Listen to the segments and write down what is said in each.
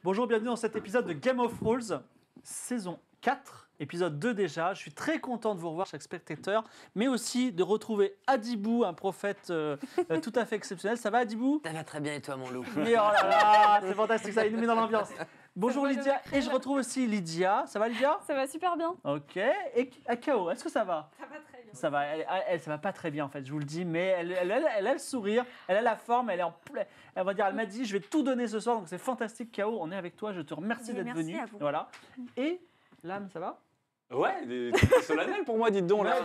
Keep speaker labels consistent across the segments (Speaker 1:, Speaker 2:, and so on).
Speaker 1: Bonjour, bienvenue dans cet épisode de Game of Thrones, saison 4, épisode 2 déjà. Je suis très content de vous revoir, chaque spectateur, mais aussi de retrouver Adibou, un prophète tout à fait exceptionnel. Ça va, Adibou?
Speaker 2: Ça va très bien et toi, mon loup?
Speaker 1: Mais oh là là, c'est fantastique, ça, il nous met dans l'ambiance. Bonjour
Speaker 3: Ça va,
Speaker 1: Lydia, et je retrouve aussi Lydia. Ça va, Lydia?
Speaker 3: Ça va super bien.
Speaker 1: Ok, et Akao, est-ce que ça va?
Speaker 3: Ça va très bien.
Speaker 1: Ça va, ça va pas très bien en fait, je vous le dis, mais elle a le sourire, elle a la forme, elle est en plein. Elle va dire, elle m'a dit, je vais tout donner ce soir, donc c'est fantastique, Kao, on est avec toi, je te remercie d'être
Speaker 3: Merci
Speaker 1: venu.
Speaker 3: à vous.
Speaker 1: Voilà. Et l'âme, ça va?
Speaker 4: Ouais, c'est solennel pour moi, dites donc. Là.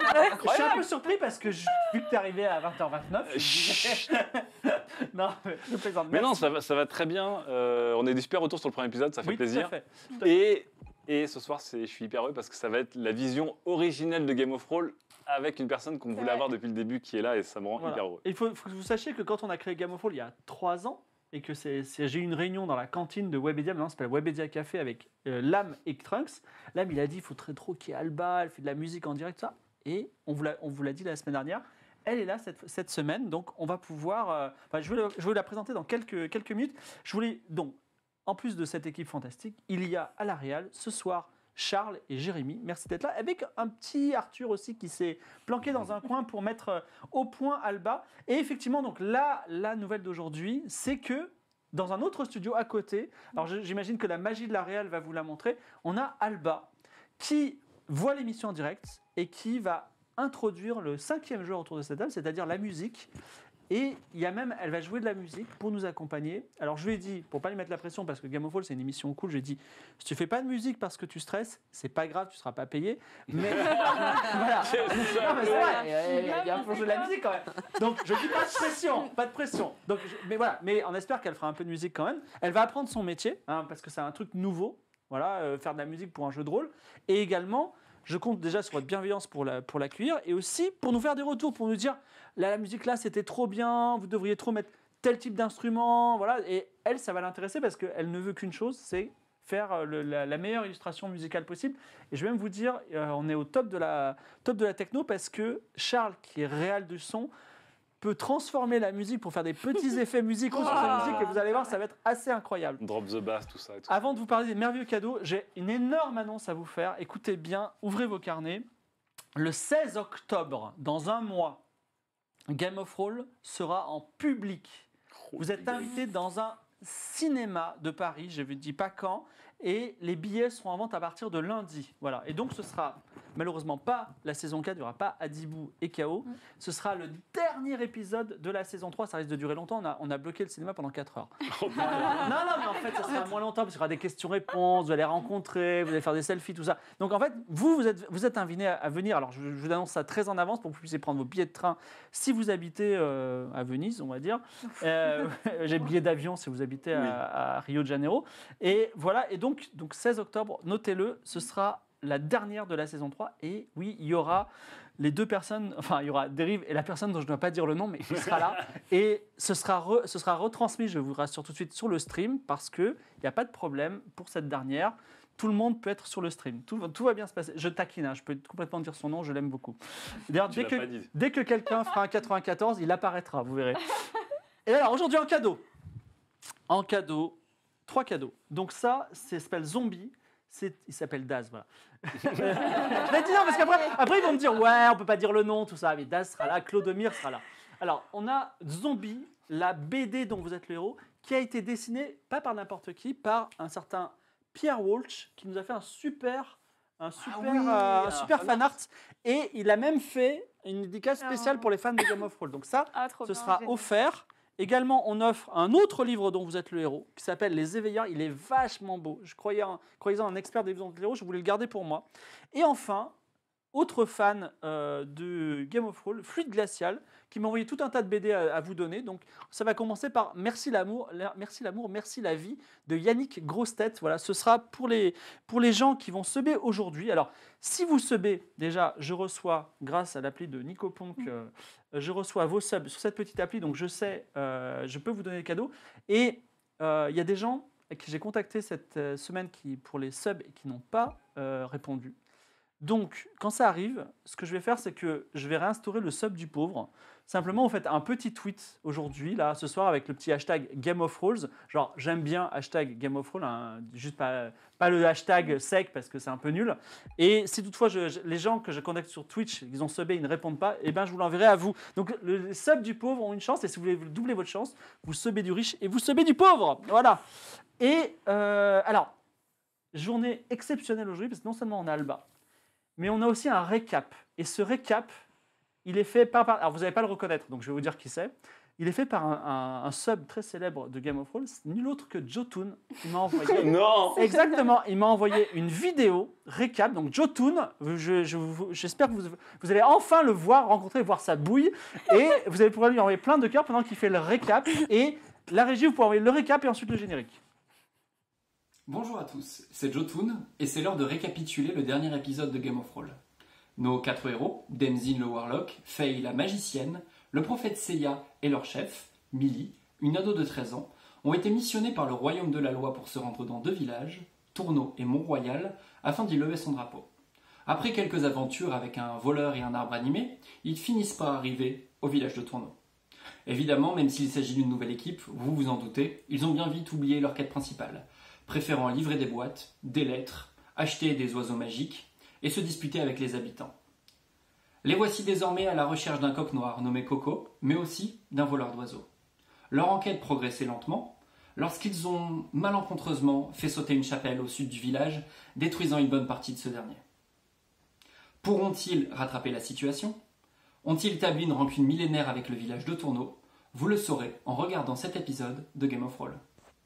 Speaker 1: Je suis un peu surpris parce que vu que tu es arrivé à 20h29, je me disais... Non, je plaisante.
Speaker 4: Mais non,
Speaker 1: Merci.
Speaker 4: ça va très bien. On est du super retour sur le premier épisode, ça fait
Speaker 1: Oui,
Speaker 4: plaisir.
Speaker 1: Tout à fait.
Speaker 4: Et ce soir, je suis hyper heureux parce que ça va être la vision originelle de Game of Thrones avec une personne qu'on voulait
Speaker 3: vrai.
Speaker 4: avoir depuis le début qui est là et ça me rend
Speaker 1: Voilà.
Speaker 4: hyper heureux.
Speaker 1: Il faut que vous sachiez que quand on a créé Game of Thrones il y a 3 ans, et que j'ai eu une réunion dans la cantine de Webedia, maintenant ça s'appelle Webedia Café avec Lam et Trunks. Lam, il a dit il faut très trop qu'il y ait Alba, elle fait de la musique en direct, ça. Et on vous l'a dit la semaine dernière, elle est là cette semaine, donc on va pouvoir... je vais la présenter dans quelques minutes. Je voulais donc, en plus de cette équipe fantastique, il y a à la Real ce soir Charles et Jérémy, merci d'être là, avec un petit Arthur aussi qui s'est planqué dans un coin pour mettre au point Alba. Et effectivement, donc là, la nouvelle d'aujourd'hui, c'est que dans un autre studio à côté, alors j'imagine que la magie de la Real va vous la montrer, on a Alba qui voit l'émission en direct et qui va introduire le 5e joueur autour de cette table, c'est-à-dire la musique. Et il y a même, elle va jouer de la musique pour nous accompagner. Alors je lui ai dit, pour pas lui mettre la pression, parce que Game of Thrones c'est une émission cool, je lui ai dit, si tu fais pas de musique parce que tu stresses, c'est pas grave, tu seras pas payé. Mais voilà. Non, mais c'est vrai, il y a un peu de la musique quand même. Donc je dis pas de pression, pas de pression. Donc, mais voilà, mais on espère qu'elle fera un peu de musique quand même. Elle va apprendre son métier, hein, parce que c'est un truc nouveau. Voilà, faire de la musique pour un jeu de rôle. Et également, je compte déjà sur votre bienveillance pour l'accueillir et aussi pour nous faire des retours, pour nous dire la musique là c'était trop bien, vous devriez trop mettre tel type d'instrument, voilà. Et elle, ça va l'intéresser parce qu'elle ne veut qu'une chose, c'est faire la meilleure illustration musicale possible. Et je vais même vous dire, on est au top de la techno parce que Charles, qui est réal du son, peut transformer la musique pour faire des petits effets musicaux sur sa musique et vous allez voir, ça va être assez incroyable.
Speaker 4: Drop the bass, tout ça. Et tout.
Speaker 1: Avant de vous parler des merveilleux cadeaux, j'ai une énorme annonce à vous faire. Écoutez bien, ouvrez vos carnets. Le 16 octobre, dans un mois, Game of Thrones sera en public. Vous êtes invités dans un cinéma de Paris, je ne vous dis pas quand, et les billets seront en vente à partir de lundi. Voilà. Et donc ce sera malheureusement pas la saison 4, il n'y aura pas Adibou et Kao. Ce sera le dernier épisode de la saison 3, ça risque de durer longtemps, on a bloqué le cinéma pendant 4 heures. Non, mais en fait ça sera moins longtemps, parce qu'il y aura des questions-réponses, vous allez rencontrer, vous allez faire des selfies, tout ça. Donc en fait, vous êtes invités à venir, alors je vous annonce ça très en avance pour que vous puissiez prendre vos billets de train si vous habitez à Venise, on va dire. J'ai billets d'avion si vous habitez à Rio de Janeiro. Et voilà, et donc 16 octobre, notez-le, ce sera la dernière de la saison 3. Et oui, il y aura les deux personnes, enfin il y aura Dérive et la personne dont je ne dois pas dire le nom, mais il sera là. Et ce sera retransmis, je vous rassure tout de suite, sur le stream, parce qu'il n'y a pas de problème pour cette dernière. Tout le monde peut être sur le stream. Tout va bien se passer. Je taquine, hein, je peux complètement dire son nom, je l'aime beaucoup. D'ailleurs, dès que quelqu'un fera un 94, il apparaîtra, vous verrez. Et alors, aujourd'hui, en cadeau, 3 cadeaux. Donc ça s'appelle Zombie. Il s'appelle Daz, voilà. Je l'ai dit non, parce qu'après ils vont me dire ouais, on peut pas dire le nom, tout ça. Mais Daz sera là, Clodomir sera là. Alors, on a Zombie, la BD dont vous êtes le héros, qui a été dessinée, pas par n'importe qui, par un certain Pierre Walsh, qui nous a fait un super fan art. Et il a même fait une dédicace spéciale pour les fans de Game of Thrones. Donc ça, ce sera offert. Également, on offre un autre livre dont vous êtes le héros, qui s'appelle Les Éveilleurs. Il est vachement beau. Je croyais-en un expert des livres de héros, je voulais le garder pour moi. Et enfin, autre fan de Game of Thrones, Fluide Glacial, qui m'a envoyé tout un tas de BD à vous donner. Donc, ça va commencer par Merci l'amour, merci la vie de Yannick Grossetête. Voilà, ce sera pour les gens qui vont seber aujourd'hui. Alors, si vous sebez, déjà, je reçois, grâce à l'appli de Nico Ponk, je reçois vos subs sur cette petite appli. Donc, je sais, je peux vous donner le cadeau. Et il y a des gens que j'ai contactés cette semaine pour les subs et qui n'ont pas répondu. Donc, quand ça arrive, ce que je vais faire, c'est que je vais réinstaurer le sub du pauvre. Simplement, vous faites un petit tweet aujourd'hui, là, ce soir, avec le petit hashtag Game of Rolls. Genre, j'aime bien hashtag Game of Rolls, hein, juste pas le hashtag sec parce que c'est un peu nul. Et si toutefois les gens que je connecte sur Twitch, ils ont subé, ils ne répondent pas, eh ben, je vous l'enverrai à vous. Donc, les subs du pauvre ont une chance, et si vous voulez doubler votre chance, vous subez du riche et vous subez du pauvre. Voilà. Et alors, journée exceptionnelle aujourd'hui, parce que non seulement on a Alba, mais on a aussi un récap. Et ce récap, il est fait par... Alors, vous n'allez pas le reconnaître, donc je vais vous dire qui c'est. Il est fait par un sub très célèbre de Game of Thrones, nul autre que Jotun. Il m'a envoyé...
Speaker 4: Non.
Speaker 1: Exactement, il m'a envoyé une vidéo récap. Donc Jotun, j'espère que vous allez enfin le voir, rencontrer, voir sa bouille. Et vous allez pouvoir lui envoyer plein de cœurs pendant qu'il fait le récap. Et la régie, vous pouvez envoyer le récap et ensuite le générique.
Speaker 2: Bonjour à tous, c'est Jotun et c'est l'heure de récapituler le dernier épisode de Game of Thrones. Nos 4 héros, Demzin le Warlock, Faye la magicienne, le prophète Seiya et leur chef, Millie, une ado de 13 ans, ont été missionnés par le royaume de la loi pour se rendre dans 2 villages, Tourneau et Mont-Royal, afin d'y lever son drapeau. Après quelques aventures avec un voleur et un arbre animé, ils finissent par arriver au village de Tourneau. Évidemment, même s'il s'agit d'une nouvelle équipe, vous vous en doutez, ils ont bien vite oublié leur quête principale, préférant livrer des boîtes, des lettres, acheter des oiseaux magiques et se disputer avec les habitants. Les voici désormais à la recherche d'un coq noir nommé Coco, mais aussi d'un voleur d'oiseaux. Leur enquête progressait lentement lorsqu'ils ont malencontreusement fait sauter une chapelle au sud du village, détruisant une bonne partie de ce dernier. Pourront-ils rattraper la situation ? Ont-ils établi une rancune millénaire avec le village de Tourneau ? Vous le saurez en regardant cet épisode de Game of Thrones.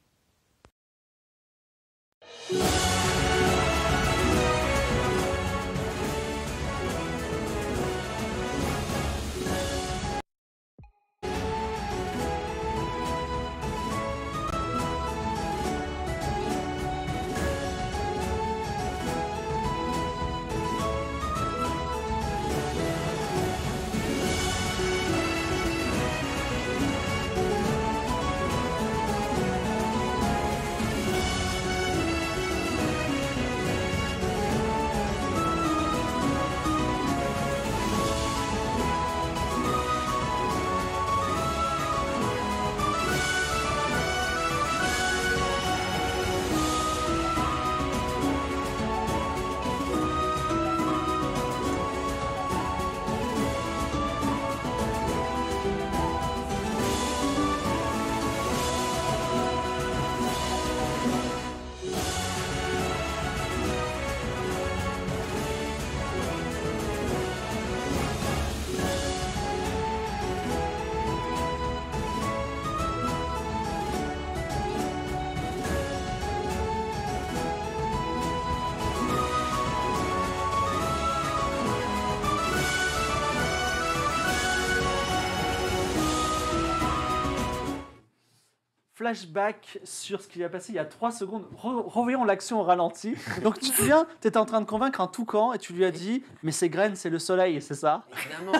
Speaker 1: Flashback sur ce qui va passer il y a 3 secondes. Revoyons l'action au ralenti. Donc tu te souviens, tu étais en train de convaincre un toucan et tu lui as dit « Mais ces graines, c'est le soleil, c'est ça ?»
Speaker 3: Évidemment.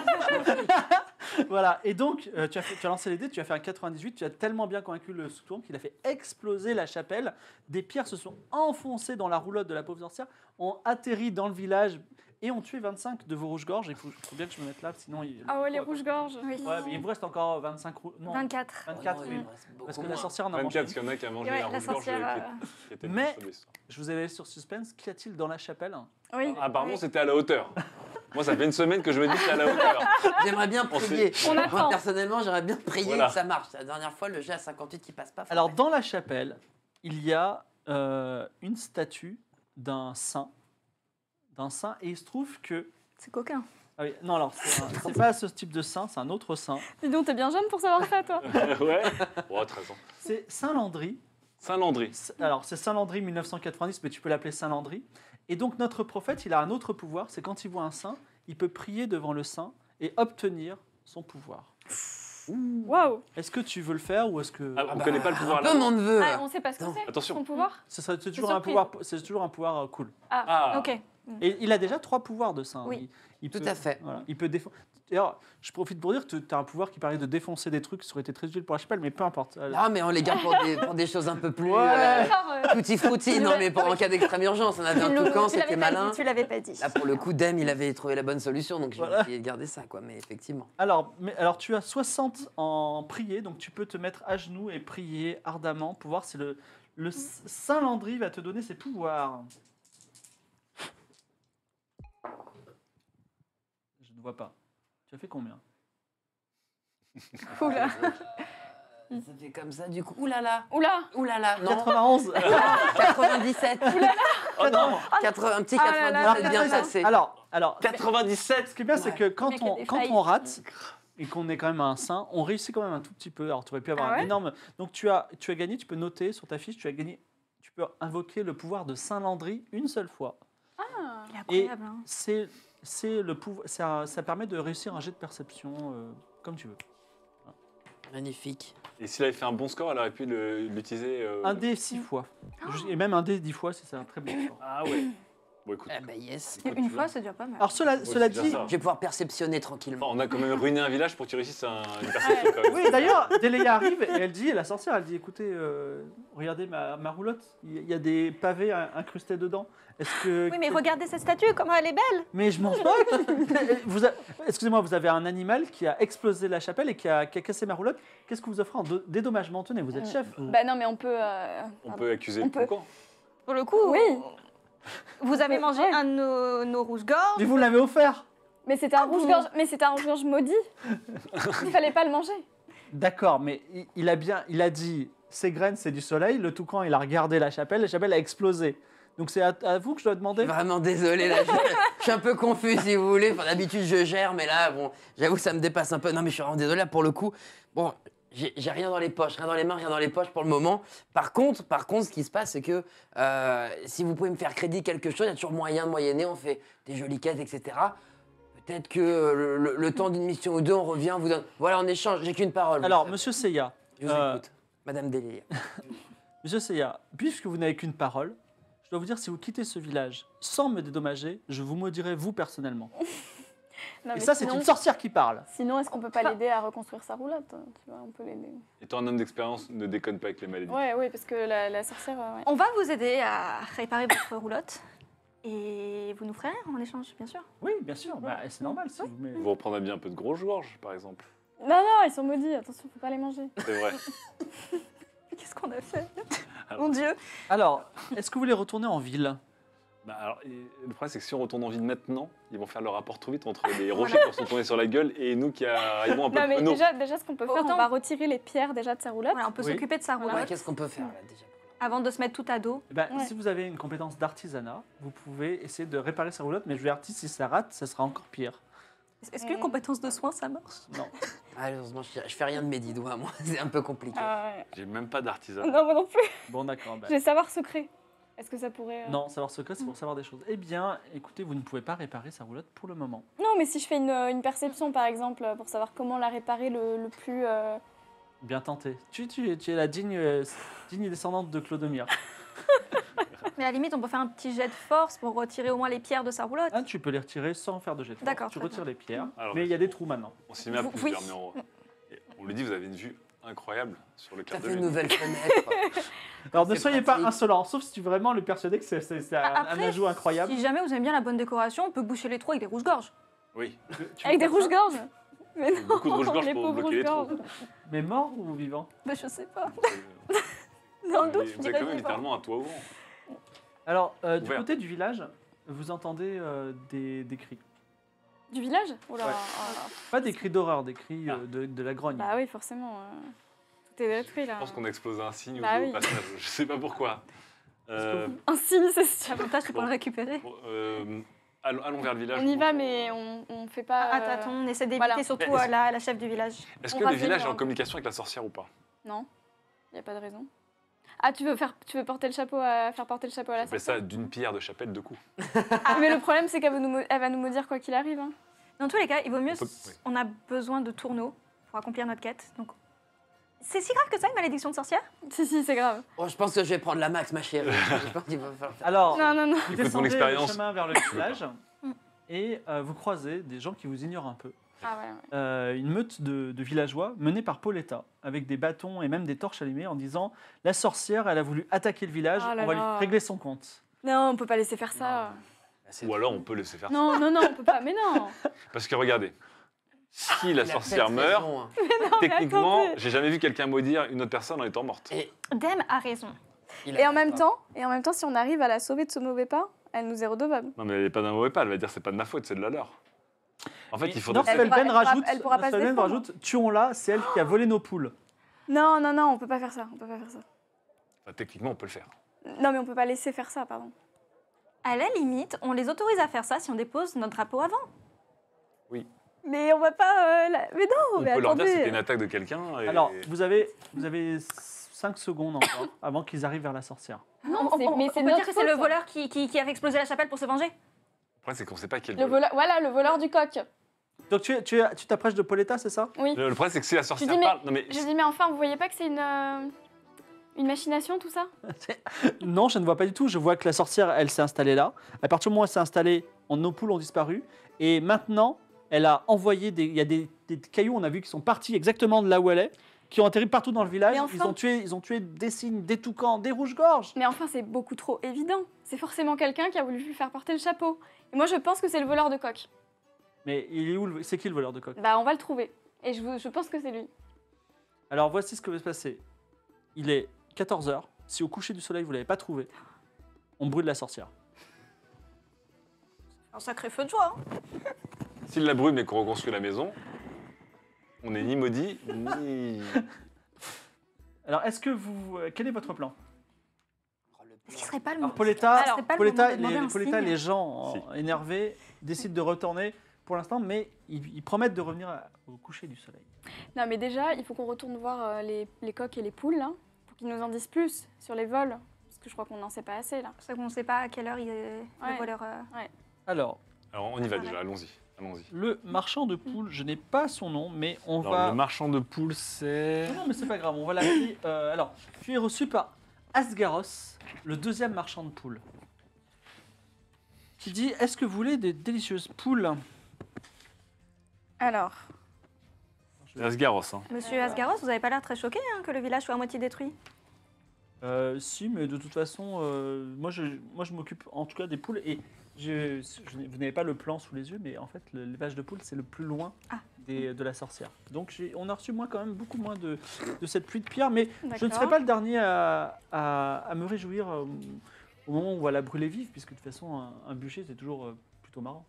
Speaker 1: Voilà, et donc tu as lancé les dés, tu as fait un 98, tu as tellement bien convaincu le toucan qu'il a fait exploser la chapelle. Des pierres se sont enfoncées dans la roulotte de la pauvre sorcière, ont atterri dans le village et ont tué 25 de vos rouges-gorges. Il faut bien que je me mette là, sinon...
Speaker 5: Ah ouais, les rouges-gorges.
Speaker 6: Oui.
Speaker 1: Ouais, mais il vous reste encore 25 non,
Speaker 6: 24.
Speaker 1: 24,
Speaker 3: Oh non,
Speaker 1: oui.
Speaker 3: il me reste beaucoup
Speaker 1: Parce que la
Speaker 3: moins.
Speaker 1: sorcière en a
Speaker 4: 24,
Speaker 1: mangé.
Speaker 4: parce qu'il y en a qui a mangé
Speaker 6: Ouais,
Speaker 4: un
Speaker 6: la
Speaker 4: rouge-gorge
Speaker 6: sorcière,
Speaker 4: qui était
Speaker 1: Mais-
Speaker 4: dans l'histoire.
Speaker 1: Je vous avais sur suspense, qu'y a-t-il dans la chapelle?
Speaker 6: Oui.
Speaker 4: Apparemment,
Speaker 6: Oui.
Speaker 4: c'était à la hauteur. Moi, ça fait une semaine que je me dis que c'est à la hauteur.
Speaker 3: J'aimerais bien
Speaker 4: On
Speaker 3: prier.
Speaker 5: On
Speaker 3: Moi,
Speaker 5: attend.
Speaker 3: personnellement, j'aimerais bien prier
Speaker 4: Voilà.
Speaker 3: que ça marche. La dernière fois, le jet à 58 qui passe pas.
Speaker 1: Alors, dans la chapelle, il y a une statue d'un saint. Et il se trouve que...
Speaker 6: C'est coquin.
Speaker 1: Ah oui, non, alors, c'est pas ce type de saint, c'est un autre saint.
Speaker 5: Dis donc, t'es bien jeune pour savoir ça, toi.
Speaker 4: Ouais. Oh, 13 ans.
Speaker 1: C'est Saint-Landry.
Speaker 4: Saint-Landry.
Speaker 1: Alors, c'est Saint-Landry 1990, mais tu peux l'appeler Saint-Landry. Et donc, notre prophète, il a un autre pouvoir, c'est quand il voit un saint, il peut prier devant le saint et obtenir son pouvoir.
Speaker 5: Waouh.
Speaker 1: Est-ce que tu veux le faire ou est-ce que...
Speaker 4: Ah, on ne connaît pas le pouvoir
Speaker 3: Un
Speaker 4: là.
Speaker 3: peu mon neveu.
Speaker 5: Ah, on sait pas ce que
Speaker 3: Non.
Speaker 5: c'est.
Speaker 4: Attention.
Speaker 5: Son pouvoir.
Speaker 1: C'est toujours un
Speaker 5: surprise.
Speaker 1: pouvoir, c'est toujours un pouvoir cool.
Speaker 5: Ah,
Speaker 4: Ah.
Speaker 5: ok.
Speaker 1: Et il a déjà 3 pouvoirs de saint.
Speaker 6: Oui.
Speaker 1: Il
Speaker 3: Tout
Speaker 1: peut-
Speaker 3: à fait.
Speaker 1: Voilà, il peut défendre. D'ailleurs, je profite pour dire que tu as un pouvoir qui permet de défoncer des trucs qui auraient été très utiles pour la chapelle, mais peu importe.
Speaker 3: Non, mais on les garde pour des choses un peu plus.
Speaker 1: Ouais.
Speaker 3: Tutti frutti, non, mais en cas d'extrême urgence, on avait un toucan, c'était malin.
Speaker 5: Tu l'avais pas dit.
Speaker 3: Là, pour le coup, Dem, il avait trouvé la bonne solution, donc je vais
Speaker 1: Voilà.
Speaker 3: essayer de garder ça, quoi. Mais effectivement.
Speaker 1: Alors, tu as 60 en prier, donc tu peux te mettre à genoux et prier ardemment pour voir si le Saint Landry va te donner ses pouvoirs. Je ne vois pas. Tu as fait combien?
Speaker 5: Oula.
Speaker 3: Ça fait comme ça, du coup. Oulala.
Speaker 5: Oula.
Speaker 3: Non.
Speaker 1: 91.
Speaker 3: 97.
Speaker 4: Oh non,
Speaker 3: Un petit
Speaker 5: Ah là là.
Speaker 3: 97 bien passé.
Speaker 1: Alors,
Speaker 4: 97.
Speaker 1: ce qui est bien, c'est que quand
Speaker 5: Mais qu'il y a des
Speaker 1: on
Speaker 5: failles.
Speaker 1: rate et qu'on est quand même un saint, on réussit quand même un tout petit peu. Alors, tu aurais pu avoir
Speaker 5: Ah
Speaker 1: un
Speaker 5: ouais
Speaker 1: énorme. Donc, tu as gagné, tu peux noter sur ta fiche, tu as gagné. Tu peux invoquer le pouvoir de Saint Landry une seule fois.
Speaker 5: Il est
Speaker 6: Incroyable. Hein.
Speaker 1: C'est le pouvoir. Ça permet de réussir un jet de perception comme tu veux.
Speaker 3: Magnifique.
Speaker 4: Et s'il avait fait un bon score, elle aurait pu l'utiliser.
Speaker 1: Un dé 6 fois. Et même un dé 10 fois si c'est un très bon score.
Speaker 4: Ah ouais. Bon, écoute.
Speaker 3: Eh ben yes.
Speaker 4: écoute,
Speaker 6: Une
Speaker 4: tu
Speaker 6: fois,
Speaker 4: vois.
Speaker 6: c'est déjà pas mal.
Speaker 1: Alors, cela
Speaker 4: c'est
Speaker 1: dit.
Speaker 4: déjà ça.
Speaker 3: Je vais pouvoir perceptionner tranquillement.
Speaker 4: Enfin, on a quand même ruiné un village pour que tu réussisses une perception quand même.
Speaker 1: Oui, d'ailleurs, Deléa arrive et elle dit, la sorcière, elle dit, écoutez, regardez ma roulotte, il y a des pavés incrustés dedans. Est-ce que...
Speaker 5: Oui, mais regardez cette statue, comment elle est belle.
Speaker 1: Mais je m'en moque. Excusez-moi, vous avez un animal qui a explosé la chapelle et qui a cassé ma roulotte. Qu'est-ce que vous offrez en dédommagement? Tenez, vous êtes chef. vous.
Speaker 5: Bah non, mais on peut...
Speaker 4: On peut accuser
Speaker 5: On
Speaker 4: le
Speaker 5: peut.
Speaker 4: camp.
Speaker 6: Pour le coup,
Speaker 5: Oui.
Speaker 6: vous avez mangé un de nos rouges-gorges.
Speaker 1: Mais vous l'avez offert.
Speaker 5: Mais c'était un rouge-gorge, maudit. Il fallait pas le manger.
Speaker 1: D'accord, mais il a dit, ces graines, c'est du soleil. Le toucan, il a regardé la chapelle a explosé. Donc c'est à vous que je dois demander.
Speaker 3: Vraiment désolé, là, je suis un peu confus si vous voulez. Enfin, d'habitude, je gère, mais là, bon, j'avoue que ça me dépasse un peu. Non, mais je suis vraiment désolé, là, pour le coup. Bon, j'ai rien dans les poches, rien dans les mains, rien dans les poches pour le moment. Par contre, ce qui se passe, c'est que si vous pouvez me faire crédit quelque chose, il y a toujours moyen de moyenner. On fait des jolies quêtes, etc. Peut-être que le temps d'une mission ou deux, on revient, on vous donne. Voilà, en échange, j'ai qu'une parole.
Speaker 1: Alors,
Speaker 3: vous
Speaker 1: monsieur Seiya,
Speaker 3: savez. Je vous écoute. Madame Delia.
Speaker 1: Monsieur Seiya, puisque vous n'avez qu'une parole, je dois vous dire, si vous quittez ce village sans me dédommager, je vous maudirai vous personnellement.
Speaker 5: Non,
Speaker 1: Et
Speaker 5: mais
Speaker 1: ça, c'est
Speaker 5: sinon-
Speaker 1: une sorcière qui parle.
Speaker 5: Sinon, est-ce qu'on peut pas l'aider à reconstruire sa roulotte? Tu vois, on peut l'aider.
Speaker 4: Étant un homme d'expérience, ne déconne pas avec les maladies.
Speaker 5: Ouais, parce que la sorcière... ouais.
Speaker 6: On va vous aider à réparer votre roulotte. Et vous nous ferez rien en échange, bien sûr.
Speaker 1: Oui, bien sûr, bah, c'est normal. Si vous mettez-
Speaker 4: Vous reprendrez bien un peu de gros gorges, par exemple.
Speaker 5: Non, ils sont maudits. Attention, faut pas les manger.
Speaker 4: C'est vrai.
Speaker 6: Qu'est-ce qu'on a fait?
Speaker 4: Alors-
Speaker 6: Mon Dieu.
Speaker 1: Alors, est-ce que vous voulez retourner en ville?
Speaker 4: Bah, alors, et le problème, c'est que si on retourne en ville maintenant, ils vont faire leur rapport trop vite entre les rochers qui sont tournés sur la gueule et nous qui arrivons un peu
Speaker 5: Non, mais
Speaker 4: plus haut.
Speaker 5: déjà, ce qu'on peut faire,
Speaker 6: Autant-
Speaker 5: on va retirer les pierres déjà de sa roulotte.
Speaker 6: Voilà, on peut
Speaker 1: Oui.
Speaker 6: s'occuper de sa
Speaker 5: Voilà.
Speaker 3: Ouais,
Speaker 6: roulotte
Speaker 3: qu'est-ce qu'on peut faire, là, déjà?
Speaker 6: avant de se mettre tout à dos.
Speaker 1: Eh ben,
Speaker 5: Ouais.
Speaker 1: Si vous avez une compétence d'artisanat, vous pouvez essayer de réparer sa roulotte, mais je vous avertis, si ça rate, ça sera encore pire.
Speaker 6: Est-ce qu'une compétence de soin, ça marche?
Speaker 1: Non.
Speaker 3: Malheureusement, je fais rien de mes 10 doigts, moi. C'est un peu compliqué.
Speaker 5: Ah, ouais.
Speaker 4: J'ai même pas d'artisan.
Speaker 5: Non, moi non plus.
Speaker 1: Bon, d'accord. bah,
Speaker 5: J'ai savoir secret. Est-ce que ça pourrait...
Speaker 1: Non, savoir secret, c'est pour savoir des choses. Eh bien, écoutez, vous ne pouvez pas réparer sa roulotte pour le moment.
Speaker 5: Non, mais si je fais une perception, par exemple, pour savoir comment la réparer le plus...
Speaker 1: Bien tenté. Tu es la digne descendante de Clodomir.
Speaker 6: Mais à la limite, on peut faire un petit jet de force pour retirer au moins les pierres de sa roulotte.
Speaker 1: Ah, tu peux les retirer sans faire de jet de force.
Speaker 6: D'accord,
Speaker 1: Tu
Speaker 6: très
Speaker 1: retires les pierres,
Speaker 4: Alors,
Speaker 1: mais il y a des trous maintenant.
Speaker 4: On s'y met à
Speaker 6: Vous-
Speaker 4: plusieurs,
Speaker 6: oui.
Speaker 4: mais on lui dit, vous avez une vue incroyable sur le
Speaker 3: Ça
Speaker 4: quart de
Speaker 3: fait une
Speaker 4: lune.
Speaker 3: nouvelle fenêtre.
Speaker 1: Alors ne
Speaker 3: C'est
Speaker 1: soyez pas
Speaker 3: pratique.
Speaker 1: insolent, sauf si tu veux vraiment le persuader que c'est un
Speaker 6: Après,
Speaker 1: ajout incroyable.
Speaker 6: Si jamais vous aimez bien la bonne décoration, on peut boucher les trous avec des rouges-gorges.
Speaker 4: Oui,
Speaker 1: Tu
Speaker 5: Avec des
Speaker 1: veux faire ça
Speaker 5: rouges-gorges. Mais non,
Speaker 4: beaucoup de rouge-gorge
Speaker 5: les
Speaker 4: pour
Speaker 5: pauvres
Speaker 4: bloquer les trous.
Speaker 5: rouges-gorges.
Speaker 1: Mais mort ou vivant?
Speaker 6: Mais je sais pas.
Speaker 5: Dans le doute,
Speaker 4: Vous
Speaker 5: je
Speaker 4: avez
Speaker 5: dirais
Speaker 4: quand même
Speaker 5: vivant.
Speaker 4: littéralement un toit ouvrant.
Speaker 1: Alors, du
Speaker 4: Ouvert.
Speaker 1: côté du village, vous entendez des cris.
Speaker 5: Du village? Oh là,
Speaker 1: Ouais.
Speaker 5: ah.
Speaker 1: Pas des cris d'horreur, des cris
Speaker 4: Ah.
Speaker 1: de la grogne.
Speaker 5: Bah oui, forcément. Tout est détruit, là.
Speaker 4: Je pense qu'on a explosé un signe
Speaker 5: Bah
Speaker 4: ou deux
Speaker 5: oui.
Speaker 4: au passage. Je sais pas pourquoi.
Speaker 5: Un signe, c'est sûr.
Speaker 6: L'avantage, c'est pour
Speaker 4: Bon.
Speaker 6: le récupérer.
Speaker 4: Bon, allons vers le village.
Speaker 5: On y va, mais on fait pas...
Speaker 6: Attends, on essaie d'éviter
Speaker 5: voilà.
Speaker 6: surtout
Speaker 4: Mais-
Speaker 6: la chef du village.
Speaker 4: Est-ce
Speaker 5: on
Speaker 4: que
Speaker 5: va
Speaker 4: le village est
Speaker 5: venir,
Speaker 4: en communication avec la sorcière ou pas?
Speaker 5: Non, il n'y a pas de raison. Ah, tu veux porter le chapeau faire porter le chapeau à la
Speaker 4: On fait
Speaker 5: sorcière?
Speaker 4: ça d'une pierre de chapelle de coups.
Speaker 5: Ah, mais le problème, c'est qu'elle va nous maudire quoi qu'il arrive. Hein.
Speaker 6: Dans tous les cas, il vaut mieux.
Speaker 4: On peut- oui.
Speaker 6: On a besoin de tourneaux pour accomplir notre quête. Donc, c'est si grave que ça, une malédiction de sorcière?
Speaker 5: Si, c'est grave.
Speaker 3: Oh, je pense que je vais prendre la max, ma chérie. Je pense qu'il va falloir faire-
Speaker 1: Alors,
Speaker 5: Non.
Speaker 1: vous
Speaker 4: Écoute, mon
Speaker 1: descendez le
Speaker 4: expérience.
Speaker 1: chemin vers le village et vous croisez des gens qui vous ignorent un peu.
Speaker 5: Ah ouais, ouais.
Speaker 1: une meute de villageois menée par Pauletta, avec des bâtons et même des torches allumées, en disant « La sorcière, elle a voulu attaquer le village,
Speaker 5: Oh là
Speaker 1: on va
Speaker 5: là.
Speaker 1: lui régler son compte.
Speaker 5: Non, on peut pas laisser faire ça.
Speaker 4: Ou alors on peut laisser faire ça.
Speaker 5: Non, non, non, on peut pas. Mais non.
Speaker 4: Parce que regardez, si la
Speaker 3: Il a
Speaker 4: sorcière
Speaker 3: peut-être
Speaker 4: meurt,
Speaker 3: raison, hein.
Speaker 4: techniquement,
Speaker 5: attendez.
Speaker 4: j'ai jamais vu quelqu'un maudire une autre personne en étant morte.
Speaker 3: Et
Speaker 6: Dem a raison.
Speaker 3: il a-
Speaker 5: Et en même temps, si on arrive à la sauver de ce mauvais pas, elle nous est redevable.
Speaker 4: Non, mais elle n'est pas d'un mauvais pas, elle va dire c'est pas de ma faute, c'est de la leur. En fait, il
Speaker 1: Non,
Speaker 4: faudrait.
Speaker 5: Elle pourra-
Speaker 1: Spellben rajoute,
Speaker 5: elle pourra pas se
Speaker 1: Spellben
Speaker 5: défendre.
Speaker 1: rajoute « Tuons-la, c'est elle qui a volé nos poules.
Speaker 5: Non, non, non, on peut pas faire ça. On peut pas faire ça.
Speaker 4: Enfin, techniquement, on peut le faire.
Speaker 5: Non, mais on peut pas laisser faire ça, pardon.
Speaker 6: À la limite, on les autorise à faire ça si on dépose notre drapeau avant.
Speaker 5: Mais on va pas. Mais non,
Speaker 4: On
Speaker 5: mais
Speaker 4: peut leur dire que c'était une
Speaker 5: attendez.
Speaker 4: attaque de quelqu'un. » Et...
Speaker 1: Alors, vous avez 5 secondes encore avant qu'ils arrivent vers la sorcière.
Speaker 5: Non,
Speaker 6: on
Speaker 5: c'est-
Speaker 6: on-
Speaker 5: mais
Speaker 6: on
Speaker 5: c'est
Speaker 6: peut
Speaker 5: notre
Speaker 6: dire que c'est le
Speaker 5: faute.
Speaker 6: voleur qui a fait exploser la chapelle pour se venger.
Speaker 4: Le problème, c'est qu'on sait pas qui est
Speaker 5: Le
Speaker 4: le voleur.
Speaker 5: voleur, voilà, le voleur du coq.
Speaker 1: Donc tu t'approches de Pauletta, c'est ça?
Speaker 5: Oui.
Speaker 4: Le problème, c'est que si la sorcière
Speaker 5: dis, mais-
Speaker 4: parle. Non, mais
Speaker 5: Je dis, mais enfin, vous voyez pas que c'est une machination, tout ça?
Speaker 1: Non, je ne vois pas du tout. Je vois que la sorcière, elle s'est installée là. À partir du moment où elle s'est installée, nos poules ont disparu. Et maintenant, elle a envoyé il y a des cailloux, on a vu, qui sont partis exactement de là où elle est, qui ont atterri partout dans le village.
Speaker 5: Mais enfin-
Speaker 1: Ils ont tué des cygnes, des toucans, des rouges-gorges.
Speaker 5: Mais enfin, c'est beaucoup trop évident. C'est forcément quelqu'un qui a voulu lui faire porter le chapeau. Et moi, je pense que c'est le voleur de coq.
Speaker 1: Mais il est où c'est qui le voleur de coq?
Speaker 5: Bah, on va le trouver. Et je pense que c'est lui.
Speaker 1: Alors voici ce que va se passer. Il est 14h. Si au coucher du soleil, vous ne l'avez pas trouvé, on brûle la sorcière.
Speaker 6: Un sacré feu de joie. Hein.
Speaker 4: s'il la brûle mais qu'on reconstruit la maison, on n'est ni maudit, ni.
Speaker 1: Alors, est-ce que vous... quel est votre plan?
Speaker 6: Est-ce qu'il serait pas le
Speaker 1: Alors,
Speaker 6: moment
Speaker 1: Pauletta,
Speaker 6: Alors, c'est pas le moment de demander un
Speaker 1: Pauletta,
Speaker 6: signe.
Speaker 1: les gens énervés décident de retourner pour l'instant, mais ils promettent de revenir au coucher du soleil.
Speaker 5: Non, mais déjà, il faut qu'on retourne voir les coqs et les poules, là, pour qu'ils nous en disent plus sur les vols. Parce que je crois qu'on n'en sait pas assez, là.
Speaker 6: C'est qu'on ne sait pas à quelle heure le
Speaker 5: Ouais.
Speaker 6: voleur.
Speaker 1: Alors,
Speaker 4: Alors on y va déjà, allons-y. Allons-y.
Speaker 1: le marchand de poules, je n'ai pas son nom, mais on
Speaker 4: Alors
Speaker 1: va...
Speaker 4: le marchand de poules, c'est.
Speaker 1: Non, mais c'est pas grave, on va l'appeler... alors, tu es reçu par Asgaros, le deuxième marchand de poules, qui dit, est-ce que vous voulez des délicieuses poules?
Speaker 5: Alors,
Speaker 4: C'est Asgaros, hein.
Speaker 6: Monsieur Asgaros, vous n'avez pas l'air très choqué hein, que le village soit à moitié détruit.
Speaker 1: Si, mais de toute façon, moi je m'occupe en tout cas des poules et vous n'avez pas le plan sous les yeux, mais en fait l'élevage de poules c'est le plus loin de la sorcière. Donc on a reçu moi quand même beaucoup moins de cette pluie de pierre, mais je ne serai
Speaker 5: d'accord.
Speaker 1: pas le dernier à me réjouir au moment où on va la brûler vive, puisque de toute façon un bûcher c'est toujours plutôt marrant.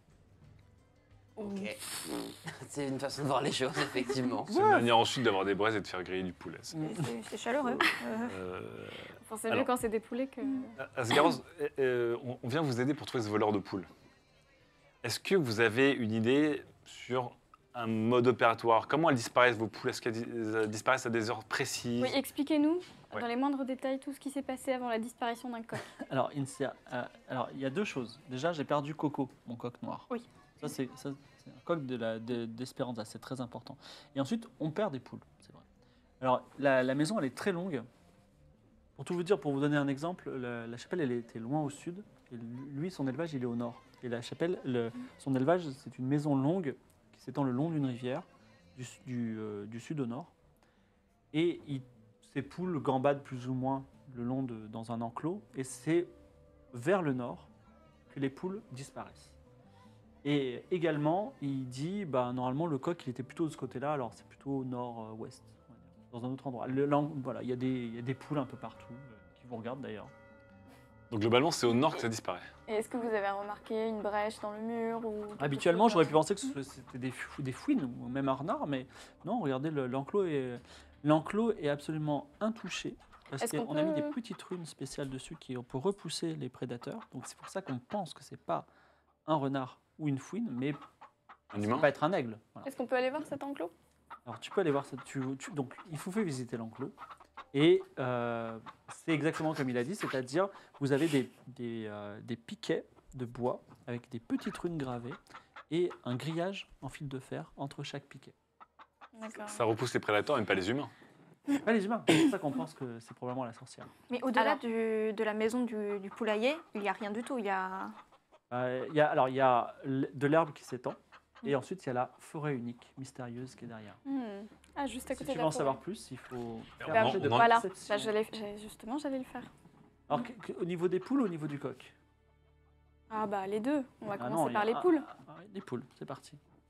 Speaker 3: Ok. C'est une façon de voir les choses, effectivement.
Speaker 4: C'est une manière ensuite d'avoir des braises et de faire griller du poulet. ça.
Speaker 6: C'est chaleureux.
Speaker 4: Euh,
Speaker 5: Enfin, c'est
Speaker 4: Alors.
Speaker 5: mieux quand c'est des poulets que...
Speaker 4: Asgaros, on vient vous aider pour trouver ce voleur de poules. Est-ce que vous avez une idée sur un mode opératoire? Comment elles disparaissent, vos poules? Est-ce qu'elles disparaissent à des heures précises?
Speaker 5: Oui, expliquez-nous,
Speaker 4: Ouais.
Speaker 5: dans les moindres détails, tout ce qui s'est passé avant la disparition d'un coq.
Speaker 1: Alors, il y a deux choses. Déjà, j'ai perdu Coco, mon coq noir.
Speaker 5: Oui.
Speaker 1: Ça, c'est un coq d'Espéranza, c'est très important. Et ensuite, on perd des poules, c'est vrai. Alors, la maison, elle est très longue. Pour tout vous dire, pour vous donner un exemple, la chapelle, elle était loin au sud. Et lui, son élevage, il est au nord. Et la chapelle, son élevage, c'est une maison longue qui s'étend le long d'une rivière, du sud au nord. Et ces poules gambadent plus ou moins le long dans un enclos. Et c'est vers le nord que les poules disparaissent. Et également, il dit, normalement, le coq, il était plutôt de ce côté-là, alors c'est plutôt au nord-ouest, on va dire, dans un autre endroit. Voilà, il y a des poules un peu partout, qui vous regardent d'ailleurs.
Speaker 4: Donc globalement, c'est au nord que ça disparaît.
Speaker 5: Et est-ce que vous avez remarqué une brèche dans le mur ou quelque
Speaker 1: Habituellement,
Speaker 5: chose
Speaker 1: j'aurais pu penser que c'était des fouines, ou même un renard, mais non, regardez, l'enclos est absolument intouché. Parce
Speaker 5: Est-ce qu'on
Speaker 1: qu'on a mis
Speaker 5: peut-
Speaker 1: des petites runes spéciales dessus qui pour repousser les prédateurs. Donc c'est pour ça qu'on pense que c'est pas un renard ou une fouine, mais
Speaker 4: Un
Speaker 1: ça
Speaker 4: humain
Speaker 1: peut pas être un aigle. Voilà.
Speaker 5: Est-ce qu'on peut aller voir cet enclos?
Speaker 1: Alors tu peux aller voir ça. Donc il faut faire visiter l'enclos. Et c'est exactement comme il a dit, c'est-à-dire vous avez des piquets de bois avec des petites runes gravées et un grillage en fil de fer entre chaque piquet.
Speaker 5: D'accord.
Speaker 4: Ça repousse les prédateurs, mais pas les humains.
Speaker 1: Pas les humains, c'est pour ça qu'on pense que c'est probablement la sorcière.
Speaker 6: Mais au-delà
Speaker 5: Alors.
Speaker 6: de la maison du poulailler, il n'y a rien du tout. Il y a.
Speaker 1: Il y a de l'herbe qui s'étend. Et ensuite, il y a la forêt unique, mystérieuse, qui est derrière.
Speaker 5: Ah, juste à
Speaker 1: Si
Speaker 5: côté
Speaker 1: tu
Speaker 5: de
Speaker 1: veux
Speaker 5: la
Speaker 1: en
Speaker 5: forêt.
Speaker 1: savoir plus, il faut faire
Speaker 4: Bah,
Speaker 1: un jet de
Speaker 5: Voilà,
Speaker 1: perception.
Speaker 5: justement, j'allais le faire.
Speaker 1: Alors, au niveau des poules ou au niveau du coq?
Speaker 5: Ah bah les deux, on va
Speaker 1: Ah
Speaker 5: commencer
Speaker 1: non, il y a
Speaker 5: par les
Speaker 1: un-
Speaker 5: poules.
Speaker 1: ouais, les poules, c'est parti.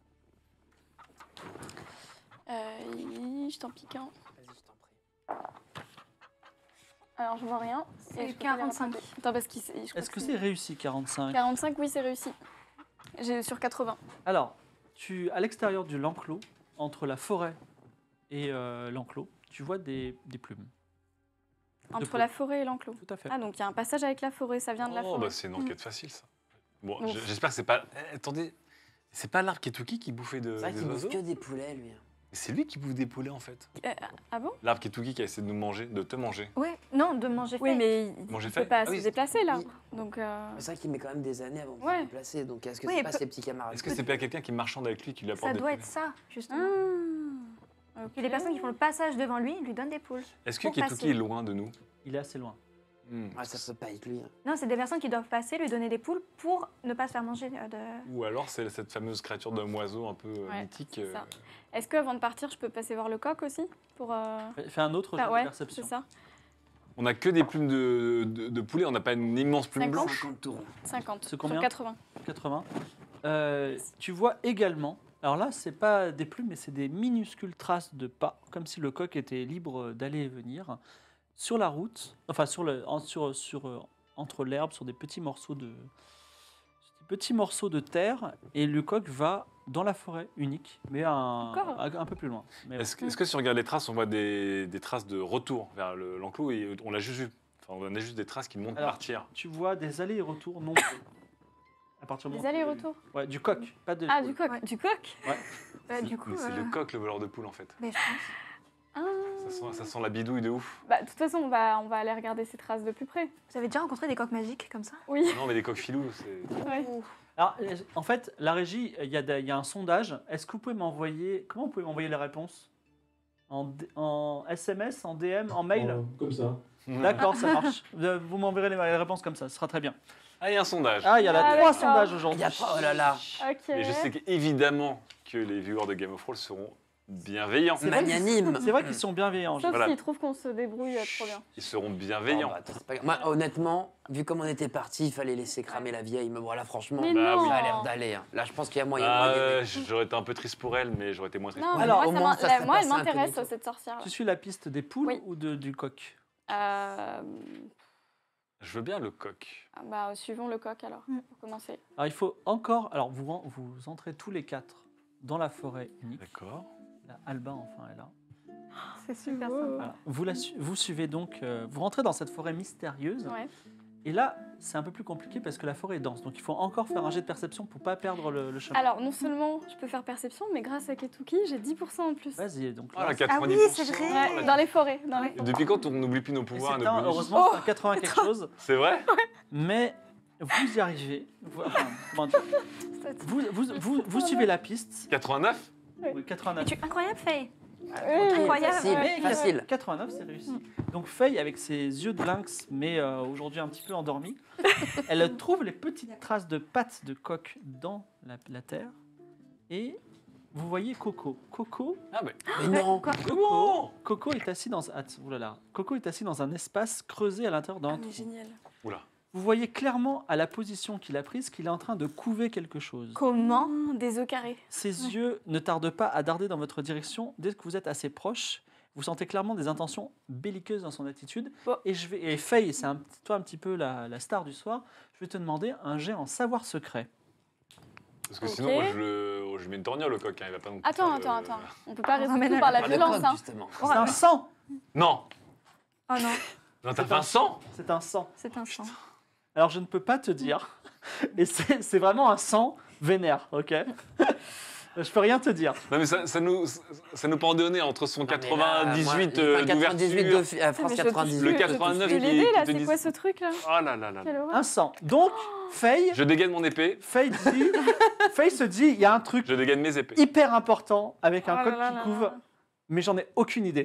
Speaker 5: Je t'en pique un.
Speaker 3: Vas-y, je t'en prie.
Speaker 5: Alors je vois rien.
Speaker 6: C'est
Speaker 5: Et je peux pas les
Speaker 6: 45.
Speaker 5: rattraper. Attends, parce qu'il je crois
Speaker 1: Est-ce que c'est réussi, 45?
Speaker 5: 45, oui, c'est réussi. J'ai sur 80.
Speaker 1: Alors, à l'extérieur de l'enclos, entre la forêt et l'enclos, tu vois des plumes.
Speaker 5: Entre
Speaker 1: poules.
Speaker 5: la forêt et l'enclos.
Speaker 1: Tout à fait.
Speaker 5: Ah, donc il y a un passage avec la forêt, ça vient de la
Speaker 4: Oh,
Speaker 5: forêt.
Speaker 4: bah c'est une enquête facile, ça. Bon,
Speaker 5: Ouf.
Speaker 4: j'espère que c'est pas... attendez, c'est pas l'arbre Ketuki qui bouffait
Speaker 3: C'est vrai
Speaker 4: des
Speaker 3: qu'il bouffe
Speaker 4: oiseaux?
Speaker 3: que des poulets, lui.
Speaker 4: C'est lui qui bouffe des poulets, en fait.
Speaker 5: Ah bon?
Speaker 4: L'arbre Ketuki qui a essayé de nous manger, de te manger.
Speaker 6: Ouais, non, de manger
Speaker 5: Oui,
Speaker 6: fait.
Speaker 5: mais
Speaker 4: Manger
Speaker 5: il
Speaker 4: fait
Speaker 5: peut pas
Speaker 4: Ah
Speaker 5: se
Speaker 4: oui.
Speaker 5: déplacer là.
Speaker 3: Oui.
Speaker 5: Donc,
Speaker 3: C'est vrai qu'il met quand même des années avant de
Speaker 5: Ouais.
Speaker 3: se déplacer. Donc, est-ce que
Speaker 6: Oui,
Speaker 3: c'est
Speaker 6: et
Speaker 3: pas
Speaker 6: peu-
Speaker 3: ses petits camarades
Speaker 4: Est-ce que c'est pas quelqu'un qui marchande avec lui qui lui apporte
Speaker 6: Ça
Speaker 4: des
Speaker 6: doit
Speaker 4: poulets
Speaker 6: être ça, justement.
Speaker 5: Ok.
Speaker 6: Il y a des personnes qui font le passage devant lui, lui donnent des poules.
Speaker 4: Est-ce que
Speaker 6: pour
Speaker 4: Ketuki
Speaker 6: passer.
Speaker 4: est loin de nous?
Speaker 1: Il est assez loin.
Speaker 3: Ah, ça peut pas être lui. Hein.
Speaker 6: Non, c'est des personnes qui doivent passer, lui donner des poules pour ne pas se faire manger de...
Speaker 4: Ou alors c'est cette fameuse créature d'un oiseau un peu
Speaker 5: Ouais,
Speaker 4: mythique.
Speaker 5: c'est ça. Est-ce qu'avant de partir, je peux passer voir le coq aussi pour,
Speaker 1: Fais un autre jet de
Speaker 5: ouais,
Speaker 1: perception.
Speaker 5: c'est ça.
Speaker 4: On n'a que des plumes de poulet, on n'a pas une immense plume
Speaker 5: 50.
Speaker 4: blanche.
Speaker 3: 50 tours.
Speaker 5: 50
Speaker 1: C'est combien
Speaker 5: sur 80.
Speaker 1: 80. Tu vois également, alors là, c'est pas des plumes, mais c'est des minuscules traces de pas, comme si le coq était libre d'aller et venir sur la route, enfin entre l'herbe, sur des petits morceaux de terre, et le coq va dans la forêt unique, mais
Speaker 5: Encore
Speaker 1: un peu plus loin. Mais
Speaker 4: Est-ce que si on regarde les traces, on voit des traces de retour vers l'enclos et on l'a juste vu. Enfin, on a juste des traces qui montrent
Speaker 1: Alors,
Speaker 4: partir.
Speaker 1: tu vois des allers et retours non faits. À partir du
Speaker 5: Des
Speaker 1: moment où-
Speaker 5: allers-retours.
Speaker 1: Ouais, du coq, pas de
Speaker 5: Ah,
Speaker 1: poule.
Speaker 5: du coq.
Speaker 6: Ouais.
Speaker 5: Du coq
Speaker 6: du coup...
Speaker 4: Mais c'est le coq, le voleur de poule, en fait.
Speaker 6: Mais je pense.
Speaker 5: Ah.
Speaker 4: Ça sent la bidouille de ouf.
Speaker 5: Bah, de toute façon, on va aller regarder ces traces de plus près.
Speaker 6: Vous avez déjà rencontré des coqs magiques comme ça?
Speaker 5: Oui.
Speaker 4: Non, mais les coqs filous, c'est...
Speaker 5: Ouais.
Speaker 1: Alors, en fait, la régie, il y a un sondage. Est-ce que vous pouvez m'envoyer... Comment vous pouvez m'envoyer les réponses en SMS, en DM, en mail
Speaker 7: Comme ça.
Speaker 1: D'accord, ça marche. Vous m'enverrez les réponses comme ça, ce sera très bien.
Speaker 4: Ah, il y a un sondage.
Speaker 1: Ah, il y a
Speaker 5: Ah,
Speaker 1: 3
Speaker 5: d'accord.
Speaker 1: sondages
Speaker 3: Il
Speaker 1: aujourd'hui.
Speaker 3: y a pas... Oh là là.
Speaker 5: Ok.
Speaker 4: Mais je sais évidemment que les viewers de Game of Thrones seront bienveillants.
Speaker 1: C'est vrai qu'ils-
Speaker 3: Magnanime.
Speaker 1: C'est vrai qu'ils sont bienveillants.
Speaker 5: Sauf
Speaker 4: Voilà.
Speaker 5: s'ils trouvent qu'on se débrouille trop bien.
Speaker 4: Ils seront
Speaker 3: Oh,
Speaker 4: bienveillants.
Speaker 3: bah, attends, c'est pas grave. Moi, honnêtement, vu comme on était parti, il fallait laisser cramer la vieille. Mais voilà, franchement,
Speaker 5: Mais
Speaker 4: Bah
Speaker 5: non.
Speaker 4: oui.
Speaker 3: ça a l'air d'aller. Hein. Là, je pense qu'il y a moyen
Speaker 4: Ah,
Speaker 3: de gagner.
Speaker 4: j'aurais été un peu triste pour elle, mais j'aurais été moins triste
Speaker 5: Non,
Speaker 4: pour
Speaker 5: mais
Speaker 3: Voilà,
Speaker 5: moi,
Speaker 3: au moins, ça serait
Speaker 5: moi, elle
Speaker 3: passé un peu
Speaker 5: m'intéresse,
Speaker 3: vite.
Speaker 5: cette sorcière.
Speaker 1: Tu suis la piste des poules
Speaker 5: Oui.
Speaker 1: ou du coq?
Speaker 4: Je veux bien le coq.
Speaker 5: Bah, suivons le coq alors, pour commencer.
Speaker 1: Alors, il faut encore... Alors, vous entrez tous les 4 dans la forêt unique.
Speaker 4: D'accord.
Speaker 1: Là, Alba, enfin, est là.
Speaker 6: C'est super
Speaker 5: Wow.
Speaker 6: sympa.
Speaker 1: Voilà. Vous suivez donc... vous rentrez dans cette forêt mystérieuse.
Speaker 5: Ouais.
Speaker 1: Et là, c'est un peu plus compliqué parce que la forêt est dense. Donc, il faut encore faire un jet de perception pour pas perdre le chemin.
Speaker 5: Alors, non seulement je peux faire perception, mais grâce à Ketuki, j'ai 10% en plus.
Speaker 1: Vas-y, donc
Speaker 4: Ah,
Speaker 1: là,
Speaker 4: la
Speaker 6: Ah oui,
Speaker 4: 90%.
Speaker 6: c'est vrai.
Speaker 5: Ouais, dans les forêts. Dans les
Speaker 6: Ouais.
Speaker 4: Et depuis quand on n'oublie plus nos
Speaker 1: et
Speaker 4: pouvoirs et
Speaker 1: c'est
Speaker 4: nos
Speaker 1: un-
Speaker 4: bonus
Speaker 1: heureusement, c'est un 80 quelque chose.
Speaker 4: C'est vrai?
Speaker 1: Mais vous y arrivez. Enfin, comment dire, vous suivez la piste.
Speaker 4: 89?
Speaker 1: Oui, 89.
Speaker 6: Es-tu incroyable, Faye?
Speaker 5: Incroyable.
Speaker 3: Facile,
Speaker 5: ouais.
Speaker 3: facile.
Speaker 1: 89, c'est réussi. Donc Faye, avec ses yeux de lynx, mais aujourd'hui un petit peu endormie, elle trouve les petites traces de pattes de coq dans la terre. Et vous voyez Coco. Coco,
Speaker 4: Ah, mais
Speaker 3: Mais non.
Speaker 6: Quoi?
Speaker 1: Coco est assis dans... oulala. Coco est assis dans un espace creusé à l'intérieur d'un
Speaker 5: Ah, mais
Speaker 1: trou.
Speaker 5: génial.
Speaker 4: Oula.
Speaker 1: Vous voyez clairement à la position qu'il a prise qu'il est en train de couver quelque chose.
Speaker 6: Comment?
Speaker 5: Des œufs carrés.
Speaker 1: Ses yeux ne tardent pas à darder dans votre direction dès que vous êtes assez proche. Vous sentez clairement des intentions belliqueuses dans son attitude.
Speaker 5: Bon.
Speaker 1: Et Faye, c'est toi un petit peu la star du soir. Je vais te demander un jet en savoir secret.
Speaker 4: Parce que
Speaker 5: Ok.
Speaker 4: sinon, moi, je mets une tournure, le coq. Hein, il va pas non plus
Speaker 5: Attends,
Speaker 4: faire
Speaker 5: attends. On peut pas résoudre
Speaker 6: ramène
Speaker 5: tout
Speaker 6: à
Speaker 5: par
Speaker 6: la-
Speaker 5: la
Speaker 3: Par le
Speaker 5: violence,
Speaker 3: coq,
Speaker 5: hein.
Speaker 3: justement.
Speaker 1: C'est un sang.
Speaker 4: Non.
Speaker 6: Oh non,
Speaker 4: Non, t'as fait un sang?
Speaker 1: C'est un sang.
Speaker 6: c'est un sang.
Speaker 1: Alors je ne peux pas te dire. Et c'est vraiment un sang vénère, ok? Je peux rien te dire.
Speaker 4: Non, mais ça nous pendonnait entre son
Speaker 3: Non, mais là,
Speaker 4: 98
Speaker 3: moi, enfin, 98
Speaker 4: d'ouverture.
Speaker 3: France
Speaker 5: Mais je-
Speaker 3: 98.
Speaker 4: Le
Speaker 5: je-
Speaker 4: 89
Speaker 5: je peux
Speaker 4: qui
Speaker 5: l'aider là,
Speaker 4: te
Speaker 5: c'est
Speaker 4: dit-
Speaker 5: quoi ce truc là?
Speaker 4: Oh là là là.
Speaker 5: Quelle horreur.
Speaker 1: Un sang. Donc, Faye
Speaker 4: Je dégaine mon épée,
Speaker 1: Faye se dit, il y a un truc
Speaker 4: je dégaine mes épées.
Speaker 1: hyper important avec un
Speaker 5: Oh là
Speaker 1: coq
Speaker 5: là
Speaker 1: qui
Speaker 5: là
Speaker 1: couve,
Speaker 5: là.
Speaker 1: mais j'en ai aucune idée.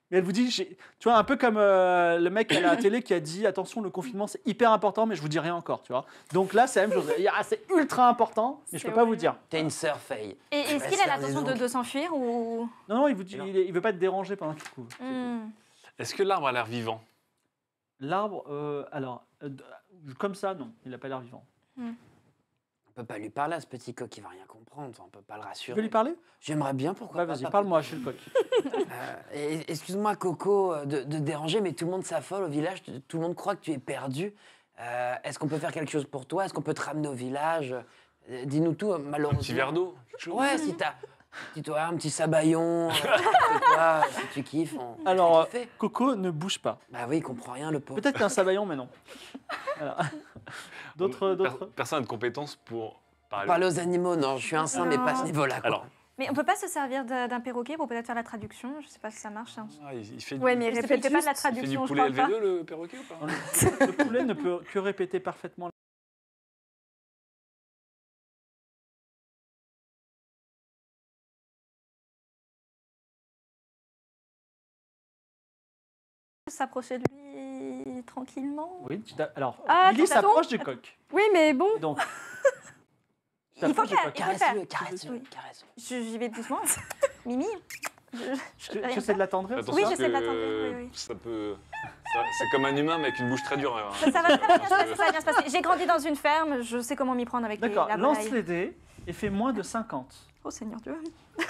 Speaker 1: Mais elle vous dit, tu vois, un peu comme le mec à la télé qui a dit attention, le confinement c'est hyper important, mais je vous dis rien encore, tu vois. Donc là, c'est la même chose. C'est ultra important, mais je peux pas vous dire.
Speaker 3: T'es une sœur, Faye.
Speaker 6: Et est-ce qu'il a l'intention de s'enfuir ou...
Speaker 1: Non, il vous dit, il veut pas te déranger pendant qu'il couvre.
Speaker 4: Est-ce que l'arbre a l'air vivant?
Speaker 1: L'arbre, comme ça, non, il n'a pas l'air vivant.
Speaker 3: On peut pas lui parler à ce petit coq, il va rien comprendre, on peut pas le
Speaker 1: Tu
Speaker 3: rassurer.
Speaker 1: veux lui parler?
Speaker 3: J'aimerais bien, pourquoi pas.
Speaker 1: Vas-y, parle-moi, je suis le coq.
Speaker 3: Excuse-moi, Coco, de déranger, mais tout le monde s'affole au village, tout le monde croit que tu es perdu. Est-ce qu'on peut faire quelque chose pour toi? Est-ce qu'on peut te ramener au village? Dis-nous tout, malheureusement.
Speaker 4: Un petit verre d'eau?
Speaker 3: Ouais, si t'as un petit sabayon, toi, si tu kiffes.
Speaker 1: Alors,
Speaker 3: tu kiffes.
Speaker 1: Coco ne bouge pas.
Speaker 3: Bah oui, il comprend rien, le pauvre.
Speaker 1: Peut-être qu'un sabayon, mais non. Alors, d'autres.
Speaker 4: Personne n'a de compétences pour parler.
Speaker 3: Parler aux animaux, non, je suis un saint, mais pas à ce
Speaker 6: Non.
Speaker 3: niveau-là. quoi.
Speaker 4: Alors,
Speaker 6: Mais on peut pas se servir d'un perroquet pour peut-être faire la traduction. Je sais pas si ça marche. Hein.
Speaker 4: il fait,
Speaker 5: Ouais, mais
Speaker 6: Il
Speaker 5: répète
Speaker 6: répète pas de la
Speaker 5: juste.
Speaker 4: il fait du
Speaker 6: traduction, je
Speaker 4: poulet
Speaker 6: crois pas.
Speaker 4: LV2, le perroquet ou pas?
Speaker 1: Le poulet ne peut que répéter parfaitement.
Speaker 6: S'approcher de lui tranquillement.
Speaker 1: Oui, alors,
Speaker 5: Ah,
Speaker 1: Lily
Speaker 5: attention.
Speaker 1: s'approche du coq.
Speaker 5: Oui, mais bon.
Speaker 1: Donc, tu
Speaker 6: Il faut
Speaker 1: t'approches du
Speaker 6: qu'elle-
Speaker 1: coq.
Speaker 6: il faut faire.
Speaker 3: Caresse-le,
Speaker 6: Oui.
Speaker 3: caresse-le.
Speaker 6: J'y vais doucement. Mimi.
Speaker 1: Tu essaies de l'attendrir?
Speaker 4: Attention
Speaker 6: Oui,
Speaker 4: parce
Speaker 6: j'essaie de
Speaker 4: que
Speaker 6: l'attendrir, oui, oui.
Speaker 4: ça peut. C'est comme un humain mais avec une bouche très dure. hein.
Speaker 6: Ça va très bien se passer, ça va bien se passer. J'ai grandi dans une ferme, je sais comment m'y prendre avec
Speaker 1: D'accord,
Speaker 6: la
Speaker 1: lance
Speaker 6: volaille.
Speaker 1: les dés et fais moins de 50.
Speaker 6: Oh Seigneur Dieu.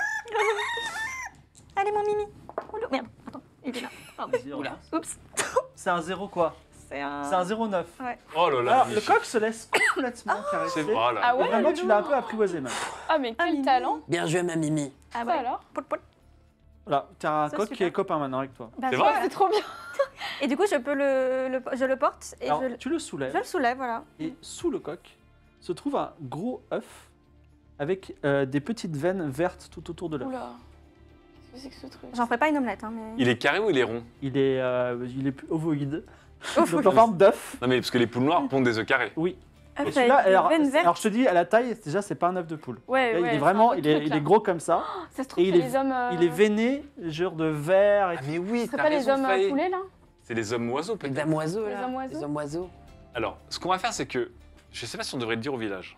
Speaker 6: Allez mon Mimi. Oh, merde, attends, il est là. Pardon.
Speaker 1: Vas-y, on lance.
Speaker 6: Oups.
Speaker 1: C'est un 0 quoi?
Speaker 6: C'est un...
Speaker 1: C'est un 0,9.
Speaker 4: Oh là là.
Speaker 1: Alors, le
Speaker 4: Michi.
Speaker 1: coq se laisse complètement caresser.
Speaker 4: C'est oh là.
Speaker 5: Ah
Speaker 1: Et
Speaker 5: ouais,
Speaker 1: vraiment,
Speaker 5: le
Speaker 1: tu
Speaker 5: loup.
Speaker 1: l'as un peu apprivoisé même.
Speaker 5: Ah, mais quel
Speaker 6: Mimi.
Speaker 5: talent.
Speaker 3: Bien joué, ma Mimi.
Speaker 6: Ah
Speaker 5: Ça
Speaker 6: ouais.
Speaker 5: alors.
Speaker 6: Pout, pout.
Speaker 1: Voilà, tu as un
Speaker 6: Ça,
Speaker 1: coq qui
Speaker 6: super.
Speaker 1: est copain maintenant avec toi.
Speaker 6: Bah,
Speaker 4: C'est
Speaker 6: voilà.
Speaker 4: vrai
Speaker 5: C'est trop bien.
Speaker 6: Et du coup, je peux je le porte et
Speaker 1: Alors,
Speaker 6: je
Speaker 1: tu le soulèves
Speaker 6: je le soulève, voilà.
Speaker 1: et sous le coq se trouve un gros œuf avec des petites veines vertes tout autour de l'œuf.
Speaker 5: Oula. Qu'est-ce que c'est que ce truc?
Speaker 6: J'en ferai pas une omelette, hein, mais...
Speaker 4: Il est carré ou il est rond?
Speaker 1: Il est ovoïde,
Speaker 6: Ovoïde.
Speaker 1: donc en forme d'œuf.
Speaker 4: Non mais parce que les poules noires pondent des œufs carrés.
Speaker 1: Oui.
Speaker 6: Œuf
Speaker 1: Et celui-là,
Speaker 6: avec des
Speaker 1: alors,
Speaker 6: veines vertes.
Speaker 1: alors je te dis, à la taille, déjà, c'est pas un œuf de poule.
Speaker 5: Ouais,
Speaker 1: Là,
Speaker 5: ouais.
Speaker 1: il est
Speaker 5: c'est
Speaker 1: vraiment,
Speaker 5: un autre
Speaker 1: il
Speaker 5: truc,
Speaker 1: est
Speaker 5: là.
Speaker 1: gros comme ça.
Speaker 5: Ça se trouve,
Speaker 1: et
Speaker 5: c'est
Speaker 1: il est-
Speaker 5: les hommes.
Speaker 1: Il est veiné, genre de vert. Et
Speaker 4: Ah mais oui,
Speaker 5: Ce serait
Speaker 4: t'as
Speaker 5: pas les
Speaker 4: raison,
Speaker 5: hommes
Speaker 4: Faye.
Speaker 5: poulets, là?
Speaker 4: C'est les hommes oiseaux
Speaker 3: Les
Speaker 4: peut-être.
Speaker 3: dames oiseaux,
Speaker 5: Les
Speaker 3: là.
Speaker 5: hommes oiseaux.
Speaker 3: Les hommes oiseaux.
Speaker 4: Alors, ce qu'on va faire c'est que je sais pas si on devrait le dire au village.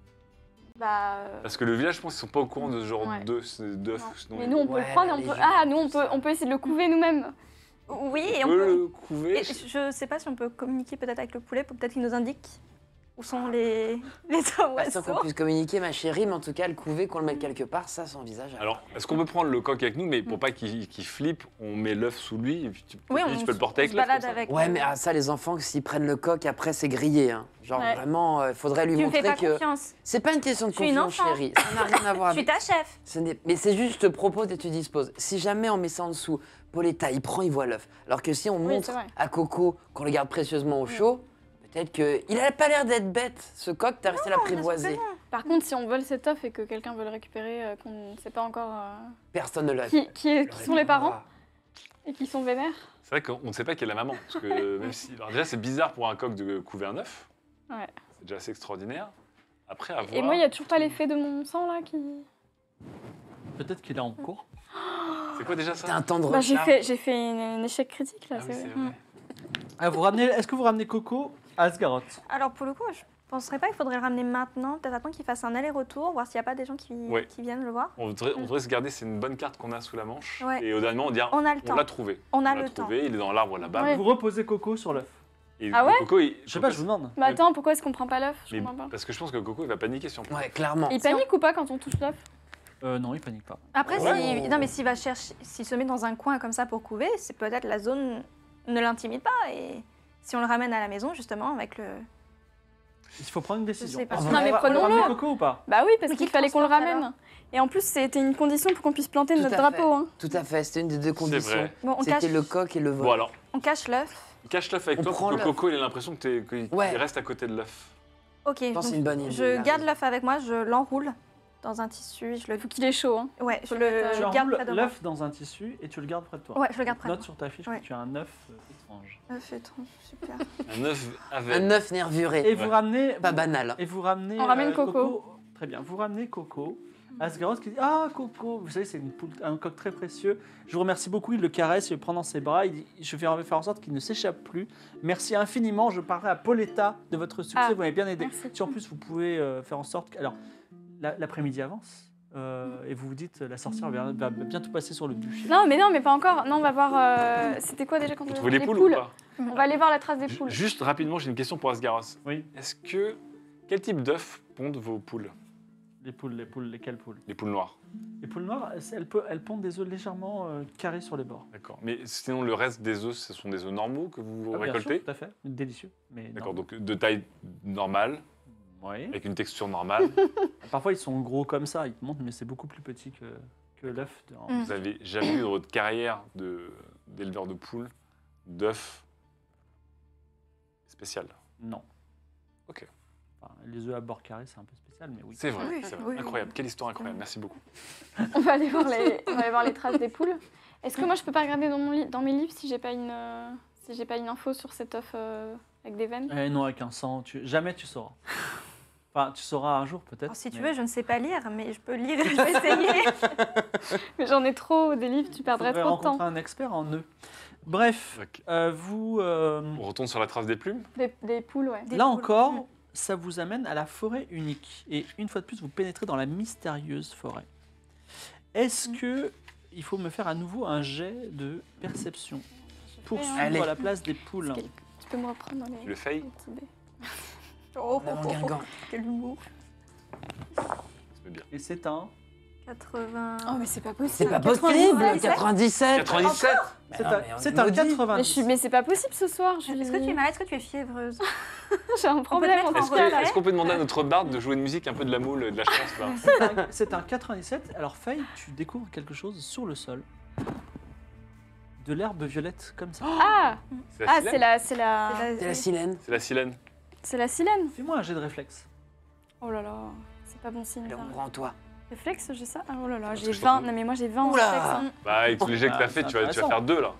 Speaker 5: Bah.
Speaker 4: Parce que le village, je pense qu'ils sont pas au courant de ce genre
Speaker 5: Ouais.
Speaker 4: d'œufs. sinon
Speaker 5: Mais
Speaker 4: ils-
Speaker 5: nous, on peut
Speaker 3: Ouais,
Speaker 5: le prendre et on
Speaker 3: les
Speaker 5: peut.
Speaker 3: gens,
Speaker 5: Ah, nous,
Speaker 3: ça.
Speaker 5: on peut essayer de le couver nous-mêmes.
Speaker 6: Oui, et
Speaker 4: on
Speaker 6: on
Speaker 4: peut
Speaker 6: peut...
Speaker 4: le couver.
Speaker 6: Et je sais pas si on peut communiquer peut-être avec le poulet, pour peut-être qu'il nous indique où sont les hommes
Speaker 3: Pas sûr
Speaker 6: oiseaux.
Speaker 3: qu'on puisse communiquer, ma chérie, mais en tout cas, le couver, qu'on le mette quelque part, ça, c'est envisageable.
Speaker 4: Alors, est-ce qu'on peut prendre le coq avec nous, mais pour pas qu'il flippe, on met l'œuf sous lui et puis
Speaker 6: Oui,
Speaker 4: tu peux le porter avec
Speaker 6: se
Speaker 4: l'œuf
Speaker 6: balade
Speaker 4: comme ça.
Speaker 6: avec...
Speaker 3: Ouais, mais ça, les enfants, s'ils prennent le coq, après, c'est grillé. Hein. Genre,
Speaker 5: Ouais.
Speaker 3: vraiment, il faudrait lui
Speaker 6: Tu me fais
Speaker 3: montrer
Speaker 6: pas
Speaker 3: que.
Speaker 6: confiance.
Speaker 3: C'est pas une question de
Speaker 6: Je suis une
Speaker 3: confiance,
Speaker 6: enfant.
Speaker 3: chérie. Ça n'a rien à voir
Speaker 6: Je suis
Speaker 3: avec.
Speaker 6: ta chef.
Speaker 3: Mais c'est juste, je te propose et tu disposes. Si jamais on met ça en dessous, Pauletta, il prend, il voit l'œuf. Alors que si on
Speaker 5: Oui,
Speaker 3: montre
Speaker 5: c'est vrai.
Speaker 3: à Coco qu'on le garde précieusement au chaud, peut-être que. Il a pas l'air d'être bête, ce coq, t'as réussi à l'apprivoiser.
Speaker 5: Par contre, si on vole cet œuf et que quelqu'un veut le récupérer, qu'on ne sait pas encore
Speaker 3: Personne ne l'a
Speaker 5: qui sont les parents et qui sont vénères.
Speaker 4: C'est vrai qu'on ne sait pas qui est la maman. Parce que même si. Alors déjà, c'est bizarre pour un coq de couver un œuf.
Speaker 5: Ouais.
Speaker 4: C'est déjà assez extraordinaire. Après, à voir.
Speaker 5: Et moi, il n'y a toujours pas l'effet de mon sang là qui.
Speaker 1: peut-être qu'il est en cours.
Speaker 4: C'est quoi déjà ça?
Speaker 3: T'es un temps de
Speaker 5: Bah, j'ai
Speaker 3: recharge.
Speaker 5: fait un échec critique là.
Speaker 4: Ah oui,
Speaker 5: c'est-
Speaker 4: c'est vrai.
Speaker 1: Est-ce que vous ramenez Coco à Asgaroth?
Speaker 6: Alors pour le coup, je penserais pas qu'il faudrait le ramener maintenant. Peut-être attendre qu'il fasse un aller-retour, voir s'il n'y a pas des gens qui viennent le voir.
Speaker 4: On devrait se garder, c'est une bonne carte qu'on a sous la manche.
Speaker 6: Ouais.
Speaker 4: Et au dernier moment, on dit
Speaker 6: On a le temps.
Speaker 4: l'a trouvé.
Speaker 6: On a
Speaker 4: l'a
Speaker 6: le temps.
Speaker 4: trouvé, il est dans l'arbre là-bas.
Speaker 5: Ouais.
Speaker 1: Vous reposez Coco sur l'œuf.
Speaker 4: Et
Speaker 5: Ah ouais
Speaker 4: Coco,
Speaker 1: Je sais pas, je vous demande.
Speaker 5: Bah attends, pourquoi est-ce qu'on prend pas l'œuf? Je
Speaker 4: mais-
Speaker 5: comprends pas.
Speaker 4: parce que je pense que Coco, il va paniquer si on prend.
Speaker 3: Ouais, clairement.
Speaker 5: Il panique ou pas quand on touche l'œuf?
Speaker 1: Non, il panique pas.
Speaker 6: Après,
Speaker 3: Ouais.
Speaker 6: non mais s'il va chercher, s'il se met dans un coin comme ça pour couver, c'est peut-être la zone ne l'intimide pas et si on le ramène à la maison justement avec le.
Speaker 1: Il faut prendre une décision.
Speaker 6: sais pas.
Speaker 1: Est-ce
Speaker 5: Non,
Speaker 1: que
Speaker 5: mais
Speaker 1: vous
Speaker 5: prenons-le.
Speaker 1: ramenez Coco ou pas?
Speaker 5: Bah oui, parce
Speaker 6: Mais
Speaker 5: qu'il
Speaker 6: qui
Speaker 5: fallait qu'on le
Speaker 6: transporte,
Speaker 5: ramène.
Speaker 6: alors
Speaker 5: Et en plus, c'était une condition pour qu'on puisse planter
Speaker 3: Tout
Speaker 5: notre
Speaker 3: à
Speaker 5: drapeau. Hein.
Speaker 3: Tout à fait, c'était une des deux
Speaker 4: C'est
Speaker 3: conditions.
Speaker 4: vrai.
Speaker 6: Bon, on cache,
Speaker 3: C'était le coq et le vol.
Speaker 4: Bon alors,
Speaker 6: on cache l'œuf.
Speaker 4: cache l'œuf avec
Speaker 3: On
Speaker 4: toi
Speaker 3: prend
Speaker 4: pour que
Speaker 3: l'œuf.
Speaker 4: Coco il ait l'impression qu'il
Speaker 3: Ouais.
Speaker 4: reste à côté de l'œuf.
Speaker 6: Ok.
Speaker 3: Je pense que
Speaker 6: donc
Speaker 3: c'est une bonne idée.
Speaker 6: je
Speaker 3: là.
Speaker 6: garde l'œuf avec moi, je l'enroule dans un tissu, je le.
Speaker 5: Faut qu'il est chaud. Hein.
Speaker 6: Ouais, je
Speaker 5: Faut le
Speaker 6: le
Speaker 5: mettre,
Speaker 1: Tu
Speaker 6: garde
Speaker 1: enroules
Speaker 6: près de moi.
Speaker 1: l'œuf dans un tissu et tu le gardes près de toi.
Speaker 6: Ouais, je le garde près de
Speaker 1: Note
Speaker 6: moi.
Speaker 1: sur ta fiche
Speaker 6: Ouais.
Speaker 1: que tu as un œuf étrange.
Speaker 6: Œuf étrange, super.
Speaker 4: Un œuf avec.
Speaker 3: Un œuf nervuré.
Speaker 1: Et vous ramenez.
Speaker 3: Pas banal.
Speaker 1: Et vous ramenez.
Speaker 5: On ramène Coco.
Speaker 1: Très bien. Vous ramenez Coco Asgaros qui dit ah Coco, vous savez c'est un coq très précieux. Je vous remercie beaucoup. Il le caresse, il le prend dans ses bras. Il dit je vais faire en sorte qu'il ne s'échappe plus. Merci infiniment. Je parlerai à Pauletta de votre succès.
Speaker 5: Ah,
Speaker 1: vous m'avez bien aidé.
Speaker 5: merci.
Speaker 1: Si en plus vous pouvez faire en sorte que alors l'après-midi avance et vous vous dites la sorcière va bientôt passer sur le bûcher.
Speaker 5: Non, mais pas encore. Non, on va voir. C'était quoi déjà quand
Speaker 4: Vous
Speaker 5: on
Speaker 4: trouvez les poules ou pas?
Speaker 5: On va aller voir la trace des poules.
Speaker 4: Juste rapidement, j'ai une question pour Asgaros.
Speaker 1: Oui.
Speaker 4: Quel type d'œufs pondent vos poules?
Speaker 1: Lesquelles poules?
Speaker 4: Les poules noires.
Speaker 1: Les poules noires, elles pondent des œufs légèrement carrés sur les bords.
Speaker 4: D'accord. Mais sinon, le reste des œufs, ce sont des œufs normaux que vous
Speaker 1: Ah, bien
Speaker 4: récoltez?
Speaker 1: sûr, tout à fait, délicieux. Mais
Speaker 4: D'accord,
Speaker 1: non.
Speaker 4: donc de taille normale,
Speaker 1: Oui.
Speaker 4: avec une texture normale.
Speaker 1: Parfois ils sont gros comme ça, ils te montrent, mais c'est beaucoup plus petit que l'œuf.
Speaker 4: Vous avez jamais eu dans votre carrière d'éleveur de poules d'œufs spécial?
Speaker 1: Non.
Speaker 4: Ok.
Speaker 1: Enfin, les œufs à bord carré, c'est un peu spécial, mais oui.
Speaker 4: C'est vrai,
Speaker 6: Oui,
Speaker 4: c'est vrai.
Speaker 6: oui, oui.
Speaker 4: Incroyable, quelle histoire incroyable, merci beaucoup.
Speaker 5: On va aller voir les traces des poules. Est-ce que moi je peux pas regarder dans mes livres si j'ai pas une info sur cet œuf avec des veines?
Speaker 1: Non, avec un sang, jamais tu sauras. Enfin, tu sauras un jour peut-être.
Speaker 6: Alors, si tu
Speaker 1: mais
Speaker 6: veux, je ne sais pas lire, mais je peux lire et je vais essayer.
Speaker 5: Mais j'en ai trop des livres, tu perdrais
Speaker 1: faudrait
Speaker 5: trop de temps.
Speaker 1: rencontrer un expert en nœuds. Bref,
Speaker 4: Ok.
Speaker 1: vous...
Speaker 4: On retourne sur la trace des plumes.
Speaker 5: Des poules, ouais.
Speaker 6: Des
Speaker 1: Là
Speaker 6: poules.
Speaker 1: encore, ça vous amène à la forêt unique. Et une fois de plus, vous pénétrez dans la mystérieuse forêt. Est-ce que il faut me faire à nouveau un jet de perception pour
Speaker 5: fais, hein.
Speaker 1: suivre
Speaker 3: Allez.
Speaker 1: à la place des poules?
Speaker 5: Tu peux me reprendre dans les...
Speaker 4: Tu le fais?
Speaker 5: les petits dés.
Speaker 6: Oh,
Speaker 3: Maman Guingamp.
Speaker 6: quel humour.
Speaker 4: C'est bien.
Speaker 1: Et c'est un...
Speaker 6: 80.
Speaker 5: Oh, mais c'est pas
Speaker 3: C'est
Speaker 5: possible.
Speaker 3: pas
Speaker 6: 97.
Speaker 3: possible 97
Speaker 4: 97.
Speaker 1: C'est
Speaker 3: non,
Speaker 1: un,
Speaker 3: mais on
Speaker 1: c'est
Speaker 3: est
Speaker 1: un
Speaker 3: maudits.
Speaker 1: 90.
Speaker 5: Mais c'est pas possible ce soir.
Speaker 6: Est-ce que tu es malade? Est-ce que tu es fiévreuse?
Speaker 5: J'ai un problème
Speaker 6: mettre
Speaker 5: en
Speaker 6: en
Speaker 4: Est-ce
Speaker 5: tout cas, là.
Speaker 4: est-ce qu'on peut demander à notre barde de jouer une musique un peu de la moule, de la chance là?
Speaker 1: C'est un 97. Alors Faye, tu découvres quelque chose sur le sol. De l'herbe violette comme ça.
Speaker 5: Ah,
Speaker 4: C'est la
Speaker 5: ah
Speaker 4: silène?
Speaker 5: c'est la...
Speaker 3: C'est la silène.
Speaker 4: C'est la silène.
Speaker 5: C'est la silène.
Speaker 1: Fais-moi un jet de réflexe.
Speaker 5: Oh là là, c'est pas bon signe.
Speaker 3: Allez,
Speaker 5: ça.
Speaker 3: on croit en toi.
Speaker 5: Réflexe, j'ai ça? Ah, oh là là,
Speaker 4: Parce
Speaker 5: j'ai
Speaker 4: que je
Speaker 5: 20.
Speaker 4: t'en-
Speaker 5: Non mais moi j'ai 20 en
Speaker 3: Oula.
Speaker 5: réflexe. Hein.
Speaker 4: Bah, avec tous les jets que t'as
Speaker 1: Ah,
Speaker 4: fait,
Speaker 1: c'est
Speaker 4: tu vas
Speaker 1: intéressant.
Speaker 4: faire 2 là.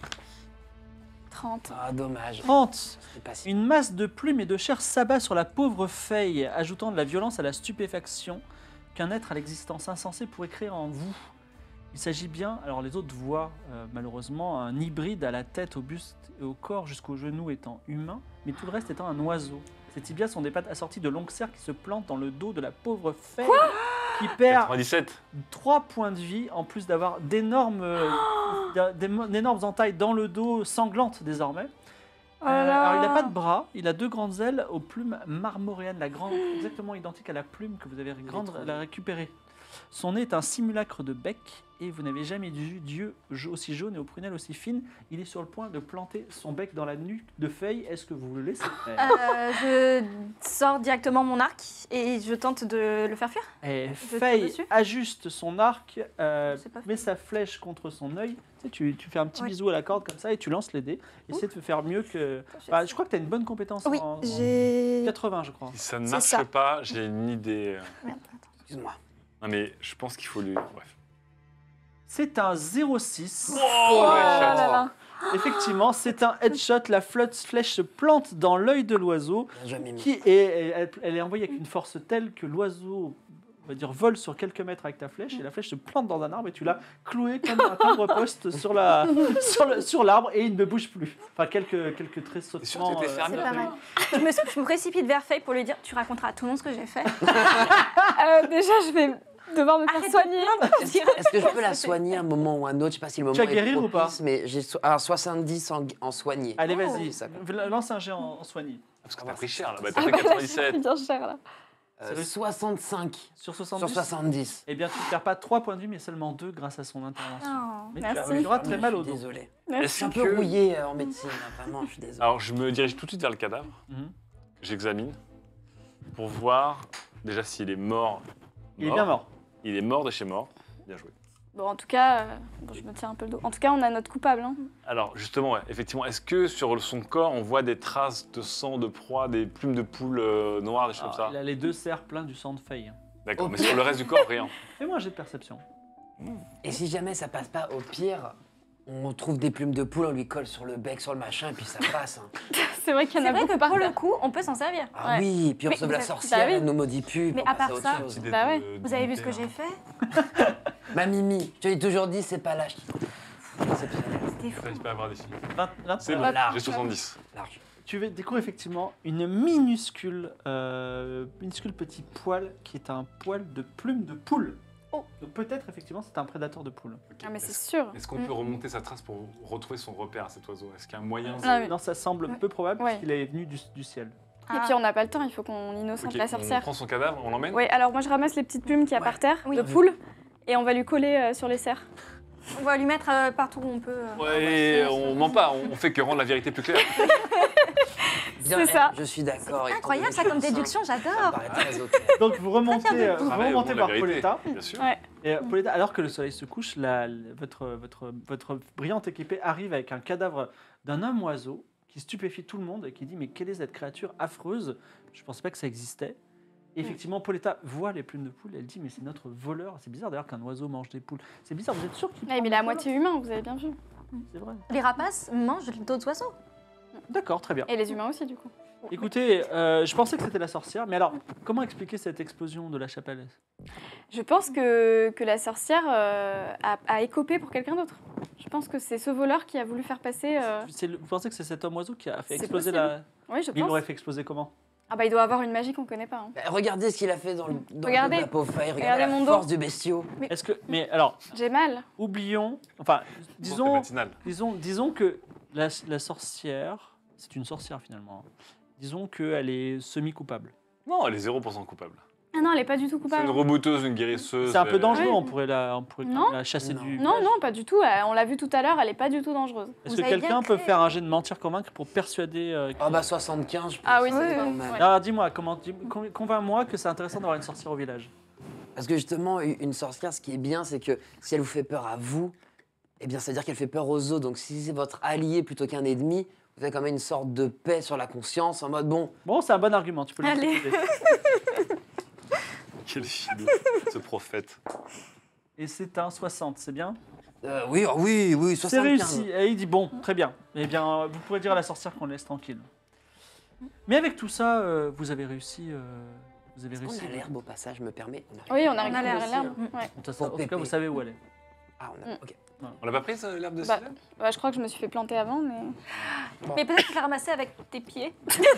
Speaker 5: 30.
Speaker 3: Ah, dommage.
Speaker 1: 30.
Speaker 3: C'est pas si...
Speaker 1: Une masse de plumes et de chair s'abat sur la pauvre Faye, ajoutant de la violence à la stupéfaction qu'un être à l'existence insensée pourrait créer en vous. Il s'agit bien, alors les autres voient malheureusement un hybride à la tête, au buste et au corps jusqu'aux genoux étant humain, mais tout le reste étant un oiseau. Ses tibias sont des pattes assorties de longues serres qui se plantent dans le dos de la pauvre Faye, qui perd
Speaker 4: 97.
Speaker 1: 3 points de vie, en plus d'avoir d'énormes entailles dans le dos, sanglantes désormais.
Speaker 5: Oh là là.
Speaker 1: Alors il n'a pas de bras, il a 2 grandes ailes aux plumes marmoréennes, exactement identique à la plume que vous avez récupérée. Son nez est un simulacre de bec et vous n'avez jamais vu d'yeux aussi jaunes et aux prunelles aussi fines. Il est sur le point de planter son bec dans la nuque de Faye. Est-ce que vous le laissez faire
Speaker 6: Je sors directement mon arc et je tente de le faire fuir.
Speaker 1: Et
Speaker 6: Je tire
Speaker 1: Faye
Speaker 6: dessus
Speaker 1: ajuste son arc,
Speaker 6: sais pas
Speaker 1: met sa flèche contre son œil. Tu fais un petit
Speaker 6: Ouais.
Speaker 1: bisou à la corde comme ça et tu lances les dés. Essaie de faire mieux que... Bah, je crois que tu as une bonne compétence
Speaker 6: Oui,
Speaker 1: en
Speaker 6: j'ai.
Speaker 1: 80, je crois.
Speaker 4: Si ça ne
Speaker 6: C'est
Speaker 4: marche
Speaker 6: ça.
Speaker 4: pas, j'ai une idée.
Speaker 6: Merde.
Speaker 3: Excuse-moi.
Speaker 4: Non mais je pense qu'il faut lui... Bref.
Speaker 1: C'est un 06.
Speaker 5: Oh là là.
Speaker 1: Effectivement, c'est un headshot. La flèche se plante dans l'œil de l'oiseau,
Speaker 3: Bien joué, Mimi.
Speaker 1: elle est envoyée avec une force telle que l'oiseau, on va dire, vole sur quelques mètres avec ta flèche, et la flèche se plante dans un arbre et tu l'as cloué comme un timbre-poste sur l'arbre et il ne bouge plus. Enfin, quelques traits
Speaker 4: sûr
Speaker 1: sautements.
Speaker 4: que t'étais fermé,
Speaker 6: C'est pas mal. Je me précipite vers Faye pour lui dire tu raconteras à tout le monde ce que j'ai fait.
Speaker 5: Déjà, je vais devoir me faire
Speaker 6: Arrête de
Speaker 5: soigner.
Speaker 3: Est-ce que je peux la soigner un moment ou un autre? Je sais pas si le moment
Speaker 1: Tu as
Speaker 3: est
Speaker 1: guérir ou
Speaker 3: propice,
Speaker 1: pas
Speaker 3: mais j'ai alors 70 en soigné.
Speaker 1: Allez,
Speaker 3: Oh,
Speaker 1: vas-y,
Speaker 3: ça compte.
Speaker 1: lance un jet en soigné.
Speaker 4: Parce que t'as pris cher là. Bah,
Speaker 5: Ah
Speaker 4: t'as fait
Speaker 5: bah là, j'ai
Speaker 4: 97.
Speaker 5: pris bien cher là.
Speaker 3: 65
Speaker 1: Sur
Speaker 3: sur
Speaker 1: 70.
Speaker 3: 70.
Speaker 1: Eh bien, tu ne perds pas 3 points de vie, mais seulement 2 grâce à son intervention.
Speaker 6: Oh.
Speaker 1: Mais
Speaker 5: Merci.
Speaker 1: tu auras très mal au dos.
Speaker 3: Désolé. Je
Speaker 5: Merci.
Speaker 3: suis un peu rouillé en médecine, hein, vraiment, je suis désolé.
Speaker 4: Alors je me dirige tout de suite vers le cadavre.
Speaker 1: Mhm.
Speaker 4: J'examine pour voir déjà s'il est mort.
Speaker 1: Il est bien mort.
Speaker 4: Il est mort de chez mort. Bien joué.
Speaker 5: Bon, en tout cas, bon, je me tiens un peu le dos. En tout cas, on a notre coupable. Hein.
Speaker 4: Alors justement, ouais, effectivement, est-ce que sur son corps on voit des traces de sang, de proie, des plumes de poule noires, des choses
Speaker 1: Alors,
Speaker 4: comme
Speaker 1: il
Speaker 4: ça?
Speaker 1: a les 2 cerfs pleins du sang de Faye.
Speaker 4: D'accord,
Speaker 3: Au
Speaker 4: mais
Speaker 3: pire-
Speaker 4: sur le reste du corps, rien.
Speaker 1: Fais-moi un jet de perception.
Speaker 3: Et si jamais ça passe pas, au pire, On trouve des plumes de poule, on lui colle sur le bec, sur le machin, et puis ça passe. Hein.
Speaker 5: C'est vrai qu'il y en
Speaker 6: C'est
Speaker 5: a
Speaker 6: vrai
Speaker 5: beaucoup
Speaker 6: que
Speaker 5: par
Speaker 6: pour le
Speaker 5: terre.
Speaker 6: coup, on peut s'en servir.
Speaker 3: Ah
Speaker 5: Ouais.
Speaker 3: oui, puis on
Speaker 6: Mais
Speaker 3: sauve
Speaker 6: vous
Speaker 3: la
Speaker 6: avez-
Speaker 3: sorcière,
Speaker 5: bah oui.
Speaker 3: elle nous maudit plus.
Speaker 6: Mais
Speaker 3: on
Speaker 6: à
Speaker 3: passe
Speaker 6: part
Speaker 3: autre
Speaker 6: ça,
Speaker 3: chose.
Speaker 5: Bah ouais.
Speaker 6: Vous avez vu ce que j'ai fait?
Speaker 3: Ma Mimi, je t'ai toujours dit, c'est pas lâche. Exceptionnel.
Speaker 6: C'était fou.
Speaker 4: Je peux avoir des filles.
Speaker 1: 20.
Speaker 4: C'est bon,
Speaker 3: large.
Speaker 4: j'ai 70.
Speaker 3: Large.
Speaker 1: Tu découvres effectivement une minuscule petit poil qui est un poil de plume de poule.
Speaker 5: Oh.
Speaker 1: Donc peut-être effectivement c'est un prédateur de poule.
Speaker 4: Ok.
Speaker 5: Ah mais c'est
Speaker 4: Est-ce
Speaker 5: sûr.
Speaker 4: est-ce qu'on peut remonter sa trace pour retrouver son repère, cet oiseau? Est-ce qu'il y a un moyen
Speaker 5: Ah oui.
Speaker 1: Non, ça semble peu probable
Speaker 5: Ouais.
Speaker 1: puisqu'il est venu du ciel.
Speaker 5: Et puis on n'a pas le temps, il faut qu'on innocente
Speaker 4: Ok,
Speaker 5: la
Speaker 4: on
Speaker 5: sorcière.
Speaker 4: prend son cadavre, on l'emmène?
Speaker 5: Oui, alors moi je ramasse les petites plumes qu'il y a
Speaker 3: Ouais.
Speaker 5: par terre
Speaker 6: Oui.
Speaker 5: de poule et on va lui coller sur les serres.
Speaker 6: On va lui mettre partout où on peut.
Speaker 4: Ouais, on ment pas, on fait que rendre la vérité plus claire.
Speaker 3: Bien,
Speaker 5: C'est ça.
Speaker 3: Je suis d'accord. et
Speaker 6: Incroyable
Speaker 3: pour
Speaker 6: ça
Speaker 3: des
Speaker 6: comme
Speaker 3: choses
Speaker 6: déduction,
Speaker 3: simples, ça me
Speaker 6: j'adore.
Speaker 3: paraît très ok.
Speaker 1: Donc vous remontez, vous
Speaker 4: Travail,
Speaker 1: remontez
Speaker 4: bon,
Speaker 1: par
Speaker 4: la vérité,
Speaker 1: Pauletta.
Speaker 4: Bien sûr.
Speaker 5: Ouais.
Speaker 1: Et Pauletta, alors que le soleil se couche, votre brillante équipée arrive avec un cadavre d'un homme oiseau qui stupéfie tout le monde et qui dit mais quelle est cette créature affreuse? Je ne pensais pas que ça existait. Et effectivement, Pauletta voit les plumes de poule. Elle dit mais c'est notre voleur. C'est bizarre d'ailleurs qu'un oiseau mange des poules. C'est bizarre. Vous êtes sûr qu'il
Speaker 5: Ah, mais il est à moitié humain, vous avez bien vu.
Speaker 1: C'est vrai.
Speaker 6: Les rapaces mangent d'autres oiseaux.
Speaker 1: D'accord, très bien.
Speaker 5: Et les humains aussi du coup.
Speaker 1: Écoutez, je pensais que c'était la sorcière, mais alors comment expliquer cette explosion de la chapelle?
Speaker 5: Je pense que la sorcière a écopé pour quelqu'un d'autre. Je pense que c'est ce voleur qui a voulu faire passer.
Speaker 1: Vous pensez que c'est cet homme oiseau qui a fait
Speaker 5: C'est
Speaker 1: exploser
Speaker 5: possible.
Speaker 1: la...
Speaker 5: Oui, je
Speaker 1: Il
Speaker 5: pense.
Speaker 1: l'aurait fait exploser comment?
Speaker 5: Ah bah il doit avoir une magie qu'on connaît pas. Hein.
Speaker 3: Bah, regardez ce qu'il a fait dans le
Speaker 5: Regardez.
Speaker 3: dos de la pauvre feuille.
Speaker 5: Regardez
Speaker 3: Regardez
Speaker 5: mon
Speaker 3: la
Speaker 5: dos.
Speaker 3: force du bestiau.
Speaker 1: Est-ce que... Mais alors,
Speaker 5: J'ai mal.
Speaker 1: oublions... Enfin,
Speaker 4: Bon, c'est
Speaker 1: disons...
Speaker 4: matinal.
Speaker 1: Disons que la sorcière, c'est une sorcière finalement. Disons qu'elle est semi-coupable.
Speaker 4: Non, elle est 0% coupable.
Speaker 5: Ah non, elle est pas du tout
Speaker 4: C'est
Speaker 5: coupable.
Speaker 4: une rebouteuse, une guérisseuse.
Speaker 1: C'est un peu dangereux,
Speaker 5: Ouais.
Speaker 1: on pourrait la
Speaker 5: Non.
Speaker 1: chasser
Speaker 3: Non.
Speaker 1: du...
Speaker 5: Non, non, pas du tout. On l'a vu tout à l'heure, elle est pas du tout dangereuse.
Speaker 1: Est-ce
Speaker 6: Vous
Speaker 1: que
Speaker 6: avez
Speaker 1: quelqu'un
Speaker 6: bien
Speaker 1: peut
Speaker 6: créé.
Speaker 1: faire un jet de mentir-convaincre pour persuader...
Speaker 3: Ah bah 75, je pense.
Speaker 5: Ah oui,
Speaker 3: que
Speaker 5: c'est
Speaker 3: pas
Speaker 5: bon.
Speaker 3: mal.
Speaker 5: Ouais.
Speaker 1: Alors dis-moi, convainc-moi que c'est intéressant d'avoir une sorcière au village.
Speaker 3: Parce que justement, une sorcière, ce qui est bien, c'est que si elle vous fait peur à vous, eh bien, ça veut dire qu'elle fait peur aux autres. Donc si c'est votre allié plutôt qu'un ennemi, vous avez quand même une sorte de paix sur la conscience, en mode bon,
Speaker 1: Bon, c'est un bon argument, tu peux le
Speaker 5: Allez.
Speaker 1: utiliser.
Speaker 4: Quel filou, ce prophète.
Speaker 1: Et c'est un 60, c'est bien?
Speaker 3: oui, oui,
Speaker 1: C'est
Speaker 3: 75.
Speaker 1: réussi. Et il dit bon, très bien. Eh bien, vous pourrez dire à la sorcière qu'on le laisse tranquille. Mais avec tout ça, vous avez réussi. Vous avez
Speaker 3: Est-ce qu'on
Speaker 1: réussi.
Speaker 3: a l'herbe au passage, je me permets?
Speaker 5: Oui, on a
Speaker 6: On a
Speaker 5: récupéré
Speaker 6: l'air
Speaker 5: l'herbe.
Speaker 6: aussi,
Speaker 5: Ouais.
Speaker 1: En tout
Speaker 3: Pour
Speaker 1: cas,
Speaker 3: Pépé.
Speaker 1: vous savez où elle est.
Speaker 3: Ah, on a... ok.
Speaker 4: On l'a pas prise, l'herbe de
Speaker 5: Bah,
Speaker 4: Cylène?
Speaker 5: Bah, je crois que je me suis fait planter avant, mais
Speaker 6: Mais peut-être que tu l'as ramassé avec tes pieds.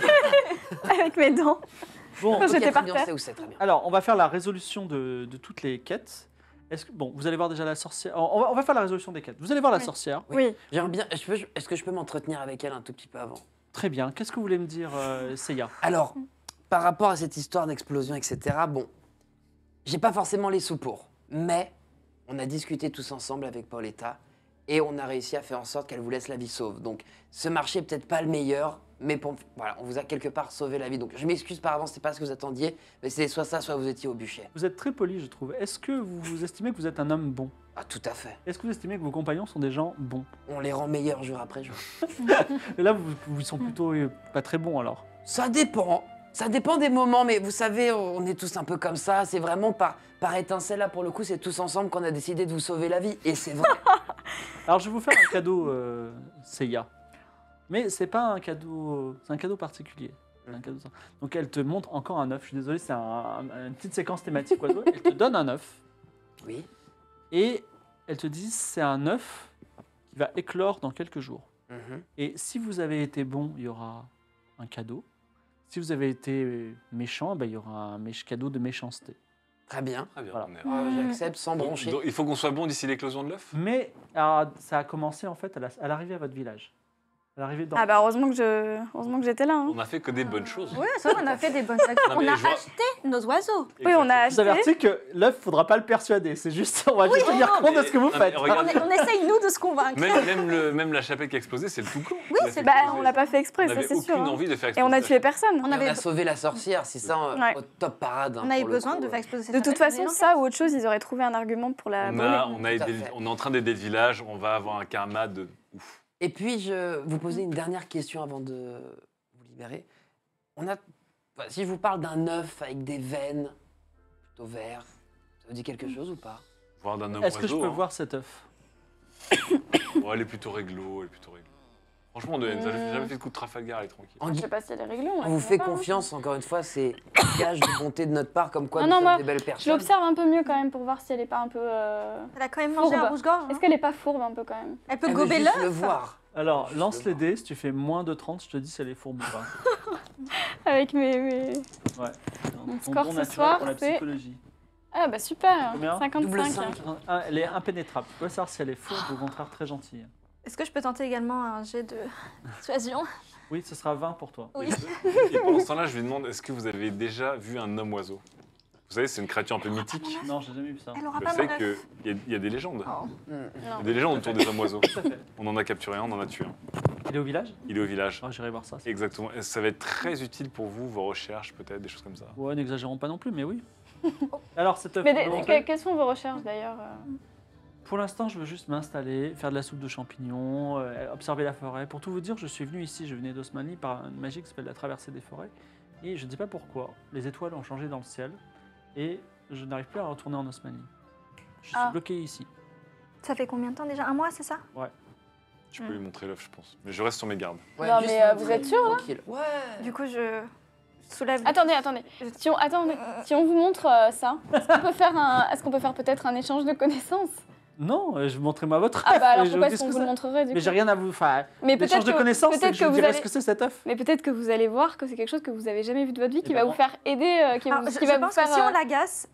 Speaker 5: avec mes dents.
Speaker 1: Bon,
Speaker 5: Quand
Speaker 3: Ok,
Speaker 5: j'étais
Speaker 3: très
Speaker 5: par
Speaker 3: bien,
Speaker 5: terre.
Speaker 3: c'est où c'est, très bien.
Speaker 1: alors, on va faire la résolution de toutes les quêtes. Est-ce que, bon, vous allez voir déjà la sorcière. On va faire la résolution des quêtes. Vous allez voir la
Speaker 5: Oui.
Speaker 1: sorcière.
Speaker 5: Oui.
Speaker 3: J'aimerais bien... Est-ce que je peux m'entretenir avec elle un tout petit peu avant?
Speaker 1: Très bien. Qu'est-ce que vous voulez me dire, Seiya?
Speaker 3: Alors, par rapport à cette histoire d'explosion, etc., bon, j'ai pas forcément les sous pour, mais on a discuté tous ensemble avec Pauletta et on a réussi à faire en sorte qu'elle vous laisse la vie sauve. Donc, ce marché est peut-être pas le meilleur, mais voilà, on vous a quelque part sauvé la vie. Donc, je m'excuse par avance, c'est pas ce que vous attendiez, mais c'est soit ça, soit vous étiez au bûcher.
Speaker 1: Vous êtes très poli, je trouve. Est-ce que vous estimez que vous êtes un homme bon?
Speaker 3: Ah, tout à fait.
Speaker 1: Est-ce que vous estimez que vos compagnons sont des gens bons?
Speaker 3: On les rend meilleurs jour après jour.
Speaker 1: Et là, ils sont plutôt pas très bons alors.
Speaker 3: Ça dépend. Ça dépend des moments, mais vous savez, on est tous un peu comme ça. C'est vraiment par étincelle, là, pour le coup, c'est tous ensemble qu'on a décidé de vous sauver la vie. Et c'est vrai.
Speaker 1: Alors, je vais vous faire un cadeau, Seiya. Mais c'est pas un cadeau, c'est un cadeau particulier. Un cadeau. Donc, elle te montre encore un œuf. Je suis désolé, c'est une petite séquence thématique oiseau. Elle te donne un œuf
Speaker 3: Oui.
Speaker 1: et elle te dit c'est un œuf qui va éclore dans quelques jours.
Speaker 3: Mhm.
Speaker 1: Et si vous avez été bon, il y aura un cadeau. Si vous avez été méchant, ben, il y aura un cadeau de méchanceté.
Speaker 3: Très bien.
Speaker 4: Très bien.
Speaker 1: Voilà.
Speaker 4: on est-
Speaker 3: J'accepte sans broncher.
Speaker 4: Donc, il faut qu'on soit bon d'ici l'éclosion de l'œuf?
Speaker 1: Mais alors, ça a commencé en fait à l'arrivée à votre village. À l'arrivée dans...
Speaker 5: Ah bah heureusement que j'étais là. Hein.
Speaker 4: On a fait que des bonnes choses.
Speaker 6: Oui, c'est vrai, on a fait des bonnes actions.
Speaker 4: Non,
Speaker 6: On
Speaker 4: mais
Speaker 6: a
Speaker 4: je vois-
Speaker 6: acheté nos oiseaux.
Speaker 5: Oui, on a
Speaker 1: Je vous
Speaker 5: acheté.
Speaker 1: avertis que l'œuf, faudra pas le persuader. C'est juste, on va juste tenir
Speaker 4: non,
Speaker 1: compte de
Speaker 4: mais-
Speaker 1: ce que vous
Speaker 4: non, mais
Speaker 1: faites.
Speaker 4: regarde,
Speaker 6: On essaye, nous, de se convaincre.
Speaker 4: Même la chapelle qui a explosé, c'est le tout con.
Speaker 6: Oui,
Speaker 5: Bah, on l'a pas fait
Speaker 4: On
Speaker 5: exprès, ça
Speaker 4: n'avait
Speaker 5: c'est sûr.
Speaker 4: aucune
Speaker 5: hein.
Speaker 4: envie de faire
Speaker 5: Et
Speaker 4: exploser
Speaker 5: on a
Speaker 4: la
Speaker 5: tué personne.
Speaker 6: On
Speaker 3: On
Speaker 6: avait,
Speaker 3: a sauvé la sorcière, c'est ça,
Speaker 5: Ouais.
Speaker 3: au top parade. hein,
Speaker 6: on avait
Speaker 3: pour le
Speaker 6: besoin
Speaker 3: coup,
Speaker 6: de faire exploser
Speaker 5: De
Speaker 6: cette
Speaker 5: toute
Speaker 6: chapelle.
Speaker 5: façon, ça ou autre chose, ils auraient trouvé un argument pour la
Speaker 4: On,
Speaker 5: brûler.
Speaker 4: on
Speaker 3: Tout à fait.
Speaker 4: est en train d'aider le village, on va avoir un karma de ouf.
Speaker 3: Et puis, je vous poser une dernière question avant de vous libérer. Enfin, si je vous parle d'un œuf avec des veines plutôt vert, ça vous dit quelque chose ou pas?
Speaker 4: Voir d'un homme
Speaker 1: Est-ce que je
Speaker 4: oiseau,
Speaker 1: peux
Speaker 4: hein.
Speaker 1: voir cet œuf?
Speaker 4: Bon, elle est plutôt réglo, elle est plutôt réglo. Franchement, elle n'a jamais fait de coup de Trafalgar, elle est tranquille.
Speaker 5: Je sais pas si elle est réglée.
Speaker 3: On vous fait confiance, encore une fois, c'est gage de bonté de notre part, comme quoi
Speaker 5: Non,
Speaker 3: nous
Speaker 5: non,
Speaker 3: sommes
Speaker 5: moi,
Speaker 3: des belles
Speaker 5: Je
Speaker 3: personnes.
Speaker 5: l'observe un peu mieux quand même pour voir si elle est pas un peu.
Speaker 6: Elle a quand même mangé un
Speaker 5: Fourbe.
Speaker 6: rouge-gorge.
Speaker 5: Est-ce qu'elle est pas fourbe un peu quand même?
Speaker 6: Elle peut
Speaker 3: Elle veut
Speaker 6: gober
Speaker 3: juste
Speaker 6: l'œuf.
Speaker 3: le voir.
Speaker 1: Alors,
Speaker 3: Juste
Speaker 1: lance
Speaker 3: le
Speaker 1: les
Speaker 3: voir.
Speaker 1: dés. Si tu fais moins de 30, je te dis si elle est fourbe ou pas.
Speaker 5: Avec mes.
Speaker 1: Ouais.
Speaker 5: Mon
Speaker 1: Ton
Speaker 5: score
Speaker 1: don
Speaker 5: ce
Speaker 1: naturel
Speaker 5: soir,
Speaker 1: pour la
Speaker 5: c'est-
Speaker 1: psychologie.
Speaker 5: Ah bah super.
Speaker 1: Combien?
Speaker 5: 55.
Speaker 3: Double 5.
Speaker 1: Ah, elle est impénétrable. Tu peux savoir si elle est fourbe ou au contraire très gentille.
Speaker 6: Est-ce que je peux tenter également un jet de persuasion?
Speaker 1: Oui, ce sera 20 pour toi.
Speaker 6: Oui.
Speaker 4: Et pendant ce temps-là, je lui demande est-ce que vous avez déjà vu un homme-oiseau? Vous savez, c'est une créature un peu mythique.
Speaker 1: Non, j'ai jamais vu ça.
Speaker 6: Elle aura
Speaker 4: Je
Speaker 6: pas
Speaker 4: sais
Speaker 6: mon œuf.
Speaker 4: qu'il y a des légendes.
Speaker 6: Oh.
Speaker 4: Il y
Speaker 5: Non.
Speaker 4: a des légendes autour des hommes-oiseaux.
Speaker 1: Tout à fait.
Speaker 4: On en a capturé un, on en a tué un.
Speaker 1: Il est au village?
Speaker 4: Il est au village.
Speaker 1: Oh, j'irai voir ça.
Speaker 4: Exactement. Et ça va être très utile pour vous, vos recherches, peut-être, des choses comme ça.
Speaker 1: Ouais, n'exagérons pas non plus, mais oui. Alors, cette œuf.
Speaker 5: Mais
Speaker 1: volontaire,
Speaker 5: quelles sont vos recherches d'ailleurs
Speaker 1: pour l'instant, je veux juste m'installer, faire de la soupe de champignons, observer la forêt. Pour tout vous dire, je suis venu ici, je venais d'Osmanli par une magie qui s'appelle la traversée des forêts. Et je ne sais pas pourquoi, les étoiles ont changé dans le ciel et je n'arrive plus à retourner en Osmanli. Je suis
Speaker 5: Ah.
Speaker 1: bloqué ici.
Speaker 6: Ça fait combien de temps déjà? Un mois, c'est ça?
Speaker 4: Je peux lui montrer l'œuf, je pense. Mais je reste sur mes gardes.
Speaker 3: Ouais,
Speaker 5: Non,
Speaker 3: juste
Speaker 5: mais,
Speaker 3: montrer,
Speaker 5: vous êtes sûr, là
Speaker 3: tranquille. Ouais.
Speaker 6: Du coup, je soulève.
Speaker 5: Attendez. Si on vous montre ça, est-ce qu'on peut faire peut-être un échange de connaissances?
Speaker 1: Non, je montrerai-moi votre
Speaker 5: Ah
Speaker 1: œuf.
Speaker 5: bah alors
Speaker 1: et je
Speaker 5: pourquoi
Speaker 1: vous dis
Speaker 5: est-ce
Speaker 1: ce
Speaker 5: qu'on
Speaker 1: que
Speaker 5: vous le
Speaker 1: c'est.
Speaker 5: montrerait du coup?
Speaker 1: Mais j'ai rien à vous. Enfin,
Speaker 5: Mais
Speaker 1: l'échange de connaissances, c'est que
Speaker 5: peut-être
Speaker 1: je vous
Speaker 5: vous
Speaker 1: dirai
Speaker 5: allez-
Speaker 1: ce que c'est cet œuf.
Speaker 5: Mais peut-être que vous allez voir que c'est quelque chose que vous avez jamais vu de votre vie, qui
Speaker 1: Eh
Speaker 5: va
Speaker 1: ben
Speaker 5: vous
Speaker 1: non.
Speaker 5: faire aider, qui
Speaker 6: Alors,
Speaker 5: va
Speaker 6: je
Speaker 5: vous
Speaker 6: pense
Speaker 5: faire.
Speaker 6: que si on l'agace.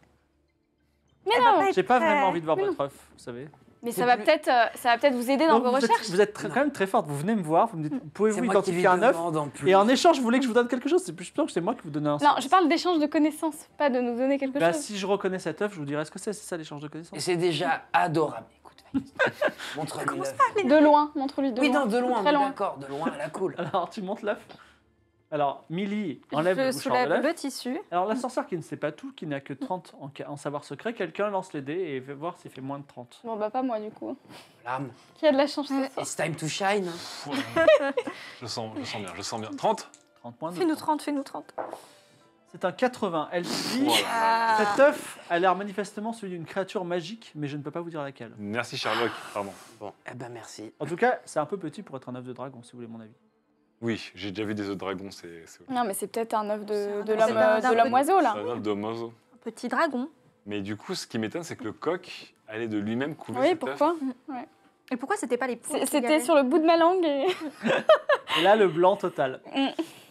Speaker 5: Mais
Speaker 6: elle va
Speaker 5: non,
Speaker 6: pas être
Speaker 1: J'ai pas
Speaker 6: très-
Speaker 1: vraiment envie de voir
Speaker 5: Mais
Speaker 1: votre œuf, vous savez.
Speaker 5: Mais
Speaker 3: C'est
Speaker 5: ça va
Speaker 3: plus-
Speaker 5: peut-être vous aider dans
Speaker 1: Donc,
Speaker 5: vos
Speaker 1: vous êtes-
Speaker 5: recherches.
Speaker 1: Vous êtes quand même très forte. Vous venez me voir, vous me dites
Speaker 3: C'est
Speaker 1: pouvez-vous
Speaker 3: moi qui lui
Speaker 1: identifier un œuf?
Speaker 3: demande en plus.
Speaker 1: Et en échange, vous voulez que je vous donne quelque chose? C'est plus sûr que c'est moi qui vous donne un.
Speaker 5: Non, je parle d'échange de connaissances, pas de nous donner quelque
Speaker 1: Bah,
Speaker 5: chose.
Speaker 1: si je reconnais cet œuf, je vous dirai ce que c'est ça l'échange de
Speaker 3: Et
Speaker 1: connaissances.
Speaker 3: c'est déjà adorable. Écoute, montre-lui l'œuf.
Speaker 5: De loin, montre-lui de
Speaker 3: Oui,
Speaker 5: loin.
Speaker 3: non, de loin,
Speaker 5: Très
Speaker 3: mais
Speaker 5: loin.
Speaker 3: d'accord, de loin, elle a cool.
Speaker 1: Alors, tu montes l'œuf. Alors, Millie enlève
Speaker 6: Je
Speaker 1: le bouchon de
Speaker 6: soulève
Speaker 1: l'œuf.
Speaker 6: le tissu.
Speaker 1: Alors, la sorcière qui ne sait pas tout, qui n'a que 30 en savoir secret, quelqu'un lance les dés et va voir s'il fait moins de 30.
Speaker 5: Bon bah pas moi du coup.
Speaker 3: L'âme.
Speaker 5: Qui a de la chance ce soir.
Speaker 3: It's time to shine.
Speaker 4: Je sens bien. 30
Speaker 1: 30 moins de
Speaker 6: Fais-nous
Speaker 1: 30.
Speaker 6: 30, fais-nous 30.
Speaker 1: C'est un 80. Elle dit
Speaker 4: Voilà.
Speaker 1: cet œuf a l'air manifestement celui d'une créature magique, mais je ne peux pas vous dire laquelle.
Speaker 4: Merci Sherlock, pardon.
Speaker 3: Bon, eh ben merci.
Speaker 1: En tout cas, c'est un peu petit pour être un œuf de dragon, si vous voulez mon avis.
Speaker 4: Oui, j'ai déjà vu des œufs de dragon, c'est
Speaker 5: Non mais c'est peut-être un œuf de
Speaker 6: C'est
Speaker 5: l'homme
Speaker 6: d'un
Speaker 5: de l'homme oiseau là.
Speaker 4: un œuf d'homme oiseau.
Speaker 6: Un petit dragon.
Speaker 4: Mais du coup, ce qui m'étonne, c'est que le coq allait de lui-même couver
Speaker 5: Oui,
Speaker 4: cet œuf.
Speaker 5: pourquoi?
Speaker 6: Et pourquoi c'était pas les poules qui y
Speaker 5: C'était
Speaker 6: avaient
Speaker 5: sur le bout de ma langue et...
Speaker 1: Et là, le blanc total.
Speaker 5: Mm.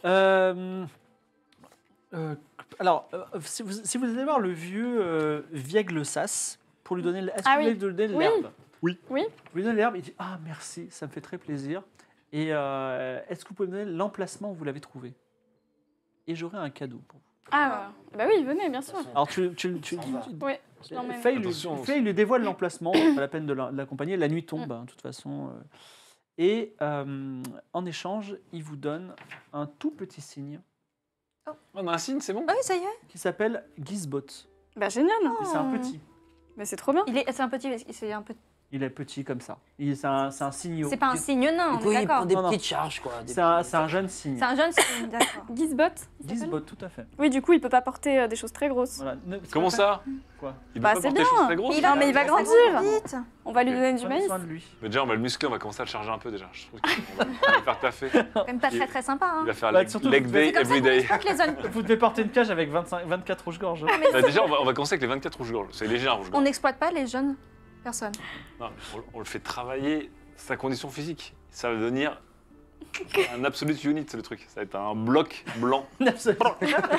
Speaker 1: Alors, si vous allez voir le vieux Viègle Sass, pour lui donner, est-ce que
Speaker 5: Ah
Speaker 1: vous
Speaker 5: oui.
Speaker 1: voulez lui donner
Speaker 5: Oui.
Speaker 1: l'herbe?
Speaker 4: Oui.
Speaker 5: Oui.
Speaker 1: Vous lui donnez l'herbe, il dit ah merci, ça me fait très plaisir. Et est-ce que vous pouvez me donner l'emplacement où vous l'avez trouvé? Et j'aurai un cadeau pour vous.
Speaker 5: Ah bah oui, venez bien sûr.
Speaker 1: Alors tu
Speaker 5: Oui, je l'emmène.
Speaker 1: Faye
Speaker 4: Attention.
Speaker 1: lui dévoile l'emplacement, pas la peine de l'accompagner. La nuit tombe, hein, de toute façon. Et en échange, il vous donne un tout petit signe
Speaker 4: On a un signe, c'est bon
Speaker 6: Ah oui, ça y est.
Speaker 1: qui s'appelle Gizbot.
Speaker 5: Bah génial.
Speaker 1: Et c'est un petit.
Speaker 5: Mais c'est trop bien.
Speaker 6: C'est un petit. C'est un peu.
Speaker 1: Il est petit comme ça. C'est un signe.
Speaker 6: C'est pas un signe nain,
Speaker 3: Du
Speaker 6: on
Speaker 3: coup,
Speaker 6: est
Speaker 3: il prend
Speaker 6: d'accord.
Speaker 3: des
Speaker 1: Non, non.
Speaker 3: petites charges, quoi. des
Speaker 1: C'est un
Speaker 3: petits-
Speaker 1: jeune signe.
Speaker 6: C'est un jeune signe, d'accord.
Speaker 5: Gizbot. il s'appelle
Speaker 1: Gizbot, tout à fait.
Speaker 5: Oui, du coup, il peut pas porter des choses très grosses.
Speaker 1: Voilà.
Speaker 4: Comment ça
Speaker 1: Quoi?
Speaker 4: Il
Speaker 5: Bah,
Speaker 4: peut pas
Speaker 5: c'est
Speaker 4: porter des
Speaker 5: bien.
Speaker 4: choses très grosses
Speaker 5: Non, mais il va
Speaker 6: Ça
Speaker 5: grandir.
Speaker 6: grandit vite.
Speaker 5: On va lui donner du
Speaker 1: Prenez
Speaker 5: maïs.
Speaker 1: soin de lui.
Speaker 4: Mais déjà, on va le muscler, on va commencer à le charger un peu déjà. Je trouve qu'on va le faire taffer.
Speaker 6: Quand même pas très très sympa. Hein.
Speaker 4: Il va faire
Speaker 1: Bah,
Speaker 4: leg,
Speaker 1: surtout,
Speaker 4: leg
Speaker 1: vous-
Speaker 4: day
Speaker 6: C'est comme ça
Speaker 4: every
Speaker 6: qu'on
Speaker 4: day.
Speaker 6: exploite les zones.
Speaker 1: Vous devez porter une cage avec 24 rouges-gorges.
Speaker 4: Bah, déjà, on va commencer avec les 24 rouges-gorges. C'est léger un
Speaker 6: On
Speaker 4: rouge-gorge.
Speaker 6: n'exploite pas les jeunes personnes.
Speaker 4: Non, on le fait travailler sa condition physique. Ça va devenir un absolute unit, c'est le truc. Ça va être un bloc blanc.
Speaker 1: Absolument.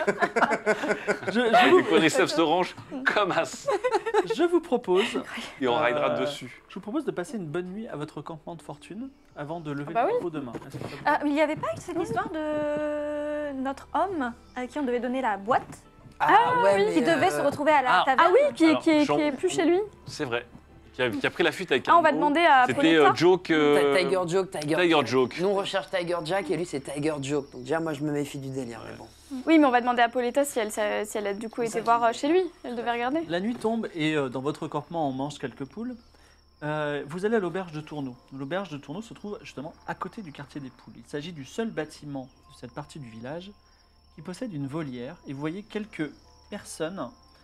Speaker 1: je,
Speaker 4: Avec
Speaker 1: vous,
Speaker 4: des quadriceps orange comme as.
Speaker 1: je vous propose,
Speaker 4: Et on ridera
Speaker 1: Euh,
Speaker 4: dessus.
Speaker 1: je vous propose de passer une bonne nuit à votre campement de fortune avant de lever
Speaker 5: Ah bah
Speaker 1: le
Speaker 5: oui.
Speaker 1: drapeau demain. Est-ce que ça vous
Speaker 6: Ah, mais il n'y avait pas cette histoire de notre homme à qui on devait donner la boîte,
Speaker 3: Ah, ouais, mais,
Speaker 6: qui devait se retrouver à la
Speaker 3: ah,
Speaker 6: taverne.
Speaker 5: Ah oui, qui
Speaker 4: Alors,
Speaker 5: est
Speaker 4: Jean-
Speaker 5: plus chez lui.
Speaker 4: C'est vrai. Qui a pris la fuite avec
Speaker 5: Ah, on va
Speaker 4: Arnaud.
Speaker 5: demander à
Speaker 4: C'était
Speaker 5: Pauletta.
Speaker 4: Joke.
Speaker 3: Tiger Joke, Tiger
Speaker 4: Tiger
Speaker 3: Jack.
Speaker 4: Joke.
Speaker 3: Nous, on recherche Tiger Jack et lui, c'est Tiger Joke. Donc, déjà, moi, je me méfie du délire, mais bon.
Speaker 5: Oui, mais on va demander à Pauletta si elle a du coup
Speaker 3: Ça,
Speaker 5: été
Speaker 3: je
Speaker 5: voir
Speaker 3: dis.
Speaker 5: chez lui. Elle devait regarder.
Speaker 1: La nuit tombe et dans votre campement, on mange quelques poules. Vous allez à l'auberge de Tourneau. L'auberge de Tourneau se trouve justement à côté du quartier des poules. Il s'agit du seul bâtiment de cette partie du village qui possède une volière. Et vous voyez quelques personnes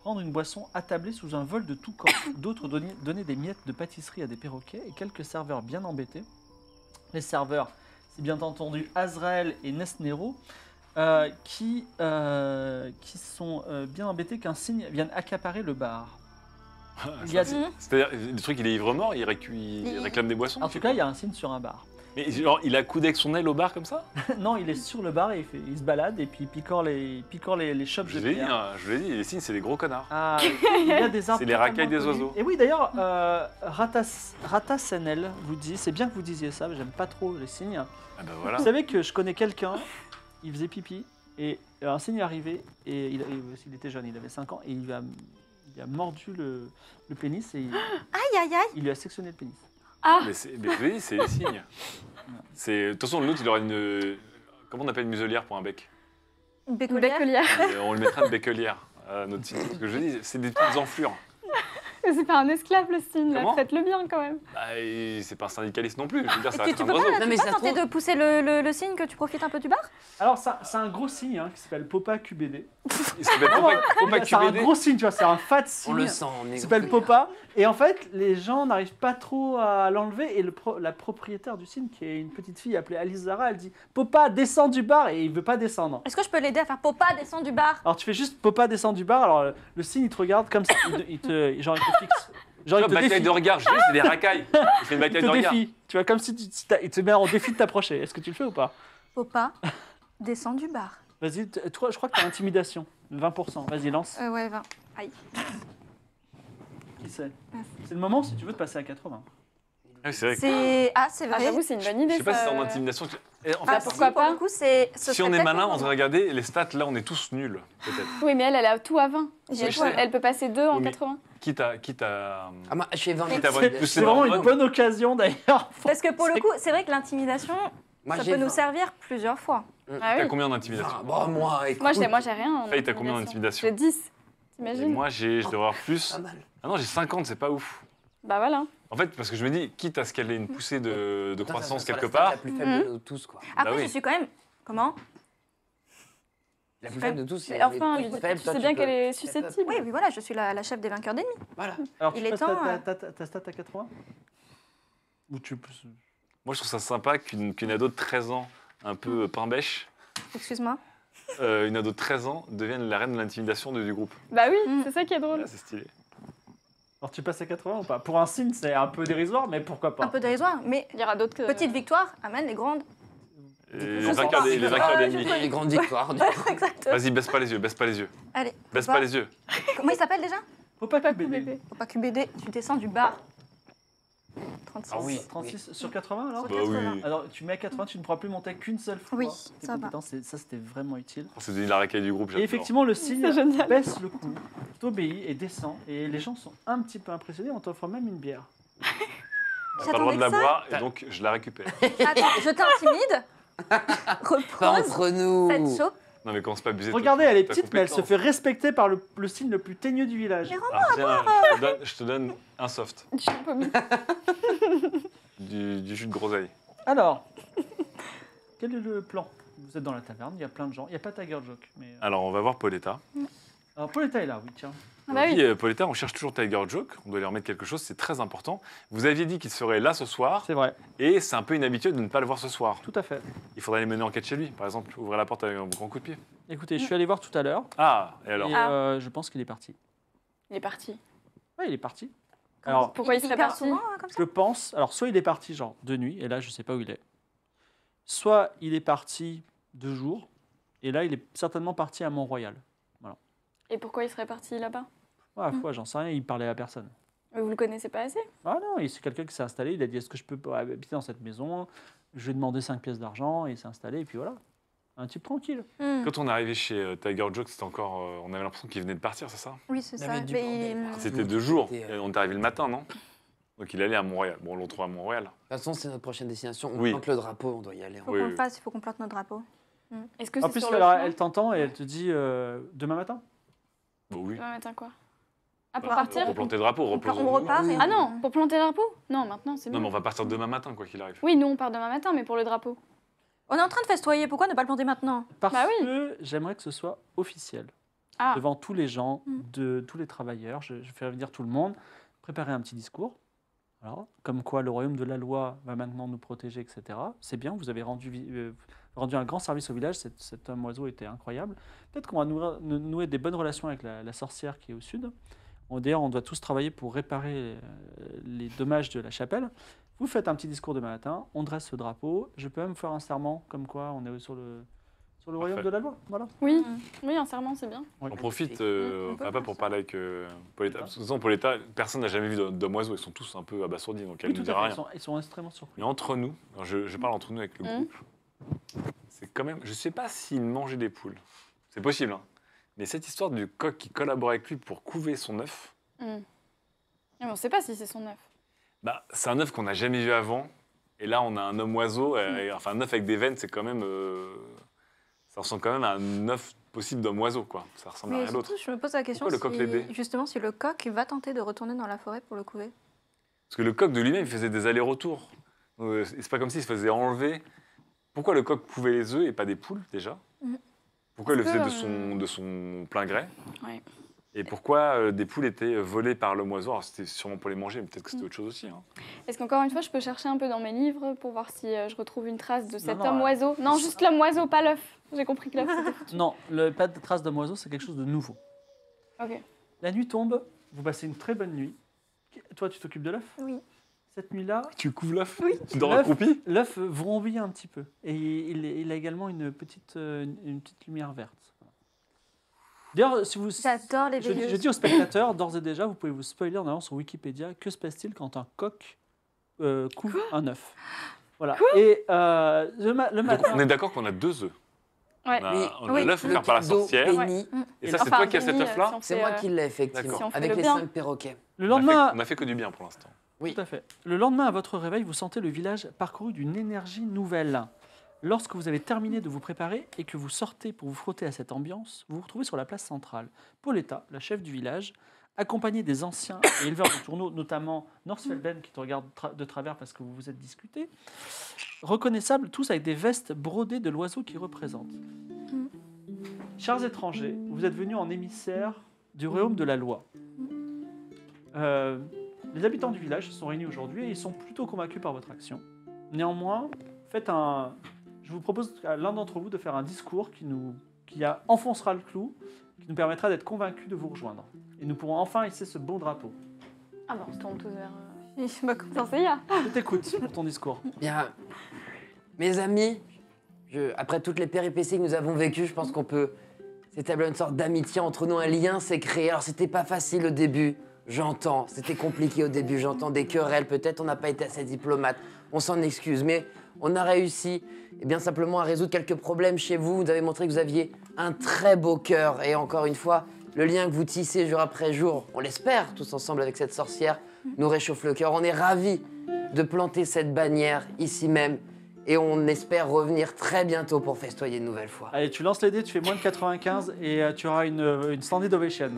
Speaker 1: prendre une boisson attablée sous un vol de tout camp. D'autres donnaient des miettes de pâtisserie à des perroquets et quelques serveurs bien embêtés. Les serveurs, c'est bien entendu Azrael et Nesnero, qui sont bien embêtés qu'un cygne vienne accaparer le bar. Il y a-
Speaker 4: C'est-à-dire, le truc, il est ivre-mort, il réclame des boissons.
Speaker 1: En tout cas, il y a un cygne sur un bar.
Speaker 4: Mais genre, il a coudé avec son aile au bar comme ça?
Speaker 1: Non, il est sur le bar et il se balade et puis il picore les chopes
Speaker 4: Je
Speaker 1: de
Speaker 4: l'ai dit,
Speaker 1: pierre.
Speaker 4: hein, je l'ai dit, les signes, c'est des gros connards.
Speaker 1: Ah, il y a des arbres.
Speaker 4: C'est les racailles
Speaker 1: totalement
Speaker 4: des
Speaker 1: connus.
Speaker 4: oiseaux.
Speaker 1: Et oui, d'ailleurs, Ratasenel vous dit, c'est bien que vous disiez ça, mais j'aime pas trop les signes.
Speaker 4: Ah bah voilà.
Speaker 1: Vous savez que je connais quelqu'un, il faisait pipi et un cygne est arrivé et il était jeune, il avait 5 ans et il a mordu le pénis et
Speaker 6: Aïe, aïe, aïe.
Speaker 1: il lui a sectionné le pénis.
Speaker 4: Mais je vous l'ai dit, c'est les signes. De toute façon, l'autre, il aura une... Comment on appelle une muselière pour un bec?
Speaker 6: Une
Speaker 5: Une
Speaker 6: bécolière.
Speaker 5: bécolière.
Speaker 4: Et on lui mettra une bécolière à notre signe. Parce que je dis, c'est des petites enflures.
Speaker 5: Mais c'est pas un esclave le signe, là.
Speaker 4: Comment
Speaker 5: Faites-le bien quand même.
Speaker 4: Ah, et c'est pas un syndicaliste non plus. Je veux dire, ça
Speaker 6: Et
Speaker 4: reste
Speaker 6: tu
Speaker 4: un
Speaker 6: peux
Speaker 4: oiseau.
Speaker 6: pas,
Speaker 3: Non, mais ça
Speaker 6: tenter
Speaker 3: trouve-
Speaker 6: de pousser le signe que tu profites un peu du bar?
Speaker 1: Alors, c'est un gros cygne hein, qui s'appelle Popa QBD.
Speaker 4: Il s'appelle Popa
Speaker 1: C'est un
Speaker 4: QBD.
Speaker 1: gros cygne, tu vois, c'est un fat
Speaker 3: On
Speaker 1: cygne.
Speaker 3: le sent, on
Speaker 1: Il
Speaker 3: est.
Speaker 1: s'appelle Popa. Et en fait, les gens n'arrivent pas trop à l'enlever. Et la propriétaire du cygne, qui est une petite fille appelée Alice Zara, elle dit Popa, descends du bar. Et il veut pas descendre.
Speaker 6: Est-ce que je peux l'aider à faire Popa descendre du bar?
Speaker 1: Alors tu fais juste Popa, descends du bar. Alors le cygne, il te regarde comme ça. Il te fixe. Genre, il te
Speaker 4: Bataille
Speaker 1: défie.
Speaker 4: de regard, je dis, c'est des racailles. Il fait une
Speaker 1: Il
Speaker 4: bataille
Speaker 1: te
Speaker 4: de regard.
Speaker 1: défie. Tu vois, comme si il te met en défi de t'approcher. Est-ce que tu le fais ou pas?
Speaker 6: Popa descend du bar.
Speaker 1: Vas-y, toi, je crois que tu as intimidation. 20%. Vas-y, lance.
Speaker 6: Ouais, 20.
Speaker 1: Qui c'est? C'est le moment si tu veux de passer à 80.
Speaker 4: Ah oui, c'est vrai.
Speaker 6: C'est
Speaker 5: Ah,
Speaker 6: vrai.
Speaker 5: j'avoue, c'est une bonne idée.
Speaker 4: Je sais pas si
Speaker 5: ça.
Speaker 4: c'est en intimidation. En
Speaker 6: Ah,
Speaker 4: fait,
Speaker 5: pourquoi
Speaker 6: pour
Speaker 5: pas
Speaker 6: le coup, ce
Speaker 4: si
Speaker 6: serait
Speaker 4: on est
Speaker 6: peut-être
Speaker 4: malin,
Speaker 6: le
Speaker 4: on
Speaker 6: moment.
Speaker 4: devrait regarder les stats. Là, on est tous nuls, peut-être.
Speaker 5: Oui, mais elle a tout à 20.
Speaker 6: J'ai
Speaker 5: Elle,
Speaker 4: tout à-
Speaker 5: elle peut passer 2 en
Speaker 4: Oui, mais-
Speaker 5: 80.
Speaker 4: Quitte à...
Speaker 3: Ah, moi, je fais 20.
Speaker 4: Quitte à avoir une
Speaker 1: C'est
Speaker 4: poussée
Speaker 1: vraiment une
Speaker 4: d'hormones.
Speaker 1: bonne occasion d'ailleurs.
Speaker 6: Parce que pour le coup, c'est vrai que l'intimidation,
Speaker 3: Moi,
Speaker 6: ça
Speaker 3: j'ai
Speaker 6: peut nous
Speaker 3: 20.
Speaker 6: servir plusieurs fois.
Speaker 5: Ah
Speaker 4: T'as
Speaker 5: oui.
Speaker 4: combien d'intimidation?
Speaker 3: Ah, bon, moi, écoute.
Speaker 5: Moi, j'ai rien. en
Speaker 4: Faye, t'as combien d'intimidation?
Speaker 5: J'ai 10.
Speaker 4: Et
Speaker 5: T'imagines?
Speaker 4: moi, je devrais avoir plus.
Speaker 3: Pas mal.
Speaker 4: Ah non, j'ai 50, c'est pas ouf.
Speaker 5: Bah voilà.
Speaker 4: En fait, parce que je me dis, quitte à ce qu'elle ait une poussée de
Speaker 3: Putain,
Speaker 4: croissance
Speaker 3: ça sera
Speaker 4: quelque
Speaker 3: la stat
Speaker 4: part,
Speaker 3: La plus faible de nous tous, quoi.
Speaker 6: Après,
Speaker 4: oui.
Speaker 6: je suis quand même. Comment?
Speaker 3: La plus faible de tous, c'est.
Speaker 5: Mais enfin,
Speaker 3: les
Speaker 5: lui
Speaker 3: plus
Speaker 5: dis-
Speaker 3: faibles,
Speaker 5: tu
Speaker 3: toi,
Speaker 5: sais bien
Speaker 3: peux-
Speaker 5: qu'elle est
Speaker 3: step up.
Speaker 5: susceptible.
Speaker 6: Oui, oui, voilà, je suis la chef des vainqueurs d'ennemis.
Speaker 3: Voilà.
Speaker 1: Alors tu
Speaker 6: Il est
Speaker 1: passes
Speaker 6: temps,
Speaker 1: ta stat à 80? Ou tu peux...
Speaker 4: moi, je trouve ça sympa qu'une ado de 13 ans, un peu pain-bêche,
Speaker 6: Excuse-moi.
Speaker 4: une ado de 13 ans, devienne la reine de l'intimidation du groupe.
Speaker 5: Bah oui,
Speaker 6: Mm.
Speaker 5: c'est ça qui est drôle.
Speaker 4: Là, c'est stylé.
Speaker 1: Alors tu passes à 80 ou pas? Pour un signe, c'est un peu dérisoire, mais pourquoi pas?
Speaker 6: Un peu dérisoire, mais
Speaker 5: Il y aura d'autres que.
Speaker 6: petite victoire amène les grandes.
Speaker 4: Et
Speaker 6: Je
Speaker 4: les
Speaker 6: sais
Speaker 4: vainqueurs
Speaker 6: pas.
Speaker 4: des- les vainqueurs d'ennemis.
Speaker 6: je-
Speaker 3: Les grandes victoires.
Speaker 6: Exactement.
Speaker 4: Vas-y, baisse pas les yeux, baisse pas les yeux.
Speaker 6: Allez.
Speaker 4: Baisse
Speaker 6: Popa.
Speaker 4: pas les yeux.
Speaker 6: Comment il s'appelle déjà?
Speaker 1: Faut pas
Speaker 5: Pas
Speaker 1: que bébé.
Speaker 5: bébé.
Speaker 6: Popa QBD, tu descends du bar.
Speaker 5: 36.
Speaker 3: Ah oui.
Speaker 1: 36 sur 80 alors?
Speaker 6: Sur
Speaker 4: Bah
Speaker 6: 80.
Speaker 4: oui.
Speaker 1: Alors tu mets à 80, tu ne pourras plus monter qu'une seule fois.
Speaker 6: Oui,
Speaker 1: Tes
Speaker 6: ça va.
Speaker 1: compétences, ça c'était vraiment utile.
Speaker 4: C'est devenu la racaille du groupe,
Speaker 1: Et
Speaker 4: j'adore.
Speaker 1: effectivement, le signe
Speaker 5: C'est génial.
Speaker 1: baisse le coup, t'obéis et descend. Et les gens sont un petit peu impressionnés, on t'offre même une bière.
Speaker 4: On n'a pas le droit de la
Speaker 6: J'attendais que ça.
Speaker 4: boire et donc je la récupère.
Speaker 6: Attends, je t'intimide.
Speaker 3: Pas
Speaker 6: Repose
Speaker 3: entre nous.
Speaker 6: cette chope.
Speaker 4: Non mais commence pas à abuser. de
Speaker 1: Regardez, elle est
Speaker 4: ta
Speaker 1: petite, mais elle se
Speaker 4: compétence.
Speaker 1: fait respecter par le signe le plus teigneux du village.
Speaker 4: Alors, tiens, je te donne un soft,
Speaker 5: Je suis un peu mis.
Speaker 4: du jus de groseille.
Speaker 1: Alors, quel est le plan? Vous êtes dans la taverne, il y a plein de gens. Il n'y a pas Tiger Joke. Mais...
Speaker 4: Alors on va voir Pauletta.
Speaker 1: Alors, Pauletta est là, oui, tiens.
Speaker 5: Ah bah oui.
Speaker 4: Pauletta, on cherche toujours Tiger Joke, on doit lui remettre quelque chose, c'est très important. Vous aviez dit qu'il serait là ce soir,
Speaker 1: C'est vrai,
Speaker 4: et c'est un peu inhabituel de ne pas le voir ce soir.
Speaker 1: tout à fait.
Speaker 4: Il faudrait aller mener enquête chez lui, par exemple, ouvrir la porte avec un grand coup de pied.
Speaker 1: Écoutez, je suis allé voir tout à l'heure.
Speaker 4: Ah, et alors
Speaker 1: Et
Speaker 5: Ah.
Speaker 1: je pense qu'il est parti.
Speaker 5: Il est parti.
Speaker 1: Oui, il est parti. Alors,
Speaker 5: Pourquoi il serait
Speaker 6: perd
Speaker 5: parti
Speaker 6: souvent comme ça?
Speaker 1: je pense. Alors, soit il est parti, genre, de nuit, et là, je sais pas où il est. Soit il est parti 2 jours, et là, il est certainement parti à Mont-Royal.
Speaker 5: Et pourquoi il serait parti là-bas?
Speaker 1: Ouais, foi, j'en sais rien, il parlait à personne.
Speaker 5: Mais vous le connaissez pas assez?
Speaker 1: Ah non, c'est quelqu'un qui s'est installé, il a dit est-ce que je peux habiter dans cette maison? Je lui ai demandé 5 pièces d'argent, et il s'est installé, et puis voilà. Un type tranquille.
Speaker 4: Quand on est arrivé chez Tiger Joke, c'était encore, on avait l'impression qu'il venait de partir, c'est ça?
Speaker 6: Oui, c'est
Speaker 3: Il
Speaker 6: ça.
Speaker 3: avait du
Speaker 6: Mais
Speaker 3: bordel, quoi.
Speaker 4: C'était 2 jours,
Speaker 3: C'était,
Speaker 4: et on est arrivé le matin, non? Donc il allait à Montréal. Bon, on l'a trouvé à Montréal.
Speaker 3: De toute façon, c'est notre prochaine destination. On
Speaker 4: Oui.
Speaker 3: plante le drapeau, on doit y aller.
Speaker 6: faut
Speaker 4: Oui,
Speaker 6: qu'on
Speaker 4: oui.
Speaker 6: le fasse, il faut qu'on plante notre drapeau.
Speaker 5: Est-ce que
Speaker 1: En
Speaker 5: c'est
Speaker 1: plus,
Speaker 5: sur le
Speaker 1: alors,
Speaker 5: chemin?
Speaker 1: elle t'entend et elle te dit demain matin.
Speaker 4: Bon, oui.
Speaker 5: Demain matin quoi? Ah, pour
Speaker 4: Bah,
Speaker 5: partir?
Speaker 4: Pour planter le drapeau,
Speaker 6: On
Speaker 4: reposons-nous.
Speaker 6: repart et
Speaker 5: Ah non, pour planter le drapeau? Non, maintenant c'est
Speaker 4: Non,
Speaker 5: bon.
Speaker 4: mais on va partir demain matin, quoi qu'il arrive.
Speaker 5: Oui, nous on part demain matin, mais pour le drapeau.
Speaker 6: on est en train de festoyer, pourquoi ne pas le planter maintenant?
Speaker 1: Parce
Speaker 5: Bah oui.
Speaker 1: que j'aimerais que ce soit officiel.
Speaker 5: Ah,
Speaker 1: devant tous les gens, de tous les travailleurs. Je fais venir tout le monde, préparer un petit discours. Voilà. Comme quoi le royaume de la loi va maintenant nous protéger, etc. C'est bien, vous avez rendu un grand service au village. Cet homme oiseau était incroyable. Peut-être qu'on va nouer des bonnes relations avec la sorcière qui est au sud. D'ailleurs, on doit tous travailler pour réparer les dommages de la chapelle. Vous faites un petit discours demain matin, on dresse ce drapeau. Je peux même faire un serment comme quoi on est sur le royaume de la loi. Voilà.
Speaker 5: oui, oui, un serment, c'est bien.
Speaker 1: Oui.
Speaker 4: On profite,
Speaker 5: On peut
Speaker 4: papa,
Speaker 5: faire
Speaker 4: pour
Speaker 5: ça.
Speaker 4: parler avec Pauletta. Parce que de toute façon, Pauletta, personne n'a jamais vu d'homme oiseau. Ils sont tous un peu abasourdis, donc elle
Speaker 1: Oui,
Speaker 4: ne
Speaker 1: tout
Speaker 4: dit
Speaker 1: à fait.
Speaker 4: rien.
Speaker 1: Ils sont extrêmement surpris.
Speaker 4: Mais entre nous, alors je parle entre nous avec le groupe, c'est quand même. Je sais pas s'il mangeait des poules. C'est possible, hein. Mais cette histoire du coq qui collabore avec lui pour couver son œuf,
Speaker 5: Mais on ne sait pas si c'est son œuf.
Speaker 4: bah, c'est un œuf qu'on n'a jamais vu avant. Et là, on a un homme oiseau, enfin un œuf avec des veines, c'est quand même. Ça ressemble quand même à un œuf possible d'homme oiseau, quoi. Ça ressemble à
Speaker 6: Mais
Speaker 4: rien d'autre.
Speaker 6: surtout, je me pose la question
Speaker 4: Pourquoi le coq l'aidait
Speaker 6: justement si le coq va tenter de retourner dans la forêt pour le couver.
Speaker 4: Parce que le coq de lui-même, il faisait des allers-retours. C'est pas comme s'il se faisait enlever. Pourquoi le coq couvait les œufs et pas des poules, déjà Pourquoi il le
Speaker 5: Parce
Speaker 4: faisait
Speaker 5: que,
Speaker 4: de son plein gré
Speaker 5: Ouais.
Speaker 4: Et pourquoi des poules étaient volées par l'homme oiseau? Alors, c'était sûrement pour les manger, mais peut-être que c'était autre chose aussi. Hein.
Speaker 5: Est-ce qu'encore une fois, je peux chercher un peu dans mes livres pour voir si je retrouve une trace de cet
Speaker 1: non,
Speaker 5: homme oiseau? Non, juste l'homme oiseau, pas l'œuf. J'ai compris que l'œuf, c'était...
Speaker 1: Non, pas de trace d'homme oiseau, c'est quelque chose de nouveau.
Speaker 5: Ok.
Speaker 1: La nuit tombe, vous passez une très bonne nuit. Toi, tu t'occupes de l'œuf?
Speaker 6: Oui.
Speaker 1: Cette nuit-là,
Speaker 4: Tu couvres l'œuf?
Speaker 1: Oui.
Speaker 4: Tu dors
Speaker 1: L'œuf-
Speaker 4: accroupi?
Speaker 1: l'œuf vrombit un petit peu. Et il a également une petite lumière verte. D'ailleurs, si vous...
Speaker 6: J'adore les
Speaker 1: Je
Speaker 6: veilleuses.
Speaker 1: dis aux spectateurs, d'ores et déjà, vous pouvez vous spoiler en allant sur Wikipédia. Que se passe-t-il quand un coq couve un œuf? Voilà. Et le
Speaker 4: Donc,
Speaker 1: matin...
Speaker 4: on est d'accord qu'on a 2 œufs.
Speaker 5: Ouais.
Speaker 4: On a
Speaker 6: Oui,
Speaker 4: l'œuf
Speaker 6: le
Speaker 4: offert par la
Speaker 3: truc d'eau
Speaker 4: sorcière.
Speaker 3: béni.
Speaker 4: Et ça, c'est
Speaker 5: Enfin,
Speaker 4: toi qui as cet
Speaker 5: béni,
Speaker 4: œuf-là?
Speaker 5: si on
Speaker 3: C'est
Speaker 5: fait,
Speaker 3: moi qui l'ai, effectivement.
Speaker 4: D'accord.
Speaker 5: Si on fait
Speaker 3: Avec
Speaker 5: le
Speaker 3: les
Speaker 5: bien.
Speaker 3: 5 perroquets.
Speaker 1: Le
Speaker 4: On
Speaker 1: lendemain,
Speaker 4: a fait que du bien pour l'instant.
Speaker 3: Oui.
Speaker 1: Tout à fait. Le lendemain, à votre réveil, vous sentez le village parcouru d'une énergie nouvelle. Lorsque vous avez terminé de vous préparer et que vous sortez pour vous frotter à cette ambiance, vous vous retrouvez sur la place centrale. Pauletta, la chef du village, accompagnée des anciens et éleveurs de tourneaux, notamment Norsfelben qui te regarde de travers parce que vous vous êtes discutés, reconnaissables tous avec des vestes brodées de l'oiseau qui représente. Chers étrangers, vous êtes venus en émissaire du royaume de la loi. Les habitants du village se sont réunis aujourd'hui et ils sont plutôt convaincus par votre action. Néanmoins, je vous propose à l'un d'entre vous de faire un discours qui enfoncera le clou, qui nous permettra d'être convaincus de vous rejoindre. Et nous pourrons enfin hisser ce beau drapeau.
Speaker 5: Ah bah, on se tourne tous vers...
Speaker 6: Je me coupe.
Speaker 5: Dans Seiya.
Speaker 1: Je t'écoute pour ton discours.
Speaker 3: Bien, mes amis, après toutes les péripéties que nous avons vécues, je pense qu'on peut s'établir une sorte d'amitié entre nous, un lien s'est créé. Alors c'était pas facile au début, j'entends, c'était compliqué au début, j'entends des querelles, peut-être on n'a pas été assez diplomate, on s'en excuse, mais on a réussi bien simplement à résoudre quelques problèmes chez vous. Vous avez montré que vous aviez un très beau cœur et encore une fois, le lien que vous tissez jour après jour, on l'espère tous ensemble avec cette sorcière, nous réchauffe le cœur. On est ravis de planter cette bannière ici même et on espère revenir très bientôt pour festoyer une nouvelle fois.
Speaker 1: Allez, tu lances les dés, tu fais moins de 95 et tu auras une standing ovation.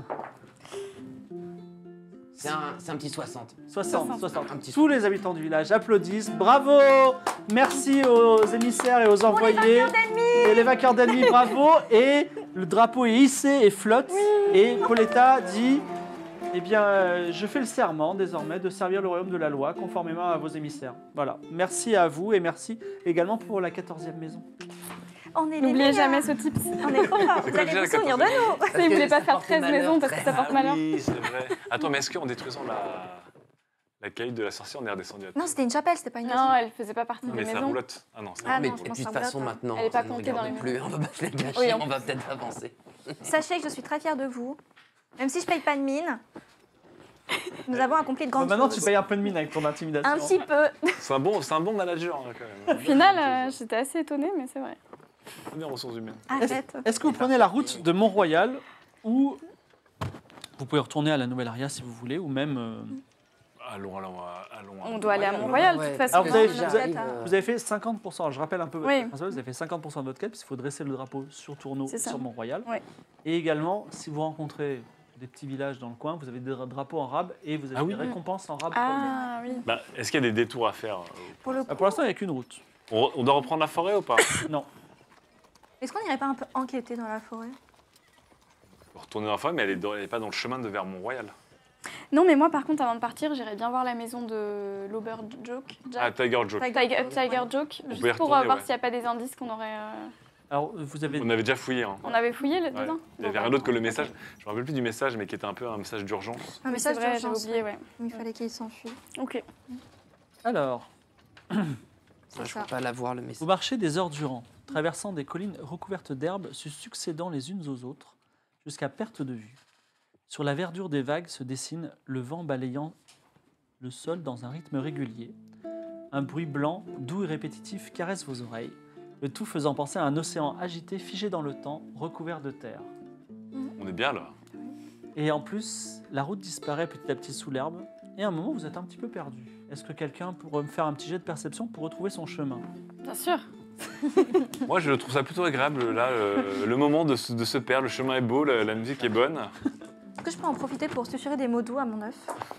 Speaker 3: C'est un petit 60.
Speaker 1: 60.
Speaker 3: Un petit
Speaker 1: Tous les habitants du village applaudissent. Bravo! Merci aux émissaires et aux envoyés. Et les vainqueurs d'ennemis, bravo! Et le drapeau est hissé et flotte. Et Pauletta dit, eh bien, je fais le serment désormais de servir le royaume de la loi conformément à vos émissaires. Voilà. Merci à vous et merci également pour la 14e maison.
Speaker 6: On est les
Speaker 5: N'oubliez
Speaker 6: meilleurs.
Speaker 5: jamais ce tips.
Speaker 6: On est trop forts. Vous
Speaker 4: quoi
Speaker 6: allez
Speaker 4: déjà
Speaker 6: vous
Speaker 4: la
Speaker 6: souvenir de
Speaker 4: 14e?
Speaker 6: nous.
Speaker 3: Parce
Speaker 5: Vous
Speaker 3: que
Speaker 5: voulez pas
Speaker 3: ça
Speaker 5: faire
Speaker 3: porte
Speaker 5: 13
Speaker 3: malheur,
Speaker 5: maisons parce que
Speaker 3: très
Speaker 5: ça porte malheur.
Speaker 4: Oui, c'est vrai. Attends, mais est-ce qu'en détruisant la cahute de la sorcière, on est redescendu à
Speaker 6: Non, c'était une chapelle, c'était pas une maison.
Speaker 5: Non, elle faisait pas partie
Speaker 4: Mais
Speaker 5: des
Speaker 4: ça
Speaker 5: maisons.
Speaker 4: roulotte. Ah non, c'est
Speaker 6: Ah
Speaker 3: Mais
Speaker 6: non, je
Speaker 3: de
Speaker 6: pense
Speaker 3: toute
Speaker 6: en
Speaker 3: façon,
Speaker 6: bloc,
Speaker 3: maintenant,
Speaker 5: Elle est pas
Speaker 3: ça ne
Speaker 5: comptée dans
Speaker 3: regarde
Speaker 5: les
Speaker 3: plus. On va pas se les gâcher,
Speaker 5: Oui,
Speaker 3: on va peut-être avancer.
Speaker 6: Sachez que je suis très fière de vous. Même si je paye pas de mine, nous avons accompli de grandes
Speaker 1: Maintenant, tu
Speaker 6: choses.
Speaker 1: payes un peu de mine avec ton intimidation.
Speaker 6: Un petit peu.
Speaker 4: C'est un bon manager, hein, quand même.
Speaker 5: Au final, j'étais assez étonnée, mais c'est vrai.
Speaker 4: Bien ressources humaines.
Speaker 6: Arrête.
Speaker 1: Est-ce que vous prenez la route de Mont-Royal ou vous pouvez retourner à la Nouvelle-Aria si vous voulez, ou même...
Speaker 4: Allons.
Speaker 5: On doit aller à
Speaker 3: Ouais,
Speaker 5: Mont-Royal, de
Speaker 3: ouais.
Speaker 5: toute façon.
Speaker 1: Alors, vous avez,
Speaker 6: Non,
Speaker 1: vous avez-
Speaker 6: j'arrête,
Speaker 1: vous avez fait 50%, je rappelle un peu votre
Speaker 5: Oui.
Speaker 1: quête principale, vous avez fait 50% de votre quête, parce qu'il faut dresser le drapeau sur Tourneau,
Speaker 5: C'est ça.
Speaker 1: sur Mont-Royal.
Speaker 5: Ouais.
Speaker 1: Et également, si vous rencontrez des petits villages dans le coin, vous avez des drapeaux en rab et vous avez
Speaker 4: Ah oui.
Speaker 1: des récompenses en rab.
Speaker 5: Ah oui.
Speaker 4: Bah, est-ce qu'il y a des détours à faire
Speaker 6: Pour le coup,
Speaker 1: Pour l'instant, il n'y a qu'une route.
Speaker 4: On doit reprendre la forêt ou pas?
Speaker 1: Non.
Speaker 6: est-ce qu'on n'irait pas un peu enquêter dans la forêt?
Speaker 4: retourner dans la forêt, mais elle est pas dans le chemin de vers Mont-Royal.
Speaker 5: Non, mais moi, par contre, avant de partir, j'irais bien voir la maison de l'Oberjoke.
Speaker 4: Ah, Tiger Joke.
Speaker 5: Tiger Joke,
Speaker 4: On
Speaker 5: juste
Speaker 4: peut y
Speaker 5: pour
Speaker 4: retourner,
Speaker 5: voir
Speaker 4: ouais.
Speaker 5: s'il n'y a pas des indices qu'on aurait...
Speaker 1: Alors, vous avez.
Speaker 4: On avait déjà fouillé. Hein.
Speaker 5: On avait fouillé
Speaker 4: Ouais.
Speaker 5: dedans.
Speaker 4: Il y avait rien d'autre que le message. Je me rappelle plus du message, mais qui était un peu un message d'urgence.
Speaker 6: Un
Speaker 5: Mais
Speaker 6: message
Speaker 5: c'est vrai, j'ai
Speaker 6: d'urgence,
Speaker 5: oublié,
Speaker 6: ouais.
Speaker 5: ouais.
Speaker 6: où il fallait qu'il s'enfuit.
Speaker 5: Ok.
Speaker 1: Alors,
Speaker 6: C'est
Speaker 3: Je
Speaker 6: ça.
Speaker 3: peux pas la voir le message.
Speaker 1: vous marchez des heures durant, traversant des collines recouvertes d'herbes, se succédant les unes aux autres, jusqu'à perte de vue. Sur la verdure des vagues se dessine le vent balayant le sol dans un rythme régulier. Un bruit blanc, doux et répétitif caresse vos oreilles, le tout faisant penser à un océan agité, figé dans le temps, recouvert de terre.
Speaker 4: On est bien là.
Speaker 1: Et en plus, la route disparaît petit à petit sous l'herbe, et à un moment, vous êtes un petit peu perdu. Est-ce que quelqu'un pourrait me faire un petit jet de perception pour retrouver son chemin?
Speaker 5: Bien sûr.
Speaker 4: Moi, je trouve ça plutôt agréable, là, le moment de se perdre. Le chemin est beau, la musique est bonne.
Speaker 6: Est-ce que je peux en profiter pour susurrer des mots doux à mon œuf?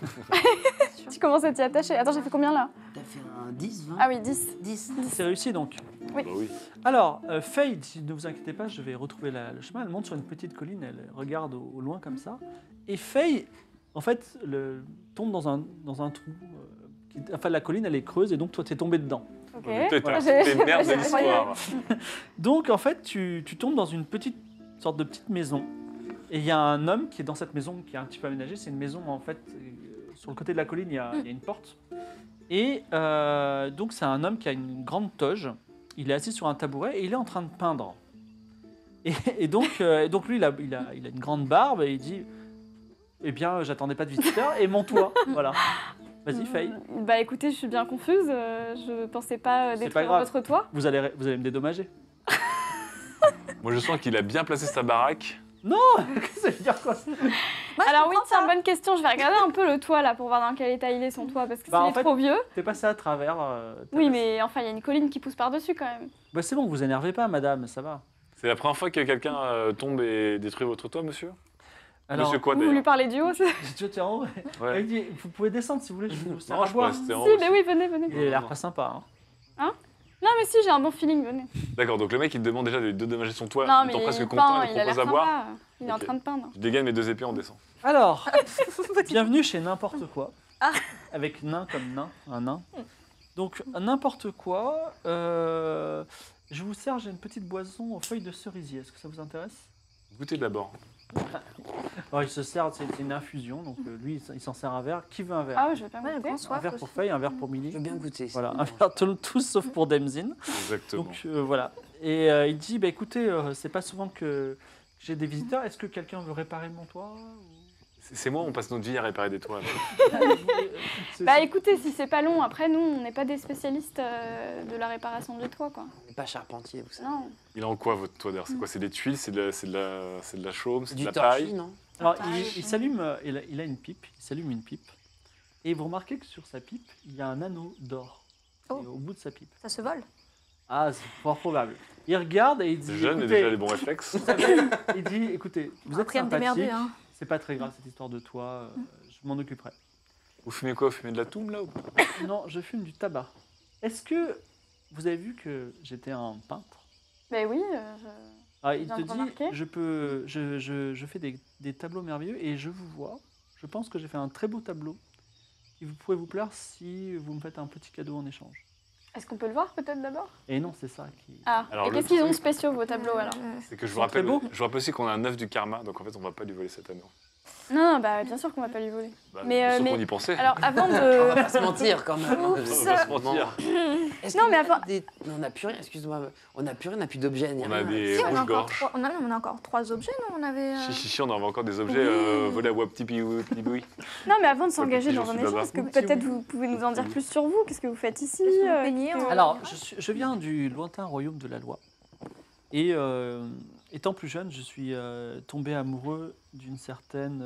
Speaker 5: Tu commences à t'y attacher. Attends, j'ai fait combien là?
Speaker 3: T'as fait un 10, 20
Speaker 5: Ah oui, 10.
Speaker 3: 10.
Speaker 1: C'est réussi donc.
Speaker 5: Oui.
Speaker 4: Bah oui.
Speaker 1: Alors, Faye, ne vous inquiétez pas, je vais retrouver le chemin. Elle monte sur une petite colline, elle regarde au loin comme ça. Et Faye, en fait, tombe dans un trou. Enfin, la colline, elle est creuse et donc toi, tu es tombé dedans.
Speaker 5: Ok.
Speaker 4: T'es
Speaker 1: Voilà.
Speaker 4: t'es merde de
Speaker 5: J'ai-
Speaker 4: l'histoire.
Speaker 1: Donc, en fait, tu tombes dans une sorte de petite maison. Et il y a un homme qui est dans cette maison, qui est un petit peu aménagée. C'est une maison, en fait, sur le côté de la colline, il y a une porte. Et donc, c'est un homme qui a une grande toge. Il est assis sur un tabouret et il est en train de peindre. Et donc, lui, il a une grande barbe et il dit eh bien, j'attendais pas de visiteur et monte-toi. Voilà. Vas-y, Faye.
Speaker 5: Bah écoutez, je suis bien confuse. Je pensais pas
Speaker 1: C'est pas
Speaker 5: détruire
Speaker 1: grave.
Speaker 5: votre toit.
Speaker 1: Vous allez me dédommager.
Speaker 4: Moi, je sens qu'il a bien placé sa baraque.
Speaker 1: Ça veut dire quoi?
Speaker 5: Alors oui, tiens, bonne question. Je vais regarder un peu le toit là pour voir dans quel état il est son toit parce que
Speaker 1: Bah,
Speaker 5: s'il
Speaker 1: en
Speaker 5: est
Speaker 1: fait,
Speaker 5: trop vieux.
Speaker 1: T'es passé à travers.
Speaker 5: Oui, mais enfin, il y a une colline qui pousse par-dessus quand même.
Speaker 1: Bah, c'est bon, vous énervez pas, madame, ça va.
Speaker 4: C'est la première fois que quelqu'un tombe et détruit votre toit, monsieur?
Speaker 1: Alors,
Speaker 4: Monsieur quoi,
Speaker 5: Vous lui
Speaker 4: d'ailleurs?
Speaker 5: parlez du haut, c'est...
Speaker 1: je tiens en haut.
Speaker 4: Ouais.
Speaker 1: Elle dit, vous pouvez descendre si vous voulez, je vous sers
Speaker 4: Non,
Speaker 1: à
Speaker 4: je pourrais
Speaker 1: boire.
Speaker 4: rester en
Speaker 5: Si,
Speaker 4: haut
Speaker 5: mais
Speaker 4: aussi.
Speaker 5: oui, venez, venez.
Speaker 1: Il a l'air pas sympa. Hein.
Speaker 5: Non, mais si, j'ai un bon feeling, venez.
Speaker 4: D'accord, donc le mec, il te demande déjà de dédommager son toit.
Speaker 5: Non,
Speaker 4: en
Speaker 5: mais
Speaker 4: étant presque
Speaker 5: il
Speaker 4: content,
Speaker 5: peint,
Speaker 4: il
Speaker 5: il
Speaker 4: te
Speaker 5: a l'air
Speaker 4: propose à boire.
Speaker 5: sympa. Il est en
Speaker 4: Ok.
Speaker 5: train de peindre.
Speaker 4: Je dégaine mes 2 épées, on descend.
Speaker 1: Alors, bienvenue chez n'importe quoi.
Speaker 6: Ah.
Speaker 1: Avec nain comme nain, un nain. Donc, n'importe quoi. Je vous sers, j'ai une petite boisson aux feuilles de cerisier. Est-ce que ça vous intéresse?
Speaker 4: Goûtez d'abord.
Speaker 1: Alors, il se sert, c'est une infusion. Donc, lui, il s'en sert un verre. Qui veut un verre?
Speaker 5: Ah ouais, je vais pas
Speaker 6: Ouais,
Speaker 5: goûter.
Speaker 6: grand
Speaker 1: Un
Speaker 6: soif
Speaker 1: verre pour
Speaker 6: aussi.
Speaker 1: Faye, un verre pour
Speaker 3: Je
Speaker 1: Milly.
Speaker 3: veux bien goûter.
Speaker 1: Voilà, un verre tous sauf pour Demzin.
Speaker 4: Exactement.
Speaker 1: Donc voilà. Et il dit bah, écoutez, c'est pas souvent que j'ai des visiteurs. Est-ce que quelqu'un veut réparer mon toit
Speaker 4: C'est moi, on passe notre vie à réparer des toits.
Speaker 5: Bah écoutez, si c'est pas long, après nous, on n'est pas des spécialistes de la réparation du toit, quoi.
Speaker 3: On n'est pas charpentier, vous savez.
Speaker 5: Non.
Speaker 4: Il est en quoi, votre toit d'ailleurs? C'est quoi? C'est des tuiles? C'est de la chaume? C'est
Speaker 3: Du
Speaker 4: de la
Speaker 3: torchis,
Speaker 4: paille?
Speaker 3: non?
Speaker 1: Alors
Speaker 6: Partage.
Speaker 1: il s'allume, il a une pipe, il s'allume une pipe. Et vous remarquez que sur sa pipe, il y a un anneau d'or.
Speaker 6: Oh.
Speaker 1: Et au bout de sa pipe.
Speaker 6: Ça se vole.
Speaker 1: Ah, c'est fort probable. Il regarde et il dit
Speaker 4: C'est jeune et
Speaker 1: écoutez,
Speaker 4: déjà les bons réflexes.
Speaker 1: vous savez, il dit écoutez, vous êtes
Speaker 6: Après à me démerder,
Speaker 1: sympathique,
Speaker 6: hein.
Speaker 1: c'est pas très grave cette histoire de toit, je m'en occuperai.
Speaker 4: Vous fumez quoi? Vous fumez de la toum là ou pas?
Speaker 1: Non, je fume du tabac. Est-ce que vous avez vu que j'étais un peintre?
Speaker 5: Bah oui,
Speaker 1: Ah, il
Speaker 5: viens
Speaker 1: te
Speaker 5: de
Speaker 1: dit,
Speaker 5: remarquer.
Speaker 1: je fais des tableaux merveilleux et je vous vois. Je pense que j'ai fait un très beau tableau qui vous pourrait vous plaire si vous me faites un petit cadeau en échange.
Speaker 5: est-ce qu'on peut le voir peut-être d'abord?
Speaker 1: Et non, c'est ça qui.
Speaker 5: Ah,
Speaker 4: Alors,
Speaker 5: et
Speaker 4: le
Speaker 5: qu'est-ce qu'ils ont de
Speaker 4: truc-
Speaker 5: spéciaux vos tableaux alors?
Speaker 4: C'est que je
Speaker 1: Ils
Speaker 4: vous
Speaker 1: sont très
Speaker 4: rappelle,
Speaker 1: beaux.
Speaker 4: je vous rappelle aussi qu'on a un œuf du karma, donc en fait on va pas lui voler cet anneau.
Speaker 5: Non, non, bah bien sûr qu'on va pas lui voler.
Speaker 4: Bah,
Speaker 5: Mais,
Speaker 4: sauf
Speaker 5: mais-
Speaker 4: qu'on y pensait.
Speaker 5: Alors avant
Speaker 3: On va
Speaker 5: de...
Speaker 3: pas se mentir quand même.
Speaker 4: on va pas se mentir.
Speaker 3: Est-ce
Speaker 5: Non,
Speaker 3: qu'il y
Speaker 5: mais
Speaker 3: a
Speaker 5: avant-
Speaker 3: Non, on n'a plus rien, excuse-moi. On n'a plus rien, on n'a plus d'objets. ni
Speaker 4: On a
Speaker 3: rien.
Speaker 4: des
Speaker 6: Si, on a encore
Speaker 4: rouges-gorges.
Speaker 6: trois- on a encore 3 objets, non? On avait.
Speaker 4: Chichi, on avait encore des objets
Speaker 5: Oui.
Speaker 4: volés à Waptipi-Waptipi.
Speaker 5: Non, mais avant de s'engager
Speaker 4: petit
Speaker 5: dans
Speaker 4: jour
Speaker 5: un
Speaker 4: sous
Speaker 5: échange,
Speaker 4: là-bas.
Speaker 5: est-ce que
Speaker 1: Petit
Speaker 5: peut-être
Speaker 1: oui.
Speaker 5: vous pouvez nous en dire plus sur vous? Qu'est-ce que vous faites ici?
Speaker 6: Qu'est-ce que vous
Speaker 5: euh,
Speaker 6: peignez
Speaker 5: qu'est-ce que-
Speaker 6: en-
Speaker 1: Alors, je viens du lointain royaume de la loi. Et étant plus jeune, je suis tombé amoureux d'une certaine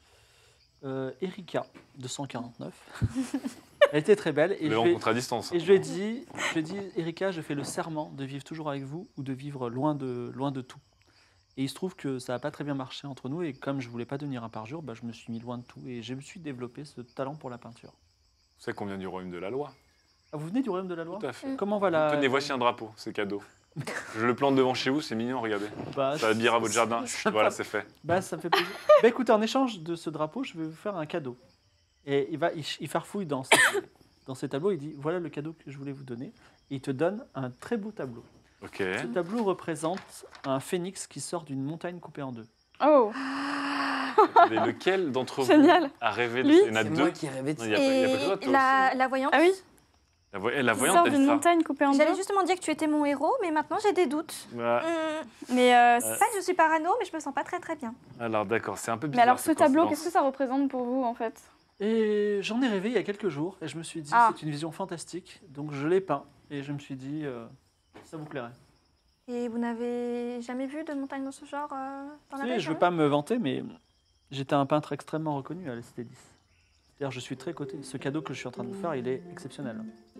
Speaker 1: Erika de 149. Elle était très belle. Et
Speaker 4: Le
Speaker 1: je lui ai-
Speaker 4: rencontre à distance.
Speaker 1: Et je lui ai dit, Erika, je fais le serment de vivre toujours avec vous ou de vivre loin de tout. Et il se trouve que ça n'a pas très bien marché entre nous. Et comme je voulais pas devenir un parjure, bah, je me suis mis loin de tout. Et je me suis développé ce talent pour la peinture.
Speaker 4: Vous savez qu'on vient du royaume de la loi.
Speaker 1: Ah, vous venez du royaume de la loi?
Speaker 4: Tout à fait.
Speaker 1: Comment va la...
Speaker 4: Tenez, voici un drapeau, c'est cadeau. Je le plante devant chez vous, c'est mignon, regardez.
Speaker 1: Bah,
Speaker 4: Ça habillera votre jardin.
Speaker 1: ça-
Speaker 4: Voilà, c'est fait.
Speaker 1: Bah, ça me fait plaisir. Bah, écoutez, en échange de ce drapeau, je vais vous faire un cadeau. Et il farfouille dans ses tableaux. Il dit voilà le cadeau que je voulais vous donner. Et il te donne un très beau tableau.
Speaker 4: Ok.
Speaker 1: Ce tableau représente un phénix qui sort d'une montagne coupée en deux.
Speaker 5: Oh,
Speaker 4: Mais lequel d'entre vous
Speaker 5: génial.
Speaker 4: a rêvé de
Speaker 5: Lui
Speaker 4: Il y en a
Speaker 3: C'est
Speaker 4: deux.
Speaker 3: moi qui rêvais de
Speaker 4: Non,
Speaker 3: ça.
Speaker 4: il y a pas que toi,
Speaker 6: Et
Speaker 4: toi
Speaker 6: la voyante.
Speaker 5: Ah oui,
Speaker 4: La, la
Speaker 5: il
Speaker 4: voyante,
Speaker 5: sort
Speaker 4: elle
Speaker 5: d'une
Speaker 4: dit ça.
Speaker 5: montagne coupée en deux.
Speaker 6: J'allais justement dire que tu étais mon héros, mais maintenant j'ai des doutes.
Speaker 4: Bah,
Speaker 5: Mais,
Speaker 6: C'est pas que je suis parano, mais je me sens pas très très bien.
Speaker 4: alors d'accord, c'est un peu
Speaker 5: mais
Speaker 4: bizarre.
Speaker 5: alors ce
Speaker 4: cette
Speaker 5: tableau,
Speaker 4: coïncidence.
Speaker 5: qu'est-ce que ça représente pour vous en fait?
Speaker 1: Et j'en ai rêvé il y a quelques jours. Et je me suis dit
Speaker 5: Ah.
Speaker 1: c'est une vision fantastique. Donc je l'ai peint. Et je me suis dit ça vous plairait.
Speaker 6: Et vous n'avez jamais vu de montagne de ce genre dans la
Speaker 1: Tu sais, je
Speaker 6: région
Speaker 1: veux pas me vanter, mais j'étais un peintre extrêmement reconnu à la Cité 10. C'est-à-dire, je suis très coté. Ce cadeau que je suis en train de vous faire, il est exceptionnel.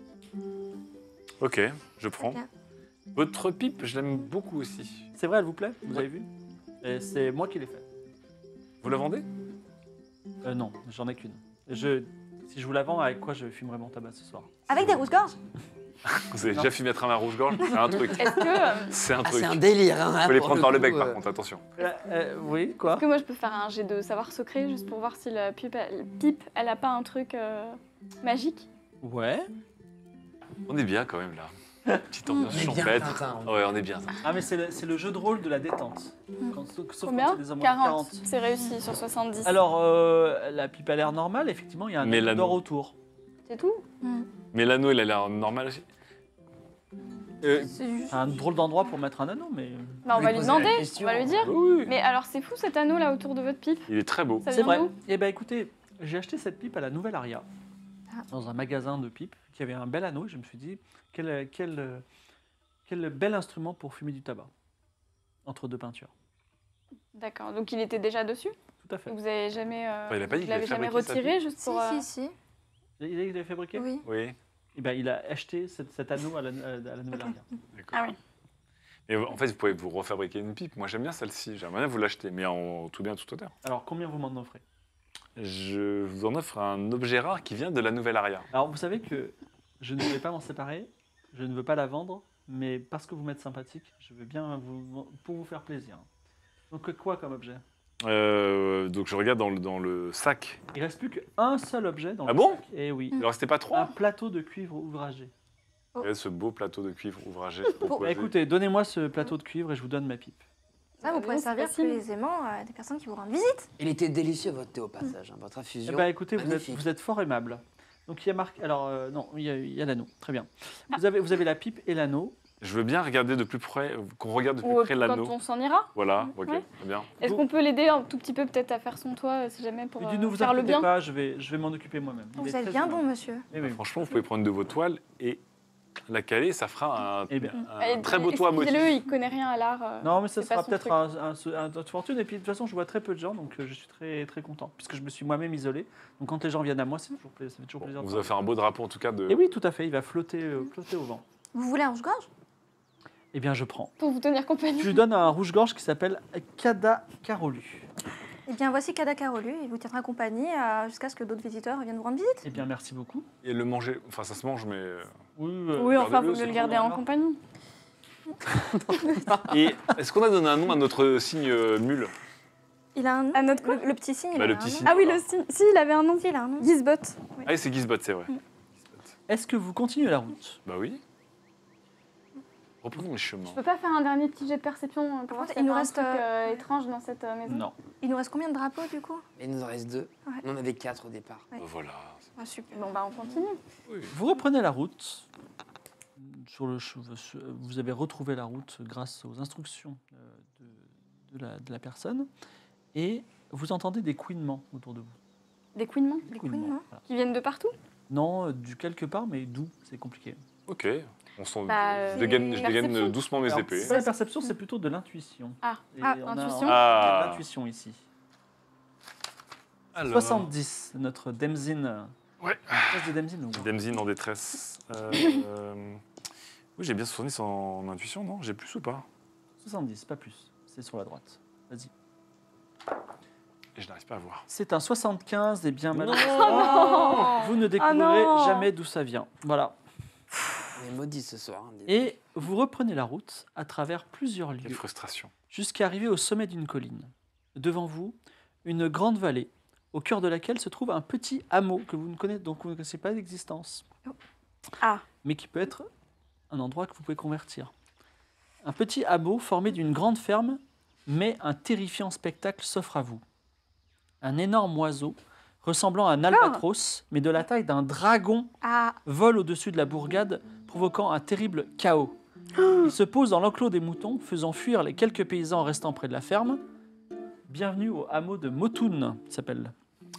Speaker 4: Ok, je prends.
Speaker 6: Bien.
Speaker 4: Votre pipe, je l'aime beaucoup aussi.
Speaker 1: C'est vrai, elle vous plaît? Vous avez vu? Et c'est moi qui l'ai fait.
Speaker 4: Vous la vendez?
Speaker 1: Non, j'en ai qu'une. Si je vous la vends, avec quoi je fumerai mon tabac ce soir?
Speaker 6: Avec des rouges-gorges.
Speaker 4: Vous avez
Speaker 1: Non.
Speaker 4: déjà fumé à travers un rouge-gorge? C'est un truc.
Speaker 5: Est-ce que,
Speaker 4: C'est un
Speaker 3: Ah,
Speaker 4: truc.
Speaker 3: c'est un délire. Hein,
Speaker 4: Faut les
Speaker 3: pour
Speaker 4: prendre par le bec,
Speaker 3: coup,
Speaker 4: par contre, attention.
Speaker 1: Oui, quoi?
Speaker 5: est-ce que moi je peux faire un jet de savoir secret juste pour voir si la pipe, elle a pas un truc magique?
Speaker 1: Ouais.
Speaker 4: On est bien quand même là. Petite ambiance
Speaker 3: On est bien,
Speaker 4: champêtre.
Speaker 3: Tintin.
Speaker 4: Ouais, on est bien.
Speaker 1: Ah, mais c'est le jeu de rôle de la détente. Sauf quand
Speaker 5: Combien?
Speaker 1: c'est des hommes
Speaker 5: 40. C'est réussi sur 70.
Speaker 1: Alors, la pipe a l'air normale, effectivement, il y a un
Speaker 4: Mais
Speaker 1: anneau
Speaker 4: l'anneau.
Speaker 1: d'or autour.
Speaker 5: C'est tout?
Speaker 4: Mais l'anneau, il a l'air normal aussi.
Speaker 6: C'est juste.
Speaker 1: Un drôle d'endroit pour mettre un anneau, mais...
Speaker 5: Bah, on va lui
Speaker 3: poser la
Speaker 5: demander,
Speaker 3: question.
Speaker 5: on va lui dire.
Speaker 4: Oui,
Speaker 5: Mais alors c'est fou cet anneau là autour de votre pipe.
Speaker 4: il est très beau.
Speaker 5: Ça
Speaker 1: C'est
Speaker 5: vient
Speaker 1: vrai.
Speaker 5: d'où?
Speaker 1: Eh ben écoutez, j'ai acheté cette pipe à la Nouvelle Aria,
Speaker 6: Ah.
Speaker 1: dans un magasin de pipes, qui avait un bel anneau. Et je me suis dit, quel bel instrument pour fumer du tabac, entre deux peintures.
Speaker 5: D'accord, donc il était déjà dessus?
Speaker 1: Tout à fait.
Speaker 5: Vous avez jamais,
Speaker 4: il a pas dit
Speaker 5: vous
Speaker 4: qu'il
Speaker 5: l'avez
Speaker 4: avait
Speaker 5: jamais
Speaker 4: fabriqué sa
Speaker 5: retiré juste
Speaker 6: Si,
Speaker 5: pour.
Speaker 6: si.
Speaker 1: Il est fabriqué?
Speaker 6: Oui.
Speaker 4: Oui,
Speaker 1: Eh ben, il a acheté cet anneau à la Nouvelle Aria.
Speaker 4: d'accord.
Speaker 5: Ah oui.
Speaker 4: Et en fait, vous pouvez vous refabriquer une pipe. Moi, j'aime bien celle-ci. J'aimerais bien vous l'acheter, mais en tout bien, tout honneur.
Speaker 1: Alors, combien vous m'en offrez?
Speaker 4: Je vous en offre un objet rare qui vient de la Nouvelle Aria.
Speaker 1: Alors, vous savez que je ne vais pas m'en séparer, je ne veux pas la vendre, mais parce que vous m'êtes sympathique, je veux bien pour vous faire plaisir. Donc, quoi comme objet?
Speaker 4: Donc, je regarde dans le sac.
Speaker 1: Il reste plus qu'un seul objet dans
Speaker 4: Ah
Speaker 1: le
Speaker 4: bon
Speaker 1: sac. Et oui,
Speaker 4: Il ne restait pas
Speaker 1: un
Speaker 4: trois.
Speaker 1: plateau de cuivre ouvragé.
Speaker 4: Regardez ce beau plateau de cuivre ouvragé.
Speaker 1: Bah,
Speaker 4: proposé.
Speaker 1: écoutez, donnez-moi ce plateau de cuivre et je vous donne ma pipe.
Speaker 6: Ça, vous pourrez
Speaker 5: C'est
Speaker 6: servir
Speaker 5: facile.
Speaker 6: plus aisément à des personnes qui vous rendent visite.
Speaker 3: Il était délicieux votre thé au passage, hein, votre
Speaker 1: Eh
Speaker 3: infusion.
Speaker 1: ben, écoutez,
Speaker 3: Magnifique.
Speaker 1: vous êtes fort aimable. Donc il y a marqué. Alors non, il y a l'anneau. Très bien. Vous avez la pipe et l'anneau.
Speaker 4: Je veux bien regarder de plus près, qu'on regarde de plus
Speaker 5: Ou
Speaker 4: près
Speaker 5: quand
Speaker 4: l'anneau.
Speaker 5: on s'en ira.
Speaker 4: Voilà, ok,
Speaker 5: Ouais.
Speaker 4: très bien.
Speaker 5: Est-ce
Speaker 1: Vous-
Speaker 5: qu'on peut l'aider un tout petit peu peut-être à faire son toit si jamais pour
Speaker 1: Il dit, ne vous
Speaker 5: faire le
Speaker 1: inquiétez
Speaker 5: bien?
Speaker 1: pas, je vais m'en occuper moi-même. Il est
Speaker 6: Vous êtes
Speaker 1: très
Speaker 6: bien
Speaker 1: aimable.
Speaker 6: bon, monsieur.
Speaker 1: Eh oui.
Speaker 4: Franchement, vous pouvez prendre de vos toiles et la caler, ça fera un,
Speaker 1: Eh bien.
Speaker 4: un très beau toit motif.
Speaker 5: Expliquez-le, il connaît rien à l'art.
Speaker 1: Non, mais ça
Speaker 5: c'est pas
Speaker 1: sera
Speaker 5: son
Speaker 1: peut-être
Speaker 5: truc.
Speaker 1: un toit de fortune. Et puis de toute façon, je vois très peu de gens, donc je suis très très content, puisque je me suis moi-même isolé. Donc quand les gens viennent à moi, ça fait toujours plaisir.
Speaker 4: On
Speaker 1: de
Speaker 4: vous a fait un beau drapeau en tout cas de.
Speaker 1: Et oui, tout à fait. Il va flotter au vent.
Speaker 6: Vous voulez un rouge-gorge?
Speaker 1: Eh bien, je prends.
Speaker 5: Pour vous tenir compagnie.
Speaker 1: Je lui donne un rouge-gorge qui s'appelle Kada Carolu.
Speaker 6: Eh bien, voici Kada Carolu. Il vous tiendra compagnie jusqu'à ce que d'autres visiteurs viennent vous rendre visite.
Speaker 1: Eh bien, merci beaucoup.
Speaker 4: Et le manger, enfin ça se mange, mais.
Speaker 1: Oui,
Speaker 5: Oui, enfin,
Speaker 4: Gardez-le,
Speaker 5: vous
Speaker 4: c'est
Speaker 5: le
Speaker 4: tout,
Speaker 5: gardez en
Speaker 1: alors.
Speaker 5: compagnie.
Speaker 4: Et est-ce qu'on a donné un nom à notre signe mule?
Speaker 6: Il a un nom.
Speaker 5: À notre quoi?
Speaker 6: Le petit signe. il
Speaker 4: Bah,
Speaker 6: a
Speaker 4: le
Speaker 6: un
Speaker 4: petit
Speaker 6: nom.
Speaker 4: signe.
Speaker 5: Ah oui, le signe. Si, il avait un nom.
Speaker 6: Si, il a un nom.
Speaker 5: Gizbot.
Speaker 4: Ah oui, c'est Gizbot, c'est vrai.
Speaker 1: Est-ce que vous continuez la route?
Speaker 4: Bah oui. Reprenons les chemins.
Speaker 5: Je peux pas faire un dernier petit jet de perception pour voir
Speaker 6: contre,
Speaker 5: s'il
Speaker 6: il
Speaker 5: y a
Speaker 6: nous
Speaker 5: un
Speaker 6: reste,
Speaker 5: truc étrange dans cette maison?
Speaker 1: Non.
Speaker 6: Il nous reste combien de drapeaux, du coup?
Speaker 3: Il nous en reste 2.
Speaker 6: Ouais.
Speaker 3: On en avait 4 au départ.
Speaker 4: Voilà.
Speaker 6: Ah, super.
Speaker 5: Bon, bah, on continue.
Speaker 1: Vous reprenez la route. Vous avez retrouvé la route grâce aux instructions de la personne. Et vous entendez des couinements autour de vous.
Speaker 5: Des couinements
Speaker 6: Des couinements.
Speaker 1: Voilà.
Speaker 5: qui viennent de partout?
Speaker 1: Non, du quelque part, mais d'où? C'est compliqué.
Speaker 4: Ok. On sent.
Speaker 5: Bah,
Speaker 4: je dégaine
Speaker 5: perception.
Speaker 4: doucement mes
Speaker 1: Alors,
Speaker 4: épées.
Speaker 1: c'est pas la perception, c'est plutôt de l'intuition.
Speaker 5: Ah.
Speaker 1: Et
Speaker 5: Ah,
Speaker 1: on a
Speaker 5: intuition.
Speaker 4: Ah.
Speaker 1: l'intuition ici.
Speaker 4: Alors.
Speaker 1: 70, notre Demzin.
Speaker 4: Ouais.
Speaker 1: Place de Demzin ou
Speaker 4: Demzin en détresse. Oui, j'ai bien 70 en intuition, non? J'ai plus ou pas?
Speaker 1: 70, pas plus. C'est sur la droite. Vas-y.
Speaker 4: Et je n'arrive pas à voir.
Speaker 1: C'est un 75, et bien
Speaker 4: Non.
Speaker 1: malheureusement, vous ne découvrirez
Speaker 5: non.
Speaker 1: jamais d'où ça vient. Voilà.
Speaker 3: On est maudits ce soir. Hein,
Speaker 1: Et vous reprenez la route à travers plusieurs
Speaker 4: Quelle
Speaker 1: lieux
Speaker 4: frustration.
Speaker 1: jusqu'à arriver au sommet d'une colline. Devant vous, une grande vallée, au cœur de laquelle se trouve un petit hameau que vous ne connaissez, dont vous ne connaissez pas l'existence.
Speaker 5: Ah.
Speaker 1: Mais qui peut être un endroit que vous pouvez convertir. Un petit hameau formé d'une grande ferme, mais un terrifiant spectacle s'offre à vous. Un énorme oiseau, ressemblant à un albatros, mais de la taille d'un dragon,
Speaker 6: Ah,
Speaker 1: vole au-dessus de la bourgade, provoquant un terrible chaos. Il se pose dans l'enclos des moutons, faisant fuir les quelques paysans restant près de la ferme. Bienvenue au hameau de Motoun, s'appelle.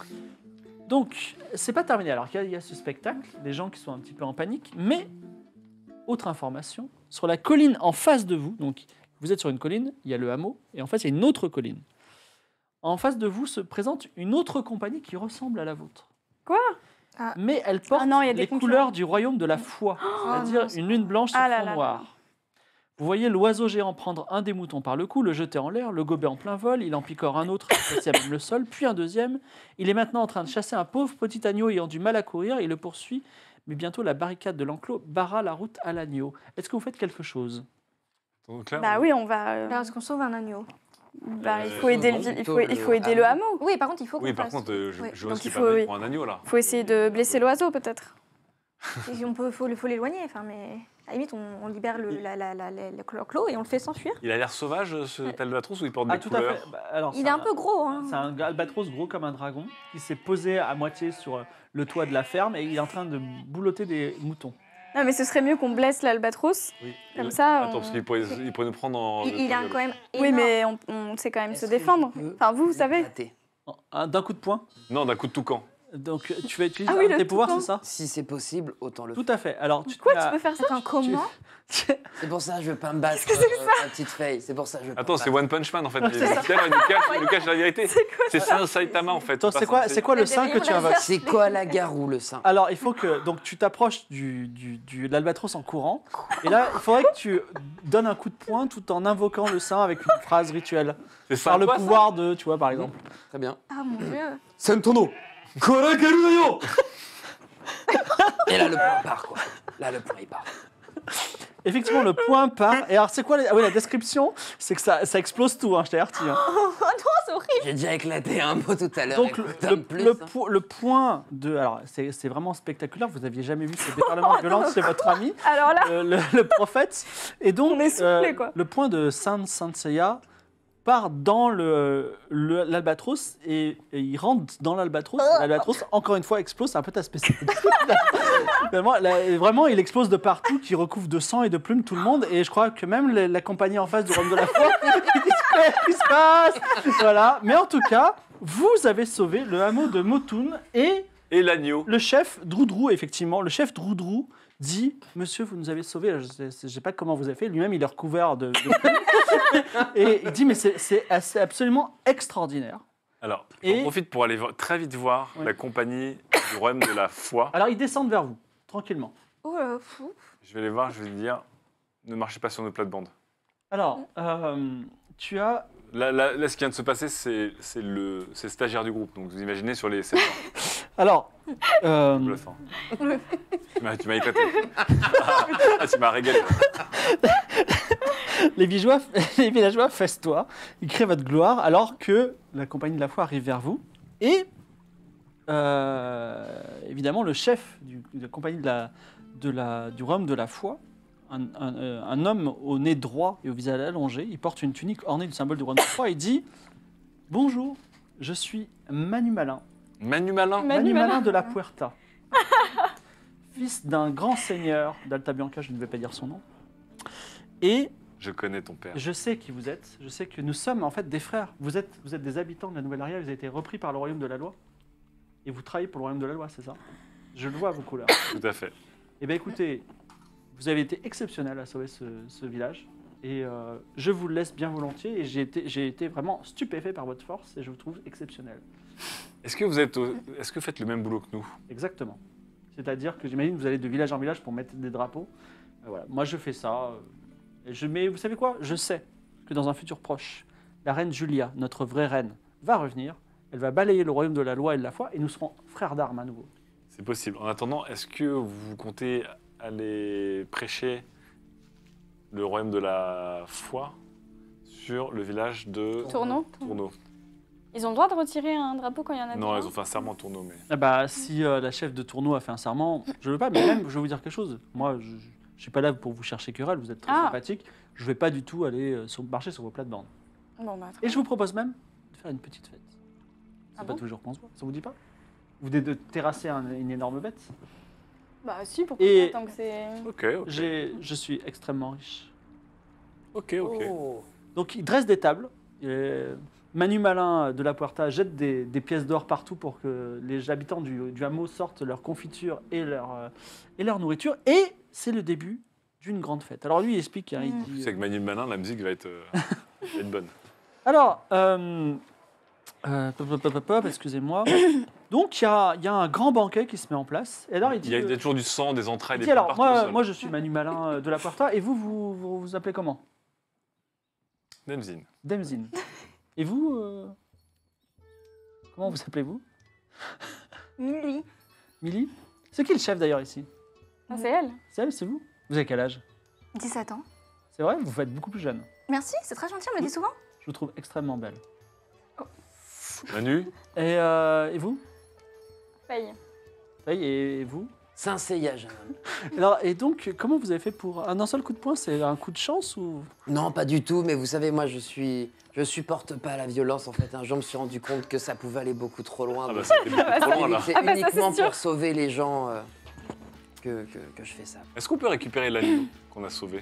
Speaker 1: Donc, c'est pas terminé. Alors, il y a ce spectacle, des gens qui sont un petit peu en panique, mais, autre information, sur la colline en face de vous, donc vous êtes sur une colline, il y a le hameau, et en face, il y a une autre colline. En face de vous se présente une autre compagnie qui ressemble à la vôtre.
Speaker 5: Quoi?
Speaker 1: Mais elle porte
Speaker 5: Ah non, il y a des
Speaker 1: les
Speaker 5: concurrents.
Speaker 1: couleurs du royaume de la foi, c'est-à-dire
Speaker 6: non,
Speaker 1: une lune blanche sur
Speaker 5: Ah là
Speaker 1: fond
Speaker 5: là
Speaker 1: noir. Vous voyez l'oiseau géant prendre un des moutons par le cou, le jeter en l'air, le gober en plein vol, il en picore un autre, passer à même le sol, puis un deuxième. Il est maintenant en train de chasser un pauvre petit agneau ayant du mal à courir, il le poursuit, mais bientôt la barricade de l'enclos barra la route à l'agneau. Est-ce que vous faites quelque chose?
Speaker 4: Donc là,
Speaker 5: Bah oui, on va.
Speaker 6: là, est-ce qu'on sauve un agneau?
Speaker 5: Bah, il faut aider,
Speaker 3: non,
Speaker 5: il faut aider le hameau.
Speaker 6: Oui, par contre, il faut qu'on
Speaker 4: Oui, par
Speaker 6: fasse.
Speaker 4: contre,
Speaker 6: Ouais.
Speaker 4: je
Speaker 5: Donc
Speaker 4: risque
Speaker 5: il
Speaker 4: pas
Speaker 5: faut-
Speaker 4: de mettre pour un agneau là.
Speaker 5: Il faut essayer de blesser l'oiseau, peut-être.
Speaker 6: Et on peut, faut l'éloigner, enfin, mais à la limite, on libère le clos et on le fait s'enfuir.
Speaker 4: Il a l'air sauvage, ce albatros, ou il porte
Speaker 1: Ah,
Speaker 4: des
Speaker 1: tout à
Speaker 4: couleurs
Speaker 1: fait. Bah, alors,
Speaker 6: Il
Speaker 1: c'est
Speaker 6: est un peu gros, hein.
Speaker 1: C'est un albatros gros comme un dragon qui s'est posé à moitié sur le toit de la ferme et il est en train de boulotter des moutons.
Speaker 5: Non, mais ce serait mieux qu'on blesse l'albatros.
Speaker 4: Oui.
Speaker 5: Comme ça,
Speaker 4: Attends,
Speaker 5: on-
Speaker 4: parce qu'il pourrait nous prendre en.
Speaker 6: Il a quand même.
Speaker 5: Oui,
Speaker 6: énorme.
Speaker 5: mais on sait quand même
Speaker 3: Est-ce
Speaker 5: se
Speaker 3: que
Speaker 5: défendre.
Speaker 3: je peux
Speaker 5: Enfin, vous savez.
Speaker 3: l'éclater?
Speaker 1: D'un coup de poing.
Speaker 4: Non, d'un coup de toucan.
Speaker 1: Donc tu vas utiliser
Speaker 5: Ah oui,
Speaker 1: un de
Speaker 5: le
Speaker 1: tes pouvoirs,
Speaker 5: toucan.
Speaker 1: c'est ça?
Speaker 3: Si c'est possible, autant le
Speaker 1: Tout
Speaker 3: faire.
Speaker 1: à fait. Alors,
Speaker 5: Quoi, tu peux faire ça?
Speaker 6: Attends, comment?
Speaker 3: C'est pour ça que je veux pas me battre, ma petite feuille. C'est pour ça que je veux pas
Speaker 4: Attends,
Speaker 3: me
Speaker 4: c'est
Speaker 3: battre.
Speaker 4: One Punch Man en fait. Il nous cache la vérité. C'est ça, Saitama en fait.
Speaker 1: Attends,
Speaker 4: Pas
Speaker 1: c'est quoi le
Speaker 6: Mais
Speaker 1: sein que tu
Speaker 6: derrière,
Speaker 1: invoques?
Speaker 3: C'est quoi la garou, le sein?
Speaker 1: Alors, il faut que donc tu t'approches de l'albatros en courant. Et là, il faudrait que tu donnes un coup de poing tout en invoquant le sein avec une phrase rituelle.
Speaker 4: C'est ça.
Speaker 1: Par le
Speaker 4: quoi, ça
Speaker 1: pouvoir de, tu vois, par exemple.
Speaker 3: Très bien.
Speaker 6: Ah mon dieu.
Speaker 3: Sentono Korakaruyo. Et là, le point part, quoi. Là, le point, il part.
Speaker 1: Effectivement, le point part. Et alors, c'est quoi ah oui, la description? C'est que ça explose tout, hein, je t'ai averti. Hein.
Speaker 3: J'ai déjà éclaté un mot tout à l'heure.
Speaker 1: Donc,
Speaker 3: écoute, un plus, hein.
Speaker 1: le point de. Alors, c'est vraiment spectaculaire. Vous n'aviez jamais vu ce déferlement de violence chez votre ami,
Speaker 5: Alors là,
Speaker 1: le prophète. Et donc,
Speaker 5: On est soufflé, quoi.
Speaker 1: le point de Saint Seiya part dans l'albatros et il rentre dans l'albatros. L'albatros, encore une fois, explose. C'est un peu ta spécialité. Vraiment, il explose de partout, qui recouvre de sang et de plumes tout le monde. Et je crois que même la compagnie en face du Rhum de la Foi, ils disent qu'est-ce qui se passe? Voilà. Mais en tout cas, vous avez sauvé le hameau de Motoun et
Speaker 4: Et l'agneau.
Speaker 1: le chef Droudrou, effectivement, le chef Droudrou dit « Monsieur, vous nous avez sauvés. Je ne sais pas comment vous avez fait. » Lui-même, il est recouvert de... Et il dit « Mais c'est absolument extraordinaire.
Speaker 4: Alors,
Speaker 1: Et-
Speaker 4: j'en profite pour aller très vite voir
Speaker 1: Ouais.
Speaker 4: la compagnie du royaume de la foi. »
Speaker 1: Alors, ils descendent vers vous, tranquillement.
Speaker 6: Oh, fou.
Speaker 4: Je vais les voir, je vais dire ne marchez pas sur nos plates-bandes.
Speaker 1: Alors, tu as...
Speaker 4: Là, ce qui vient de se passer, c'est le stagiaire du groupe. Donc, vous imaginez sur les 7 ans.
Speaker 1: Alors,
Speaker 4: Bluffant. Tu m'as éclaté. Ah, tu m'as régalé.
Speaker 1: les villageois festoient, ils crient votre gloire, alors que la compagnie de la foi arrive vers vous. Et, évidemment, le chef de la compagnie du royaume de la foi, un homme au nez droit et au visage allongé, il porte une tunique ornée du symbole du royaume de la foi, et dit « Bonjour, je suis Manu Malin,
Speaker 4: Manu Malin.
Speaker 5: Manu Malin.
Speaker 1: de la Puerta, fils d'un grand seigneur d'Alta Bianca, je ne vais pas dire son nom. Et
Speaker 4: Je connais ton père.
Speaker 1: je sais qui vous êtes, je sais que nous sommes en fait des frères. Vous êtes des habitants de la Nouvelle-Aria, vous avez été repris par le royaume de la loi. Et vous travaillez pour le royaume de la loi, c'est ça? Je le vois à vos couleurs.
Speaker 4: Tout à fait.
Speaker 1: Eh bien écoutez, vous avez été exceptionnel à sauver ce village. Et je vous le laisse bien volontiers. Et j'ai été vraiment stupéfait par votre force et je vous trouve exceptionnel.
Speaker 4: Est-ce que vous faites le même boulot que nous?
Speaker 1: Exactement. C'est-à-dire que j'imagine que vous allez de village en village pour mettre des drapeaux. Voilà. Moi, je fais ça. Mais vous savez quoi? Je sais que dans un futur proche, la reine Julia, notre vraie reine, va revenir. Elle va balayer le royaume de la loi et de la foi et nous serons frères d'armes à nouveau.
Speaker 4: C'est possible. En attendant, est-ce que vous comptez aller prêcher le royaume de la foi sur le village de
Speaker 5: Tourneau.
Speaker 4: Tourneau.
Speaker 5: Ils ont le droit de retirer un drapeau quand il y en a
Speaker 4: Non,
Speaker 5: deux,
Speaker 4: ils
Speaker 5: hein
Speaker 4: ont fait un serment à Tourneau, mais...
Speaker 1: Ah bah, si la chef de tournoi a fait un serment, je veux pas, mais même, je vais vous dire quelque chose. Moi, je suis pas là pour vous chercher querelle, vous êtes très sympathique. Je vais pas du tout aller marcher sur vos plates-bandes.
Speaker 5: Bon, bah,
Speaker 1: Et je vous propose même de faire une petite fête. C'est
Speaker 5: Ah
Speaker 1: pas
Speaker 5: bon
Speaker 1: tous les jours qu'on se voit, ça vous dit pas? Vous venez de terrasser une énorme bête.
Speaker 5: bah si, pourquoi
Speaker 1: Et-
Speaker 5: pas, tant que c'est...
Speaker 4: Ok, ok.
Speaker 1: Je suis extrêmement riche.
Speaker 4: Ok, ok.
Speaker 3: Oh.
Speaker 1: Donc ils dressent des tables. Manu Malin de la Puerta jette des pièces d'or partout pour que les habitants du hameau sortent leur confiture et leur nourriture. Et c'est le début d'une grande fête. Alors lui il explique, hein, il dit...
Speaker 4: C'est que Manu Malin, la musique va être bonne.
Speaker 1: Alors, excusez-moi. Donc il y a un grand banquet qui se met en place. Et alors il dit...
Speaker 4: Il y a toujours du sang, des entrailles,
Speaker 1: il
Speaker 4: des
Speaker 1: dit,
Speaker 4: plumes
Speaker 1: alors,
Speaker 4: partout au sol.
Speaker 1: moi je suis Manu Malin de la Puerta et vous appelez comment?
Speaker 4: Demzin.
Speaker 1: Demzin. Et vous comment vous appelez-vous?
Speaker 6: Milly.
Speaker 1: Milly? C'est qui le chef d'ailleurs ici?
Speaker 5: Ah, c'est elle.
Speaker 1: C'est elle, c'est vous? Vous avez quel âge?
Speaker 6: 17 ans.
Speaker 1: C'est vrai? Vous faites beaucoup plus jeune.
Speaker 6: Merci, c'est très gentil, on me le dit souvent.
Speaker 1: Je vous trouve extrêmement belle.
Speaker 4: Manu,
Speaker 1: Et vous?
Speaker 5: Faye.
Speaker 1: Oui, et vous?
Speaker 3: Saint-Seiya, jeune homme.
Speaker 1: Alors, et donc, comment vous avez fait pour... Un seul coup de poing, c'est un coup de chance ou...
Speaker 3: Non, pas du tout, mais vous savez, moi, je supporte pas la violence. En fait, un jour, je me suis rendu compte que ça pouvait aller beaucoup trop loin.
Speaker 4: ah bah
Speaker 3: donc
Speaker 4: c'était beaucoup trop loin là.
Speaker 3: c'est
Speaker 5: Ah bah ça,
Speaker 3: uniquement
Speaker 5: c'est sûr.
Speaker 3: pour sauver les gens que je fais ça.
Speaker 4: Est-ce qu'on peut récupérer l'anneau qu'on a sauvé?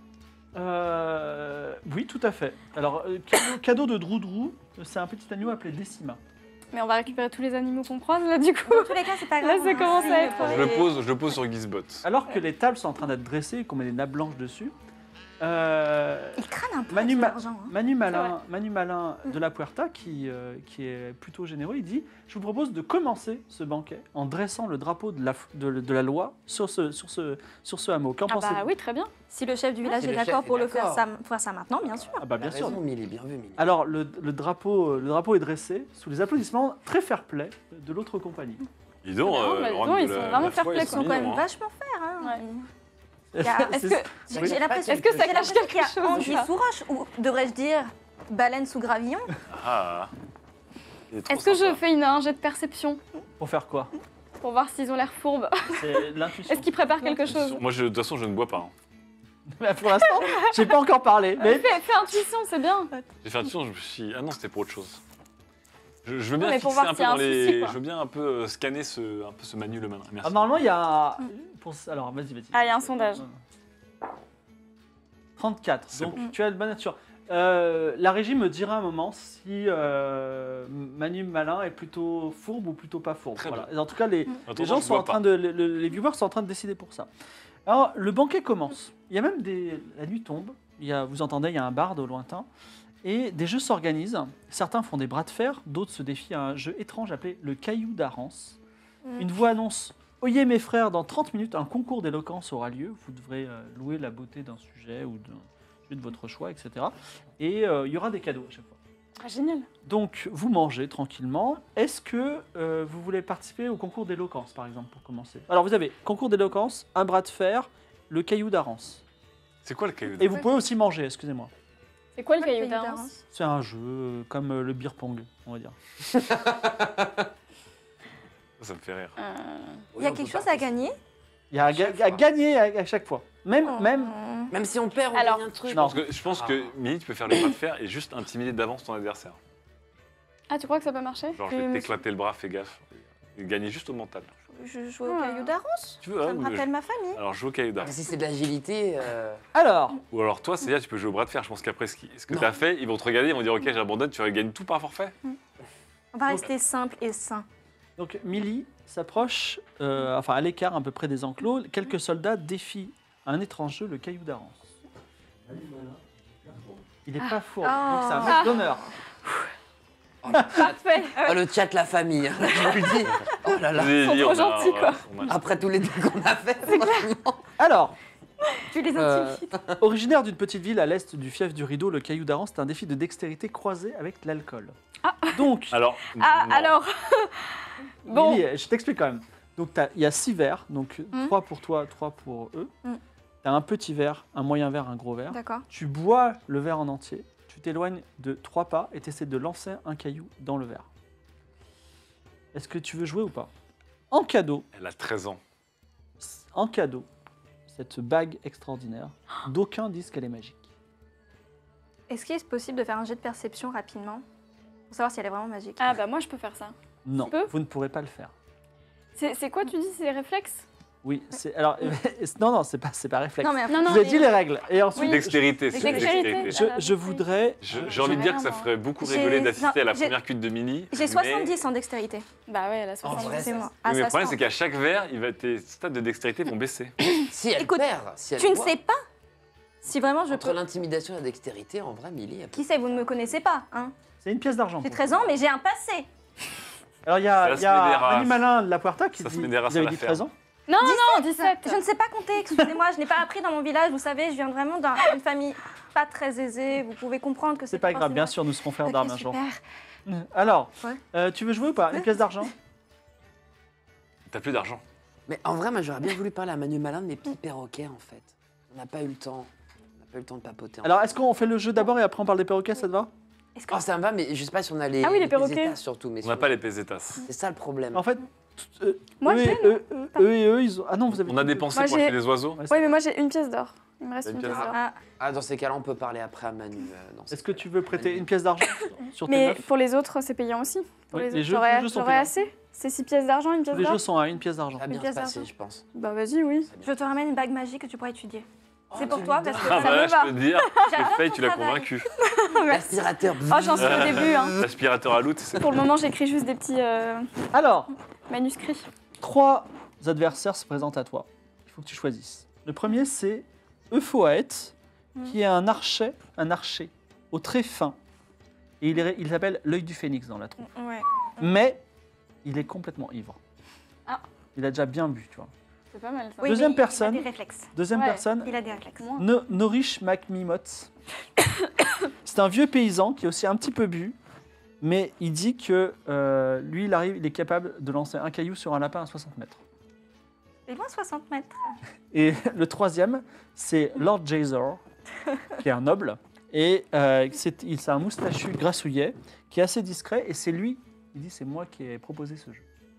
Speaker 1: Oui, tout à fait. Alors, cadeau de Droudrou, c'est un petit agneau appelé Décima.
Speaker 5: Mais on va récupérer tous les animaux qu'on croise, là, du coup.
Speaker 6: Dans tous les cas, c'est pas
Speaker 5: Là,
Speaker 6: grave.
Speaker 5: ça commence à être-
Speaker 4: Je le pose sur Gizbot.
Speaker 1: Alors que les tables sont en train d'être dressées et qu'on met des nappes blanches dessus,
Speaker 6: Il crâne un peu
Speaker 1: Manu
Speaker 6: avec
Speaker 1: Ma-
Speaker 6: l'argent. hein.
Speaker 1: Manu Malin de la Puerta, qui est plutôt généreux, il dit « Je vous propose de commencer ce banquet en dressant le drapeau de la loi sur ce hameau. Qu'en
Speaker 5: Ah
Speaker 1: pensez-vous
Speaker 5: bah oui, très bien.
Speaker 6: Si le chef du village
Speaker 3: si
Speaker 6: est
Speaker 3: le chef
Speaker 6: d'accord
Speaker 3: est
Speaker 6: pour le faire
Speaker 3: d'accord.
Speaker 6: ça maintenant, bien sûr.
Speaker 1: Ah bah bien
Speaker 3: T'as
Speaker 1: sûr.
Speaker 3: raison, Milly, bien vu, Milly.
Speaker 1: Alors le drapeau est dressé sous les applaudissements très fair-play de l'autre compagnie.
Speaker 4: Dis donc,
Speaker 5: Non, mais
Speaker 4: le
Speaker 5: non,
Speaker 4: royaume
Speaker 5: ils
Speaker 4: de
Speaker 5: sont
Speaker 4: la-
Speaker 5: vraiment
Speaker 4: la foi,
Speaker 5: fair-play,
Speaker 6: Ils sont quand même
Speaker 4: mignons, hein.
Speaker 6: vachement faire. Hein.
Speaker 5: Ouais.
Speaker 6: Il y a-
Speaker 5: Est-ce que...
Speaker 6: J'ai l'impression
Speaker 5: Est-ce que ça
Speaker 6: j'ai
Speaker 5: cache
Speaker 6: l'impression qu'il y
Speaker 5: quelque
Speaker 6: a
Speaker 5: chose,
Speaker 6: anguille
Speaker 5: ça
Speaker 6: sous roche, ou devrais-je dire baleine sous gravillon.
Speaker 4: Ah. Il est trop
Speaker 5: Est-ce que je
Speaker 4: sympa.
Speaker 5: fais un jet de perception
Speaker 1: Pour faire quoi?
Speaker 5: pour voir s'ils ont l'air fourbes?
Speaker 1: C'est l'intuition.
Speaker 5: Est-ce qu'ils préparent quelque chose?
Speaker 4: Moi, de toute façon, je ne bois pas. hein.
Speaker 1: Bah, pour l'instant, j'ai pas encore parlé. Mais
Speaker 5: Fais intuition, c'est bien.
Speaker 4: J'ai fait attention, je me suis... Ah non, c'était pour autre chose. Je veux bien
Speaker 5: mais pour
Speaker 4: fixer
Speaker 5: voir
Speaker 4: un peu
Speaker 5: s'il y a
Speaker 4: dans
Speaker 5: un
Speaker 4: les...
Speaker 5: souci, quoi.
Speaker 4: Je veux bien un peu scanner un peu ce Manu le Malin. Merci.
Speaker 1: normalement, il y a... Alors, vas-y.
Speaker 5: Ah, il y a un sondage.
Speaker 1: 34.
Speaker 4: C'est
Speaker 1: Donc,
Speaker 4: bon.
Speaker 1: tu as de bonne nature. La régie me dira un moment si Manu Malin est plutôt fourbe ou plutôt pas fourbe.
Speaker 4: Très
Speaker 1: Voilà. Et en tout cas, les
Speaker 4: Attends,
Speaker 1: gens
Speaker 4: je
Speaker 1: sont
Speaker 4: bois
Speaker 1: en train
Speaker 4: pas.
Speaker 1: les viewers sont en train de décider pour ça. Alors, le banquet commence. Il y a même la nuit tombe. Vous entendez, il y a un barde au lointain. Et des jeux s'organisent. Certains font des bras de fer, d'autres se défient à un jeu étrange appelé le Caillou d'Arance. Une voix annonce « Oyez mes frères, dans 30 minutes, un concours d'éloquence aura lieu. Vous devrez louer la beauté d'un sujet ou d'un sujet de votre choix, etc. Et il y aura des cadeaux à chaque fois.
Speaker 5: Ah, génial.
Speaker 1: Donc, vous mangez tranquillement. Est-ce que vous voulez participer au concours d'éloquence, par exemple, pour commencer? Alors, vous avez concours d'éloquence, un bras de fer, le Caillou d'Arance.
Speaker 4: C'est quoi le caillou
Speaker 1: Et vous pouvez aussi manger, excusez-moi.
Speaker 5: C'est quoi le
Speaker 6: Ouais,
Speaker 5: caillou
Speaker 6: caillou
Speaker 5: d'Arance?
Speaker 1: C'est un jeu comme le beer pong, on va dire.
Speaker 4: Ça me fait rire.
Speaker 6: Il y a quelque chose à gagner.
Speaker 1: Il y a à gagner à chaque fois. Même,
Speaker 3: Même si on perd, on
Speaker 5: Alors,
Speaker 3: gagne un truc.
Speaker 1: Non.
Speaker 4: Je pense que Milly, tu peux faire le bras de fer et juste intimider d'avance ton adversaire.
Speaker 5: Ah, tu crois que ça peut marcher?
Speaker 4: Genre, je vais t'éclater le bras, fais gaffe. Et gagner juste au mental.
Speaker 6: Je joue au
Speaker 5: Ah.
Speaker 6: caillou d'Arance.
Speaker 4: Tu veux,
Speaker 6: Ça
Speaker 4: hein,
Speaker 6: me
Speaker 4: ou
Speaker 6: rappelle ma famille.
Speaker 4: Alors, joue au caillou d'arance.
Speaker 3: Si c'est de l'agilité,
Speaker 1: Alors,
Speaker 4: Ou alors, toi, c'est-à-dire, tu peux jouer au bras de fer. Je pense qu'après ce que
Speaker 3: Non.
Speaker 4: tu as fait, ils vont te regarder, ils vont dire ok, j'abandonne, tu vas gagner tout par forfait.
Speaker 6: On va rester simple et sain.
Speaker 1: donc Milly s'approche, à l'écart, à peu près des enclos. Quelques soldats défient un étrange jeu, le Caillou d'Arance. Il n'est pas fourbe, donc c'est un mec d'honneur.
Speaker 5: Parfait.
Speaker 3: oh, le chat, la famille. Je vous le dis. Oh là là.
Speaker 4: Vas-y,
Speaker 5: sont trop
Speaker 4: on a-
Speaker 5: gentils, quoi.
Speaker 4: on a-
Speaker 3: Après tous les dés qu'on a fait, franchement.
Speaker 1: Alors,
Speaker 6: Tu les
Speaker 3: Euh,
Speaker 6: intimides.
Speaker 1: originaire d'une petite ville à l'est du fief du Rideau, le Caillou d'Arance est un défi de dextérité croisé avec l'alcool. Donc,
Speaker 4: Alors,
Speaker 5: Ah,
Speaker 4: non.
Speaker 5: alors. Bon.
Speaker 1: Milly, je t'explique quand même. Donc il y a 6 verres, donc 3 pour toi, 3 pour eux. Tu as un petit verre, un moyen verre, un gros verre.
Speaker 6: D'accord.
Speaker 1: Tu bois le verre en entier, tu t'éloignes de 3 pas et tu essaies de lancer un caillou dans le verre. Est-ce que tu veux jouer ou pas? En cadeau,
Speaker 4: Elle a 13 ans.
Speaker 1: cette bague extraordinaire, d'aucuns disent qu'elle est magique.
Speaker 6: Est-ce qu'il est possible de faire un jet de perception rapidement pour savoir si elle est vraiment magique?
Speaker 5: Ah bah moi je peux faire ça.
Speaker 1: Non,
Speaker 5: peux
Speaker 1: vous ne pourrez pas le faire.
Speaker 5: C'est quoi tu dis, c'est les réflexes?
Speaker 1: Oui, c'est alors non, c'est pas réflexe.
Speaker 6: Non, mais
Speaker 5: Non,
Speaker 1: je
Speaker 5: non,
Speaker 1: vous ai
Speaker 5: mais-
Speaker 1: dit les règles et ensuite
Speaker 5: Oui.
Speaker 4: Dextérité, c'est
Speaker 5: Dextérité.
Speaker 4: dextérité.
Speaker 1: je voudrais
Speaker 4: J'ai envie de dire que ça ferait beaucoup rigoler d'assister à la première cuite de Mini.
Speaker 6: j'ai
Speaker 4: mais-
Speaker 6: 70 en dextérité.
Speaker 5: Bah ouais, elle a
Speaker 3: En
Speaker 5: 70.
Speaker 3: vrai,
Speaker 6: C'est
Speaker 3: ça-
Speaker 6: moi.
Speaker 4: Oui, mais
Speaker 6: ça
Speaker 4: le
Speaker 6: se
Speaker 4: problème,
Speaker 6: sent.
Speaker 4: c'est qu'à chaque verre, tes stades de dextérité vont baisser.
Speaker 3: Si elle
Speaker 6: Écoute,
Speaker 3: perd, si elle
Speaker 6: Tu ne
Speaker 3: boit,
Speaker 6: sais pas si vraiment je
Speaker 3: entre
Speaker 6: peux.
Speaker 3: l'intimidation et la dextérité, en vrai, Milly, elle peut-
Speaker 6: Qui sait, vous ne me connaissez pas, hein?
Speaker 1: c'est une pièce d'argent.
Speaker 6: J'ai
Speaker 1: pour
Speaker 6: 13
Speaker 1: vous.
Speaker 6: ans, mais j'ai un passé.
Speaker 1: Alors il y
Speaker 4: Ça
Speaker 1: a,
Speaker 4: se
Speaker 1: il y a
Speaker 4: met des races.
Speaker 1: Manu Malin de la Puerta qui
Speaker 4: Ça se
Speaker 1: dit
Speaker 4: met des races
Speaker 1: vous avez
Speaker 4: à
Speaker 1: dit
Speaker 4: la
Speaker 1: 13 ans.
Speaker 5: Non, non, 17.
Speaker 6: Je ne sais pas compter, excusez-moi, je n'ai pas appris dans mon village, vous savez, je viens vraiment d'une famille pas très aisée, vous pouvez comprendre que
Speaker 1: C'est pas grave, bien sûr, nous serons frères d'armes un
Speaker 6: Ok,
Speaker 1: jour.
Speaker 6: super.
Speaker 1: Alors,
Speaker 6: Ouais.
Speaker 1: tu veux jouer ou pas? Une pièce d'argent?
Speaker 4: T'as plus d'argent.
Speaker 3: Mais en vrai, moi, j'aurais bien voulu parler à Manu Malin de mes petits perroquets, en fait. On n'a pas eu le temps. On n'a pas eu le temps de papoter.
Speaker 1: Alors, est-ce qu'on fait le jeu d'abord et après on parle des perroquets, ça te va?
Speaker 6: Est-ce que
Speaker 3: Oh, ça me va, mais je sais pas si on a les.
Speaker 5: Ah oui, les perroquets.
Speaker 3: pesetas, surtout. Mais
Speaker 4: On n'a pas les pesetas.
Speaker 3: C'est ça le problème.
Speaker 1: En fait,
Speaker 5: Moi,
Speaker 1: eux,
Speaker 5: j'ai,
Speaker 1: et- eux et eux, ils ont... Ah non, vous avez...
Speaker 4: On a dépensé
Speaker 5: Moi,
Speaker 4: pour
Speaker 5: j'ai-
Speaker 4: acheter des oiseaux.
Speaker 5: Oui, mais moi j'ai une pièce d'or. Il me reste
Speaker 4: Une
Speaker 5: une
Speaker 4: pièce
Speaker 5: pièce d'or.
Speaker 6: Ah,
Speaker 3: Ah, dans ces cas-là, on peut parler après à Manu.
Speaker 1: Est-ce que tu veux prêter une pièce d'argent sur tes
Speaker 5: Mais
Speaker 1: 9?
Speaker 5: pour les autres, c'est payant aussi. Pour
Speaker 1: Oui,
Speaker 5: les
Speaker 1: les
Speaker 5: autres,
Speaker 1: jeux-
Speaker 5: j'aurais
Speaker 1: les jeux sont
Speaker 5: j'aurais
Speaker 1: payants.
Speaker 5: assez. C'est 6 pièces d'argent, une pièce
Speaker 1: Les jeux
Speaker 5: d'or.
Speaker 1: sont à une pièce d'argent.
Speaker 3: Ça va bien
Speaker 5: Une
Speaker 3: se
Speaker 5: pièce
Speaker 3: passer,
Speaker 5: d'argent.
Speaker 3: je pense.
Speaker 5: Bah vas-y, oui.
Speaker 6: je te ramène une bague magique que tu pourras étudier. C'est pour
Speaker 3: tu
Speaker 6: toi
Speaker 3: lui
Speaker 6: parce que
Speaker 4: Ah
Speaker 6: ça
Speaker 4: bah là,
Speaker 6: me
Speaker 4: je
Speaker 6: va.
Speaker 4: peux te dire,
Speaker 6: J'adore
Speaker 4: Faye,
Speaker 6: ton
Speaker 4: tu l'as
Speaker 6: travail.
Speaker 4: convaincu.
Speaker 3: L'aspirateur.
Speaker 5: Oh, j'en suis au début. Hein.
Speaker 4: L'aspirateur à loot, c'est
Speaker 5: Pour le moment, j'écris juste des petits
Speaker 1: Alors,
Speaker 5: manuscrits.
Speaker 1: 3 adversaires se présentent à toi. Il faut que tu choisisses. Le premier, c'est Euphoaet, qui est un archer au très fin. Et il s'appelle l'œil du phénix dans la troupe.
Speaker 6: Ouais.
Speaker 1: Mais il est complètement ivre.
Speaker 5: Ah.
Speaker 1: Il a déjà bien bu, tu vois.
Speaker 5: C'est pas mal ça.
Speaker 6: Oui,
Speaker 1: Deuxième
Speaker 6: mais
Speaker 1: personne.
Speaker 6: Il a des réflexes.
Speaker 1: Deuxième
Speaker 5: Ouais.
Speaker 1: personne,
Speaker 6: Il a des réflexes.
Speaker 5: Moi.
Speaker 1: Norish MacMimot. C'est un vieux paysan qui est aussi un petit peu bu, mais il dit que lui, il est capable de lancer un caillou sur un lapin à 60 mètres.
Speaker 6: C'est loin 60 mètres.
Speaker 1: Et le troisième, c'est Lord Jazor, qui est un noble, et c'est un moustachu grassouillet qui est assez discret, et c'est lui, il dit, c'est moi qui ai proposé ce jeu.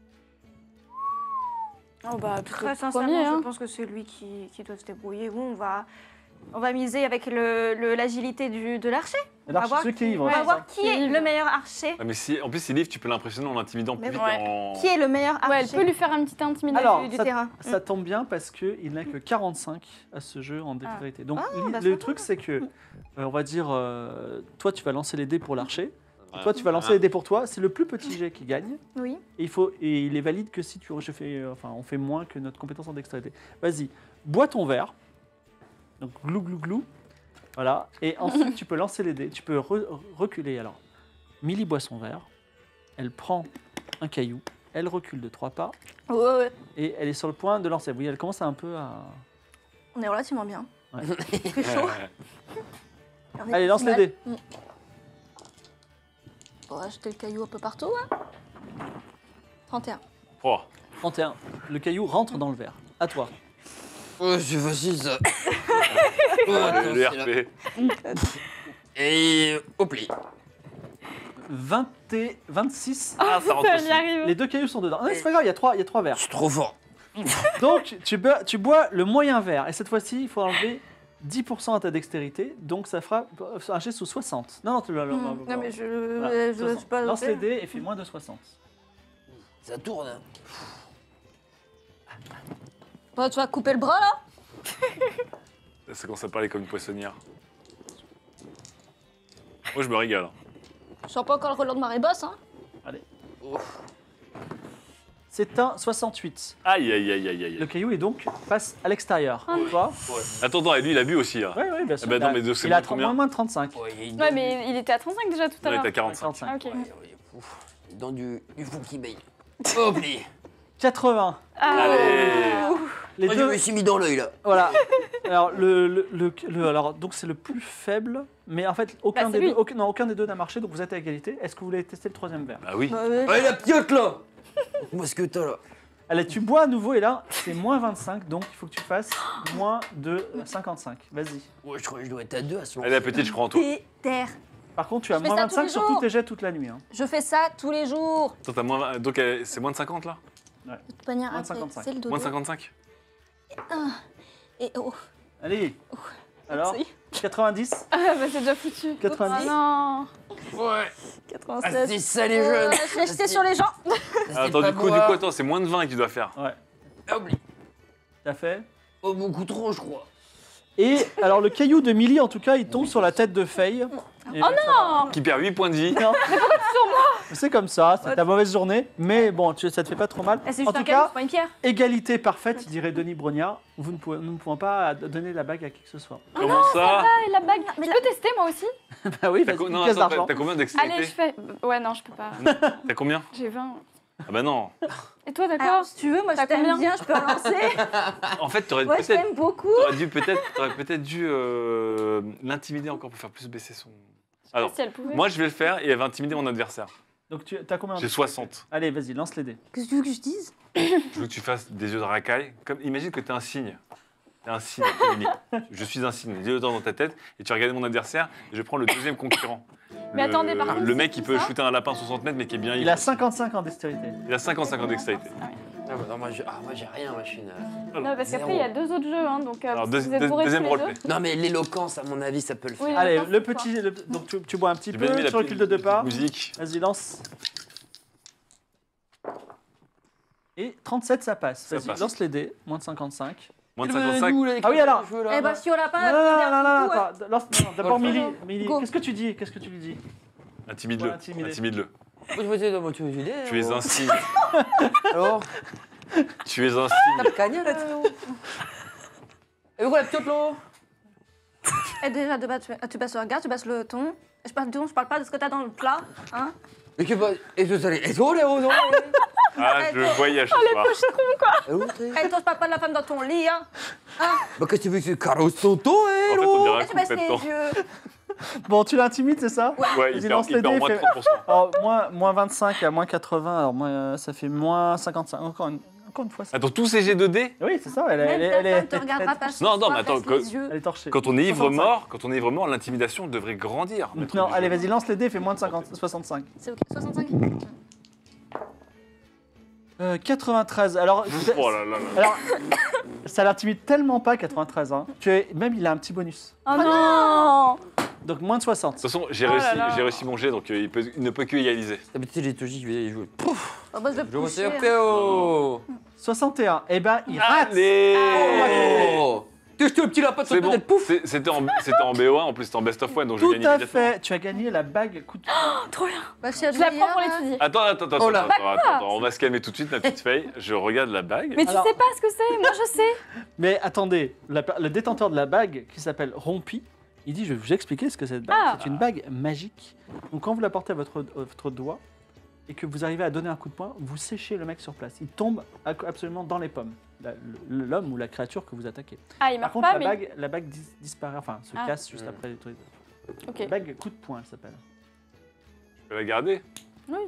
Speaker 5: Oh bah plutôt
Speaker 6: Très
Speaker 5: le
Speaker 6: sincèrement,
Speaker 5: premier.
Speaker 6: je
Speaker 5: Hein.
Speaker 6: pense que c'est lui qui doit se débrouiller. Bon, on va miser avec l'agilité de l'archer.
Speaker 1: Et là,
Speaker 6: va voir
Speaker 1: ceux qui est ivre,
Speaker 6: On
Speaker 1: c'est
Speaker 6: va
Speaker 1: ça.
Speaker 6: voir qui est le meilleur archer.
Speaker 4: Ah, mais si, en plus, si livre, tu peux l'impressionner en l'intimidant plus
Speaker 6: Mais
Speaker 4: vite.
Speaker 5: ouais.
Speaker 4: En...
Speaker 6: Qui est le meilleur archer
Speaker 5: Ouais, elle peut lui faire un petit intimidation.
Speaker 1: Alors,
Speaker 6: du
Speaker 1: ça-
Speaker 6: terrain.
Speaker 1: Ça tombe bien parce qu'il n'a que 45 à ce jeu en dextérité. Donc
Speaker 6: Ah, bah,
Speaker 1: le
Speaker 6: ça
Speaker 1: truc c'est que, on va dire, toi tu vas lancer les dés pour l'archer,
Speaker 4: Ouais.
Speaker 1: toi tu vas lancer les dés pour toi, c'est le plus petit jet qui gagne,
Speaker 6: Oui.
Speaker 1: et, il est valide que si on fait moins que notre compétence en dextérité. Vas-y, bois ton verre, donc glou glou glou, voilà, et ensuite tu peux lancer les dés, tu peux reculer. Alors, Milly boit son verre, elle prend un caillou, elle recule de 3 pas,
Speaker 6: Ouais.
Speaker 1: et elle est sur le point de lancer. Oui, elle commence un peu à...
Speaker 6: On est relativement bien.
Speaker 1: Ouais.
Speaker 6: Il fait chaud. On est
Speaker 1: Allez,
Speaker 6: pas
Speaker 1: lance
Speaker 6: si
Speaker 1: les
Speaker 6: mal.
Speaker 1: dés.
Speaker 6: On va jeter le caillou un peu partout. Hein. 31.
Speaker 4: Oh.
Speaker 1: 31. Le caillou rentre dans le verre. À toi.
Speaker 3: Oh, c'est facile ça.
Speaker 4: Le RP.
Speaker 3: Et au pli.
Speaker 1: 26.
Speaker 4: Ah, ça rentre
Speaker 5: Ça
Speaker 4: aussi.
Speaker 5: y arrive.
Speaker 1: Les deux cailloux sont dedans. Non, mais c'est pas grave, il y a trois verres.
Speaker 3: Je suis trop fort.
Speaker 1: Donc, tu bois le moyen verre. Et cette fois-ci, il faut enlever 10% à ta dextérité. Donc, ça fera un geste sous 60. Non,
Speaker 6: Non, mais
Speaker 1: Voilà,
Speaker 6: je
Speaker 1: 60.
Speaker 6: suis pas.
Speaker 1: Lance les dés et fais moins de 60.
Speaker 3: Ça tourne. Hein.
Speaker 6: Bah, tu vas couper le bras là.
Speaker 4: Ça commence à parler comme une poissonnière. Moi, je me régale.
Speaker 6: Je sens pas encore le relent de marée basse. Hein.
Speaker 1: C'est un 68.
Speaker 4: Aïe, aïe, aïe, aïe, aïe.
Speaker 1: Le caillou est donc passe à l'extérieur. Tu vois?
Speaker 4: Attends, et lui, il a bu aussi. Hein.
Speaker 1: Oui, bien sûr.
Speaker 4: Eh ben non, mais de- c'est
Speaker 1: il a
Speaker 4: moins combien
Speaker 1: moins de 35.
Speaker 3: Ouais, il
Speaker 5: Ouais, mais il était à 35 déjà tout à
Speaker 4: Ouais,
Speaker 5: l'heure.
Speaker 4: t'as 45.
Speaker 1: 35.
Speaker 5: Ah, ok.
Speaker 3: Dans du fou qui baille. Au pli.
Speaker 1: 80.
Speaker 5: Ah,
Speaker 4: Allez.
Speaker 1: Les
Speaker 3: Moi, je
Speaker 1: deux,
Speaker 3: me suis mis dans l'œil là.
Speaker 1: voilà. Alors, alors, donc c'est le plus faible, mais en fait, aucun,
Speaker 5: Bah, c'est
Speaker 1: des
Speaker 5: lui.
Speaker 1: deux, aucun des deux n'a marché, donc vous êtes à égalité. Est-ce que vous voulez tester le troisième verre?
Speaker 4: Bah oui.
Speaker 3: Allez, la piote là. Moi, ce que t'as là.
Speaker 1: Allez, tu bois à nouveau et là, c'est moins 25, donc il faut que tu fasses moins de 55. Vas-y.
Speaker 3: Ouais, je crois que je dois être à 2 à ce moment.
Speaker 4: Allez, la petite, je crois en toi.
Speaker 6: Terre.
Speaker 1: Par contre, tu as
Speaker 6: Je fais
Speaker 1: moins
Speaker 6: ça tous
Speaker 1: 25
Speaker 6: les
Speaker 1: sur
Speaker 6: jours.
Speaker 1: tous tes jets toute la nuit. Hein.
Speaker 6: Je fais ça tous les jours.
Speaker 4: Toi, t'as moins... Donc, c'est moins de 50 là?
Speaker 6: De toute manière,
Speaker 1: Moins de
Speaker 6: après,
Speaker 1: 55.
Speaker 6: c'est le dodo.
Speaker 4: Moins de 55?
Speaker 6: Et oh,
Speaker 1: Allez. Alors,
Speaker 6: merci.
Speaker 1: 90,
Speaker 5: Ah bah c'est déjà foutu.
Speaker 1: 90.
Speaker 5: Oh non.
Speaker 3: Ouais.
Speaker 6: 87.
Speaker 3: Ah, c'est ça les jeunes.
Speaker 6: Je l'ai jeté sur les gens.
Speaker 4: Attends, du coup, attends, c'est moins de 20 que tu dois faire.
Speaker 3: Oublie.
Speaker 1: T'as fait.
Speaker 3: Oh, beaucoup trop, je crois.
Speaker 1: Et alors, le caillou de Millie, en tout cas, il tombe sur la tête de Faye. Et
Speaker 5: Oh non.
Speaker 4: Qui perd 8 points de vie.
Speaker 1: Non. C'est comme ça, c'est ta mauvaise journée, mais bon, ça te fait pas trop mal.
Speaker 6: Eh, c'est
Speaker 1: En
Speaker 6: juste
Speaker 1: tout
Speaker 6: un caillou,
Speaker 1: cas,
Speaker 6: c'est pas une pierre.
Speaker 1: égalité parfaite, dirait Denis Brognard. Nous ne pouvons pas donner la bague à qui que ce soit.
Speaker 4: Comment ça?
Speaker 5: Ah, et la bague. Je peux tester moi aussi?
Speaker 1: Bah oui,
Speaker 4: T'as
Speaker 1: vas-y,
Speaker 4: co-
Speaker 1: une
Speaker 4: non,
Speaker 1: pièce
Speaker 4: attends,
Speaker 1: d'argent.
Speaker 4: t'as combien
Speaker 5: Allez, je
Speaker 4: d'extrémité?
Speaker 5: fais. Ouais, non, je peux pas.
Speaker 4: T'as combien?
Speaker 5: J'ai 20.
Speaker 4: Ah bah non.
Speaker 5: Et toi,
Speaker 6: Alors,
Speaker 5: d'accord?
Speaker 6: si tu veux, moi je
Speaker 5: T'as
Speaker 6: t'aime
Speaker 5: combien
Speaker 6: bien, je peux lancer.
Speaker 4: En fait, t'aurais
Speaker 6: Ouais, je
Speaker 4: peut-être
Speaker 6: t'aime beaucoup.
Speaker 4: t'aurais peut-être dû l'intimider encore pour faire plus baisser son... Alors,
Speaker 5: Si elle pouvait.
Speaker 4: moi je vais le faire et elle va intimider mon adversaire.
Speaker 1: Donc tu as combien?
Speaker 4: J'ai 60.
Speaker 1: Allez, vas-y, lance les dés.
Speaker 6: Qu'est-ce que tu veux que je dise?
Speaker 4: Je veux que tu fasses des yeux de racaille. Comme, imagine que t'es un cygne. T'es un cygne, Émilie. Je suis un cygne. Dis-le dans ta tête et tu vas regarder mon adversaire et je prends le deuxième concurrent.
Speaker 5: Mais attendez, par contre,
Speaker 4: le mec
Speaker 5: c'est
Speaker 4: qui peut
Speaker 5: ça
Speaker 4: shooter un lapin à 60 mètres mais qui est bien
Speaker 1: Il a 55 en dextérité.
Speaker 4: Il a 55 ans d'extérité.
Speaker 5: Ah oui.
Speaker 3: Ah, bah, non, moi, j'ai rien, moi, je suis une...
Speaker 5: Non, parce qu'après, il y a 2 autres jeux, hein, donc
Speaker 4: Alors,
Speaker 5: vous êtes bourrés
Speaker 4: deuxième
Speaker 5: tous les
Speaker 4: roleplay.
Speaker 5: deux.
Speaker 3: Non, mais l'éloquence, à mon avis, ça peut le faire.
Speaker 5: Oui,
Speaker 1: Allez,
Speaker 5: d'accord,
Speaker 1: le
Speaker 5: c'est
Speaker 1: petit. Donc tu bois un petit
Speaker 4: J'ai
Speaker 1: peu,
Speaker 4: bien aimé
Speaker 1: tu recules de deux pas.
Speaker 4: musique.
Speaker 1: Vas-y, lance. Et 37, ça passe.
Speaker 4: Ça
Speaker 1: Vas-y,
Speaker 4: passe.
Speaker 1: lance les dés. Moins de 55.
Speaker 4: Moins de 55.
Speaker 1: Ah oui, alors.
Speaker 6: Eh ben, si on l'a pas,
Speaker 1: Non, non, non, non, non,
Speaker 6: coup, ouais.
Speaker 1: attends, non, d'abord
Speaker 3: Go.
Speaker 1: Millie. Millie,
Speaker 6: Go.
Speaker 1: qu'est-ce que tu dis? Qu'est-ce que tu lui dis?
Speaker 4: Intimide-le.
Speaker 1: Ouais, intimider.
Speaker 4: Intimide-le.
Speaker 3: Moi, je veux dire, moi, tu veux dire.
Speaker 4: Tu es un cygne.
Speaker 3: Alors,
Speaker 4: Tu es un
Speaker 3: t'as
Speaker 4: cygne.
Speaker 3: le cagnon, là. Et où la petite là?
Speaker 6: Et déjà, de bas, tu baisses le regard, tu baisses le ton. Je parle du ton, je parle pas de ce que t'as dans le plat. Hein.
Speaker 3: Et que bah, et je salais. Et oh, là, oh,
Speaker 4: Ah, je voyage ce soir.
Speaker 6: Et toi, je parle pas de la femme dans ton lit. Hein.
Speaker 3: Bah, qu'est-ce que tu veux que c'est Carlos Soto,
Speaker 4: En fait, on dirait
Speaker 6: Et
Speaker 4: un
Speaker 6: tu
Speaker 4: coup
Speaker 6: baisses
Speaker 4: de
Speaker 6: les
Speaker 4: temps.
Speaker 6: yeux.
Speaker 1: Bon, tu l'intimides, c'est ça?
Speaker 4: Ouais,
Speaker 1: Vas-y,
Speaker 4: il
Speaker 1: lance les
Speaker 4: perd
Speaker 1: dés,
Speaker 4: moins
Speaker 1: fais-
Speaker 4: 30%.
Speaker 1: Alors, moins 25 à moins 80, alors ça fait moins 55. Encore une fois, ça.
Speaker 4: Attends, tous ces G2D?
Speaker 1: Oui, c'est ça, elle
Speaker 6: Même personne te regardera
Speaker 1: elle,
Speaker 6: pas.
Speaker 4: Non, non, mais attends,
Speaker 6: baisse les yeux.
Speaker 1: est torchée.
Speaker 4: Quand on est ivre
Speaker 1: 65.
Speaker 4: mort, l'intimidation devrait grandir. maître
Speaker 1: Non,
Speaker 4: du
Speaker 1: allez,
Speaker 4: jeu.
Speaker 1: vas-y, lance les dés, fais moins de 65.
Speaker 6: C'est ok, 65.
Speaker 1: 93, alors...
Speaker 4: Oh là là là.
Speaker 1: Alors, ça l'intimide tellement pas, 93, hein, même il a un petit bonus.
Speaker 5: Oh non.
Speaker 1: Donc moins de 60.
Speaker 4: De toute façon, j'ai
Speaker 5: Oh là là.
Speaker 4: réussi mon jet, donc il ne peut que égaliser.
Speaker 3: D'habitude, j'ai toujours dit, je vais jouer.
Speaker 6: Oh, bah, je vais
Speaker 3: Je vois
Speaker 6: pousser.
Speaker 3: c'est oh.
Speaker 1: 61, eh ben il rate.
Speaker 4: Allez
Speaker 3: Oh. Touche-toi le petit lapin de
Speaker 4: C'est bon,
Speaker 3: pouf.
Speaker 4: c'était en BO1, en plus c'était en best of one, donc je
Speaker 1: Tout
Speaker 4: gagne
Speaker 1: à
Speaker 4: immédiatement.
Speaker 1: fait, tu as gagné la bague coup de...
Speaker 5: Trop bien.
Speaker 6: Bah, si elle
Speaker 5: Je la
Speaker 6: veut
Speaker 5: prends pour
Speaker 6: hier, hein.
Speaker 5: l'étudier.
Speaker 4: Attends,
Speaker 3: Oh là.
Speaker 4: on va se calmer tout de suite, ma petite fille. Je regarde la bague.
Speaker 5: Mais tu
Speaker 1: Alors-
Speaker 5: sais pas ce que c'est, moi je sais.
Speaker 1: Mais attendez, le détenteur de la bague, qui s'appelle Rompi, il dit, je vais vous expliquer ce que c'est cette bague.
Speaker 5: Ah.
Speaker 1: C'est une bague magique. Donc quand vous la portez à votre doigt, et que vous arrivez à donner un coup de poing, vous séchez le mec sur place. Il tombe absolument dans les pommes, l'homme ou la créature que vous attaquez.
Speaker 5: Ah, il
Speaker 1: Par
Speaker 5: meurt
Speaker 1: contre,
Speaker 5: pas, mais.
Speaker 1: la bague disparaît, enfin se
Speaker 5: Ah.
Speaker 1: casse juste après les trucs.
Speaker 5: Ok.
Speaker 1: Bague coup de poing, elle s'appelle.
Speaker 4: Je vais la garder.
Speaker 5: Oui.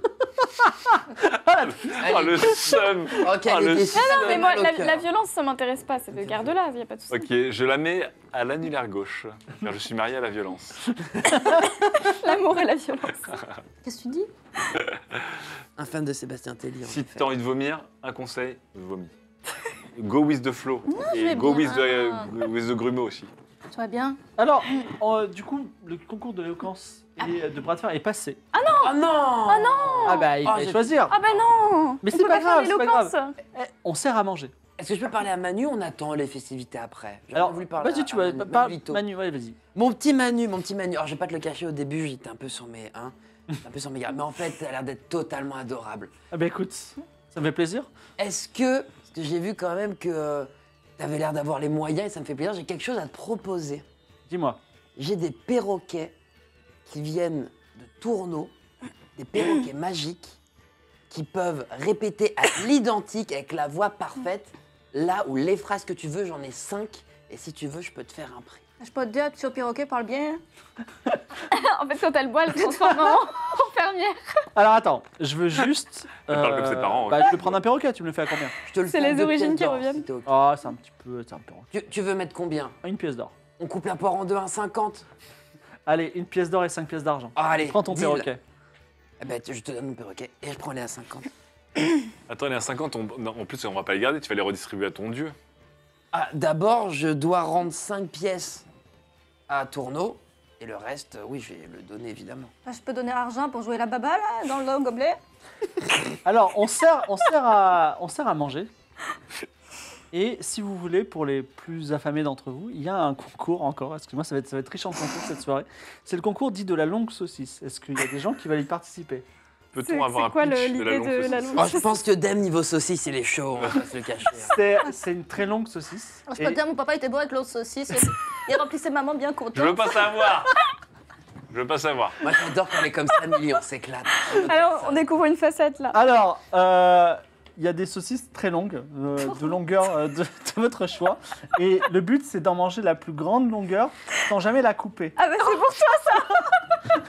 Speaker 4: Oh le seum.
Speaker 3: Oh, quelle
Speaker 4: Ah, le-
Speaker 3: était
Speaker 5: Non, mais moi,
Speaker 3: mal au
Speaker 5: la
Speaker 3: cœur.
Speaker 5: violence, ça m'intéresse pas. C'est de garde-là, y a pas de souci.
Speaker 4: Ok, je la mets à l'annulaire gauche, car je suis marié à la violence.
Speaker 5: L'amour et la violence.
Speaker 6: Qu'est-ce que tu dis?
Speaker 3: Un fan de Sébastien Tellier. en
Speaker 4: Si
Speaker 3: effet.
Speaker 4: tu as envie de vomir, un conseil, vomis. Go with the flow.
Speaker 6: je
Speaker 4: Et
Speaker 6: vais
Speaker 4: go
Speaker 6: bien.
Speaker 4: with the grumeau aussi.
Speaker 6: Tu vas bien?
Speaker 1: Alors, du coup, le concours de l'éloquence et de bras de fer est passé.
Speaker 3: Oh non.
Speaker 1: Ah bah, il
Speaker 3: Ah,
Speaker 1: fallait
Speaker 3: j'ai-
Speaker 1: choisir.
Speaker 5: Ah bah non.
Speaker 1: Mais
Speaker 5: On
Speaker 1: c'est
Speaker 5: peut
Speaker 1: pas
Speaker 5: faire
Speaker 1: grave, c'est pas
Speaker 5: l'éloquence.
Speaker 1: grave. On sert à manger.
Speaker 3: Est-ce que je peux parler à Manu? On attend les festivités après. J'aurais
Speaker 1: Alors,
Speaker 3: voulu parler
Speaker 1: vas-y,
Speaker 3: à
Speaker 1: tu vas
Speaker 3: Manu,
Speaker 1: parle.
Speaker 3: Manolito.
Speaker 1: Manu, ouais, vas-y.
Speaker 3: Mon petit Manu. Alors, je vais pas te le cacher, au début, j'étais un peu sur mes... Hein, un peu sur mes gardes. Mais en fait, elle a l'air d'être totalement adorable.
Speaker 1: Ah bah écoute, ça me fait plaisir.
Speaker 3: Est-ce que... Parce que j'ai vu quand même que tu avais l'air d'avoir les moyens et ça me fait plaisir. J'ai quelque chose à te proposer.
Speaker 1: Dis-moi.
Speaker 3: J'ai des perroquets qui viennent de Tourneau, des perroquets magiques qui peuvent répéter à l'identique avec la voix parfaite, là où les phrases que tu veux, j'en ai 5. Et si tu veux, je peux te faire un prix.
Speaker 6: Je peux te dire, petit perroquet parle bien.
Speaker 5: En fait, quand elle boit, elle se transforme en fermier. dernière.
Speaker 1: Alors attends, je veux juste.
Speaker 4: parle comme ses parents, ouais.
Speaker 1: Je vais prendre un perroquet, tu me le fais à combien?
Speaker 3: Je te le
Speaker 5: C'est
Speaker 3: fais à
Speaker 5: les
Speaker 3: 2
Speaker 5: origines
Speaker 3: pièces
Speaker 5: qui
Speaker 3: d'or,
Speaker 5: reviennent.
Speaker 3: si t'es ok.
Speaker 1: Ah, c'est un petit peu. C'est un perroquet.
Speaker 3: Tu veux mettre combien?
Speaker 1: Une pièce d'or.
Speaker 3: On coupe l'apport en 2 à 50.
Speaker 1: Allez, une pièce d'or et 5 pièces d'argent.
Speaker 3: Ah, allez,
Speaker 1: Prends ton
Speaker 3: deal.
Speaker 1: perroquet.
Speaker 3: Eh ben, je te donne mon perroquet et je prends les à 50.
Speaker 4: Attends, les 1,50, non, en plus, on va pas les garder, tu vas les redistribuer à ton dieu.
Speaker 3: Ah, d'abord, je dois rendre 5 pièces à Tourneau. Et le reste, oui, je vais le donner évidemment.
Speaker 6: Bah, je peux donner l'argent pour jouer la baba, là, dans le gobelet.
Speaker 1: Alors, on sert à manger. Et si vous voulez, pour les plus affamés d'entre vous, il y a un concours encore. Excusez-moi, ça va être riche en concours cette soirée. C'est le concours dit de la longue saucisse. Est-ce qu'il y a des gens qui veulent y participer?
Speaker 4: Peut-on avoir un
Speaker 5: quoi
Speaker 4: pitch de
Speaker 5: l'idée
Speaker 4: la longue
Speaker 5: de la
Speaker 4: saucisse
Speaker 5: longue-
Speaker 3: Oh, je pense que Dame, niveau saucisse, il est chaud, on va pas se le cacher.
Speaker 1: C'est une très longue saucisse.
Speaker 6: Je
Speaker 1: Et-
Speaker 6: peux te dire, mon papa était bon avec l'autre saucisse. Il remplissait maman bien
Speaker 4: Je
Speaker 6: contente.
Speaker 4: veux pas savoir. Je veux pas savoir.
Speaker 3: Moi, j'adore quand on est comme ça, Milly, on s'éclate.
Speaker 5: Alors, on découvre une facette là.
Speaker 1: Alors, il y a des saucisses très longues, de longueur de votre choix. Et le but, c'est d'en manger la plus grande longueur sans jamais la couper.
Speaker 5: Ah bah c'est pour ça.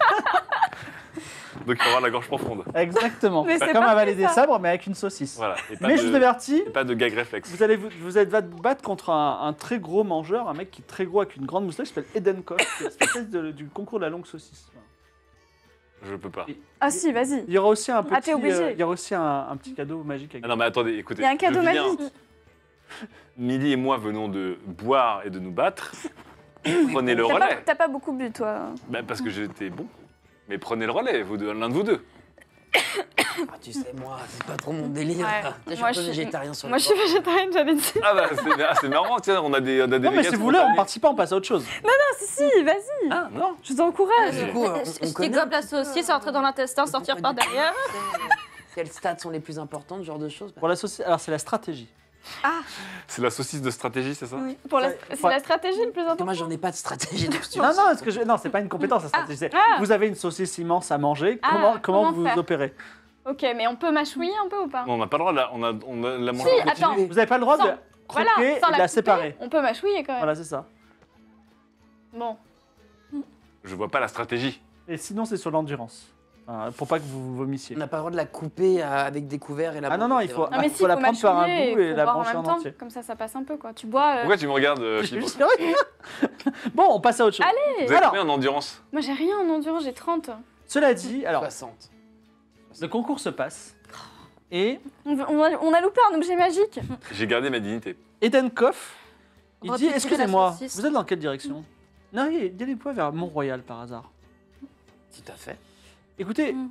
Speaker 4: Donc il y aura la gorge profonde.
Speaker 1: Exactement.
Speaker 5: Mais c'est
Speaker 1: Comme avaler
Speaker 5: parfait,
Speaker 1: des
Speaker 5: ça.
Speaker 1: sabres, mais avec une saucisse.
Speaker 4: Voilà. Et pas
Speaker 1: Mais
Speaker 4: de,
Speaker 1: je vous avertis,
Speaker 4: et pas de gag réflexe.
Speaker 1: vous allez vous battre contre un très gros mangeur, un mec qui est très gros avec une grande moustache, qui s'appelle Eden Koch, qui est spécialiste du concours de la longue saucisse. Voilà.
Speaker 4: Je peux pas.
Speaker 5: Ah si, vas-y.
Speaker 1: Il y aura aussi un
Speaker 5: Ah, t'es
Speaker 1: petit,
Speaker 5: obligé.
Speaker 1: il y aura aussi un petit cadeau magique. Avec
Speaker 4: Ah non, mais attendez, écoutez.
Speaker 5: Il y a un cadeau
Speaker 4: je viens-
Speaker 5: magique.
Speaker 4: Milly et moi venons de boire et de nous battre. Prenez le
Speaker 5: T'as pas,
Speaker 4: relais.
Speaker 5: t'as pas beaucoup bu toi.
Speaker 4: Bah, parce que j'étais bon. Mais prenez le relais, vous deux, l'un de vous deux.
Speaker 3: Ah, tu sais, moi, c'est pas trop mon délire.
Speaker 5: Ouais.
Speaker 3: Je suis
Speaker 5: Moi,
Speaker 3: un
Speaker 5: je
Speaker 3: peu
Speaker 5: suis-
Speaker 3: végétarien sur
Speaker 5: Moi
Speaker 3: le
Speaker 5: je suis
Speaker 3: bord.
Speaker 5: végétarienne, j'avais dit.
Speaker 4: Ah bah c'est marrant, tiens, on a des
Speaker 1: Non, mais
Speaker 4: végans
Speaker 1: si vous voulez, on
Speaker 4: spontanés.
Speaker 1: participe pas, on passe à autre chose.
Speaker 5: Si, vas-y.
Speaker 4: Ah non.
Speaker 5: Je t'encourage.
Speaker 3: Du coup, on
Speaker 6: Je
Speaker 3: connaît
Speaker 6: dégobe la saucisse, rentrer dans l'intestin, sortir par derrière.
Speaker 3: Quelles stats sont les plus importantes, ce genre de choses?
Speaker 1: Pour la saucisse, alors c'est la stratégie.
Speaker 4: C'est la saucisse de stratégie, c'est ça?
Speaker 5: Pour la-
Speaker 1: Ouais.
Speaker 5: C'est la stratégie le plus important.
Speaker 3: Moi, j'en ai pas de stratégie dessus.
Speaker 1: Non, non, c'est pas une compétence, la stratégie. C'est-
Speaker 5: Ah.
Speaker 1: Vous avez une saucisse immense à manger.
Speaker 5: Ah,
Speaker 1: Comment
Speaker 5: comment
Speaker 1: vous
Speaker 5: faire
Speaker 1: opérez?
Speaker 5: Ok, mais on peut mâchouiller un peu ou pas?
Speaker 4: Non, on n'a pas le droit, là, on a la manger
Speaker 5: Si,
Speaker 4: en continu.
Speaker 5: attends.
Speaker 1: Vous n'avez pas le droit
Speaker 5: Sans-
Speaker 1: de croquer
Speaker 5: Voilà,
Speaker 1: et
Speaker 5: sans
Speaker 1: de la
Speaker 5: couper,
Speaker 1: séparer.
Speaker 5: On peut mâchouiller quand même.
Speaker 1: Voilà, c'est ça.
Speaker 5: Bon.
Speaker 4: Je vois pas la stratégie.
Speaker 1: Et sinon, c'est sur l'endurance. Enfin, pour pas que vous vomissiez.
Speaker 3: On n'a pas le droit de la couper avec des couverts et la
Speaker 1: Ah non, non, il faut,
Speaker 5: Non mais
Speaker 1: il
Speaker 5: si,
Speaker 1: faut la
Speaker 5: faut
Speaker 1: prendre par un
Speaker 5: mâchouiller
Speaker 1: bout et
Speaker 5: faut
Speaker 1: la
Speaker 5: boire en
Speaker 1: brancher
Speaker 5: même
Speaker 1: en
Speaker 5: temps.
Speaker 1: entier.
Speaker 5: Comme ça passe un peu quoi. Tu bois.
Speaker 4: Pourquoi tu me regardes,
Speaker 1: Je
Speaker 4: Fibre?
Speaker 1: suis sérieux. Bon, on passe à autre chose.
Speaker 5: Allez.
Speaker 4: Vous êtes
Speaker 1: Alors,
Speaker 4: combien en endurance?
Speaker 5: Moi j'ai rien en endurance, j'ai 30.
Speaker 1: cela dit, alors,
Speaker 3: 60.
Speaker 1: le concours se passe. Et
Speaker 5: On a loupé un objet magique.
Speaker 4: J'ai gardé ma dignité.
Speaker 1: Eden Koff, il
Speaker 6: On va
Speaker 1: dit,
Speaker 6: plus tirer
Speaker 1: excusez-moi,
Speaker 6: la saucisse.
Speaker 1: vous êtes dans quelle direction? Non, il y a des points vers Mont-Royal par hasard.
Speaker 3: Tout à fait.
Speaker 1: Écoutez,
Speaker 5: Mm.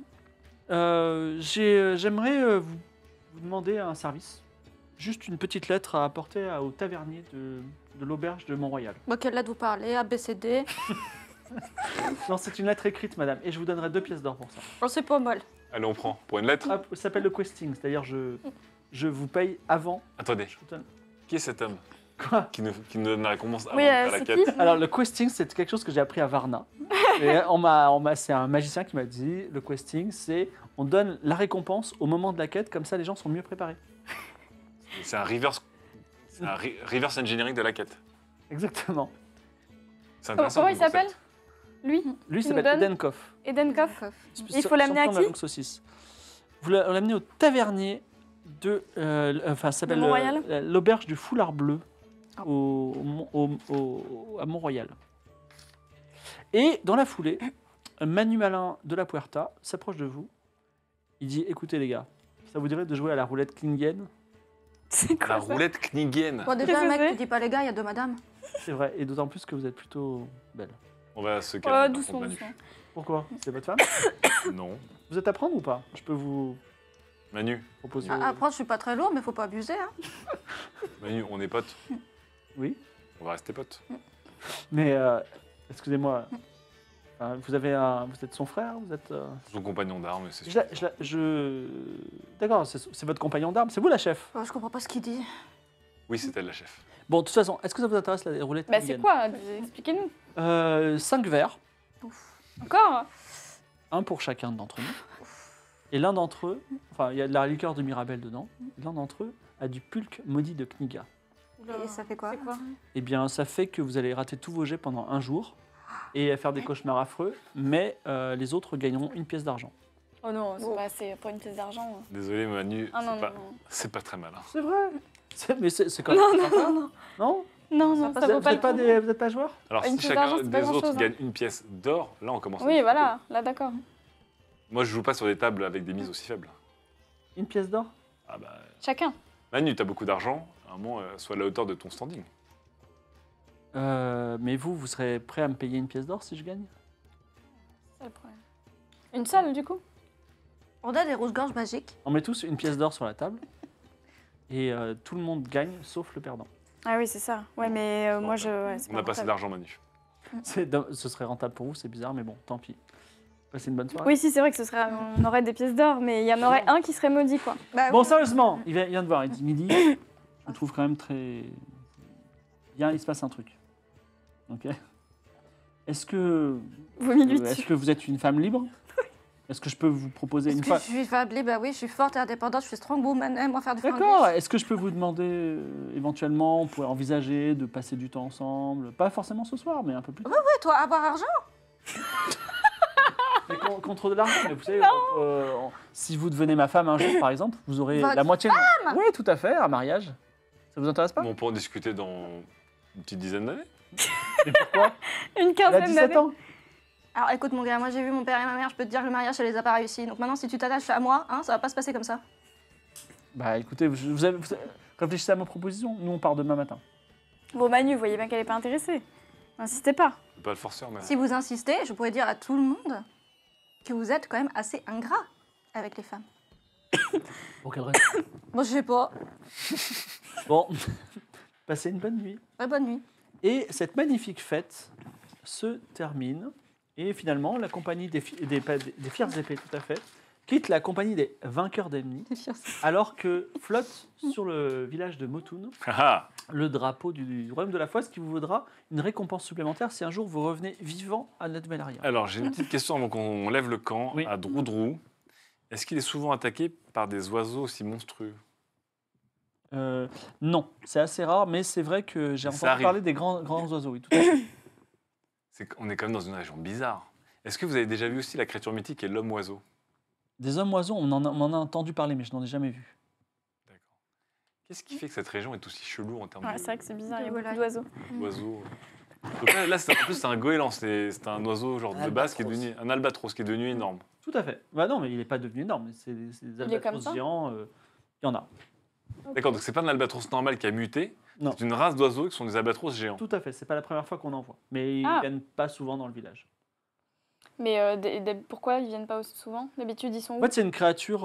Speaker 1: j'aimerais vous demander un service. Juste une petite lettre à apporter au tavernier de l'auberge de Mont-Royal.
Speaker 6: Moi, quelle lettre vous parlez? ABCD.
Speaker 1: Non, c'est une lettre écrite, madame, et je vous donnerai 2 pièces d'or pour ça.
Speaker 6: Oh, c'est pas mal.
Speaker 4: Allez, on prend. Pour une lettre?
Speaker 1: Ah, ça s'appelle le questing, c'est-à-dire je vous paye avant.
Speaker 4: Attendez,
Speaker 1: Je vous donne...
Speaker 4: qui est cet homme
Speaker 1: Quoi?
Speaker 4: qui nous donne la récompense avant
Speaker 5: Oui,
Speaker 4: de faire la
Speaker 5: c'est
Speaker 4: quête?
Speaker 5: qui
Speaker 1: Alors, le questing, c'est quelque chose que j'ai appris à Varna. Et c'est un magicien qui m'a dit, le questing, c'est on donne la récompense au moment de la quête, comme ça les gens sont mieux préparés.
Speaker 4: C'est un reverse engineering de la quête.
Speaker 1: Exactement.
Speaker 4: C'est
Speaker 5: Comment
Speaker 4: intéressant.
Speaker 5: il
Speaker 4: comme
Speaker 5: s'appelle
Speaker 4: concept.
Speaker 5: Lui
Speaker 1: Lui, il
Speaker 5: nous
Speaker 1: s'appelle
Speaker 5: donne
Speaker 1: Eden Koff.
Speaker 5: Eden Koff. Il faut
Speaker 1: Champion
Speaker 5: l'amener à
Speaker 1: de la
Speaker 5: qui
Speaker 1: longue saucisse. Vous l'amenez au tavernier de... ça s'appelle
Speaker 5: Mont-Royal
Speaker 1: l'auberge du Foulard Bleu à Mont-Royal. Et dans la foulée, Manu Malin de la Puerta s'approche de vous. Il dit, écoutez les gars, ça vous dirait de jouer à la roulette Klingen?
Speaker 5: C'est
Speaker 4: La
Speaker 5: quoi ça
Speaker 4: roulette Knigen.
Speaker 6: Bon, déjà,
Speaker 5: Qu'est-ce
Speaker 6: un
Speaker 5: que
Speaker 6: mec
Speaker 5: c'est
Speaker 6: qui dit pas les gars, il y a deux madames.
Speaker 1: C'est vrai, et d'autant plus que vous êtes plutôt belle.
Speaker 4: On va se
Speaker 5: Oh,
Speaker 4: calmer. par
Speaker 5: doucement,
Speaker 4: contre, Manu.
Speaker 5: doucement.
Speaker 1: Pourquoi? C'est votre femme?
Speaker 4: Non.
Speaker 1: Vous êtes à prendre ou pas? Je peux vous
Speaker 4: Manu,
Speaker 1: proposer...
Speaker 6: Après, je suis pas très lourd, mais faut pas abuser. Hein.
Speaker 4: Manu, on est potes.
Speaker 1: Oui,
Speaker 4: On va rester potes.
Speaker 1: mais excusez-moi, vous êtes son frère? Vous êtes...
Speaker 4: Son compagnon d'armes, c'est
Speaker 1: D'accord, c'est votre compagnon d'armes, c'est vous la chef.
Speaker 6: Oh, je comprends pas ce qu'il dit.
Speaker 4: Oui, c'est elle la chef.
Speaker 1: Bon, de toute façon, est-ce que ça vous intéresse la roulette
Speaker 5: Bah c'est
Speaker 1: Klingen?
Speaker 5: quoi Expliquez-nous.
Speaker 1: 5 verres,
Speaker 5: Encore
Speaker 1: un pour chacun d'entre nous. Et l'un d'entre eux, enfin, il y a de la liqueur de Mirabelle dedans, l'un d'entre eux a du pulque maudit de Kniga.
Speaker 6: Et ça fait quoi?
Speaker 5: C'est quoi
Speaker 1: Eh bien, ça fait que vous allez rater tous vos jets pendant un jour et faire des cauchemars affreux, mais les autres gagneront une pièce d'argent.
Speaker 5: Oh non, c'est
Speaker 6: Bon.
Speaker 5: pas assez pour une pièce d'argent.
Speaker 4: Désolé, Manu,
Speaker 5: Ah non,
Speaker 4: c'est
Speaker 5: non,
Speaker 4: pas,
Speaker 5: non.
Speaker 4: c'est pas très malin.
Speaker 1: C'est vrai. Mais c'est quand même.
Speaker 5: Non, non, non, non.
Speaker 1: Non.
Speaker 5: Non, non, ça vaut
Speaker 1: Vous
Speaker 5: pas le
Speaker 1: n'êtes pas,
Speaker 5: coup.
Speaker 1: vous êtes pas joueurs?
Speaker 4: Alors,
Speaker 5: Une
Speaker 4: si
Speaker 5: pièce
Speaker 4: chacun
Speaker 5: d'argent, c'est pas
Speaker 4: des autres
Speaker 5: grand-chose, hein.
Speaker 4: gagne une pièce d'or, là, on commence à
Speaker 5: Oui,
Speaker 4: discuter.
Speaker 5: voilà, là d'accord.
Speaker 4: Moi, je joue pas sur des tables avec des mises aussi faibles.
Speaker 1: Une pièce d'or?
Speaker 4: Ah bah,
Speaker 5: Chacun.
Speaker 4: Manu, t'as beaucoup d'argent, à un moment, sois à la hauteur de ton standing.
Speaker 1: Mais vous serez prêt à me payer une pièce d'or si je gagne?
Speaker 5: C'est le problème. Une seule, du coup?
Speaker 6: On a des rouges-gorges magiques.
Speaker 1: On met tous une pièce d'or sur la table. Et tout le monde gagne, sauf le perdant.
Speaker 5: Ah oui, c'est ça. Ouais, mais moi, je... Ouais, c'est
Speaker 4: On a pas assez
Speaker 5: rentable.
Speaker 4: d'argent, Manu.
Speaker 1: Ce serait rentable pour vous, c'est bizarre, mais bon, tant pis. Passez une bonne soirée.
Speaker 5: Oui, si, c'est vrai que ce serait... on aurait des pièces d'or, mais il y en aurait un qui serait maudit, quoi.
Speaker 6: Bah,
Speaker 1: Bon,
Speaker 6: oui.
Speaker 1: sérieusement, il vient de voir, il dit midi. Je le trouve quand même très. Bien, il se passe un truc. Ok. Est-ce que.
Speaker 5: Vaut mieux lui
Speaker 1: Est-ce
Speaker 5: dessus.
Speaker 1: que vous êtes une femme libre? Est-ce que je peux vous proposer
Speaker 6: Est-ce
Speaker 1: une
Speaker 6: que
Speaker 1: femme?
Speaker 6: je suis femme libre? Bah oui, je suis forte et indépendante, je suis strong woman, moi faire du
Speaker 1: D'accord. Est-ce que je peux vous demander éventuellement, on pourrait envisager de passer du temps ensemble? Pas forcément ce soir, mais un peu plus tard.
Speaker 6: Ouais, toi, avoir argent?
Speaker 1: Mais contre de l'argent. Mais vous savez, si vous devenez ma femme un jour, par exemple, vous aurez
Speaker 6: Votre
Speaker 1: la moitié. Oui, tout à fait, un mariage. Ça vous intéresse pas?
Speaker 4: Bon, on peut en discuter dans une petite dizaine d'années.
Speaker 1: Et pourquoi?
Speaker 5: Une
Speaker 1: Il a
Speaker 5: quinzaine
Speaker 1: 17
Speaker 5: d'années.
Speaker 1: ans.
Speaker 6: Alors écoute mon gars, moi j'ai vu mon père et ma mère, je peux te dire que le mariage ça les a pas réussi. Donc maintenant si tu t'attaches à moi, hein, ça va pas se passer comme ça.
Speaker 1: Bah écoutez, réfléchissez à ma proposition. Nous, on part demain matin.
Speaker 5: Bon, Manu, vous voyez bien qu'elle est pas intéressée. N'insistez pas.
Speaker 4: C'est pas le forceur, mais.
Speaker 6: Si vous insistez, je pourrais dire à tout le monde que vous êtes quand même assez ingrat avec les femmes.
Speaker 1: Pour quelle raison?
Speaker 6: Bon, je sais pas.
Speaker 1: Bon, passez une bonne nuit.
Speaker 6: Ouais, bonne nuit.
Speaker 1: Et cette magnifique fête se termine. Et finalement, la compagnie des fières épées, tout à fait, quitte la compagnie des vainqueurs d'ennemis, alors que flotte sur le village de Motun
Speaker 4: Ah
Speaker 1: le drapeau du royaume de la foi, ce qui vous vaudra une récompense supplémentaire si un jour vous revenez vivant à Nedmelaria.
Speaker 4: Alors, j'ai une petite question avant qu'on lève le camp
Speaker 1: Oui.
Speaker 4: à Droudrou. Est-ce qu'il est souvent attaqué par des oiseaux aussi monstrueux?
Speaker 1: Non, c'est assez rare, mais c'est vrai que j'ai
Speaker 4: Ça
Speaker 1: entendu
Speaker 4: arrive.
Speaker 1: parler des grands oiseaux, oui, tout à fait.
Speaker 4: On est quand même dans une région bizarre. Est-ce que vous avez déjà vu aussi la créature mythique et l'homme-oiseau?
Speaker 1: Des hommes-oiseaux, on en a entendu parler, mais je n'en ai jamais vu.
Speaker 4: D'accord. Qu'est-ce qui fait que cette région est aussi chelou en termes
Speaker 5: Ouais, c'est vrai que c'est bizarre, il y a
Speaker 6: Voilà.
Speaker 5: beaucoup d'oiseaux.
Speaker 4: d'oiseaux? Donc là, en plus, c'est un goéland, c'est un oiseau genre
Speaker 3: Un
Speaker 4: de base qui est
Speaker 3: albatros.
Speaker 4: devenu un albatros qui est devenu énorme.
Speaker 1: Tout à fait. Bah non, mais il n'est pas devenu énorme. C'est des
Speaker 5: Il est
Speaker 1: albatros
Speaker 5: comme ça
Speaker 1: géants. Il y en a.
Speaker 4: D'accord, donc c'est pas un albatros normal qui a muté,
Speaker 1: Non.
Speaker 4: c'est une race d'oiseaux qui sont des albatros géants.
Speaker 1: Tout à fait. C'est pas la première fois qu'on en voit. Mais ils
Speaker 5: Ah.
Speaker 1: viennent pas souvent dans le village.
Speaker 5: Mais pourquoi ils viennent pas aussi souvent? D'habitude, ils sont
Speaker 1: En
Speaker 5: où?
Speaker 1: fait, c'est une créature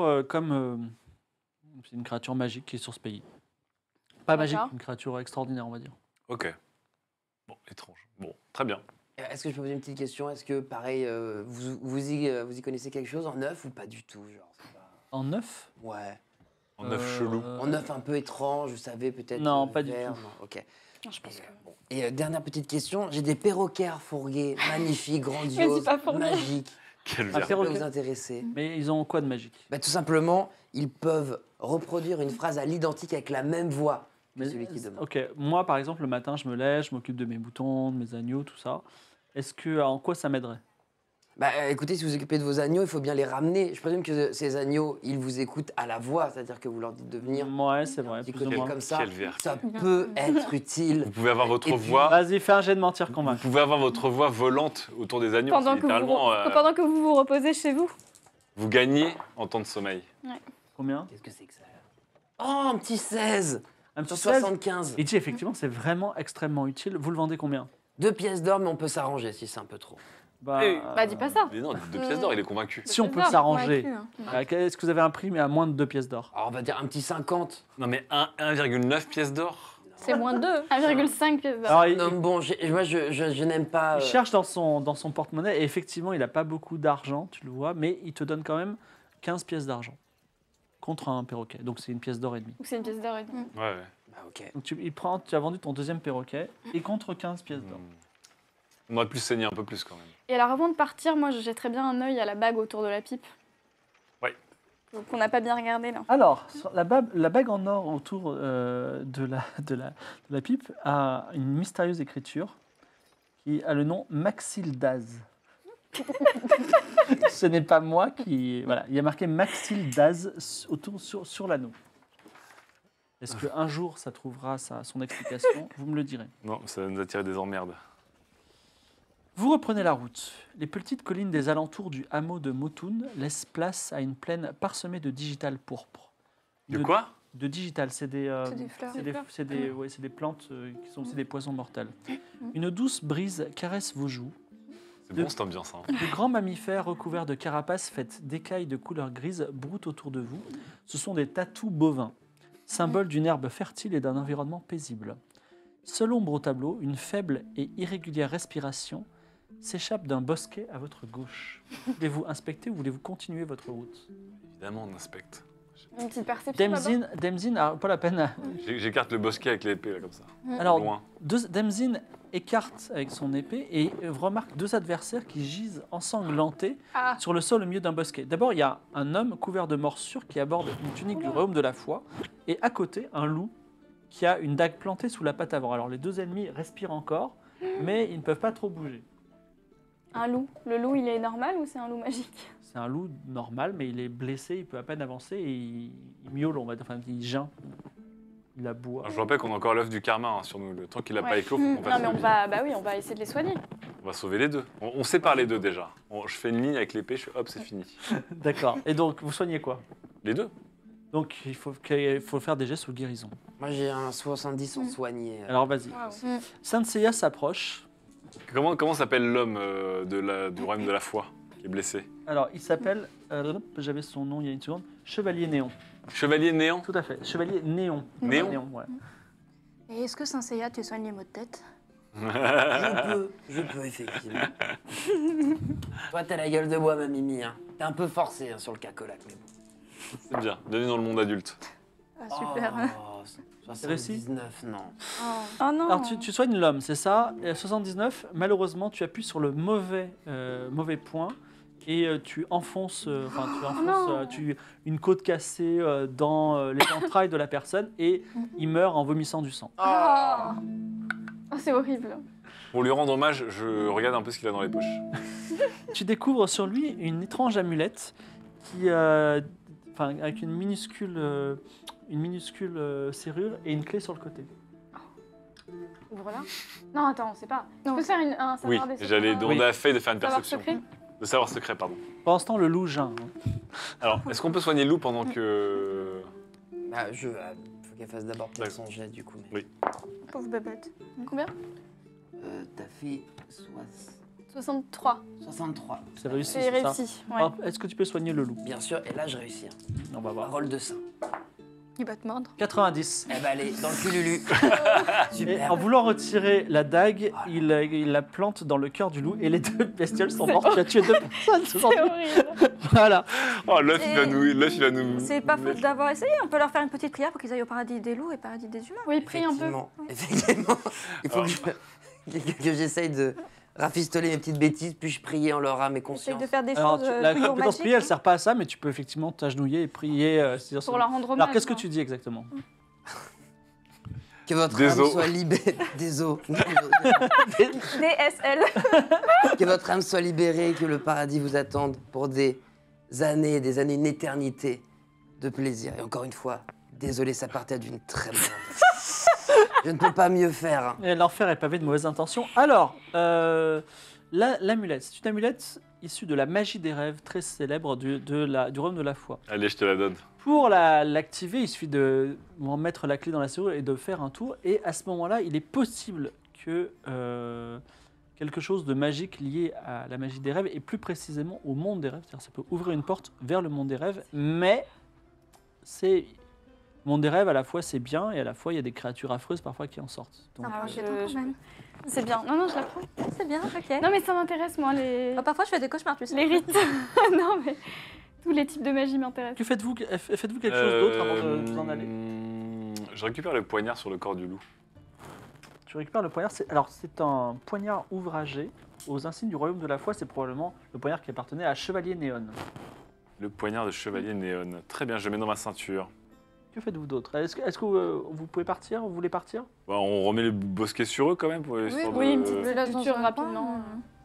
Speaker 1: c'est une créature magique qui est sur ce pays. Pas magique,
Speaker 5: D'accord.
Speaker 1: une créature extraordinaire, on va dire.
Speaker 4: Ok. Bon, étrange. Bon, très bien.
Speaker 3: Est-ce que je peux poser une petite question? Est-ce que, pareil, vous y connaissez quelque chose en neuf ou pas du tout genre, c'est pas-
Speaker 1: En neuf?
Speaker 3: Ouais.
Speaker 4: En œuf chelou.
Speaker 3: En neuf un peu étrange, vous savez, peut-être.
Speaker 1: Non, pas du
Speaker 3: vert,
Speaker 1: tout.
Speaker 3: non, ok.
Speaker 5: Non, je pense que...
Speaker 3: Bon. Et dernière petite question, j'ai des perroquets fourgués, magnifiques, grandioses,
Speaker 5: pas fourgués.
Speaker 3: magiques.
Speaker 4: Quel
Speaker 1: Un
Speaker 4: vert.
Speaker 3: Ça peut
Speaker 1: perroquet.
Speaker 3: vous intéresser.
Speaker 1: Mais ils ont quoi de magique?
Speaker 3: Bah, tout simplement, ils peuvent reproduire une phrase à l'identique avec la même voix que
Speaker 1: Mais-
Speaker 3: celui qui demande.
Speaker 1: Ok, moi par exemple, le matin, je me lève, je m'occupe de mes boutons, de mes agneaux, tout ça. En quoi ça m'aiderait?
Speaker 3: Bah, écoutez, si vous vous occupez de vos agneaux, il faut bien les ramener. Je présume que ces agneaux, ils vous écoutent à la voix, c'est-à-dire que vous leur dites de venir.
Speaker 1: Ouais, c'est vrai,
Speaker 3: Un petit
Speaker 1: plus ou
Speaker 3: côté
Speaker 1: moins.
Speaker 3: comme ça,
Speaker 4: Quel vert.
Speaker 3: ça peut être utile.
Speaker 4: Vous pouvez avoir votre
Speaker 3: Et puis-
Speaker 4: voix.
Speaker 1: Vas-y, fais un jet de mentir
Speaker 4: Vous
Speaker 1: convaincre.
Speaker 4: pouvez avoir votre voix volante autour des agneaux.
Speaker 5: Pendant
Speaker 4: C'est
Speaker 5: que, vous,
Speaker 4: littéralement,
Speaker 5: pendant que vous vous reposez chez vous.
Speaker 4: vous gagnez en temps de sommeil.
Speaker 1: Combien?
Speaker 3: Qu'est-ce que c'est que ça? Oh, un petit 16
Speaker 1: Un
Speaker 3: sur
Speaker 1: petit 16.
Speaker 3: 75.
Speaker 1: Il dit effectivement, c'est vraiment extrêmement utile. Vous le vendez combien?
Speaker 3: 2 pièces d'or, mais on peut s'arranger si c'est un peu trop.
Speaker 5: Bah, dis pas ça.
Speaker 4: Mais non, 2 pièces d'or, il est convaincu.
Speaker 1: Si on peut
Speaker 5: Bizarre,
Speaker 1: s'arranger.
Speaker 5: convaincu, hein.
Speaker 1: Est-ce que vous avez un prix mais à moins de 2 pièces d'or?
Speaker 3: Alors, on va dire un petit 50.
Speaker 4: Non, mais 1,9 pièces d'or.
Speaker 6: C'est moins 2.
Speaker 5: 1,5 pièces d'or.
Speaker 1: Alors, il,
Speaker 3: Non, bon, moi, je n'aime pas...
Speaker 1: il cherche dans son porte-monnaie et effectivement, il n'a pas beaucoup d'argent, tu le vois, mais il te donne quand même 15 pièces d'argent contre un perroquet. Donc c'est une pièce d'or et demie.
Speaker 5: Donc c'est une pièce d'or et demie.
Speaker 4: Ouais, ouais.
Speaker 3: Bah, ok.
Speaker 1: Donc tu as vendu ton deuxième perroquet et contre 15 pièces d'or.
Speaker 4: On aurait pu se saigner un peu plus quand même.
Speaker 5: Et alors avant de partir, moi je jetterais bien un œil à la bague autour de la pipe.
Speaker 4: Ouais.
Speaker 5: Qu'on n'a pas bien regardé là.
Speaker 1: Alors, sur la bague en or autour de la pipe a une mystérieuse écriture qui a le nom Maxildaz. Ce n'est pas moi qui... Voilà, il y a marqué Maxil Daz sur l'anneau. Est-ce qu'un jour, ça trouvera son explication? Vous me le direz.
Speaker 4: Non, ça va nous attirer des emmerdes.
Speaker 1: Vous reprenez la route. Les petites collines des alentours du hameau de Motun laissent place à une plaine parsemée de digital pourpre.
Speaker 4: De quoi?
Speaker 1: De digital, c'est des,
Speaker 6: C'est des fleurs.
Speaker 1: c'est des plantes qui sont aussi des poisons mortels. Une douce brise caresse vos joues.
Speaker 4: C'est bon cette ambiance. Hein.
Speaker 1: De grands mammifères recouverts de carapaces faites d'écailles de couleur grise broutent autour de vous. Ce sont des tatous bovins, symbole d'une herbe fertile et d'un environnement paisible. Seule ombre au tableau, une faible et irrégulière respiration s'échappe d'un bosquet à votre gauche. Voulez-vous inspecter ou voulez-vous continuer votre route?
Speaker 4: Évidemment, on inspecte.
Speaker 5: Une petite perception là-bas.
Speaker 1: Demzin, pas la peine.
Speaker 4: J'écarte le bosquet avec l'épée, là, comme ça.
Speaker 1: Alors,
Speaker 4: Loin.
Speaker 1: Demzin écarte avec son épée et remarque deux adversaires qui gisent ensanglantés
Speaker 5: Ah,
Speaker 1: sur le sol au milieu d'un bosquet. D'abord, il y a un homme couvert de morsures qui aborde une tunique du royaume de la foi, et à côté, un loup qui a une dague plantée sous la patte avant. Alors, les deux ennemis respirent encore, mais ils ne peuvent pas trop bouger.
Speaker 5: un loup. Le loup, il est normal ou c'est un loup magique?
Speaker 1: C'est un loup normal, mais il est blessé, il peut à peine avancer et il miaule, on va dire, enfin, il geint, il aboie.
Speaker 4: Alors, je vous rappelle qu'on a encore l'œuf du karma hein, sur nous. Le temps qu'il n'a pas
Speaker 5: Ouais.
Speaker 4: éclos, faut qu'on
Speaker 5: Non,
Speaker 4: fasse
Speaker 5: mais on
Speaker 4: sauver.
Speaker 5: va, bah oui, on va essayer de les soigner.
Speaker 4: On va sauver les deux. On sépare les deux déjà. Je fais une ligne avec l'épée, je fais hop, c'est fini.
Speaker 1: D'accord. Et donc, vous soignez quoi?
Speaker 4: Les deux.
Speaker 1: Donc, il faut faire des gestes sous guérison.
Speaker 3: Moi, j'ai un 70 en soigné.
Speaker 1: Alors, vas-y.
Speaker 5: Waouh.
Speaker 1: Saint Seiya s'approche.
Speaker 4: Comment s'appelle l'homme du royaume de la foi qui est blessé?
Speaker 1: Alors, il s'appelle, j'avais son nom il y a une seconde, Chevalier Néon.
Speaker 4: Chevalier néant.
Speaker 1: Tout à fait, Chevalier Néon.
Speaker 4: Néon
Speaker 1: Ouais.
Speaker 6: Et est-ce que Saint Seiya, tu soignes les maux de tête?
Speaker 3: Je peux, effectivement. Toi, t'as la gueule de bois, ma Mimi. Hein. T'es un peu forcé hein, sur le cacolac, mais bon.
Speaker 4: C'est bien. Bienvenue dans le monde adulte.
Speaker 6: Ah, super.
Speaker 3: Oh,
Speaker 1: réussi
Speaker 3: 79, non.
Speaker 5: Oh non.
Speaker 1: Alors, tu soignes l'homme, c'est ça. Et à 79, malheureusement, tu appuies sur le mauvais point et tu enfonces,
Speaker 5: non.
Speaker 1: une côte cassée dans les entrailles de la personne et il meurt en vomissant du sang.
Speaker 5: Oh. Oh, c'est horrible.
Speaker 4: Pour lui rendre hommage, je regarde un peu ce qu'il a dans les poches.
Speaker 1: Tu découvres sur lui une étrange amulette qui, avec une minuscule serrure et une clé sur le côté.
Speaker 5: Ouvre-la. Non, attends, on sait pas. Tu
Speaker 6: Non,
Speaker 5: peux faire un
Speaker 4: Oui,
Speaker 5: savoir des secrets,
Speaker 4: j'allais
Speaker 5: hein.
Speaker 4: demander à Faye de faire une
Speaker 5: Savoir
Speaker 4: perception.
Speaker 5: secret.
Speaker 4: De savoir secret, pardon.
Speaker 1: Pendant ce temps, le loup geint.
Speaker 4: Alors, est-ce qu'on peut soigner le loup pendant que...
Speaker 3: Bah, faut qu'elle fasse d'abord peut-être son jet, du coup. Mais...
Speaker 4: Oui.
Speaker 6: Pauvre bébête.
Speaker 5: Combien?
Speaker 3: T'as fait
Speaker 5: 63.
Speaker 3: 63.
Speaker 1: C'est réussi,
Speaker 5: C'est
Speaker 1: c'est ça.
Speaker 5: réussi. Ouais.
Speaker 1: Alors, est-ce que tu peux soigner le loup?
Speaker 3: Bien sûr, et là, je réussis. Hein.
Speaker 1: On va voir.
Speaker 3: Parole de saint.
Speaker 6: Il va te mordre.
Speaker 1: 90.
Speaker 3: Eh ben, allez, dans le cululu.
Speaker 1: Et
Speaker 3: Super.
Speaker 1: en voulant retirer la dague, il la plante dans le cœur du loup et les deux bestioles sont mortes. Tu as tué deux personnes.
Speaker 5: C'est horrible.
Speaker 1: Voilà.
Speaker 4: Oh, l'œuf,
Speaker 6: Et-
Speaker 4: il va nous...
Speaker 6: C'est pas faute d'avoir essayé. On peut leur faire une petite prière pour qu'ils aillent au paradis des loups et paradis des humains.
Speaker 5: Oui, prie un peu.
Speaker 3: Effectivement. Il faut que j'essaye de rafistoler mes petites bêtises, puis je prier en leur âme et
Speaker 6: Essaye
Speaker 3: conscience.
Speaker 6: de faire des
Speaker 1: Alors,
Speaker 6: choses
Speaker 1: la
Speaker 6: toujours
Speaker 1: compétence
Speaker 6: magiques.
Speaker 1: prière, elle sert pas à ça, mais tu peux effectivement t'agenouiller et prier. c'est-à-dire
Speaker 5: Pour leur rendre hommage.
Speaker 1: Alors, qu'est-ce que
Speaker 5: quoi.
Speaker 1: tu dis exactement?
Speaker 3: Que votre
Speaker 4: Des
Speaker 3: âme
Speaker 4: os.
Speaker 3: soit libérée. Des os.
Speaker 5: DSL.
Speaker 3: Que votre âme soit libérée, que le paradis vous attende pour des années, une éternité de plaisir. Et encore une fois, désolé, ça partait d'une très bonne intention. Je ne peux pas mieux faire. Hein.
Speaker 1: Et l'enfer est pavé de mauvaises intentions. Alors, l'amulette, c'est une amulette issue de la magie des rêves, très célèbre du royaume de la foi.
Speaker 4: Allez, je te la donne.
Speaker 1: Pour l'activer, il suffit de mettre la clé dans la serrure et de faire un tour. Et à ce moment-là, il est possible que quelque chose de magique lié à la magie des rêves, et plus précisément au monde des rêves, c'est-à-dire ça peut ouvrir une porte vers le monde des rêves, mais c'est... Le monde des rêves, à la fois, c'est bien, et à la fois, il y a des créatures affreuses parfois qui en sortent. Donc,
Speaker 6: Ah,
Speaker 5: je-
Speaker 6: inquiétant quand
Speaker 5: je-
Speaker 6: même.
Speaker 5: C'est bien. Non, non, je la prends.
Speaker 6: C'est bien, ok.
Speaker 5: Non, mais ça m'intéresse, moi, les,
Speaker 6: Ah, parfois, je fais des cauchemars, tu sais.
Speaker 5: les rites. Non, mais tous les types de magie m'intéressent.
Speaker 1: que faites-vous quelque chose d'autre avant de vous en aller?
Speaker 4: Je récupère le poignard sur le corps du loup.
Speaker 1: Tu récupères le poignard. C'est un poignard ouvragé aux insignes du royaume de la foi. C'est probablement le poignard qui appartenait à Chevalier Néon.
Speaker 4: Le poignard de chevalier néon. Très bien, je le mets dans ma ceinture.
Speaker 1: Que faites-vous d'autre? Est-ce que vous pouvez partir? Vous voulez partir?
Speaker 4: Bah, on remet le bosquet sur eux quand même pour histoire
Speaker 5: oui,
Speaker 4: de...
Speaker 5: une petite
Speaker 6: Je laisse dans
Speaker 5: culture
Speaker 6: un
Speaker 5: rapidement.
Speaker 6: coin,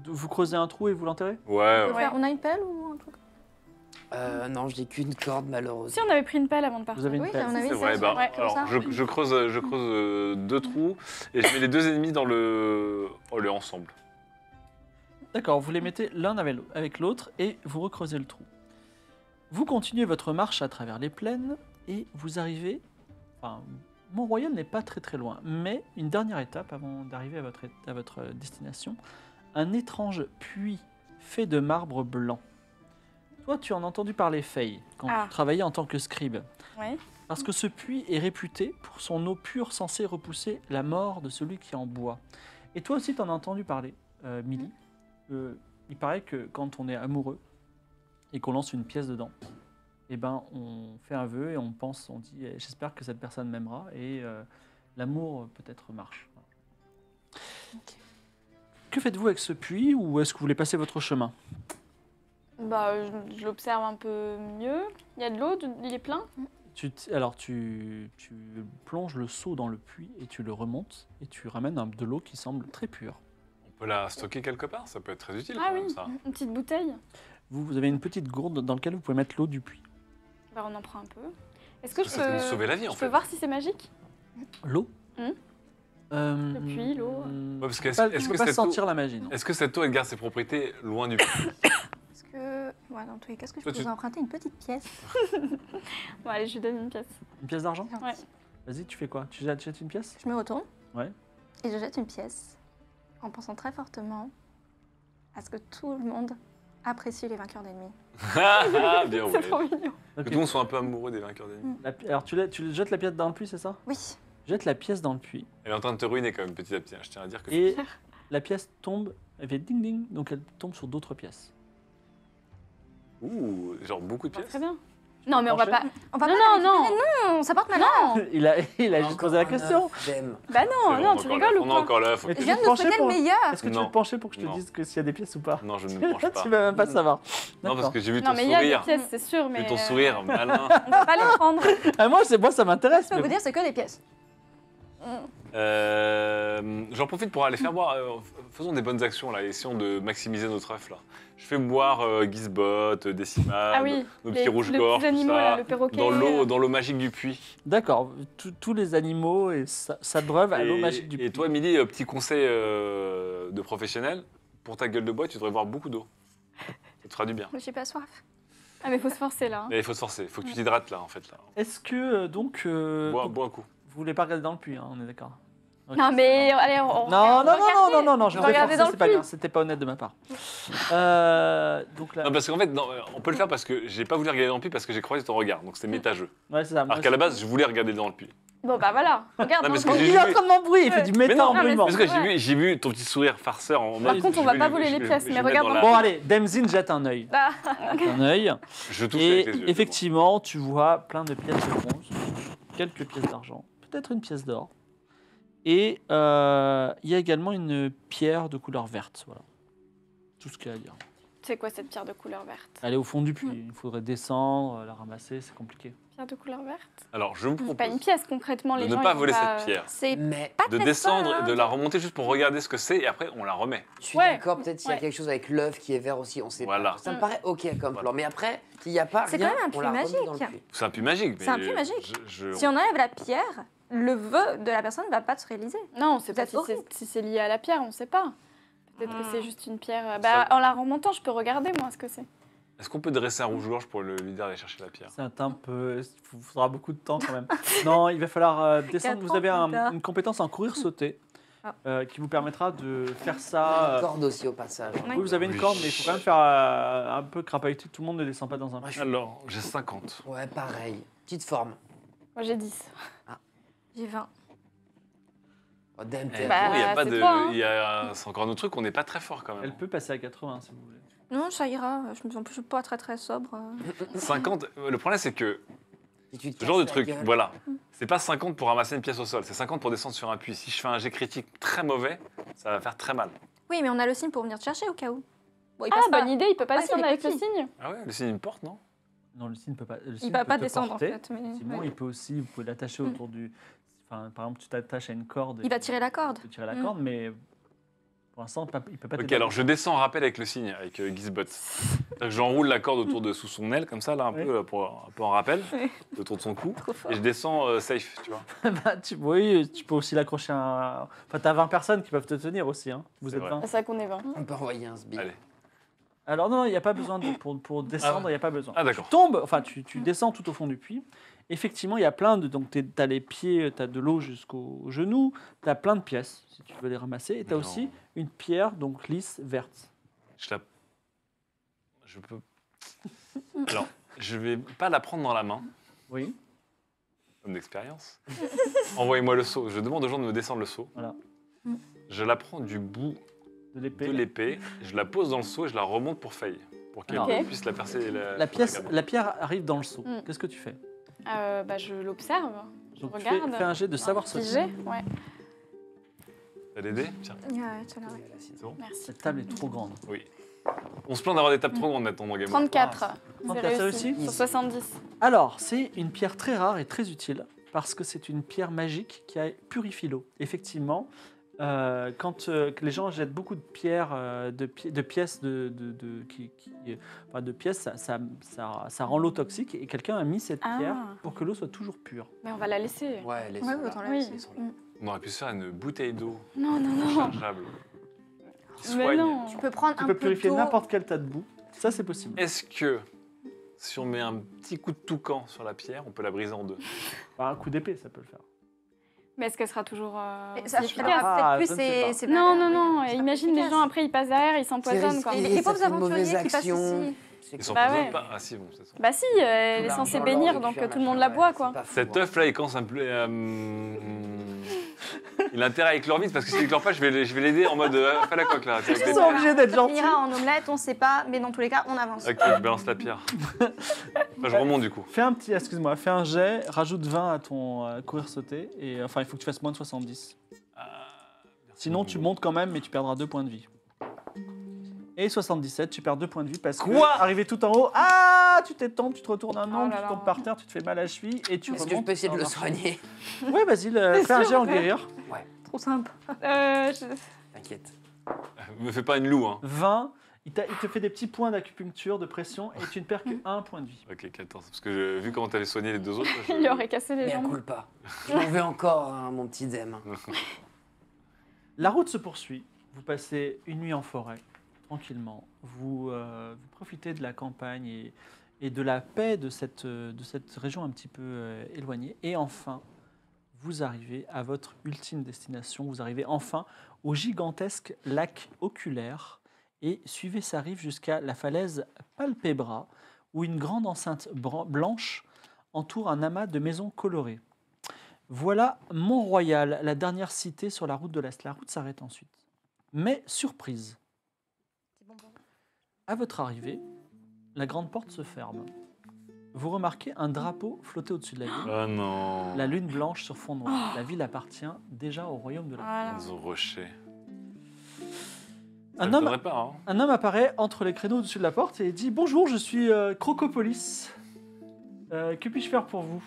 Speaker 1: Vous creusez un trou et vous l'enterrez?
Speaker 4: Ouais, ouais.
Speaker 6: On a une pelle ou un truc?
Speaker 3: Non, j'ai qu'une corde, malheureusement.
Speaker 5: Si on avait pris une pelle avant de partir.
Speaker 1: Vous avez une
Speaker 6: Oui,
Speaker 1: pelle.
Speaker 6: on avait
Speaker 4: C'est
Speaker 6: ça.
Speaker 4: vrai, bah,
Speaker 5: Ouais,
Speaker 6: comme ça.
Speaker 4: alors je creuse 2 trous et je mets les 2 ennemis dans le ensemble.
Speaker 1: D'accord, vous les mettez l'un avec l'autre et vous recreusez le trou. Vous continuez votre marche à travers les plaines et vous arrivez... Enfin, Mont-Royal n'est pas très très loin, mais une dernière étape avant d'arriver à votre destination, un étrange puits fait de marbre blanc. Toi, tu en as entendu parler, Faye, quand
Speaker 5: Ah.
Speaker 1: tu travaillais en tant que scribe.
Speaker 5: Ouais.
Speaker 1: Parce que ce puits est réputé pour son eau pure censée repousser la mort de celui qui en boit. Et toi aussi, tu en as entendu parler, Milly. Il paraît que quand on est amoureux et qu'on lance une pièce dedans, eh ben, on fait un vœu et on dit j'espère que cette personne m'aimera et l'amour peut-être marche. Voilà. Que faites-vous avec ce puits ou est-ce que vous voulez passer votre chemin?
Speaker 5: Bah, je l'observe un peu mieux. Il y a de l'eau, il est plein.
Speaker 1: Alors tu plonges le seau dans le puits et tu le remontes et tu ramènes de l'eau qui semble très pure.
Speaker 4: On peut la stocker quelque part, ça peut être très utile
Speaker 5: Ah
Speaker 4: quand
Speaker 5: oui,
Speaker 4: même ça.
Speaker 5: une petite bouteille.
Speaker 1: Vous avez une petite gourde dans laquelle vous pouvez mettre l'eau du puits.
Speaker 5: Bah, on en prend un peu. Est-ce que je
Speaker 4: Ça peut nous sauver la vie en
Speaker 5: peux
Speaker 4: fait.
Speaker 5: voir si c'est magique?
Speaker 1: L'eau
Speaker 5: Le puits, l'eau.
Speaker 4: Ouais, parce que
Speaker 1: Tu peux
Speaker 4: est-ce que
Speaker 1: pas
Speaker 4: cette eau,
Speaker 1: sentir la magie, non?
Speaker 4: est-ce que cette eau elle garde ses propriétés loin du puits?
Speaker 6: Est-ce que. Ouais, dans tous les cas, est-ce que je
Speaker 4: Toi,
Speaker 6: peux
Speaker 4: tu-
Speaker 6: vous emprunter une petite pièce?
Speaker 5: Bon, allez, je lui donne une pièce.
Speaker 1: Une pièce d'argent?
Speaker 5: Ouais.
Speaker 1: Vas-y, tu fais quoi? Tu jettes une pièce?
Speaker 6: Je me retourne.
Speaker 1: Ouais.
Speaker 6: Et je jette une pièce en pensant très fortement à ce que tout le monde apprécie les vainqueurs d'ennemis.
Speaker 4: Bien
Speaker 5: C'est
Speaker 4: ouais.
Speaker 5: trop mignon.
Speaker 4: Que tout le monde soit un peu amoureux des vainqueurs d'ennemis.
Speaker 1: Alors tu jettes la pièce dans le puits, c'est ça?
Speaker 6: Oui.
Speaker 1: Jette la pièce dans le puits.
Speaker 4: Elle est en train de te ruiner quand même petit à petit, hein. Je tiens à dire que...
Speaker 1: Et la pièce tombe, elle fait ding ding, donc elle tombe sur d'autres pièces.
Speaker 4: Ouh, genre beaucoup de
Speaker 5: Bon,
Speaker 4: pièces.
Speaker 5: très bien. Non, mais on va pas.
Speaker 6: On va
Speaker 5: Non,
Speaker 6: pas
Speaker 5: non,
Speaker 6: récupérer, non, ça porte malheur.
Speaker 5: Non.
Speaker 1: Il a juste posé la question.
Speaker 5: Bah non,
Speaker 4: C'est
Speaker 5: non,
Speaker 4: bon,
Speaker 5: tu
Speaker 4: encore
Speaker 5: rigoles
Speaker 4: là.
Speaker 5: ou
Speaker 4: On est
Speaker 5: quoi?
Speaker 4: encore là, faut
Speaker 1: Mais
Speaker 4: que...
Speaker 6: Je viens de
Speaker 1: te
Speaker 6: nous
Speaker 1: pencher
Speaker 6: souhaiter le
Speaker 1: pour-
Speaker 6: meilleur.
Speaker 1: Est-ce que tu
Speaker 4: Non.
Speaker 1: veux te pencher pour que je te
Speaker 4: Non.
Speaker 1: dise s'il y a des pièces ou pas?
Speaker 4: Non, je ne me penche pas.
Speaker 1: Tu vas même pas savoir.
Speaker 4: Non, parce
Speaker 1: D'accord.
Speaker 4: que j'ai vu
Speaker 5: Non,
Speaker 4: ton
Speaker 5: mais il y a des
Speaker 4: sourire.
Speaker 5: pièces, c'est sûr,
Speaker 4: J'ai
Speaker 5: mais.
Speaker 4: vu ton sourire malin.
Speaker 5: On va pas les prendre.
Speaker 1: Ah, moi, ça m'intéresse.
Speaker 6: Je peux
Speaker 1: mais
Speaker 6: vous dire, c'est que des pièces.
Speaker 4: J'en profite pour aller faire boire. Faisons des bonnes actions là, essayons de maximiser notre œuf là. Je fais boire Gizbot, Décimade,
Speaker 5: Ah oui,
Speaker 4: nos
Speaker 5: les
Speaker 4: petits rouges-gorges,
Speaker 5: petits animaux,
Speaker 4: tout ça,
Speaker 5: là, le perroquet.
Speaker 4: dans l'eau magique du puits.
Speaker 1: D'accord, tous les animaux et ça breuve à l'eau magique du
Speaker 4: Et
Speaker 1: puits.
Speaker 4: toi, Milly, petit conseil de professionnel, pour ta gueule de bois, tu devrais boire beaucoup d'eau. Ça te fera du bien.
Speaker 6: Je suis pas soif.
Speaker 5: Ah, mais faut se forcer là. hein.
Speaker 4: Mais il faut se forcer, il faut que tu t'hydrates là en fait. Là.
Speaker 1: Est-ce que
Speaker 4: Bois un coup.
Speaker 1: vous voulez pas regarder dans le puits, hein, on est d'accord? Ok,
Speaker 5: Non, mais allez, on
Speaker 1: Non, non, non, non, non, je
Speaker 5: On
Speaker 1: vous
Speaker 5: va
Speaker 1: ai
Speaker 5: regarder
Speaker 1: forcé,
Speaker 5: dans
Speaker 1: c'est pas
Speaker 5: le
Speaker 1: grave, c'était pas honnête de ma part. Donc là,
Speaker 4: Non, parce qu'en fait, non, on peut le faire parce que j'ai pas voulu regarder dans le puits parce que j'ai croisé ton regard, donc c'était métageux.
Speaker 1: ouais, c'est ça. moi,
Speaker 4: Alors qu'à la base, je voulais regarder dans le puits.
Speaker 5: Bon, bah voilà, regarde.
Speaker 4: Non, mais
Speaker 5: hein,
Speaker 4: ce que
Speaker 5: bon.
Speaker 4: j'ai
Speaker 1: il est en
Speaker 4: vu-
Speaker 1: train de m'embrouiller, il fait du
Speaker 4: Mais non,
Speaker 1: méta-embrouillement.
Speaker 4: parce que
Speaker 5: Ouais.
Speaker 4: j'ai vu ton petit sourire farceur en
Speaker 5: Par
Speaker 4: mode,
Speaker 5: contre, on
Speaker 4: je
Speaker 5: va
Speaker 4: vais-
Speaker 5: pas voler les
Speaker 4: je-
Speaker 5: pièces,
Speaker 4: je
Speaker 5: mais
Speaker 4: vais
Speaker 5: regarde
Speaker 4: mettre
Speaker 5: dans
Speaker 1: Bon,
Speaker 5: la-
Speaker 1: allez, Demzin jette un œil.
Speaker 5: Ah,
Speaker 1: Un œil.
Speaker 4: Je touche
Speaker 1: Et
Speaker 4: avec les yeux.
Speaker 1: effectivement, tu vois plein de pièces de bronze, quelques pièces d'argent, peut-être une pièce d'or. Et il y a également une pierre de couleur verte. Voilà. Tout ce qu'il y a à dire.
Speaker 5: c'est quoi cette pierre de couleur verte?
Speaker 1: Elle est au fond du puits. Il faudrait descendre, la ramasser, c'est compliqué.
Speaker 5: Pierre de couleur verte?
Speaker 4: Alors, je vous
Speaker 5: C'est pas
Speaker 4: propose
Speaker 5: une pièce concrètement,
Speaker 4: de
Speaker 5: les
Speaker 4: ne
Speaker 5: gens.
Speaker 4: pas
Speaker 5: ils vont
Speaker 4: voler
Speaker 5: pas-
Speaker 4: cette pierre,
Speaker 6: C'est
Speaker 3: Mais
Speaker 6: pas
Speaker 4: de
Speaker 6: très
Speaker 4: descendre
Speaker 6: fort,
Speaker 4: et de la remonter juste pour regarder ce que c'est et après on la remet.
Speaker 3: je suis
Speaker 5: Ouais,
Speaker 3: d'accord, peut-être s'il y a
Speaker 5: ouais.
Speaker 3: quelque chose avec l'œuf qui est vert aussi, on sait
Speaker 4: Voilà.
Speaker 3: pas. Ça me paraît ok comme plan. Mais après, s'il n'y a pas
Speaker 6: C'est
Speaker 3: rien,
Speaker 6: quand même un
Speaker 3: on
Speaker 6: puits
Speaker 3: la remet
Speaker 6: magique.
Speaker 3: dans le puits.
Speaker 4: C'est un puits magique.
Speaker 6: C'est un
Speaker 4: mais
Speaker 6: puits magique.
Speaker 4: je-
Speaker 6: Si on enlève la pierre, le vœu de la personne ne va pas se réaliser.
Speaker 5: Non, on sait
Speaker 6: Vous
Speaker 5: pas
Speaker 6: êtes
Speaker 5: si
Speaker 6: horrible.
Speaker 5: c'est lié à la pierre, on sait pas. Peut-être que
Speaker 6: Hmm.
Speaker 5: c'est juste une pierre. Bah, en la remontant, je peux regarder moi ce que c'est.
Speaker 4: Est-ce qu'on peut dresser un rouge-gorge pour le leader aller chercher la pierre?
Speaker 1: C'est un peu. Il faudra beaucoup de temps quand même. Non, il va falloir descendre. Vous avez une compétence en courir-sauter qui vous permettra de faire
Speaker 3: Une
Speaker 1: ça.
Speaker 3: corde aussi au passage.
Speaker 6: Ouais.
Speaker 1: Oui, vous avez une
Speaker 4: Oui.
Speaker 1: corde, mais il faut quand même faire un peu crapahuter. Tout le monde ne descend pas dans un
Speaker 3: Moi,
Speaker 1: puits.
Speaker 3: je suis-
Speaker 4: Alors, j'ai 50.
Speaker 3: Ouais, pareil. Petite forme.
Speaker 5: Moi j'ai 10.
Speaker 6: J'ai 20.
Speaker 3: Oh, damn,
Speaker 4: Eh,
Speaker 3: t'es-
Speaker 5: Bah,
Speaker 4: il y a pas
Speaker 5: c'est
Speaker 4: de.
Speaker 5: toi, hein.
Speaker 4: C'est encore un autre truc, on n'est pas très fort quand même.
Speaker 1: Elle peut passer à 80 si vous voulez.
Speaker 6: Non, ça ira. En plus, je suis pas très très sobre.
Speaker 4: 50, le problème c'est que
Speaker 3: Si tu te
Speaker 4: ce genre de
Speaker 3: casses la
Speaker 4: truc,
Speaker 3: gueule.
Speaker 4: voilà, c'est pas 50 pour ramasser une pièce au sol, c'est 50 pour descendre sur un puits. Si je fais un jet critique très mauvais, ça va faire très mal.
Speaker 6: Oui, mais on a le signe pour venir te chercher au cas où. Bon, il
Speaker 5: Ah,
Speaker 6: passe pas.
Speaker 5: bonne idée, il peut pas
Speaker 6: Ah, si,
Speaker 5: descendre
Speaker 6: il est
Speaker 5: avec le
Speaker 6: petit.
Speaker 5: signe.
Speaker 4: Ah ouais, le signe une porte, non?
Speaker 1: Non, le signe peut pas. Le
Speaker 6: Il
Speaker 1: signe
Speaker 6: va
Speaker 1: peut
Speaker 6: pas
Speaker 1: te
Speaker 6: descendre
Speaker 1: porter.
Speaker 6: en fait. Mais...
Speaker 1: Sinon,
Speaker 6: ouais.
Speaker 1: il peut aussi. Vous pouvez l'attacher autour du. Enfin, par exemple, tu t'attaches à une corde.
Speaker 6: Il va tirer la corde.
Speaker 1: Tu peux tirer la
Speaker 6: Mm.
Speaker 1: corde, mais Pour l'instant, il peut pas
Speaker 4: Ok,
Speaker 1: t'aider.
Speaker 4: alors je descends en rappel avec le signe, avec Gizbot. C'est-à-dire que j'enroule la corde autour de sous son aile, comme ça, là, un
Speaker 1: Ouais.
Speaker 4: peu, un peu en rappel, autour de son cou. Et je descends safe, tu vois.
Speaker 1: Bah, oui, tu peux aussi l'accrocher à un... Enfin, t'as 20 personnes qui peuvent te tenir aussi. Hein. Vous
Speaker 4: C'est
Speaker 1: êtes
Speaker 4: vrai.
Speaker 1: 20.
Speaker 5: C'est ça qu'on est 20.
Speaker 3: On peut envoyer un sbire.
Speaker 4: Allez.
Speaker 1: Alors non, il n'y a pas besoin pour descendre, il n'y a pas besoin.
Speaker 4: Ah, d'accord.
Speaker 1: Tu tombes, enfin tu descends tout au fond du puits. Effectivement, il y a plein de... Donc tu as les pieds, tu as de l'eau jusqu'aux genoux, tu as plein de pièces si tu veux les ramasser. Et tu as
Speaker 4: Non.
Speaker 1: aussi une pierre, donc lisse, verte.
Speaker 4: Je peux. Alors, je vais pas la prendre dans la main,
Speaker 1: Oui.
Speaker 4: homme d'expérience. Envoyez-moi le seau. Je demande aux gens de me descendre le seau.
Speaker 1: Voilà.
Speaker 4: Je la prends du bout
Speaker 1: De l'épée.
Speaker 4: de l'épée, je la pose dans le seau et je la remonte pour Faye. Pour qu'elle
Speaker 1: Alors,
Speaker 4: puisse la percer.
Speaker 1: La pierre arrive dans le seau.
Speaker 5: Mm.
Speaker 1: Qu'est-ce que tu fais?
Speaker 5: Je l'observe, je
Speaker 1: Donc,
Speaker 5: regarde.
Speaker 1: fais un jet de savoir
Speaker 5: Petit
Speaker 1: sauter.
Speaker 5: jet, ouais,
Speaker 4: T'as l'aider Tiens,
Speaker 6: Ouais, ça a l'air.
Speaker 4: c'est bon.
Speaker 5: merci.
Speaker 1: Cette table est trop grande.
Speaker 4: Oui. On se plaint d'avoir des tables trop grandes maintenant dans Game of
Speaker 5: 34.
Speaker 1: Ah,
Speaker 5: J'ai
Speaker 1: 34, ça
Speaker 5: réussi.
Speaker 1: aussi
Speaker 5: Sur 70.
Speaker 1: Alors, c'est une pierre très rare et très utile parce que c'est une pierre magique qui purifie l'eau. Effectivement, quand les gens jettent beaucoup de pierres, de pièces, de pièces, ça rend l'eau toxique et quelqu'un a mis cette
Speaker 5: Ah.
Speaker 1: pierre pour que l'eau soit toujours pure.
Speaker 5: Mais on va la laisser.
Speaker 3: Ouais, les
Speaker 6: Ouais, autant la
Speaker 5: Oui.
Speaker 6: laisser.
Speaker 4: On aurait pu se faire une bouteille d'eau
Speaker 5: Non, non, non.
Speaker 4: rechargeable. Qui
Speaker 5: Mais
Speaker 4: soigne.
Speaker 5: non.
Speaker 6: Tu peux prendre
Speaker 1: Tu
Speaker 6: un
Speaker 1: peux
Speaker 6: peu
Speaker 1: purifier
Speaker 6: d'eau.
Speaker 1: n'importe quel tas de boue. Ça, c'est possible.
Speaker 4: Est-ce que si on met un petit coup de toucan sur la pierre, on peut la briser en deux?
Speaker 1: Par un coup d'épée, ça peut le faire.
Speaker 5: Mais est-ce qu'elle sera toujours
Speaker 6: Et ça
Speaker 5: efficace
Speaker 6: fera
Speaker 1: Ah,
Speaker 6: peut-être
Speaker 1: je
Speaker 6: plus
Speaker 1: ne sais pas.
Speaker 6: ses
Speaker 5: Non,
Speaker 6: valeurs,
Speaker 5: non, non.
Speaker 6: oui. Ça sera
Speaker 5: Imagine les
Speaker 6: efficace.
Speaker 5: gens, après, ils passent derrière, ils s'empoisonnent. Quoi.
Speaker 3: risqué.
Speaker 6: Et les
Speaker 3: Ça
Speaker 6: pauvres
Speaker 3: fait une mauvaise
Speaker 6: aventuriers qui passent
Speaker 3: action.
Speaker 6: ici.
Speaker 4: Ils s'en
Speaker 5: Bah
Speaker 4: posent
Speaker 5: ouais.
Speaker 4: pas. Ah si, bon, c'est ça.
Speaker 5: Bah si, elle est censée bénir, donc tout le monde la boit, quoi.
Speaker 4: Cet œuf là, il commence à me plaire. Il a intérêt à éclore vite parce que s'il éclore pas, je vais l'aider en mode fais la coque là. Avec les
Speaker 1: Ils sont obligés d'être
Speaker 6: Ça
Speaker 1: gentils.
Speaker 6: finira en omelette, on sait pas, mais dans tous les cas, on avance.
Speaker 4: Ok, je balance la pierre. Enfin, je remonte du coup.
Speaker 1: Fais un petit, excuse-moi, fais un jet, rajoute 20 à ton courir sauter et enfin il faut que tu fasses moins de 70. Sinon tu montes quand même mais tu perdras 2 points de vie. Et 77, tu perds 2 points de vie parce que
Speaker 4: Quoi
Speaker 1: arrivé tout en haut, ah tu t'étondes, tu te retournes un
Speaker 5: Oh
Speaker 1: angle,
Speaker 5: là
Speaker 1: tu
Speaker 5: là.
Speaker 1: tombes par terre, tu te fais mal à la cheville et tu
Speaker 3: Est-ce
Speaker 1: remontes.
Speaker 3: que je peux essayer de le
Speaker 1: dans un-
Speaker 3: soigner?
Speaker 1: Ouais, vas-y, fais un jet en guérir.
Speaker 6: Trop simple.
Speaker 3: T'inquiète.
Speaker 4: Me fais pas une loue, hein.
Speaker 1: 20, il te fait des petits points d'acupuncture, de pression et tu ne perds que 1 point de vie.
Speaker 4: Ok, 14. Parce que vu comment t'avais soigné les deux autres, je-
Speaker 5: Il lui aurait cassé les
Speaker 3: Mais
Speaker 5: jambes.
Speaker 3: coule pas. Je m'en veux encore, hein, mon petit Zem.
Speaker 1: La route se poursuit. Vous passez une nuit en forêt, tranquillement. Vous profitez de la campagne et de la paix de cette région un petit peu éloignée. Et enfin, vous arrivez à votre ultime destination. Vous arrivez enfin au gigantesque lac oculaire et suivez sa rive jusqu'à la falaise Palpebra, où une grande enceinte blanche entoure un amas de maisons colorées. Voilà Mont-Royal, la dernière cité sur la route de l'Est. La route s'arrête ensuite. Mais surprise, à votre arrivée, la grande porte se ferme. Vous remarquez un drapeau flotter au-dessus de la ville.
Speaker 4: Oh non.
Speaker 1: La lune blanche sur fond noir. La ville appartient déjà au royaume de la...
Speaker 5: Voilà.
Speaker 4: Dans un rocher. Ça
Speaker 1: Un
Speaker 4: ne
Speaker 1: homme,
Speaker 4: devrait pas, hein.
Speaker 1: un homme apparaît entre les créneaux au-dessus de la porte et dit « Bonjour, je suis Crocopolis. Que puis-je faire pour vous ?»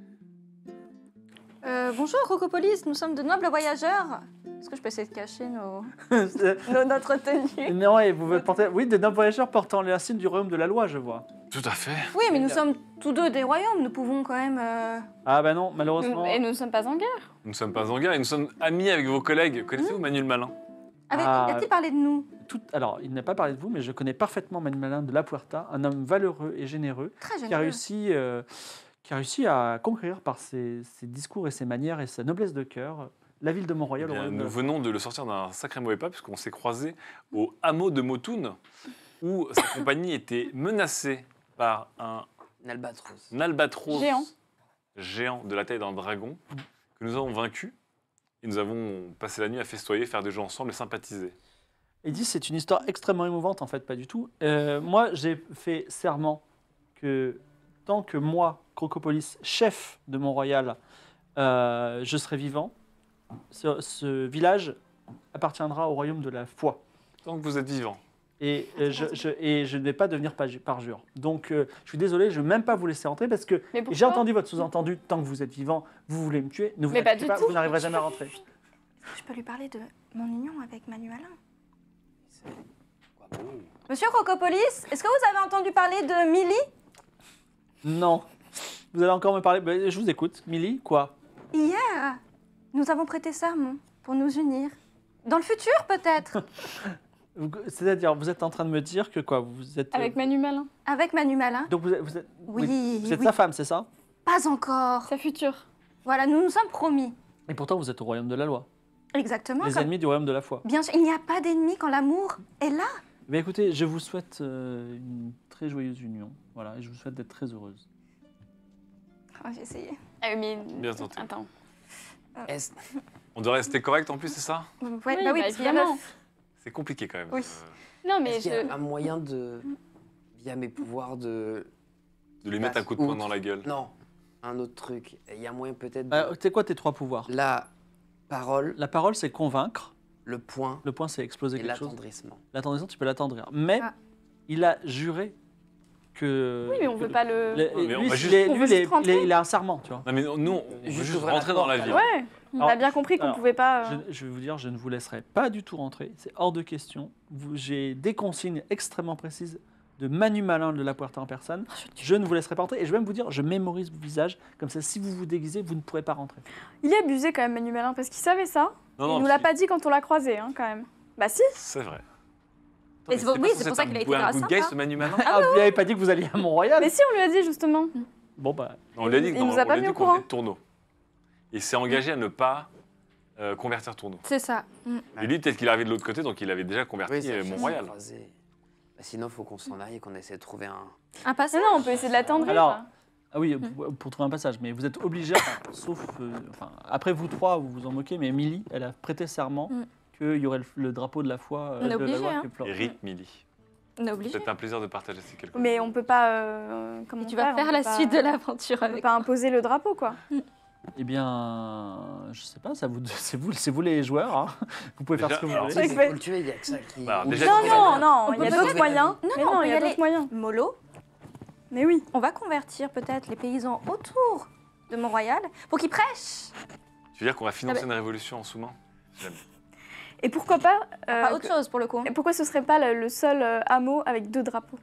Speaker 6: Bonjour, Crocopolis, nous sommes de nobles voyageurs. Est-ce que je peux essayer de cacher notre tenue?
Speaker 1: Non, et vous portez... Oui, des nobles voyageurs portant les insignes du royaume de la loi, je vois.
Speaker 4: Tout à fait.
Speaker 6: Oui, mais nous sommes tous deux des royaumes, nous pouvons quand même...
Speaker 1: Ah bah non, malheureusement...
Speaker 5: Et nous ne sommes pas en guerre.
Speaker 4: Nous ne sommes pas en guerre et nous sommes amis avec vos collègues. Connaissez-vous Manuel Malin?
Speaker 6: A-t-il parlé de nous?
Speaker 1: Alors, il n'a pas parlé de vous, mais je connais parfaitement Manuel Malin de La Puerta, un homme valeureux et généreux,
Speaker 6: Très
Speaker 1: qui a
Speaker 6: généreux.
Speaker 1: réussi à conquérir par ses discours et ses manières et sa noblesse de cœur la ville de Mont-Royal.
Speaker 4: Eh
Speaker 1: au
Speaker 4: bien,
Speaker 1: royaume de
Speaker 4: nous
Speaker 1: la-
Speaker 4: venons de le sortir d'un sacré mauvais pas puisqu'on s'est croisés au hameau de Motoun où sa compagnie était menacée par un
Speaker 3: Albatros.
Speaker 4: albatros
Speaker 5: Géant.
Speaker 4: géant de la taille d'un dragon que nous avons vaincu et nous avons passé la nuit à festoyer, faire des jeux ensemble et sympathiser.
Speaker 1: Il dit c'est une histoire extrêmement émouvante, en fait, pas du tout. Moi, j'ai fait serment que tant que moi, Crocopolis, chef de Mont-Royal, je serai vivant, ce village appartiendra au royaume de la foi.
Speaker 4: Tant que vous êtes vivant.
Speaker 1: Et je ne vais pas devenir parjure. Donc, je suis désolé, je ne vais même pas vous laisser rentrer parce que
Speaker 5: Mais pourquoi
Speaker 1: j'ai entendu votre sous-entendu, tant que vous êtes vivant, vous voulez me tuer, ne vous
Speaker 5: Mais pas
Speaker 1: inquiétez
Speaker 5: du
Speaker 1: pas,
Speaker 5: tout.
Speaker 1: vous n'arriverez jamais à rentrer.
Speaker 6: Je peux lui parler de mon union avec Manuelin?
Speaker 3: Quoi, bon.
Speaker 6: Monsieur Crocopolis, est-ce que vous avez entendu parler de Millie?
Speaker 1: Non. Vous allez encore me parler. Ben, je vous écoute. Millie, quoi?
Speaker 6: Hier, nous avons prêté serment pour nous unir. Dans le futur, peut-être.
Speaker 1: C'est-à-dire, vous êtes en train de me dire que quoi? Vous êtes.
Speaker 5: Avec Manu Malin.
Speaker 6: Avec Manu Malin.
Speaker 1: Donc vous êtes.
Speaker 6: Oui,
Speaker 1: Vous êtes
Speaker 6: oui.
Speaker 1: sa femme, c'est ça?
Speaker 6: Pas encore.
Speaker 5: Sa future.
Speaker 6: Voilà, nous nous sommes promis.
Speaker 1: Et pourtant, vous êtes au royaume de la loi.
Speaker 6: Exactement.
Speaker 1: Les
Speaker 6: comme-
Speaker 1: ennemis du royaume de la foi.
Speaker 6: Bien sûr, il n'y a pas d'ennemi quand l'amour est là.
Speaker 1: Mais écoutez, je vous souhaite une très joyeuse union. Voilà, et je vous souhaite d'être très heureuse.
Speaker 6: Oh, j'ai essayé.
Speaker 5: Ah oui, mais...
Speaker 4: Bien tenté.
Speaker 5: Attends.
Speaker 3: Est-ce-
Speaker 4: On doit rester correct en plus, c'est ça?
Speaker 6: Ouais,
Speaker 5: Oui,
Speaker 6: bah oui,
Speaker 5: bah,
Speaker 6: parce qu'il y a
Speaker 5: évidemment.
Speaker 6: l'œuf.
Speaker 4: C'est compliqué quand même.
Speaker 6: Oui.
Speaker 5: Non, mais
Speaker 3: est-ce qu'il y
Speaker 5: je...
Speaker 3: a un moyen de, via mes pouvoirs, de...
Speaker 4: De lui mettre un coup de poing dans la gueule.
Speaker 3: Non, un autre truc. Il y a moyen peut-être de...
Speaker 1: C'est quoi tes 3 pouvoirs?
Speaker 3: La parole,
Speaker 1: La parole, c'est convaincre.
Speaker 3: le point
Speaker 1: Le point, c'est exploser
Speaker 3: et
Speaker 1: quelque chose.
Speaker 3: l'attendrissement.
Speaker 1: L'attendrissement, tu peux l'attendrir. Mais
Speaker 6: Ah.
Speaker 1: il a juré que.
Speaker 5: Oui, mais on veut pas le...
Speaker 4: mais on
Speaker 1: lui,
Speaker 4: va
Speaker 1: il
Speaker 4: juste-
Speaker 1: est-
Speaker 5: on
Speaker 1: lui,
Speaker 5: veut
Speaker 1: il est-
Speaker 5: juste rentrer.
Speaker 1: il a un serment, tu vois.
Speaker 4: Non mais nous, on veut
Speaker 3: Juste
Speaker 4: juste
Speaker 3: ouvrir la
Speaker 4: rentrer dans la
Speaker 3: porte,
Speaker 4: ville.
Speaker 5: Ouais, on
Speaker 1: Alors-
Speaker 5: a bien compris qu'on
Speaker 1: alors,
Speaker 5: pouvait pas...
Speaker 1: Je vais vous dire, je ne vous laisserai pas du tout rentrer. C'est hors de question. J'ai des consignes extrêmement précises de Manu Malin de la Puerta en personne. Je ne vous laisserai pas rentrer. Et je vais même vous dire, je mémorise vos visages. Comme ça, si vous vous déguisez, vous ne pourrez pas rentrer.
Speaker 5: Il est abusé quand même, Manu Malin, parce qu'il savait ça.
Speaker 4: Non,
Speaker 5: Il nous l'a pas dit quand on l'a croisé, hein, quand même. Bah si.
Speaker 4: C'est vrai.
Speaker 6: Et c'est pour- oui, c'est pour ça qu'il a été
Speaker 4: un
Speaker 6: dans
Speaker 4: coup de
Speaker 6: la
Speaker 4: gueule,
Speaker 6: sympa.
Speaker 4: ce Manu Malin.
Speaker 1: Ah, vous n'avez pas dit que vous alliez à Mont-Royal?
Speaker 5: Mais si, on lui a dit, justement.
Speaker 1: Bon, bah,
Speaker 4: On lui a dit
Speaker 5: Il nous a pas mis au
Speaker 4: qu'on
Speaker 5: courant.
Speaker 4: venait de Tourneau. Il s'est engagé à ne pas convertir Tourneau.
Speaker 6: C'est ça.
Speaker 4: Et lui, peut-être qu'il arrivait de l'autre côté, donc il avait déjà converti
Speaker 3: ça fait
Speaker 4: Mont-Royal.
Speaker 3: croiser. Bah, sinon, il faut qu'on s'en aille et qu'on essaie de trouver un...
Speaker 6: Un passage.
Speaker 5: Non, non, on peut essayer de l'attendre.
Speaker 1: Alors, ah oui, pour trouver un passage. Mais vous êtes obligés, sauf. Enfin, après vous trois, vous vous en moquez, mais Millie, elle a prêté serment qu'il y aurait le drapeau de la foi.
Speaker 6: On est
Speaker 1: de la
Speaker 6: obligé,
Speaker 1: loi
Speaker 6: hein.
Speaker 1: qui flotte.
Speaker 4: Et Rip Millie.
Speaker 6: On est obligé.
Speaker 4: C'est un plaisir de partager ces quelques
Speaker 5: Mais on peut pas... comment
Speaker 6: Et tu
Speaker 5: faire,
Speaker 6: vas
Speaker 5: on
Speaker 6: faire
Speaker 5: peut
Speaker 6: la
Speaker 5: pas-
Speaker 6: suite de l'aventure
Speaker 5: On peut
Speaker 6: avec
Speaker 5: pas imposer le drapeau, quoi.
Speaker 1: Eh bien, je sais pas, c'est vous les joueurs. Hein. Vous pouvez faire
Speaker 4: Déjà,
Speaker 1: ce que vous
Speaker 4: alors,
Speaker 1: voulez.
Speaker 5: c'est
Speaker 3: Il
Speaker 5: vrai que-
Speaker 3: faut le tuer, il y a que ça qui...
Speaker 4: Bah,
Speaker 3: Ou
Speaker 4: déjà,
Speaker 3: le
Speaker 5: Non,
Speaker 3: tuer.
Speaker 5: non, non,
Speaker 6: On
Speaker 5: il y
Speaker 6: peut
Speaker 5: a
Speaker 6: pas
Speaker 5: d'autres
Speaker 6: trouver
Speaker 5: moyens.
Speaker 6: la vie.
Speaker 5: Mais
Speaker 6: Non,
Speaker 5: non,
Speaker 6: on
Speaker 5: il y
Speaker 6: peut
Speaker 5: a
Speaker 6: y
Speaker 5: d'autres
Speaker 6: aller.
Speaker 5: moyens.
Speaker 6: Molo.
Speaker 5: Mais oui.
Speaker 6: On va convertir peut-être les paysans autour de Mont-Royal pour qu'ils prêchent.
Speaker 4: Tu veux dire qu'on va financer une révolution en sous-main? Jamais.
Speaker 5: Et pourquoi pas...
Speaker 6: Pas autre chose pour le coup.
Speaker 5: Et pourquoi ce serait pas le seul hameau avec 2 drapeaux?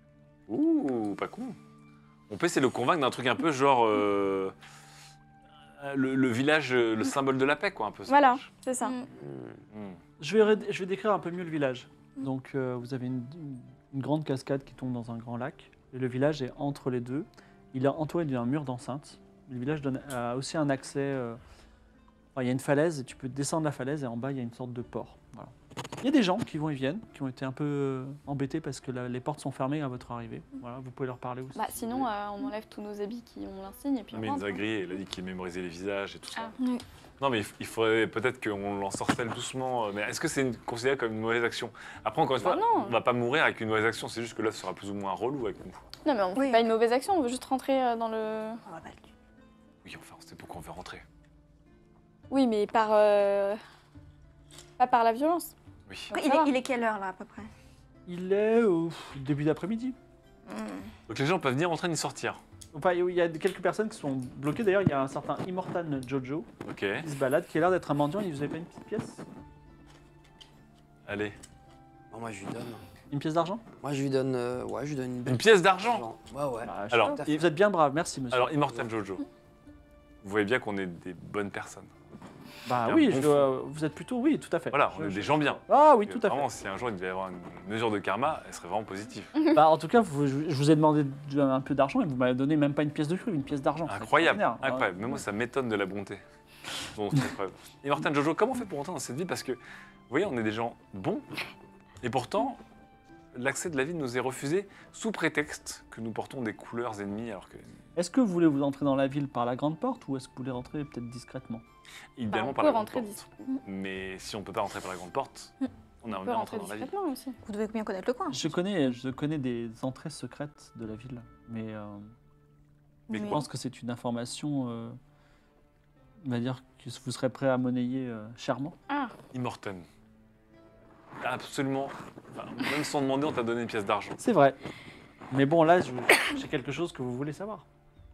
Speaker 4: Ouh, pas con. On peut essayer de le convaincre d'un truc un peu genre le village, le symbole de la paix, quoi, un peu. ce
Speaker 5: Voilà,
Speaker 4: village.
Speaker 5: c'est ça.
Speaker 6: Mm.
Speaker 4: Hmm.
Speaker 1: Je vais décrire un peu mieux le village. Donc, vous avez une grande cascade qui tombe dans un grand lac. Et le village est entre les deux. Il est entouré d'un mur d'enceinte. Le village a aussi un accès. Enfin, il y a une falaise et tu peux descendre la falaise et en bas, il y a une sorte de port. Voilà. Il y a des gens qui vont et viennent, qui ont été un peu embêtés parce que les portes sont fermées à votre arrivée. Voilà, vous pouvez leur parler aussi.
Speaker 5: Bah sinon, on enlève tous nos habits qui ont l'insigne et puis
Speaker 4: Non, mais
Speaker 5: on
Speaker 4: il nous a
Speaker 5: rentre.
Speaker 4: grillé, il a dit qu'il mémorisait les visages et tout ça.
Speaker 5: Ah.
Speaker 6: Oui.
Speaker 4: Non, mais il faudrait peut-être qu'on l'ensorcelle doucement. Mais est-ce que c'est considéré comme une mauvaise action? Après, encore une
Speaker 5: Bah
Speaker 4: fois,
Speaker 5: non.
Speaker 4: on va pas mourir avec une mauvaise action, c'est juste que là, ce sera plus ou moins relou avec nous.
Speaker 5: Non, mais on fait
Speaker 6: Oui.
Speaker 5: pas une mauvaise action, on veut juste rentrer dans le...
Speaker 4: Oui, enfin, c'est pourquoi on veut rentrer.
Speaker 5: Oui, mais par... Pas par la violence.
Speaker 4: Oui.
Speaker 6: Après,
Speaker 5: Ça va.
Speaker 6: il est quelle heure là à peu près?
Speaker 1: Il est au début d'après-midi.
Speaker 4: Donc les gens peuvent venir en train d'y sortir.
Speaker 1: Enfin, il y a quelques personnes qui sont bloquées. D'ailleurs, il y a un certain Immortan Jojo
Speaker 4: Ok,
Speaker 1: qui se balade, qui a l'air d'être un mendiant. Il vous avez pas une petite pièce?
Speaker 4: allez.
Speaker 3: Bon, moi, je lui donne.
Speaker 1: Une pièce d'argent?
Speaker 3: Moi, je lui donne... ouais, je lui donne une belle...
Speaker 4: Une pièce d'argent?
Speaker 3: Ouais, ouais.
Speaker 1: Bah, je-
Speaker 4: Alors,
Speaker 1: Et vous êtes bien brave, merci monsieur.
Speaker 4: Alors, Immortal Jojo, vous voyez bien qu'on est des bonnes personnes.
Speaker 1: Bah
Speaker 4: il y a
Speaker 1: oui,
Speaker 4: un bon
Speaker 1: vous êtes plutôt, oui, tout à fait.
Speaker 4: Voilà, on est des gens bien.
Speaker 1: Ah oui, tout à
Speaker 4: Vraiment,
Speaker 1: fait.
Speaker 4: si un jour il devait y avoir une mesure de karma, elle serait vraiment positive.
Speaker 1: Bah, en tout cas, je vous ai demandé un peu d'argent et vous m'avez donné même pas une pièce de fruits, une pièce d'argent. C'est
Speaker 4: Incroyable,
Speaker 1: extraordinaire.
Speaker 4: incroyable. Même moi, ça m'étonne de la bonté. Donc, c'est incroyable. Et Martin Jojo, comment on fait pour entrer dans cette ville? Parce que, vous voyez, on est des gens bons, et pourtant, l'accès de la ville nous est refusé sous prétexte que nous portons des couleurs ennemies, alors que,
Speaker 1: Est-ce que vous voulez vous entrer dans la ville par la grande porte ou est-ce que vous voulez rentrer peut-être discrètement?
Speaker 4: idéalement
Speaker 5: on
Speaker 4: par
Speaker 5: peut
Speaker 4: la grande
Speaker 5: rentrer
Speaker 4: porte. Mais si on peut pas rentrer par la grande porte, on
Speaker 5: On
Speaker 4: aimerait
Speaker 5: peut
Speaker 4: bien
Speaker 5: rentrer
Speaker 4: rentrer dans la ville.
Speaker 5: discrètement aussi.
Speaker 6: Vous devez bien connaître le coin.
Speaker 1: Je connais des entrées secrètes de la ville, mais
Speaker 4: Mais
Speaker 1: je
Speaker 6: Mais-
Speaker 1: pense que c'est une information, on va dire que vous serez prêt à monnayer chèrement.
Speaker 4: Immortan. Absolument. Enfin, même sans demander, on t'a donné une pièce d'argent.
Speaker 1: C'est vrai. Mais bon, là, j'ai quelque chose que vous voulez savoir.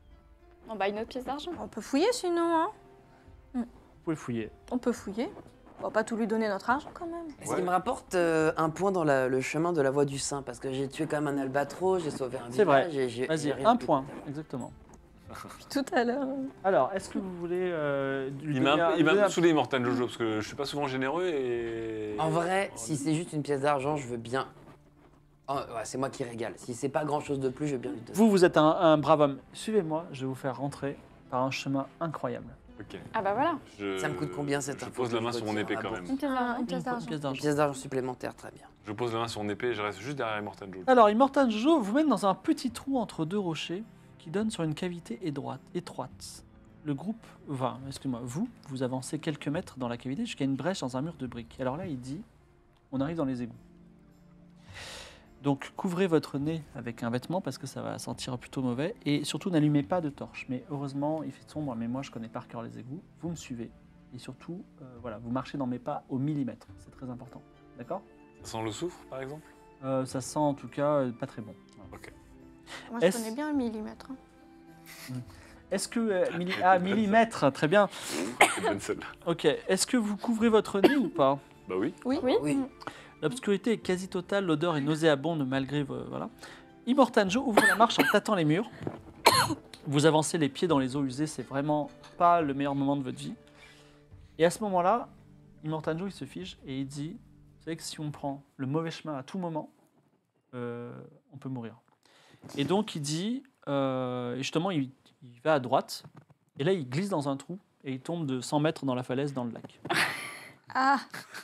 Speaker 5: On bah une autre pièce d'argent.
Speaker 6: On peut fouiller sinon, hein?
Speaker 1: Vous pouvez fouiller.
Speaker 6: On peut fouiller. On va pas tout lui donner notre argent quand même.
Speaker 3: Est-ce
Speaker 4: Ouais.
Speaker 3: qu'il me rapporte un point dans le chemin de la voie du Saint? Parce que j'ai tué quand même un albatros, j'ai sauvé un
Speaker 1: C'est vrai.
Speaker 3: village et j'ai
Speaker 1: Vas-y,
Speaker 3: rien
Speaker 1: un
Speaker 3: fait.
Speaker 1: point, exactement.
Speaker 6: Tout à l'heure.
Speaker 1: Alors, est-ce que vous voulez lui
Speaker 4: Il m'a
Speaker 1: donner
Speaker 4: un peu, il m'a un
Speaker 1: donner
Speaker 4: peu saoulé, Mortal Jojo, parce que je suis pas souvent généreux et.
Speaker 3: En vrai, si c'est juste une pièce d'argent, je veux bien. Oh, ouais, c'est moi qui régale. Si c'est pas grand chose de plus, je veux bien lui donner.
Speaker 1: Vous êtes un brave homme. Suivez-moi, je vais vous faire rentrer par un chemin incroyable.
Speaker 4: Ok.
Speaker 5: Ah bah voilà,
Speaker 3: Ça me coûte combien, cette
Speaker 4: Je
Speaker 3: info
Speaker 4: pose la
Speaker 3: que
Speaker 4: main
Speaker 3: je
Speaker 4: sur mon
Speaker 3: retire
Speaker 4: épée
Speaker 3: à
Speaker 4: quand
Speaker 3: la
Speaker 4: même.
Speaker 5: une pièce d'argent.
Speaker 6: Une pièce
Speaker 1: Une
Speaker 6: d'argent.
Speaker 1: pièce
Speaker 3: Une
Speaker 1: d'argent.
Speaker 3: pièce d'argent supplémentaire, très bien.
Speaker 4: Je pose la main sur mon épée et je reste juste derrière Mortal Jojo.
Speaker 1: Alors, Immortal Jojo vous mène dans un petit trou entre deux rochers qui donne sur une cavité étroite. Le groupe, enfin, excusez-moi, vous avancez quelques mètres dans la cavité jusqu'à une brèche dans un mur de briques. Alors là, il dit, on arrive dans les égouts. Donc, couvrez votre nez avec un vêtement parce que ça va sentir plutôt mauvais. Et surtout, n'allumez pas de torche. Mais heureusement, il fait sombre, mais moi, je connais par cœur les égouts. Vous me suivez. Et surtout, voilà, vous marchez dans mes pas au millimètre. C'est très important. D'accord
Speaker 4: Ça sent le soufre, par exemple?
Speaker 1: Ça sent en tout cas pas très bon. Voilà.
Speaker 6: Moi, je
Speaker 1: Est-ce-
Speaker 6: connais bien le millimètre.
Speaker 1: Est-ce que... millimètre, très bien.
Speaker 4: C'est bonne celle-là.
Speaker 1: Ok. Est-ce que vous couvrez votre nez ou pas?
Speaker 4: Bah oui.
Speaker 5: Oui.
Speaker 3: Oui.
Speaker 1: L'obscurité est quasi totale, l'odeur est nauséabonde malgré... voilà. Immortal Joe ouvre la marche en tâtant les murs. Vous avancez les pieds dans les eaux usées, c'est vraiment pas le meilleur moment de votre vie. Et à ce moment-là, Immortal Joe il se fige et il dit, vous savez que si on prend le mauvais chemin à tout moment, on peut mourir. Et donc il dit, et justement il va à droite, et là il glisse dans un trou et il tombe de 100 mètres dans la falaise dans le lac.
Speaker 6: Ah.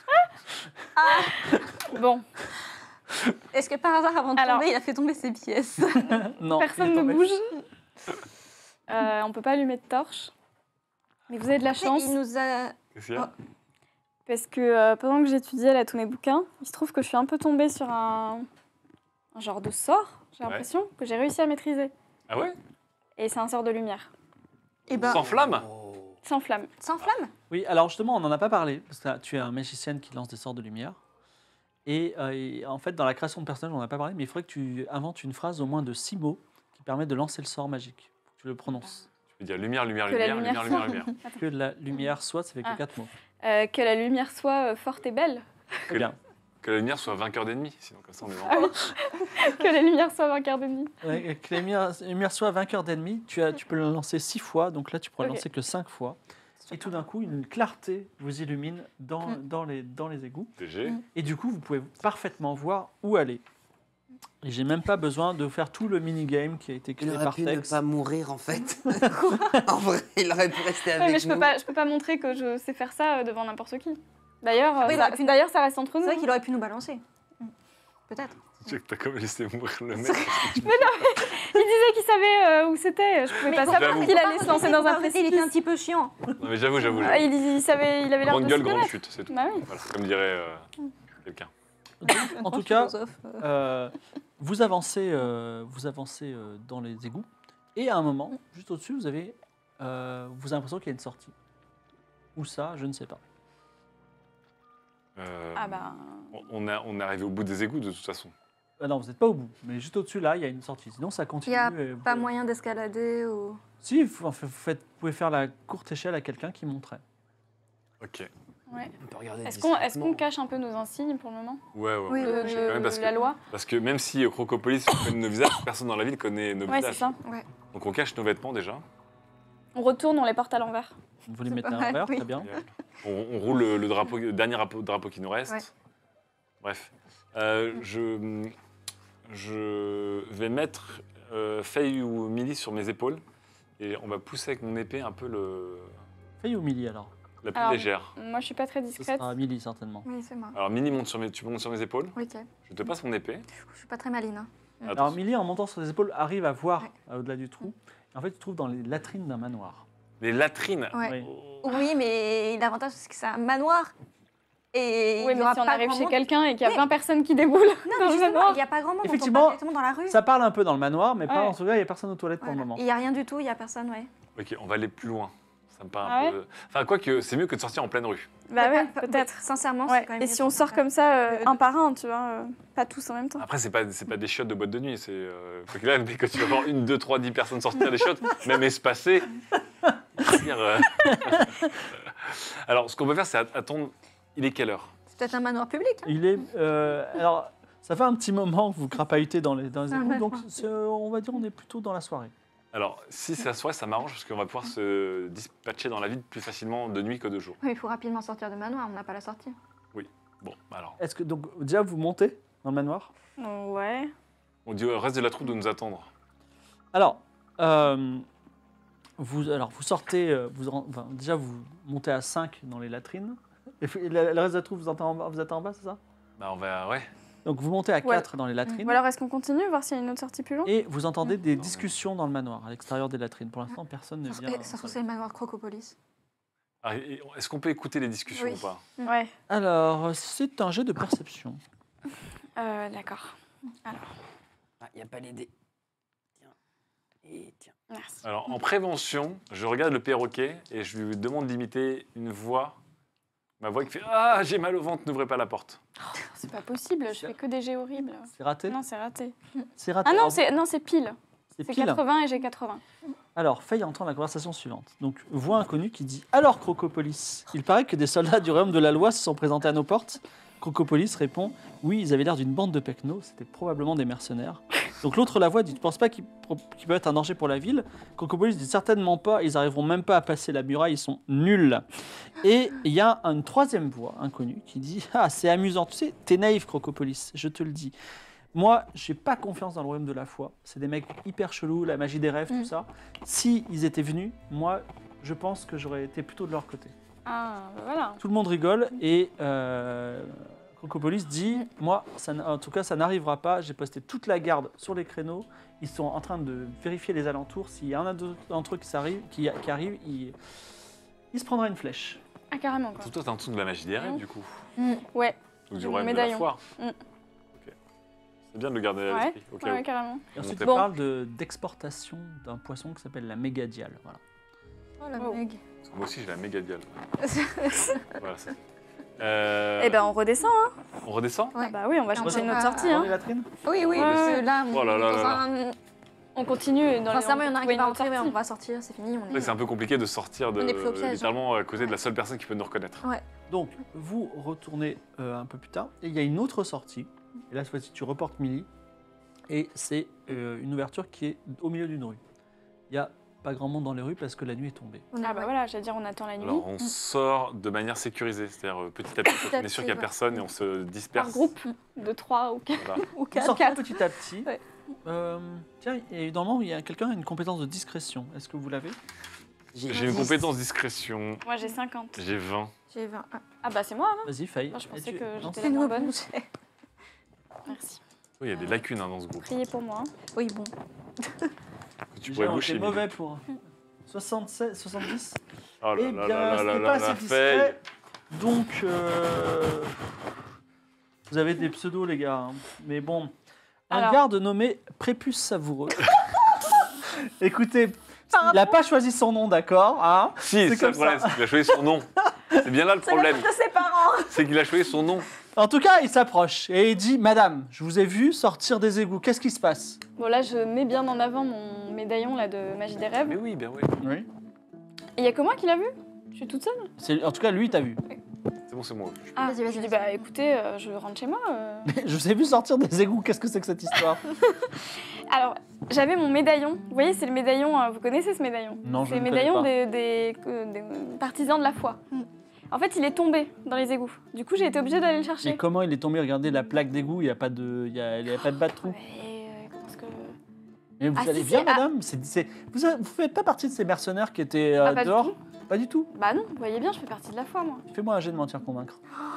Speaker 5: Bon,
Speaker 6: Est-ce que par hasard, avant de
Speaker 5: Alors-
Speaker 6: tomber, il a fait tomber ses pièces?
Speaker 1: Non,
Speaker 5: personne
Speaker 1: il est
Speaker 5: ne
Speaker 1: tombé.
Speaker 5: bouge. On peut pas allumer de torche. Mais vous avez de la chance
Speaker 6: Il nous a...
Speaker 4: Qu'est-ce qu'il y a?
Speaker 5: parce que pendant que j'étudiais là tous mes bouquins, il se trouve que je suis un peu tombée sur un genre de sort, j'ai
Speaker 4: Ouais.
Speaker 5: l'impression, que j'ai réussi à maîtriser.
Speaker 4: Ah ouais?
Speaker 5: Et c'est un sort de lumière,
Speaker 6: Eh ben,
Speaker 4: Sans flamme?
Speaker 3: Oh.
Speaker 5: sans flamme.
Speaker 6: sans flamme.
Speaker 1: Oui, alors justement, on n'en a pas parlé, parce que tu es un magicienne qui lance des sorts de lumière. Et en fait, dans la création de personnage, on n'en a pas parlé, mais il faudrait que tu inventes une phrase au moins de 6 mots qui permettent de lancer le sort magique. Faut que tu le prononces.
Speaker 4: Je veux dire lumière, lumière,
Speaker 5: Que la
Speaker 4: lumière,
Speaker 5: lumière
Speaker 4: lumière, lumière, lumière.
Speaker 1: Que la lumière soit, ça fait que
Speaker 5: Ah.
Speaker 1: 4 mots.
Speaker 5: Que la lumière soit forte et belle.
Speaker 1: Très bien.
Speaker 4: Que la lumière soit vainqueur d'ennemis, sinon comme ça on est
Speaker 5: Ah
Speaker 4: vraiment.
Speaker 5: oui. Que la lumière soit vainqueur d'ennemis.
Speaker 1: Ouais, que la lumière soit vainqueur d'ennemis, tu peux le lancer 6 fois, donc là tu pourras le
Speaker 5: Ok.
Speaker 1: lancer que 5 fois. Et tout d'un coup, une clarté vous illumine dans les égouts.
Speaker 4: DG.
Speaker 1: Et du coup, vous pouvez parfaitement voir où aller. Et j'ai même pas besoin de faire tout le minigame qui a été
Speaker 3: Il
Speaker 1: créé
Speaker 3: aurait
Speaker 1: par
Speaker 3: pu ne
Speaker 1: Tex.
Speaker 3: pas mourir en fait. En vrai, il aurait pu rester avec
Speaker 5: Ouais, mais je
Speaker 3: nous.
Speaker 5: peux pas montrer que je sais faire ça devant n'importe qui. D'ailleurs,
Speaker 6: Oui,
Speaker 5: ça,
Speaker 6: bah, puis-
Speaker 5: d'ailleurs, ça reste entre
Speaker 6: C'est
Speaker 5: nous.
Speaker 6: vrai qu'il aurait pu nous balancer. Peut-être.
Speaker 4: Tu sais que t'as quand même laissé mourir le mec.
Speaker 5: Il disait qu'il savait où c'était. Je pouvais pas
Speaker 6: bon,
Speaker 5: savoir
Speaker 4: j'avoue.
Speaker 5: qu'il allait se lancer dans un
Speaker 6: Il était
Speaker 5: précipice.
Speaker 6: un petit peu chiant.
Speaker 4: Non mais j'avoue.
Speaker 5: Ah, il savait, il avait l'air
Speaker 4: Grande
Speaker 5: de
Speaker 4: gueule,
Speaker 5: s'y
Speaker 4: grande
Speaker 5: connaître.
Speaker 4: chute, c'est tout.
Speaker 5: Bah oui.
Speaker 4: Voilà, comme dirait quelqu'un.
Speaker 1: Donc, en tout cas,
Speaker 6: Philosophe.
Speaker 1: vous avancez dans les égouts. Et à un moment, juste au-dessus, vous avez l'impression qu'il y a une sortie. Où ça, je ne sais pas.
Speaker 5: Ah bah.
Speaker 4: On est arrivé au bout des égouts de toute façon.
Speaker 1: Non, vous n'êtes pas au bout. Mais juste au-dessus, là, il y a une sortie. Sinon, ça
Speaker 6: Il
Speaker 1: continue.
Speaker 6: n'y a
Speaker 1: et vous
Speaker 6: pas
Speaker 1: pouvez-
Speaker 6: moyen d'escalader ou...
Speaker 1: Si, vous pouvez faire la courte échelle à quelqu'un qui monterait.
Speaker 4: Ok.
Speaker 5: Ouais.
Speaker 3: On peut regarder
Speaker 5: Est-ce qu'on
Speaker 3: discrètement.
Speaker 5: cache un peu nos insignes pour le moment
Speaker 4: Ouais,
Speaker 6: Oui,
Speaker 5: de,
Speaker 6: oui,
Speaker 4: quand même, parce
Speaker 5: la
Speaker 4: que-
Speaker 5: loi
Speaker 4: Parce que même si Crocopolis connaît nos visages, personne dans la ville connaît nos
Speaker 5: Ouais, c'est
Speaker 4: visages.
Speaker 5: ça.
Speaker 4: Donc on cache nos vêtements déjà.
Speaker 5: On retourne, on les porte à l'envers.
Speaker 1: Vous les
Speaker 6: C'est
Speaker 1: mettez
Speaker 6: pas
Speaker 1: à
Speaker 6: mal,
Speaker 1: l'envers,
Speaker 6: oui.
Speaker 1: très bien.
Speaker 4: On roule le drapeau, le dernier drapeau qui nous reste.
Speaker 6: Ouais.
Speaker 4: Bref. Je vais mettre Faye ou Millie sur mes épaules et on va pousser avec mon épée un peu
Speaker 1: Faye ou Millie alors?
Speaker 4: la plus
Speaker 5: Alors,
Speaker 4: légère.
Speaker 5: Moi, je suis pas très
Speaker 1: Ce
Speaker 5: discrète.
Speaker 1: sera Millie certainement.
Speaker 6: Oui, c'est moi.
Speaker 4: Alors Millie, tu montes sur mes épaules.
Speaker 6: Ok.
Speaker 4: Je te passe mon épée.
Speaker 6: Je suis pas très maline. Hein.
Speaker 1: Alors
Speaker 4: Attention.
Speaker 1: Millie, en montant sur les épaules, arrive à voir
Speaker 6: Ouais.
Speaker 1: au-delà du trou. Et en fait, tu te trouves dans les latrines d'un manoir.
Speaker 4: Les latrines.
Speaker 6: Ouais.
Speaker 1: Oui.
Speaker 6: Oui, mais l'avantage, c'est que c'est un manoir. Et
Speaker 5: Oui,
Speaker 6: il y
Speaker 5: mais
Speaker 6: aura
Speaker 5: si on
Speaker 6: pas
Speaker 5: arrive
Speaker 6: grand
Speaker 5: chez
Speaker 6: monde.
Speaker 5: quelqu'un et qu'il y a
Speaker 6: Oui.
Speaker 5: 20 personnes qui déboulent
Speaker 6: Non,
Speaker 5: dans
Speaker 6: mais
Speaker 5: le
Speaker 6: justement,
Speaker 5: manoir.
Speaker 6: il n'y a pas grand monde.
Speaker 1: Effectivement,
Speaker 6: on part directement dans la rue.
Speaker 1: Ça parle un peu dans le manoir, mais pas
Speaker 5: Ouais.
Speaker 1: en tout cas, il n'y a personne aux toilettes pour le
Speaker 6: Voilà.
Speaker 1: moment.
Speaker 6: Il n'y a rien du tout, il n'y a personne, ouais.
Speaker 4: Ok, on va aller plus loin. Ça me paraît
Speaker 5: Ah
Speaker 4: un peu. Enfin, quoique, c'est mieux que de sortir en pleine rue.
Speaker 5: Bah ouais,
Speaker 6: Peut-
Speaker 5: peut-être.
Speaker 6: Sincèrement,
Speaker 5: Ouais.
Speaker 6: c'est quand même
Speaker 5: Et
Speaker 6: mieux
Speaker 5: si on
Speaker 6: de
Speaker 5: sort
Speaker 6: faire
Speaker 5: comme ça,
Speaker 6: Euh,
Speaker 5: un par un, tu vois, pas tous en même temps.
Speaker 4: Après, c'est pas des chiottes de boîte de nuit. C'est. Faut que là, mais quand tu vas voir 1, 2, 3, 10 personnes sortir des chiottes, même espacées. Alors, ce qu'on peut faire, c'est attendre Il est quelle heure?
Speaker 6: C'est peut-être un manoir public. Hein.
Speaker 1: Il est. Alors, ça fait un petit moment que vous crapahutez dans les égouts, donc on va dire on est plutôt dans la soirée.
Speaker 4: Alors, si c'est la soirée, ça m'arrange parce qu'on va pouvoir se dispatcher dans la ville plus facilement de nuit que de jour.
Speaker 6: Oui, il faut rapidement sortir du manoir, on n'a pas la sortie.
Speaker 4: Bon, alors,
Speaker 1: Est-ce que donc déjà vous montez dans le manoir?
Speaker 5: Ouais.
Speaker 4: on dit au reste de la troupe de nous attendre.
Speaker 1: Alors, vous sortez, enfin, déjà vous montez à 5 dans les latrines. Et le reste de la troupe, vous êtes en bas, c'est ça?
Speaker 4: Bah, on va, ouais.
Speaker 1: Donc vous montez à
Speaker 5: Ouais.
Speaker 1: 4 dans les latrines.
Speaker 5: Ou alors est-ce qu'on continue, voir s'il y a une autre sortie plus loin?
Speaker 1: Et vous entendez des discussions dans le manoir, à l'extérieur des latrines. Pour l'instant, personne ne vient.
Speaker 6: Ça se trouve, c'est le manoir Crocopolis.
Speaker 4: Ah, est-ce qu'on peut écouter les discussions
Speaker 6: Oui.
Speaker 4: ou pas?
Speaker 5: Ouais.
Speaker 1: Alors, c'est un jet de perception.
Speaker 5: D'accord.
Speaker 3: Ah, il n'y a pas les dés. Tiens. Et tiens.
Speaker 5: Merci.
Speaker 4: Alors, en prévention, je regarde le perroquet et je lui demande d'imiter une voix. Ma voix qui fait Ah, j'ai mal au ventre, n'ouvrez pas la porte.
Speaker 5: C'est pas possible, je fais que des jets horribles.
Speaker 1: C'est raté?
Speaker 5: Non, c'est raté.
Speaker 1: C'est raté.
Speaker 5: Ah non,
Speaker 1: Alors,
Speaker 5: c'est pile.
Speaker 1: c'est
Speaker 5: C'est
Speaker 1: pile.
Speaker 5: 80 et j'ai 80.
Speaker 1: Alors, Faye entend la conversation suivante. Donc, voix inconnue qui dit « Alors, Crocopolis, il paraît que des soldats du royaume de la loi se sont présentés à nos portes. » Crocopolis répond « Oui, ils avaient l'air d'une bande de pecnos, c'était probablement des mercenaires. » Donc l'autre la voix dit « Tu ne penses pas qu'ils peuvent être un danger pour la ville ?» Crocopolis dit « Certainement pas, ils arriveront même pas à passer la muraille, ils sont nuls. » Et il y a une troisième voix inconnue qui dit « Ah, c'est amusant, tu sais, t'es naïf, Crocopolis, je te le dis. » Moi, j'ai pas confiance dans le royaume de la foi. C'est des mecs hyper chelous, la magie des rêves, tout ça. Si ils étaient venus, moi, je pense que j'aurais été plutôt de leur côté.
Speaker 5: Ah, bah voilà.
Speaker 1: Tout le monde rigole et Crocopolis dit moi, en tout cas, ça n'arrivera pas. J'ai posté toute la garde sur les créneaux. Ils sont en train de vérifier les alentours. S'il y en a d'entre eux qui arrivent, il se prendra une flèche.
Speaker 5: Ah, carrément, quoi.
Speaker 4: Toi, t'es en dessous de la magie des rêves, du coup.
Speaker 5: Ouais.
Speaker 4: Ou du
Speaker 5: J'ai mon
Speaker 4: royaume de la
Speaker 5: médaillon.
Speaker 4: foi.
Speaker 5: Mm.
Speaker 4: Ok. C'est bien de le garder à
Speaker 5: Ouais,
Speaker 4: l'esprit. Ok,
Speaker 5: ouais, carrément.
Speaker 1: Et ensuite,
Speaker 4: Bon.
Speaker 1: il parle d'exportation d'un poisson qui s'appelle la mégadiale. Voilà.
Speaker 6: Oh la
Speaker 5: Oh.
Speaker 6: meg.
Speaker 4: Moi aussi, j'ai la méga diale. Voilà, c'est-
Speaker 5: Eh ben, on redescend, hein.
Speaker 4: On redescend?
Speaker 6: Ouais.
Speaker 5: Ah bah oui, on va
Speaker 6: Et on
Speaker 5: chercher
Speaker 6: peut
Speaker 5: une autre
Speaker 6: pas-
Speaker 5: sortie,
Speaker 1: Dans
Speaker 5: hein.
Speaker 1: les latrines
Speaker 6: Oui, oui,
Speaker 5: Ouais,
Speaker 6: parce que
Speaker 5: ouais.
Speaker 6: là,
Speaker 4: Oh là là
Speaker 6: dans
Speaker 4: là
Speaker 6: un-
Speaker 5: On continue dans
Speaker 6: forcément, il y en a un
Speaker 5: trouver
Speaker 6: qui va
Speaker 5: une autre
Speaker 6: entrer, mais
Speaker 5: sortie.
Speaker 6: on va sortir, c'est fini. On
Speaker 4: Ouais,
Speaker 6: est...
Speaker 4: c'est un peu compliqué de sortir de
Speaker 6: On est plus au piège,
Speaker 4: littéralement à cause de la seule personne qui peut nous reconnaître.
Speaker 1: Donc, vous retournez un peu plus tard, et il y a une autre sortie. Et là, cette fois-ci, tu reportes Millie. Et c'est une ouverture qui est au milieu d'une rue. Il n'y a pas grand monde dans les rues parce que la nuit est tombée.
Speaker 5: Ah bah voilà, j'allais dire, on attend la nuit.
Speaker 4: Alors, on sort de manière sécurisée, c'est-à-dire petit à petit,
Speaker 6: Petit à
Speaker 4: on est sûr qu'il
Speaker 6: petit,
Speaker 4: n'y a
Speaker 6: ouais.
Speaker 4: personne et on se disperse.
Speaker 5: Par groupe de 3 ou 4.
Speaker 4: Voilà.
Speaker 5: Ou
Speaker 1: Vous
Speaker 5: 4.
Speaker 1: sortez petit à petit.
Speaker 5: Ouais.
Speaker 1: Tiens, et normalement, il y a quelqu'un qui a une compétence de discrétion. Est-ce que vous l'avez?
Speaker 4: J'ai une compétence discrétion,
Speaker 5: Moi, j'ai 50.
Speaker 4: j'ai 20.
Speaker 6: J'ai 20. Ah,
Speaker 5: Ah bah c'est moi, hein.
Speaker 1: Vas-y, Faye.
Speaker 5: Ah, je pensais
Speaker 1: Et tu-
Speaker 5: que
Speaker 1: non,
Speaker 5: j'étais
Speaker 1: c'est-
Speaker 5: la moins bonne.
Speaker 6: bonne.
Speaker 5: Merci.
Speaker 4: Oui, il y a des lacunes hein, dans ce groupe.
Speaker 5: Priez pour moi. hein.
Speaker 6: Oui, bon.
Speaker 4: Tu
Speaker 1: Déjà,
Speaker 4: pourrais
Speaker 1: on
Speaker 4: boucher.
Speaker 1: était
Speaker 4: Lily.
Speaker 1: mauvais pour 76, 70.
Speaker 4: Oh là
Speaker 1: Eh
Speaker 4: là
Speaker 1: bien,
Speaker 4: là
Speaker 1: ce
Speaker 4: là
Speaker 1: n'est
Speaker 4: là
Speaker 1: pas
Speaker 4: là,
Speaker 1: assez
Speaker 4: Faye.
Speaker 1: discret. Donc, vous avez des pseudos, les gars. hein. Mais bon, un
Speaker 5: Alors.
Speaker 1: garde nommé Prépuce Savoureux. Écoutez, il n'a pas choisi son nom, d'accord hein.
Speaker 4: Si,
Speaker 1: C'est
Speaker 4: c'est ça le
Speaker 1: comme
Speaker 4: problème,
Speaker 1: ça.
Speaker 4: c'est qu'il a choisi son nom. C'est bien là le problème,
Speaker 6: De ses parents.
Speaker 4: c'est qu'il a choisi son nom.
Speaker 1: En tout cas, il s'approche et il dit « Madame, je vous ai vu sortir des égouts. Qu'est-ce qui se passe
Speaker 5: Bon, là, je mets bien en avant mon médaillon là, de magie des rêves.
Speaker 4: Mais oui, bien oui. ?»
Speaker 1: Oui.
Speaker 5: Et il y a que moi qui l'a vu? Je suis toute seule?
Speaker 1: En tout cas, lui, t'as vu.
Speaker 4: C'est bon.
Speaker 5: Ah,
Speaker 6: Vas-y, vas-y,
Speaker 5: je dis,
Speaker 6: vas-y.
Speaker 5: bah écoutez, je rentre chez moi.
Speaker 1: Je vous ai vu sortir des égouts. Qu'est-ce que c'est que cette histoire
Speaker 5: Alors, j'avais mon médaillon. Vous voyez, c'est le médaillon, vous connaissez ce médaillon?
Speaker 1: Non, je
Speaker 5: C'est
Speaker 1: ne
Speaker 5: le
Speaker 1: connais
Speaker 5: médaillon
Speaker 1: pas.
Speaker 5: des partisans de la foi. En fait, il est tombé dans les égouts. Du coup, j'ai été obligée d'aller le
Speaker 1: Mais
Speaker 5: chercher.
Speaker 1: comment il est tombé? Regardez la plaque d'égout. Il n'y a pas de, il y a pas de bas de trou.
Speaker 5: Mais, comment est-ce que...
Speaker 1: Mais vous
Speaker 5: Ah,
Speaker 1: allez
Speaker 5: si,
Speaker 1: bien,
Speaker 5: si, ah.
Speaker 1: madame vous ne faites pas partie de ces mercenaires qui étaient
Speaker 5: Ah, pas du
Speaker 1: dehors
Speaker 5: tout.
Speaker 1: Pas du tout.
Speaker 5: Bah non, vous voyez bien, je fais partie de la foi, moi.
Speaker 1: Fais-moi un jet de mentir convaincre.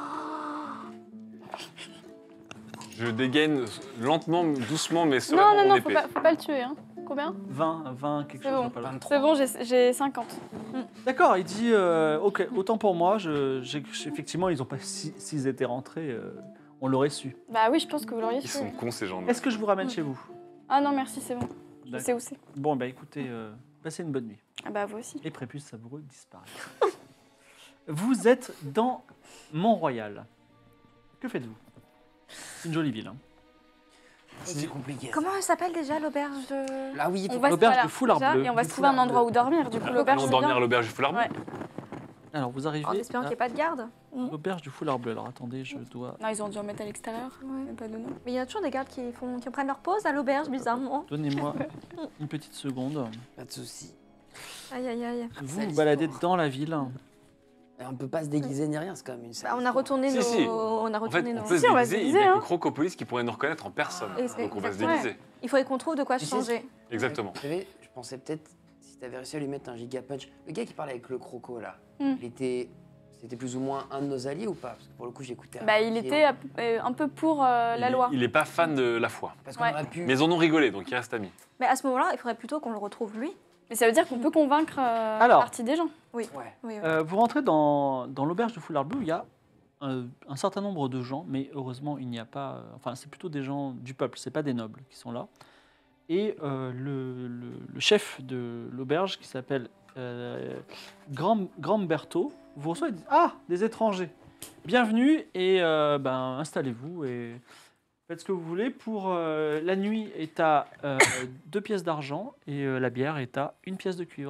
Speaker 4: Je dégaine lentement, doucement, mais
Speaker 5: Non,
Speaker 4: sereinement
Speaker 5: non,
Speaker 4: mon
Speaker 5: non,
Speaker 4: épée.
Speaker 5: faut pas le tuer. Hein. Combien?
Speaker 1: 20, quelque
Speaker 5: C'est
Speaker 1: chose.
Speaker 5: bon.
Speaker 1: pas loin.
Speaker 5: C'est bon, j'ai 50.
Speaker 1: D'accord, il dit ok, autant pour moi. Effectivement, ils ont pas. S'ils étaient rentrés, on l'aurait su.
Speaker 5: Bah oui, je pense que vous l'auriez
Speaker 4: Ils
Speaker 5: su.
Speaker 4: sont cons ces gens-là.
Speaker 1: Est-ce que je vous ramène chez vous?
Speaker 5: Ah non, merci, c'est bon. Je
Speaker 1: D'accord.
Speaker 5: sais où c'est.
Speaker 1: Bon, bah écoutez, passez une bonne nuit.
Speaker 5: Ah bah vous aussi.
Speaker 1: Et Prépuce Savoureux disparaît. Vous êtes dans Mont-Royal. Que faites-vous? C'est une jolie ville. Hein.
Speaker 3: C'est compliqué.
Speaker 6: Comment elle s'appelle déjà l'auberge de...
Speaker 3: Là, oui,
Speaker 5: On va se
Speaker 1: L'auberge
Speaker 5: voilà,
Speaker 1: de Foulard
Speaker 5: déjà,
Speaker 1: Bleu.
Speaker 5: et on va
Speaker 1: Du
Speaker 5: se trouver un
Speaker 1: Foulard
Speaker 5: endroit
Speaker 1: Bleu.
Speaker 5: où dormir. Du coup, l'auberge,
Speaker 4: Allons
Speaker 5: c'est
Speaker 4: dormir à
Speaker 5: bien.
Speaker 4: l'auberge du Foulard Bleu.
Speaker 5: Ouais.
Speaker 1: Alors, vous arrivez
Speaker 6: En espérant qu'il n'y ait pas de garde.
Speaker 1: à l'auberge du Foulard Bleu. Alors, attendez, je dois...
Speaker 5: Non, ils ont dû en mettre à l'extérieur, mais pas dedans.
Speaker 6: Mais il y a toujours des gardes qui prennent leur pause à l'auberge, bizarrement.
Speaker 1: Donnez-moi une petite seconde.
Speaker 3: Pas de soucis.
Speaker 6: Aïe, aïe, aïe.
Speaker 1: Vous vous baladez dans la ville.
Speaker 3: Et on peut pas se déguiser ni rien, c'est quand même une
Speaker 6: Bah,
Speaker 3: sale
Speaker 6: on a
Speaker 3: histoire.
Speaker 6: retourné
Speaker 4: Si,
Speaker 6: nos...
Speaker 4: si.
Speaker 6: On a
Speaker 4: En fait,
Speaker 6: retourné
Speaker 4: on
Speaker 6: nos...
Speaker 4: peut se
Speaker 5: Si, on va se
Speaker 4: déguiser, il
Speaker 5: déguiser,
Speaker 4: n'y a
Speaker 5: hein.
Speaker 4: que Crocopolis qui pourrait nous reconnaître en personne.
Speaker 6: Et
Speaker 4: Donc on va se
Speaker 6: exactement.
Speaker 4: déguiser.
Speaker 6: Il faudrait qu'on trouve de quoi
Speaker 3: Tu sais,
Speaker 6: changer.
Speaker 4: Exactement.
Speaker 3: Vous savez, je pensais peut-être, si t'avais réussi à lui mettre un giga punch. Le gars qui parlait avec le croco là, c'était plus ou moins un de nos alliés ou pas? Parce que pour le coup, j'écoutais.
Speaker 5: Bah, il était un peu pour la loi.
Speaker 4: Il n'est pas fan de la foi.
Speaker 3: Parce qu'on
Speaker 5: Ouais.
Speaker 3: aurait pu.
Speaker 4: Mais ils en ont rigolé, donc ils restent amis.
Speaker 6: Mais à ce moment-là, il faudrait plutôt qu'on le retrouve lui.
Speaker 5: Mais ça veut dire qu'on peut convaincre la
Speaker 1: Alors.
Speaker 5: partie des gens.
Speaker 3: Ouais.
Speaker 6: Oui, oui.
Speaker 1: Vous rentrez dans l'auberge du Foulard Bleu, il y a un certain nombre de gens, mais heureusement, il n'y a pas... enfin, c'est plutôt des gens du peuple, c'est pas des nobles qui sont là. Et le chef de l'auberge, qui s'appelle Gramberto, vous reçoit et dit « Ah, des étrangers, bienvenue et installez-vous et faites ce que vous voulez. Pour la nuit est à 2 pièces d'argent et la bière est à 1 pièce de cuivre. »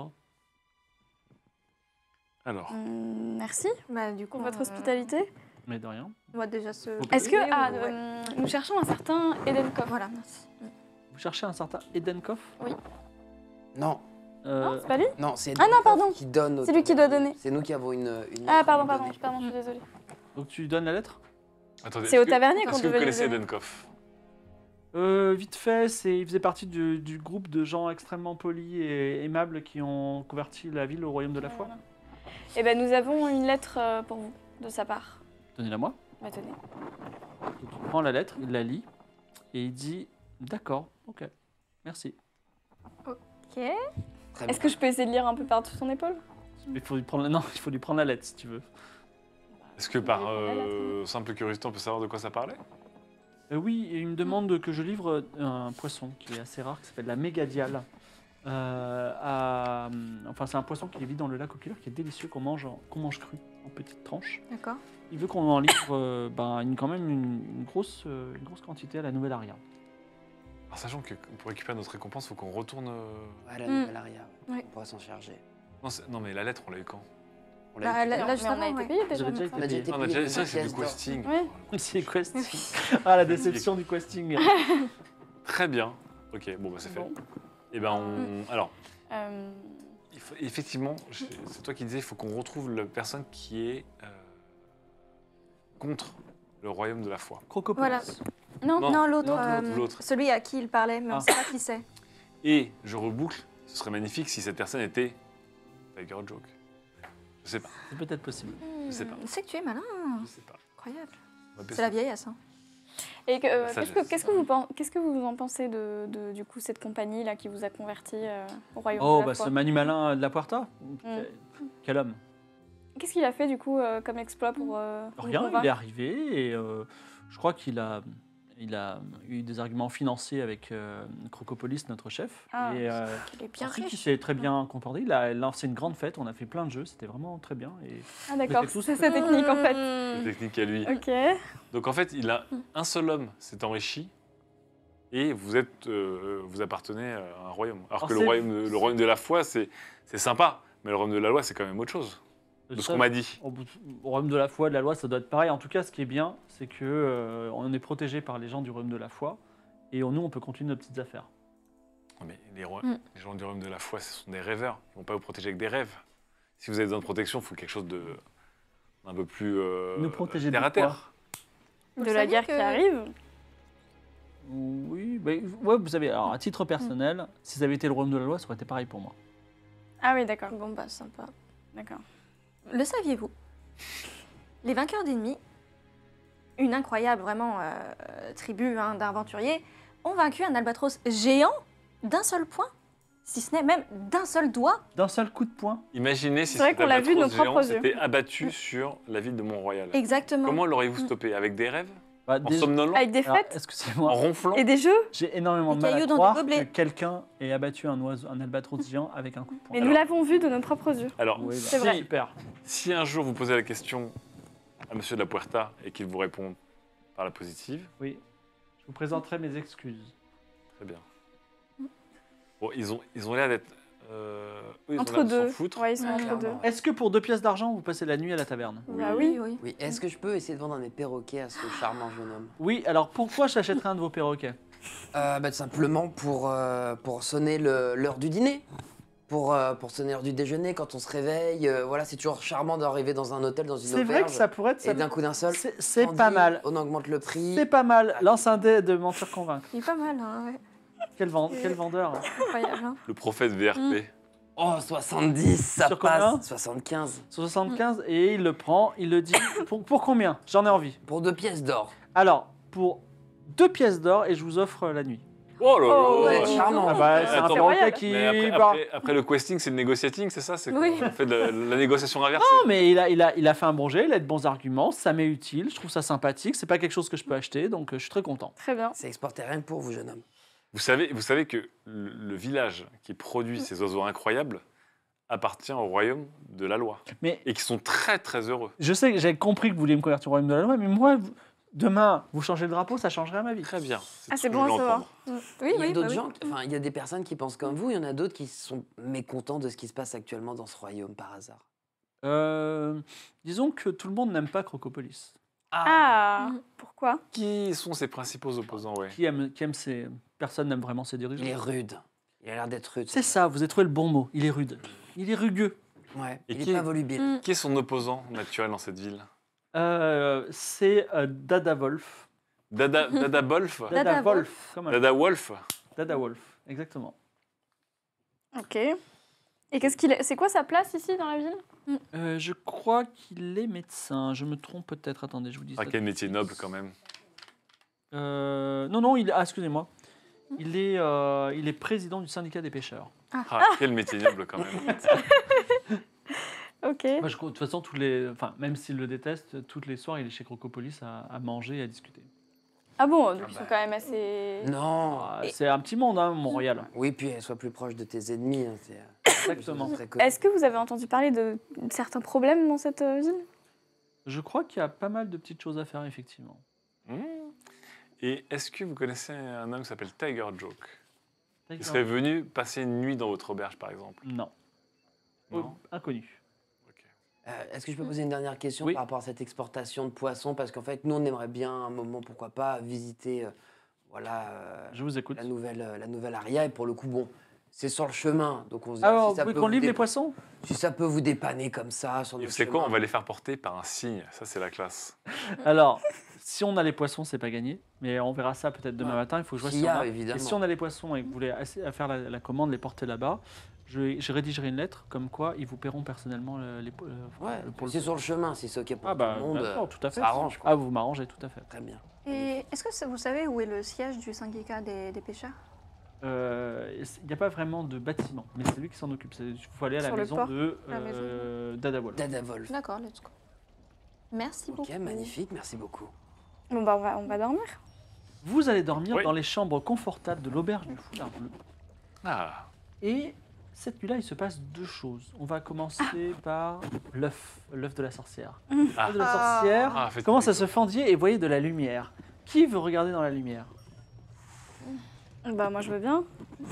Speaker 4: Alors,
Speaker 5: Merci
Speaker 6: Bah, du coup,
Speaker 5: pour votre hospitalité.
Speaker 1: Mais de rien.
Speaker 6: On va déjà se...
Speaker 5: Est-ce que
Speaker 6: Ouais.
Speaker 5: nous cherchons un certain Edenkov?
Speaker 6: Voilà, merci.
Speaker 1: Vous cherchez un certain Edenkov
Speaker 3: Non,
Speaker 5: Non, c'est pas lui?
Speaker 3: non, c'est.
Speaker 5: Ah non, pardon.
Speaker 3: Qui donne.
Speaker 5: C'est lui qui doit donner.
Speaker 3: C'est nous qui avons une.
Speaker 5: Ah,
Speaker 3: lettre à
Speaker 5: pardon,
Speaker 3: lui
Speaker 5: pardon,
Speaker 3: donner.
Speaker 5: je suis désolée.
Speaker 1: Donc tu donnes la lettre
Speaker 4: attendez.
Speaker 5: C'est
Speaker 4: est-ce
Speaker 5: au tavernier qu'on
Speaker 4: Est-ce que vous
Speaker 5: devait lui
Speaker 4: connaissez
Speaker 5: donner.
Speaker 4: Edenkov?
Speaker 1: Vite fait, il faisait partie du groupe de gens extrêmement polis et aimables qui ont converti la ville au royaume de la foi.
Speaker 5: Voilà. Eh ben, nous avons une lettre pour vous, de sa part.
Speaker 1: Donnez-la moi.
Speaker 5: Bah, tenez.
Speaker 1: Donc, il prend la lettre, il la lit et il dit d'accord, ok, merci.
Speaker 3: Très
Speaker 5: Est-ce
Speaker 3: bien.
Speaker 5: que je peux essayer de lire un peu par-dessus son épaule?
Speaker 1: Il faut lui prendre non, il faut lui prendre la lettre si tu veux.
Speaker 4: Est-ce que par
Speaker 5: La lettre,
Speaker 4: simple curiosité, on peut savoir de quoi ça parlait?
Speaker 1: Oui, et il me demande que je livre un poisson qui est assez rare, qui s'appelle la mégadiale. Enfin, c'est un poisson qui vit dans le lac Oculaire, qui est délicieux, qu'on mange cru, en petites tranches.
Speaker 6: D'accord.
Speaker 1: Il veut qu'on en livre quand même une grosse quantité à la nouvelle aria.
Speaker 4: Alors, sachant que pour récupérer notre récompense, il faut qu'on retourne.
Speaker 3: Ouais, la nouvelle aria.
Speaker 6: Oui.
Speaker 3: On pourra s'en charger.
Speaker 4: Non, mais la lettre, on l'a eu quand?
Speaker 3: On
Speaker 6: Là,
Speaker 3: eu.
Speaker 6: là,
Speaker 5: Non, mais on
Speaker 6: justement,
Speaker 5: a été
Speaker 6: ouais.
Speaker 5: payé
Speaker 1: Vous
Speaker 5: déjà.
Speaker 1: avez déjà
Speaker 5: notre
Speaker 1: été
Speaker 3: On a déjà été
Speaker 4: On a
Speaker 3: payé
Speaker 4: déjà ça,
Speaker 3: pour
Speaker 4: c'est du
Speaker 3: pièces d'or.
Speaker 4: questing.
Speaker 5: Oui.
Speaker 1: C'est questing. Ah, la déception du questing.
Speaker 4: Très bien. Ok, bon, bah c'est fait.
Speaker 5: Bon.
Speaker 4: Et ben, on. Alors,
Speaker 5: Euh,
Speaker 4: effectivement, c'est toi qui disais, il faut qu'on retrouve la personne qui est contre le royaume de la foi.
Speaker 1: Crocopolis.
Speaker 6: Voilà.
Speaker 5: Non,
Speaker 4: Non,
Speaker 6: Non, l'autre.
Speaker 4: l'autre.
Speaker 6: Celui à qui il parlait, mais on
Speaker 1: Ah.
Speaker 6: ne sait pas qui c'est.
Speaker 4: Et je reboucle, ce serait magnifique si cette personne était Tiger Joke. Je sais pas,
Speaker 1: C'est peut-être possible.
Speaker 4: je sais pas,
Speaker 6: C'est que tu es malin.
Speaker 4: je sais pas.
Speaker 6: Incroyable.
Speaker 4: On va
Speaker 6: C'est la vieillesse. Hein.
Speaker 5: Et
Speaker 4: La sagesse.
Speaker 5: qu'est-ce que vous en pensez du coup cette compagnie là qui vous a converti au royaume
Speaker 1: Oh,
Speaker 5: de la
Speaker 1: bah
Speaker 5: foi?
Speaker 1: ce Manu Malin de la Puerta. Quel homme.
Speaker 5: Qu'est-ce qu'il a fait du coup comme exploit pour vous
Speaker 1: Rien, il
Speaker 5: convaincre?
Speaker 1: est arrivé et je crois qu'il a eu des arguments financiers avec Crocopolis, notre chef.
Speaker 5: Ah,
Speaker 1: et
Speaker 6: Il est bien
Speaker 1: ensuite, il
Speaker 6: riche.
Speaker 1: s'est très bien comporté. Il a lancé une grande fête, on a fait plein de jeux, c'était vraiment très bien. Et
Speaker 5: Ah d'accord,
Speaker 1: Mais c'est tout
Speaker 5: c'est
Speaker 1: ce
Speaker 5: sa
Speaker 1: que-
Speaker 5: technique en fait.
Speaker 4: C'est
Speaker 6: Mmh.
Speaker 4: technique à lui.
Speaker 5: Ok.
Speaker 4: Donc en fait, il a un seul homme s'est enrichi et vous appartenez à un royaume. Alors
Speaker 1: Alors
Speaker 4: que
Speaker 1: c'est-
Speaker 4: le royaume de la foi, c'est sympa, mais le royaume de la loi, c'est quand même autre chose. De ce qu'on m'a dit.
Speaker 1: Au royaume de la foi, de la loi, ça doit être pareil. En tout cas, ce qui est bien, c'est que on est protégé par les gens du royaume de la foi et nous, on peut continuer nos petites affaires.
Speaker 4: Non, mais
Speaker 6: Mm.
Speaker 4: les gens du royaume de la foi, ce sont des rêveurs. Ils ne vont pas vous protéger avec des rêves. Si vous avez besoin de protection, il faut quelque chose de un peu plus
Speaker 1: Nous protéger de
Speaker 4: terre à
Speaker 1: quoi
Speaker 4: terre.
Speaker 5: De
Speaker 6: Vous
Speaker 5: la
Speaker 6: saviez
Speaker 5: guerre
Speaker 6: que-
Speaker 5: qui arrive.
Speaker 1: Oui, mais ouais, vous savez, alors à titre personnel, si ça avait été le royaume de la loi, ça aurait été pareil pour moi.
Speaker 5: Ah oui, d'accord.
Speaker 6: Bon, bah, sympa.
Speaker 5: D'accord.
Speaker 6: Le saviez-vous? Les vainqueurs d'ennemis, une incroyable vraiment tribu hein, d'aventuriers, ont vaincu un albatros géant d'un seul point, si ce n'est même d'un seul doigt.
Speaker 1: D'un seul coup de poing.
Speaker 4: Imaginez si
Speaker 5: C'est vrai
Speaker 4: cet
Speaker 5: qu'on l'a vu de nos
Speaker 4: albatros géant
Speaker 5: propres yeux.
Speaker 4: s'était abattu sur la ville de Mont-Royal.
Speaker 6: Exactement.
Speaker 4: Comment l'auriez-vous stoppé? Avec des rêves?
Speaker 1: Bah,
Speaker 4: En
Speaker 1: déjà-
Speaker 4: somnolant?
Speaker 5: Avec des
Speaker 1: alors,
Speaker 5: fêtes
Speaker 4: En
Speaker 1: excusez-moi,
Speaker 4: ronflant?
Speaker 5: et des jeux.
Speaker 1: j'ai énormément de
Speaker 6: Des
Speaker 1: mal à
Speaker 6: cailloux dans des
Speaker 1: croire
Speaker 6: gobelets.
Speaker 1: que quelqu'un ait abattu un albatros géant avec un coup de poing.
Speaker 5: Mais nous l'avons vu de nos propres yeux.
Speaker 4: Alors,
Speaker 1: Oui, bah,
Speaker 5: C'est vrai.
Speaker 1: Super.
Speaker 4: si un jour vous posez la question à Monsieur de la Puerta et qu'il vous répond par la positive,
Speaker 1: Oui. Je vous présenterai mes excuses.
Speaker 4: très bien. Bon, ils ont l'air d'être Ils
Speaker 5: Entre
Speaker 4: ont l'air de
Speaker 5: deux.
Speaker 4: s'en foutre.
Speaker 5: Ouais, ils sont
Speaker 6: Ouais,
Speaker 5: entre deux.
Speaker 3: clairement.
Speaker 1: Est-ce que pour 2 pièces d'argent, vous passez la nuit à la taverne?
Speaker 5: Bah oui.
Speaker 3: Oui, est-ce que je peux essayer de vendre un des perroquets à ce charmant jeune homme?
Speaker 1: Oui, alors pourquoi j'achèterais un de vos perroquets?
Speaker 3: Tout simplement pour sonner l'heure du dîner. Pour sonner l'heure du déjeuner, quand on se réveille. Voilà, c'est toujours charmant d'arriver dans un hôtel, dans une
Speaker 1: C'est vrai
Speaker 3: auberge.
Speaker 1: que ça pourrait être...
Speaker 3: Et d'un coup d'un seul,
Speaker 1: C'est
Speaker 3: on
Speaker 1: pas
Speaker 3: dit,
Speaker 1: mal.
Speaker 3: On augmente le prix.
Speaker 1: C'est pas mal. Lance un dé de mentir convaincre.
Speaker 6: Il est pas mal, hein, ouais.
Speaker 1: Quel vendeur.
Speaker 6: Incroyable. Hein.
Speaker 4: Le prophète VRP.
Speaker 3: Oh, 70, ça
Speaker 1: Sur combien
Speaker 3: passe. 75.
Speaker 1: 75 et il le prend, il le dit. Pour combien? J'en ai envie.
Speaker 3: Pour 2 pièces d'or.
Speaker 1: Alors, pour 2 pièces d'or et je vous offre la nuit.
Speaker 4: Oh là
Speaker 5: Oh,
Speaker 4: là
Speaker 3: ouais, charmant.
Speaker 1: Ah bah, c'est un
Speaker 4: Attends,
Speaker 1: perroquet
Speaker 5: royal.
Speaker 1: qui...
Speaker 4: Mais
Speaker 1: bah,
Speaker 4: après le questing, c'est le negotiating, c'est ça?
Speaker 6: Oui.
Speaker 4: On fait de la négociation inversée.
Speaker 1: Non, mais il a fait un bon jet, il a de bons arguments, ça m'est utile, je trouve ça sympathique, c'est pas quelque chose que je peux acheter, donc je suis très content.
Speaker 5: Très bien.
Speaker 3: C'est exporté rien que pour vous, jeune homme.
Speaker 4: Vous savez que le village qui produit ces oiseaux incroyables appartient au royaume de la loi.
Speaker 1: Mais
Speaker 4: Et qui sont très très heureux.
Speaker 1: je sais que j'ai compris que vous vouliez me convertir au royaume de la loi, mais moi, demain, vous changez le drapeau, ça changerait ma vie.
Speaker 4: Très bien.
Speaker 5: Ah,
Speaker 4: ce
Speaker 5: c'est
Speaker 4: que
Speaker 5: bon
Speaker 4: je
Speaker 5: à
Speaker 4: voulais
Speaker 5: savoir.
Speaker 4: entendre.
Speaker 5: Oui,
Speaker 3: Il y a
Speaker 5: oui.
Speaker 3: d'autres
Speaker 6: bah oui.
Speaker 3: gens, enfin, il y a des personnes qui pensent comme vous, il y en a d'autres qui sont mécontents de ce qui se passe actuellement dans ce royaume par hasard.
Speaker 1: Disons que tout le monde n'aime pas Crocopolis.
Speaker 5: Ah, pourquoi?
Speaker 4: Qui sont ses principaux opposants, ouais.
Speaker 1: Qui aime ses... Personne n'aime vraiment ses
Speaker 3: Il est
Speaker 1: dirigeants.
Speaker 3: rude. Il a l'air d'être rude.
Speaker 1: C'est ça, vous avez trouvé le bon mot, il est rude. Il est rugueux.
Speaker 3: Ouais.
Speaker 4: Et
Speaker 3: Il est
Speaker 4: qui-
Speaker 3: pas volubile.
Speaker 6: Mm.
Speaker 4: Qui est son opposant naturel dans cette ville?
Speaker 1: C'est Dada Wolf.
Speaker 4: Dada Bolf?
Speaker 6: Dada
Speaker 1: Wolf. Comme un...
Speaker 4: Dada Wolf?
Speaker 1: Dada Wolf, exactement.
Speaker 5: Ok. Et qu'est-ce qu'il est? C'est quoi sa place ici dans la ville?
Speaker 1: Je crois qu'il est médecin. Je me trompe peut-être. Attendez, je vous dis
Speaker 4: Ah,
Speaker 1: ça.
Speaker 4: quel métier noble quand même.
Speaker 1: Non, il est... Ah, excusez-moi. Il est président du syndicat des pêcheurs.
Speaker 4: Ah, quel métier noble quand même.
Speaker 5: Ok.
Speaker 1: Moi, de toute façon, même s'il le déteste, tous les soirs, il est chez Crocopolis à manger et à discuter.
Speaker 5: Ah bon, donc ils
Speaker 3: bah.
Speaker 5: sont quand même assez.
Speaker 3: Non.
Speaker 1: Ah, c'est un petit monde, hein, Montréal.
Speaker 3: Oui, puis sois plus proche de tes ennemis. Hein,
Speaker 1: Exactement.
Speaker 3: c'est très connu.
Speaker 5: Est-ce que vous avez entendu parler de certains problèmes dans cette ville?
Speaker 1: Je crois qu'il y a pas mal de petites choses à faire, effectivement.
Speaker 4: Hmm. Et est-ce que vous connaissez un homme qui s'appelle Tiger Joke? Il
Speaker 1: D'accord.
Speaker 4: serait venu passer une nuit dans votre auberge, par exemple?
Speaker 1: Non.
Speaker 4: Non.
Speaker 1: Inconnu.
Speaker 4: Ok.
Speaker 3: Est-ce que je peux poser une dernière question
Speaker 1: Oui.
Speaker 3: par rapport à cette exportation de poissons? Parce qu'en fait, nous, on aimerait bien un moment, pourquoi pas, visiter
Speaker 1: Je vous écoute.
Speaker 3: la nouvelle Aria. Et pour le coup, bon, c'est sur le chemin. Donc on se dit,
Speaker 1: Alors,
Speaker 3: si, ça
Speaker 1: vous voulez
Speaker 3: peut
Speaker 1: qu'on
Speaker 3: vous
Speaker 1: livre les
Speaker 3: dé-
Speaker 1: poissons?
Speaker 3: si ça peut vous dépanner comme ça sur
Speaker 4: Et
Speaker 3: notre
Speaker 4: vous savez quoi?
Speaker 3: chemin.
Speaker 4: On va les faire porter par un signe. Ça, c'est la classe.
Speaker 1: Alors, si on a les poissons, c'est pas gagné. Mais on verra ça peut-être demain
Speaker 3: Ouais.
Speaker 1: matin. Il faut jouer
Speaker 3: S'il
Speaker 1: sur
Speaker 3: y a,
Speaker 1: map.
Speaker 3: évidemment.
Speaker 1: Et si on a les poissons et que vous voulez à faire la commande, les porter là-bas, je rédigerai une lettre comme quoi ils vous paieront personnellement
Speaker 3: Ouais,
Speaker 1: pour le-
Speaker 3: c'est sur le chemin, si c'est OK pour
Speaker 1: Ah bah,
Speaker 3: tout le monde.
Speaker 1: d'accord, tout à fait.
Speaker 3: Ça arrange, quoi.
Speaker 1: Ah, vous m'arrangez, tout à fait.
Speaker 3: Très bien.
Speaker 6: Et est-ce que vous savez où est le siège du syndicat des pêcheurs?
Speaker 1: Il n'y a pas vraiment de bâtiment, mais c'est lui qui s'en occupe. Il faut aller à la
Speaker 5: Sur le
Speaker 1: maison
Speaker 5: port.
Speaker 1: de
Speaker 6: La maison.
Speaker 1: Dada Wolf.
Speaker 3: Dada Wolf.
Speaker 6: D'accord, let's go. Merci
Speaker 3: Ok,
Speaker 6: beaucoup.
Speaker 3: magnifique, merci beaucoup.
Speaker 5: Bon bah on va dormir.
Speaker 1: Vous allez dormir
Speaker 4: Oui.
Speaker 1: dans les chambres confortables de l'auberge du Foulard Bleu.
Speaker 4: Ah,
Speaker 1: Et cette nuit-là, il se passe deux choses. On va commencer par l'œuf de la sorcière.
Speaker 4: Ah.
Speaker 1: L'œuf de la sorcière
Speaker 4: Ah, faites
Speaker 1: commence à
Speaker 4: quelque
Speaker 1: se fendir et voyez de la lumière. Qui veut regarder dans la lumière?
Speaker 5: Bah moi je veux bien.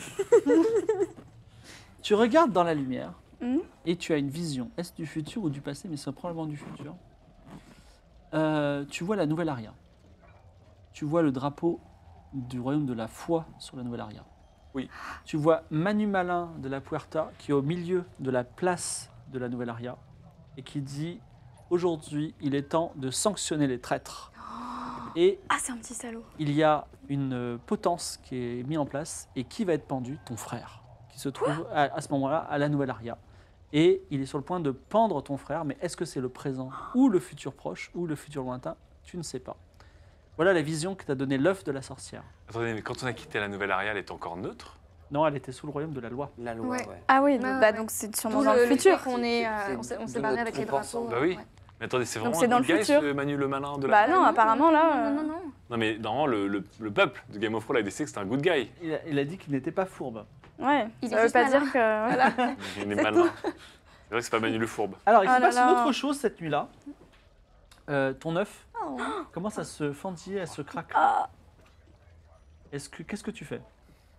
Speaker 1: Tu regardes dans la lumière
Speaker 5: Mhm.
Speaker 1: et tu as une vision. Est-ce du futur ou du passé? Mais c'est probablement du futur. Tu vois la nouvelle Aria. Tu vois le drapeau du royaume de la foi sur la nouvelle Aria.
Speaker 4: Oui.
Speaker 1: Tu vois Manu Malin de la Puerta qui est au milieu de la place de la nouvelle Aria et qui dit aujourd'hui il est temps de sanctionner les traîtres. Et
Speaker 5: Ah c'est un petit salaud.
Speaker 1: il y a une potence qui est mise en place et qui va être pendu? Ton frère, qui se trouve à ce moment-là à la nouvelle Aria. Et il est sur le point de pendre ton frère, mais est-ce que c'est le présent ou le futur proche ou le futur lointain? Tu ne sais pas. Voilà la vision que t'a donnée l'œuf de la sorcière.
Speaker 4: attendez, mais quand on a quitté la nouvelle Aria, elle était encore neutre?
Speaker 1: Non, elle était sous le royaume de la loi.
Speaker 3: La loi,
Speaker 6: Ouais.
Speaker 3: ouais.
Speaker 5: Ah oui,
Speaker 6: Ouais,
Speaker 5: bah
Speaker 6: ouais.
Speaker 5: donc c'est
Speaker 6: D'où
Speaker 5: sûrement dans le
Speaker 6: fait
Speaker 5: futur.
Speaker 6: qu'on est,
Speaker 3: C'est
Speaker 6: on
Speaker 3: de
Speaker 6: s'est barré
Speaker 3: notre
Speaker 6: avec les
Speaker 3: trompe
Speaker 6: drapeaux.
Speaker 3: ensemble.
Speaker 4: Bah oui.
Speaker 6: ouais.
Speaker 4: Mais attendez, c'est vraiment
Speaker 5: c'est dans
Speaker 4: un
Speaker 5: le
Speaker 4: good guy,
Speaker 5: futur.
Speaker 4: ce Manu le malin de la...
Speaker 5: Bah non, apparemment là.
Speaker 6: Non, non, non.
Speaker 4: Non mais normalement, le peuple de Game of Thrones a décidé que c'était un good guy.
Speaker 1: Il a dit qu'il n'était pas fourbe.
Speaker 5: Ouais.
Speaker 6: Il
Speaker 5: Ça
Speaker 6: est
Speaker 5: veut
Speaker 6: juste
Speaker 5: pas
Speaker 6: malin.
Speaker 5: dire que. Voilà.
Speaker 4: Il est malin. C'est vrai que c'est pas Manu le fourbe.
Speaker 1: Alors, il se
Speaker 5: Oh là
Speaker 1: passe une
Speaker 5: là.
Speaker 1: autre chose cette nuit-là. Ton œuf
Speaker 6: Oh.
Speaker 1: commence à se fendiller, à se craquer. Qu'est-ce que tu fais?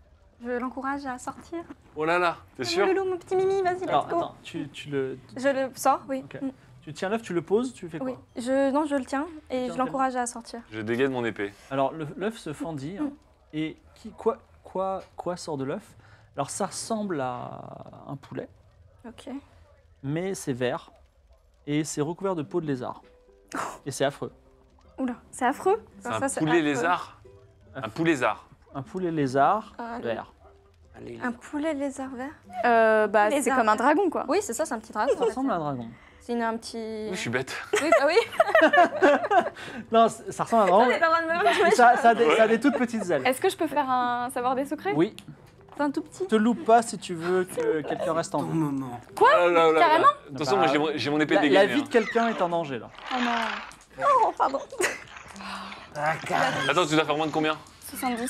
Speaker 6: Je l'encourage à sortir.
Speaker 4: Oh là là, t'es sûr?
Speaker 6: Mon loulou, mon petit Mimi, vas-y, let's
Speaker 1: Alors,
Speaker 6: go.
Speaker 1: attends, tu le...
Speaker 6: Je le sors, oui.
Speaker 1: Ok. Tu tiens l'œuf, tu le poses, tu fais quoi?
Speaker 6: Oui. Non, je le tiens et
Speaker 1: Tiens,
Speaker 6: je l'encourage à sortir.
Speaker 4: Je dégaine mon épée.
Speaker 1: Alors, l'œuf se fendit. Hein, et quoi sort de l'œuf? Alors, ça ressemble à un poulet,
Speaker 6: Ok.
Speaker 1: mais c'est vert. Et c'est recouvert de peau de lézard. Et c'est affreux.
Speaker 5: Oula, c'est affreux.
Speaker 4: C'est
Speaker 6: Ça,
Speaker 4: un
Speaker 6: c'est
Speaker 4: poulet
Speaker 6: affreux.
Speaker 4: lézard. Un poulet-lézard.
Speaker 1: Un poulet lézard
Speaker 6: Allez.
Speaker 1: vert.
Speaker 3: Allez,
Speaker 6: Un poulet lézard vert.
Speaker 5: Bah, c'est
Speaker 6: Lézard.
Speaker 5: comme un dragon, quoi.
Speaker 6: Oui, c'est ça, c'est un petit dragon.
Speaker 1: Ça ressemble à un dragon.
Speaker 6: C'est un petit.
Speaker 4: Oui, je suis bête.
Speaker 6: Oui, bah oui.
Speaker 1: Non, ça ressemble à un dragon.
Speaker 6: T'es pas en train de me
Speaker 1: mais ça a des toutes petites ailes.
Speaker 5: Est-ce que je peux faire un savoir des secrets?
Speaker 1: Oui,
Speaker 6: C'est un tout petit.
Speaker 1: te loupe pas si tu veux que quelqu'un reste en vie.
Speaker 3: moment.
Speaker 4: Quoi
Speaker 5: Carrément?
Speaker 4: De toute façon, moi j'ai mon épée
Speaker 1: La
Speaker 4: dégainée.
Speaker 1: vie de quelqu'un est en danger là.
Speaker 5: Oh non.
Speaker 6: Oh, pardon.
Speaker 4: Attends, tu dois faire moins de combien?
Speaker 5: 70.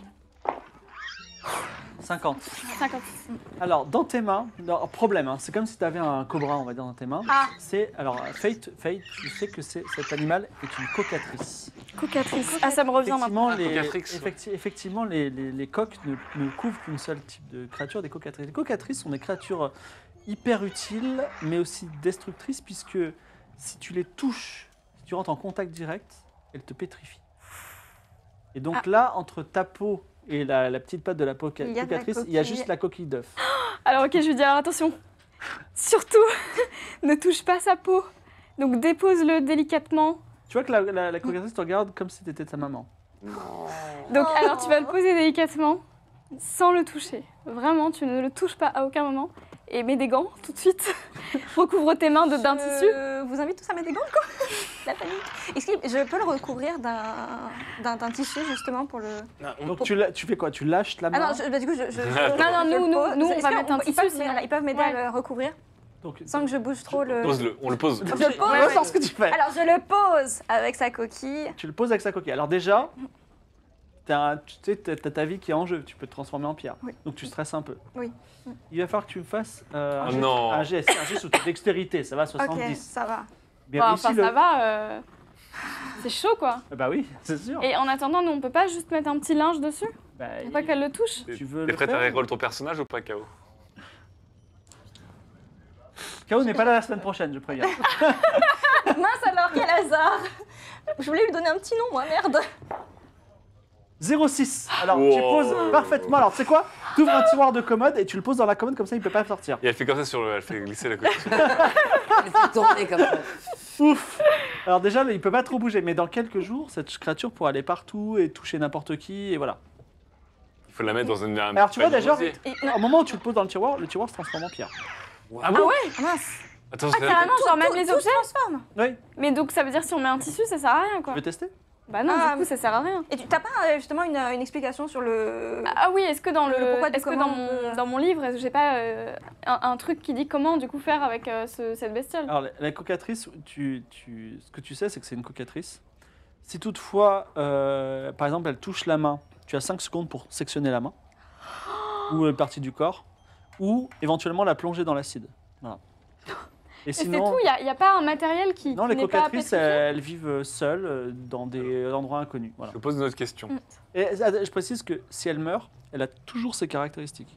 Speaker 1: 50.
Speaker 5: 50.
Speaker 1: Alors, dans tes mains, alors, problème, hein, c'est comme si tu avais un cobra, on va dire, dans tes mains.
Speaker 6: Ah.
Speaker 1: Alors, Fate, tu sais que cet animal est une cocatrice.
Speaker 5: Cocatrice. Ah, ça me revient maintenant.
Speaker 1: Effectivement, les coqs ne couvrent qu'une seule type de créature, des cocatrices. Les cocatrices sont des créatures hyper utiles, mais aussi destructrices, puisque si tu les touches, si tu rentres en contact direct, elles te pétrifient. Et donc là, entre ta peau et la petite patte de la
Speaker 6: Il y a de la
Speaker 1: cocatrice, il y a
Speaker 6: coquille.
Speaker 1: juste la coquille d'œuf.
Speaker 5: Alors, ok, je lui dis alors attention. Surtout, ne touche pas sa peau. Donc, dépose-le délicatement.
Speaker 1: Tu vois que la cocatrice te regarde comme si tu étais sa maman.
Speaker 5: Donc,
Speaker 6: Oh.
Speaker 5: alors, tu vas le poser délicatement, sans le toucher. Vraiment, tu ne le touches pas à aucun moment. Et mets des gants tout de suite. Recouvre tes mains d'un tissu.
Speaker 6: Je vous invite tous à mettre des gants, quoi. La panique. Est-ce que je peux le recouvrir d'un tissu, justement, pour le.
Speaker 1: Donc tu fais quoi? Tu lâches la main?
Speaker 6: Ah non, bah, du coup, je
Speaker 5: Non,
Speaker 6: je le
Speaker 5: nous,
Speaker 6: pose.
Speaker 5: on
Speaker 6: Est-ce
Speaker 5: va
Speaker 6: que
Speaker 5: mettre un
Speaker 6: ils
Speaker 5: tissu,
Speaker 6: peuvent,
Speaker 5: sinon.
Speaker 6: ils peuvent m'aider
Speaker 5: Ouais.
Speaker 6: à le recouvrir
Speaker 1: Donc,
Speaker 6: sans que je bouge trop le.
Speaker 4: Pose-le, on le pose.
Speaker 6: Je le pose.
Speaker 5: Ouais,
Speaker 1: vois ce que tu fais.
Speaker 6: Alors, je le pose avec sa coquille.
Speaker 1: Tu le poses avec sa coquille. Alors déjà, tu sais, t'as ta vie qui est en jeu. Tu peux te transformer en pierre.
Speaker 6: Oui.
Speaker 1: Donc tu stresses un peu.
Speaker 6: Oui.
Speaker 1: Il va falloir que tu me fasses
Speaker 4: Oh non.
Speaker 1: un jet sous ta dextérité. Ça va,
Speaker 6: Ok,
Speaker 1: 70.
Speaker 6: ça va.
Speaker 1: Bien réussi,
Speaker 5: Enfin, ça va. C'est chaud, quoi.
Speaker 1: Bah oui, c'est sûr.
Speaker 5: Et en attendant, nous, on peut pas juste mettre un petit linge dessus?
Speaker 1: Bah,
Speaker 5: Faut pas qu'elle le touche?
Speaker 1: tu veux
Speaker 4: T'es
Speaker 1: le
Speaker 4: prête à
Speaker 1: faire
Speaker 4: reroll ton personnage ou pas, KO?
Speaker 1: K.O. n'est pas là la semaine prochaine, je préviens.
Speaker 6: Mince alors, quel hasard. Je voulais lui donner un petit nom, moi, merde.
Speaker 1: 06. Alors
Speaker 4: Wow.
Speaker 1: tu poses parfaitement. Alors tu sais quoi? Tu ouvres un tiroir de commode et tu le poses dans la commode comme ça il peut pas sortir.
Speaker 4: Et elle fait comme ça elle fait glisser la coquille.
Speaker 3: Elle fait tourner comme ça.
Speaker 1: Ouf. Alors déjà il peut pas trop bouger, mais dans quelques jours cette créature pourra aller partout et toucher n'importe qui et voilà.
Speaker 4: Il faut la mettre dans un
Speaker 1: Alors tu vois
Speaker 4: panier
Speaker 1: déjà,
Speaker 4: rosé.
Speaker 1: au moment où tu le poses dans le tiroir se transforme en pierre.
Speaker 4: Ah bon?
Speaker 6: Ah mince.
Speaker 4: Attends,
Speaker 5: Ah, carrément, genre même les
Speaker 6: Tout
Speaker 5: objets?
Speaker 6: se transforme.
Speaker 1: Oui.
Speaker 5: Mais donc, ça veut dire si on met un tissu, ça sert à rien,
Speaker 1: Tu
Speaker 5: quoi.
Speaker 1: veux tester?
Speaker 5: Bah non,
Speaker 6: Ah,
Speaker 5: du coup, ça sert à rien.
Speaker 6: Et tu t'as pas justement une explication sur le.
Speaker 5: Ah oui, est-ce que dans
Speaker 6: Le pourquoi du
Speaker 5: est-ce que
Speaker 6: comment
Speaker 5: dans
Speaker 6: on peut-
Speaker 5: dans mon livre, j'ai pas un truc qui dit comment du coup faire avec cette bestiole?
Speaker 1: Alors la cocatrice, ce que tu sais c'est que c'est une cocatrice. Si toutefois, par exemple elle touche la main, tu as 5 secondes pour sectionner la main ou une partie du corps ou éventuellement la plonger dans l'acide. Voilà. Et
Speaker 5: Et c'est
Speaker 1: sinon,
Speaker 5: tout, il y a pas un matériel qui
Speaker 1: non, les
Speaker 5: n'est pas
Speaker 1: cocatrices,
Speaker 5: pétrifié?
Speaker 1: elles vivent seules dans des endroits inconnus. Voilà.
Speaker 4: Je pose une autre question.
Speaker 1: Et je précise que si elle meurt, elle a toujours ses caractéristiques.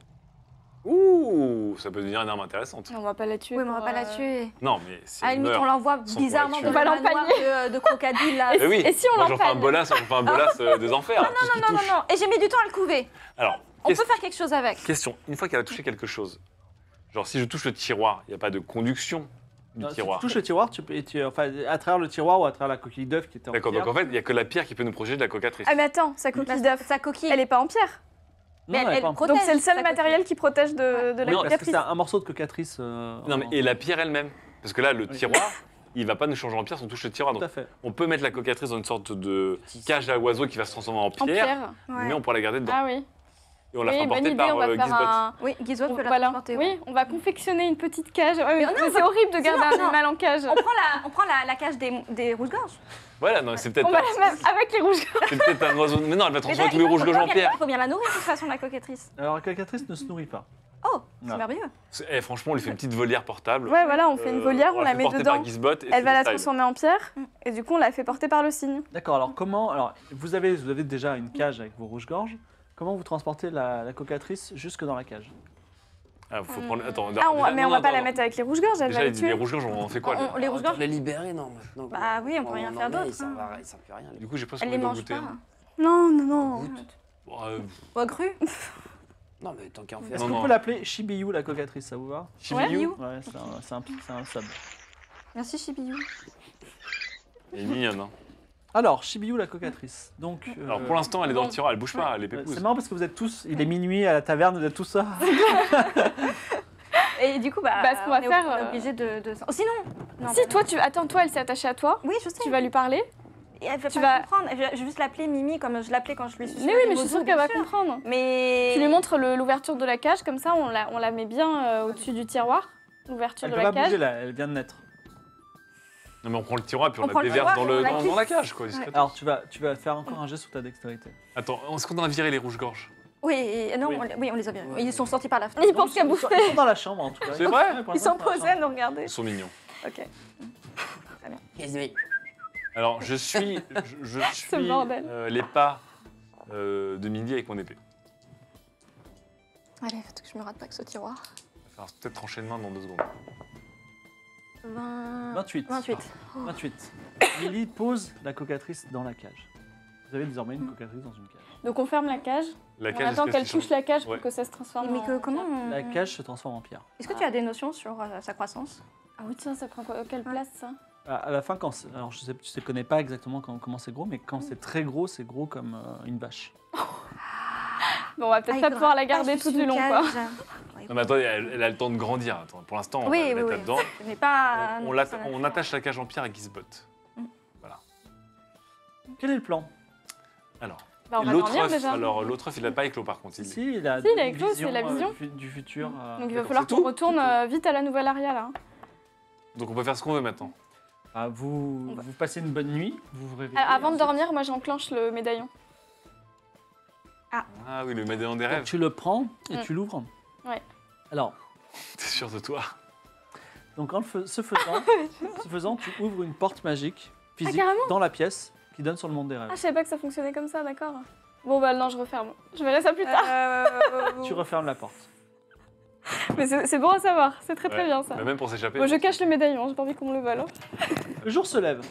Speaker 4: Ouh, ça peut devenir une arme intéressante.
Speaker 5: On va pas la tuer.
Speaker 6: Oui, mais on va
Speaker 5: pour,
Speaker 6: pas la tuer.
Speaker 4: Non, mais si
Speaker 6: À la
Speaker 4: elle
Speaker 6: limite,
Speaker 4: meurt.
Speaker 6: on l'envoie
Speaker 4: sans
Speaker 6: bizarrement
Speaker 4: pouvoir
Speaker 6: dans
Speaker 4: la
Speaker 6: un
Speaker 5: tuer. On va
Speaker 6: manoir de crocodile là.
Speaker 4: Eh oui,
Speaker 5: Et si on
Speaker 4: moi j'en fais un
Speaker 5: l'empale?
Speaker 4: bolas, des enfers. tout ce qui
Speaker 6: Non, non,
Speaker 4: touche.
Speaker 6: non. Et j'ai mis du temps à le couver.
Speaker 4: Alors,
Speaker 6: On peut faire quelque chose avec.
Speaker 4: question, une fois qu'elle a touché quelque chose, genre si je touche le tiroir, il n'y a pas de conduction du
Speaker 1: Non, si
Speaker 4: tiroir.
Speaker 1: tu touches le tiroir, enfin, à travers le tiroir ou à travers la coquille d'œuf qui était en
Speaker 4: D'accord,
Speaker 1: pierre.
Speaker 4: donc en fait, il n'y a que la pierre qui peut nous protéger de la cocatrice.
Speaker 5: Ah mais attends, sa coquille d'œuf,
Speaker 6: Sa coquille.
Speaker 5: elle est pas en pierre.
Speaker 1: Non,
Speaker 6: elle
Speaker 1: est pas en-
Speaker 6: protège
Speaker 5: Donc c'est le seul
Speaker 6: sa
Speaker 5: matériel qui protège de la
Speaker 1: Oui, parce que
Speaker 5: cocatrice.
Speaker 1: c'est un morceau de cocatrice.
Speaker 4: Non, mais et la pierre elle-même? Parce que là, le tiroir, il va pas nous changer en pierre si on touche le tiroir.
Speaker 1: Tout
Speaker 4: Donc
Speaker 1: à fait.
Speaker 4: on peut mettre la cocatrice dans une sorte de cage à oiseaux qui va se transformer en
Speaker 5: En
Speaker 4: pierre,
Speaker 5: pierre.
Speaker 4: mais on pourra la garder dedans.
Speaker 5: Ah oui.
Speaker 4: Et on la
Speaker 5: Oui,
Speaker 4: fera
Speaker 5: bonne
Speaker 4: porter
Speaker 5: idée,
Speaker 4: par
Speaker 5: on va faire
Speaker 4: Gizbot.
Speaker 5: un...
Speaker 6: Oui, Gizot peut la
Speaker 5: Voilà.
Speaker 6: transporter.
Speaker 5: Oui, on va confectionner une petite cage. Ouais,
Speaker 6: Mais
Speaker 5: mais
Speaker 6: non,
Speaker 5: c'est horrible de garder
Speaker 6: non,
Speaker 5: un animal en cage.
Speaker 6: On prend la cage des rouges-gorges.
Speaker 4: Voilà, non, c'est peut-être
Speaker 5: On va la mettre avec les rouges.
Speaker 4: c'est peut-être un oiseau. Mais non, elle va transformer tous les rouges gorges en pierre.
Speaker 6: Il faut bien la nourrir de toute façon, la cocatrice.
Speaker 1: Alors la cocatrice ne se nourrit pas.
Speaker 6: Oh, c'est
Speaker 1: Ouais.
Speaker 6: merveilleux.
Speaker 4: Eh, franchement, on lui fait une petite volière portable.
Speaker 5: Ouais, voilà, on fait une volière, on la met
Speaker 4: porter
Speaker 5: dedans.
Speaker 4: par Gizbot et
Speaker 5: Elle
Speaker 4: c'est
Speaker 5: va la
Speaker 4: style.
Speaker 5: transformer en pierre. Et du coup, on la fait porter par le cygne.
Speaker 1: D'accord, alors comment... Alors, vous avez déjà une cage avec vos rouges-gorges. Comment vous transportez la cocatrice jusque dans la cage?
Speaker 4: Ah, faut prendre. Attends,
Speaker 5: Mais on va pas la mettre avec les rouges-gorges, elle va
Speaker 4: Déjà,
Speaker 5: les
Speaker 4: les
Speaker 5: tuer.
Speaker 4: rouges-gorges, on fait quoi là
Speaker 6: Les
Speaker 3: On
Speaker 6: rouges-gorges
Speaker 3: doit les libérer, non, maintenant.
Speaker 6: Bah oui, on peut rien faire
Speaker 3: en met,
Speaker 6: d'autre.
Speaker 3: Ils servent plus à rien.
Speaker 4: Du coup, j'ai pas ce
Speaker 6: Elle
Speaker 4: qu'on
Speaker 6: les
Speaker 4: doit
Speaker 6: mange
Speaker 4: goûter.
Speaker 6: pas.
Speaker 4: hein.
Speaker 5: Non, non, non.
Speaker 3: Goûte.
Speaker 4: Bon,
Speaker 6: Bois cru.
Speaker 3: Non, mais tant qu'à en
Speaker 1: Est-ce
Speaker 3: faire.
Speaker 4: Non,
Speaker 1: qu'on
Speaker 4: non.
Speaker 1: peut l'appeler Shibiyu la cocatrice, ça vous va?
Speaker 4: Shibiyu,
Speaker 1: Ouais, c'est un sub.
Speaker 6: Merci Chibiou.
Speaker 4: elle est mignonne. Hein.
Speaker 1: Alors, Shibiyu la cocatrice. Donc,
Speaker 4: Alors pour l'instant, elle est dans le tiroir, elle bouge pas, elle est
Speaker 1: c'est
Speaker 4: pépouse.
Speaker 1: marrant parce que vous êtes tous, il est minuit à la taverne, vous êtes tous ça.
Speaker 6: Et du coup, bah,
Speaker 5: Bah, ce qu'on va
Speaker 6: on est
Speaker 5: faire,
Speaker 6: on est obligé de... Oh, sinon non,
Speaker 5: Si,
Speaker 6: bah,
Speaker 5: toi, attends, toi, elle s'est attachée à toi.
Speaker 6: Oui, je sais.
Speaker 5: Tu vas lui parler.
Speaker 6: Et elle va
Speaker 5: tu
Speaker 6: pas
Speaker 5: vas-
Speaker 6: comprendre. Je vais juste l'appeler Mimi comme je l'appelais quand je lui suis
Speaker 5: Mais oui, mais je suis sûre qu'elle va comprendre.
Speaker 6: Mais...
Speaker 5: Tu lui montres l'ouverture de la cage, comme ça, on la met bien au-dessus du tiroir. L'ouverture
Speaker 1: Elle
Speaker 5: de
Speaker 1: peut
Speaker 5: la
Speaker 1: pas bouger
Speaker 5: cage.
Speaker 1: là, elle vient de naître.
Speaker 4: Non mais on prend le tiroir et puis on,
Speaker 6: On prend
Speaker 4: la
Speaker 6: le
Speaker 4: déverse
Speaker 6: tiroir,
Speaker 4: dans la cage quoi.
Speaker 1: Alors, tu vas faire encore un geste sous ta dextérité.
Speaker 4: Attends, est-ce qu'on a viré les rouges-gorges?
Speaker 6: Oui, non,
Speaker 1: Oui.
Speaker 6: on les a bien.
Speaker 3: Ouais.
Speaker 6: Ils sont sortis par la fenêtre.
Speaker 5: Ils pensent qu'à bouffer.
Speaker 1: Ils sont dans la chambre en tout cas.
Speaker 4: C'est vrai
Speaker 1: Ouais, pour
Speaker 6: Ils sont
Speaker 1: l'instant,
Speaker 6: posés à nous regarder.
Speaker 4: Ils sont mignons.
Speaker 6: Ok.
Speaker 3: Vas-y.
Speaker 4: Alors je suis
Speaker 5: Ce bordel.
Speaker 4: les pas de Mindy avec mon épée.
Speaker 6: Allez, faut que je me rate pas avec ce tiroir.
Speaker 4: On va faire peut-être trancher de main dans 2 secondes.
Speaker 1: 28.
Speaker 6: 28.
Speaker 1: 28. Lily pose la cocatrice dans la cage. Vous avez désormais une cocatrice dans une cage.
Speaker 5: Donc on ferme la cage.
Speaker 4: La
Speaker 5: On
Speaker 4: cage,
Speaker 5: attend
Speaker 4: est-ce
Speaker 5: qu'elle
Speaker 4: se
Speaker 5: touche la cage pour
Speaker 4: Ouais.
Speaker 5: que ça se transforme
Speaker 6: Mais
Speaker 5: en...
Speaker 6: que, comment on...
Speaker 1: La cage se transforme en pierre.
Speaker 6: Est-ce que tu as des notions sur sa croissance?
Speaker 5: Ah oui, tiens, ça prend quelle place, ça?
Speaker 1: À la fin, alors je sais, connais pas exactement comment c'est gros, mais quand c'est très gros, c'est gros comme une vache.
Speaker 5: Bon, on va peut-être pas pouvoir la garder tout du long, quoi.
Speaker 4: Non mais attends, elle a le temps de grandir. Attends, pour l'instant, on va
Speaker 6: Oui,
Speaker 4: la mettre
Speaker 6: oui,
Speaker 4: là-dedans.
Speaker 6: Mais pas...
Speaker 4: On attache la cage en pierre avec Gizbot.
Speaker 1: Quel est le plan?
Speaker 4: Alors,
Speaker 5: Bah, on va
Speaker 4: l'autre
Speaker 5: dormir
Speaker 4: œuf,
Speaker 5: déjà.
Speaker 4: alors l'autre œuf, il a pas éclos par contre.
Speaker 1: Si, il a
Speaker 5: Si, il a
Speaker 1: une
Speaker 5: éclos, c'est la vision.
Speaker 1: du futur.
Speaker 5: Donc il va
Speaker 4: D'accord,
Speaker 5: falloir
Speaker 4: c'est
Speaker 5: qu'on
Speaker 4: tout
Speaker 5: retourne vite à la nouvelle aria, là.
Speaker 4: Donc on peut faire ce qu'on veut maintenant.
Speaker 1: Vous passez une bonne nuit, vous vous réveillez.
Speaker 5: Avant de
Speaker 1: ensuite-
Speaker 5: dormir, moi j'enclenche le médaillon.
Speaker 4: Ah oui, le médaillon des
Speaker 1: Donc,
Speaker 4: rêves.
Speaker 1: tu le prends et
Speaker 5: Mm.
Speaker 1: tu l'ouvres.
Speaker 5: Ouais.
Speaker 1: Alors,
Speaker 4: T'es sûr de toi?
Speaker 1: donc ce faisant, tu ouvres une porte magique physique
Speaker 5: carrément
Speaker 1: dans la pièce qui donne sur le monde des rêves.
Speaker 5: Ah, je savais pas que ça fonctionnait comme ça, d'accord. Bon, bah non, je referme. Je verrai ça plus tard.
Speaker 1: Tu refermes la porte.
Speaker 5: Mais c'est bon à savoir, c'est très très
Speaker 4: Ouais.
Speaker 5: bien ça.
Speaker 4: Mais même pour s'échapper.
Speaker 5: Bon, je cache le médaillon, j'ai pas envie qu'on me le vole. hein.
Speaker 1: Le jour se lève.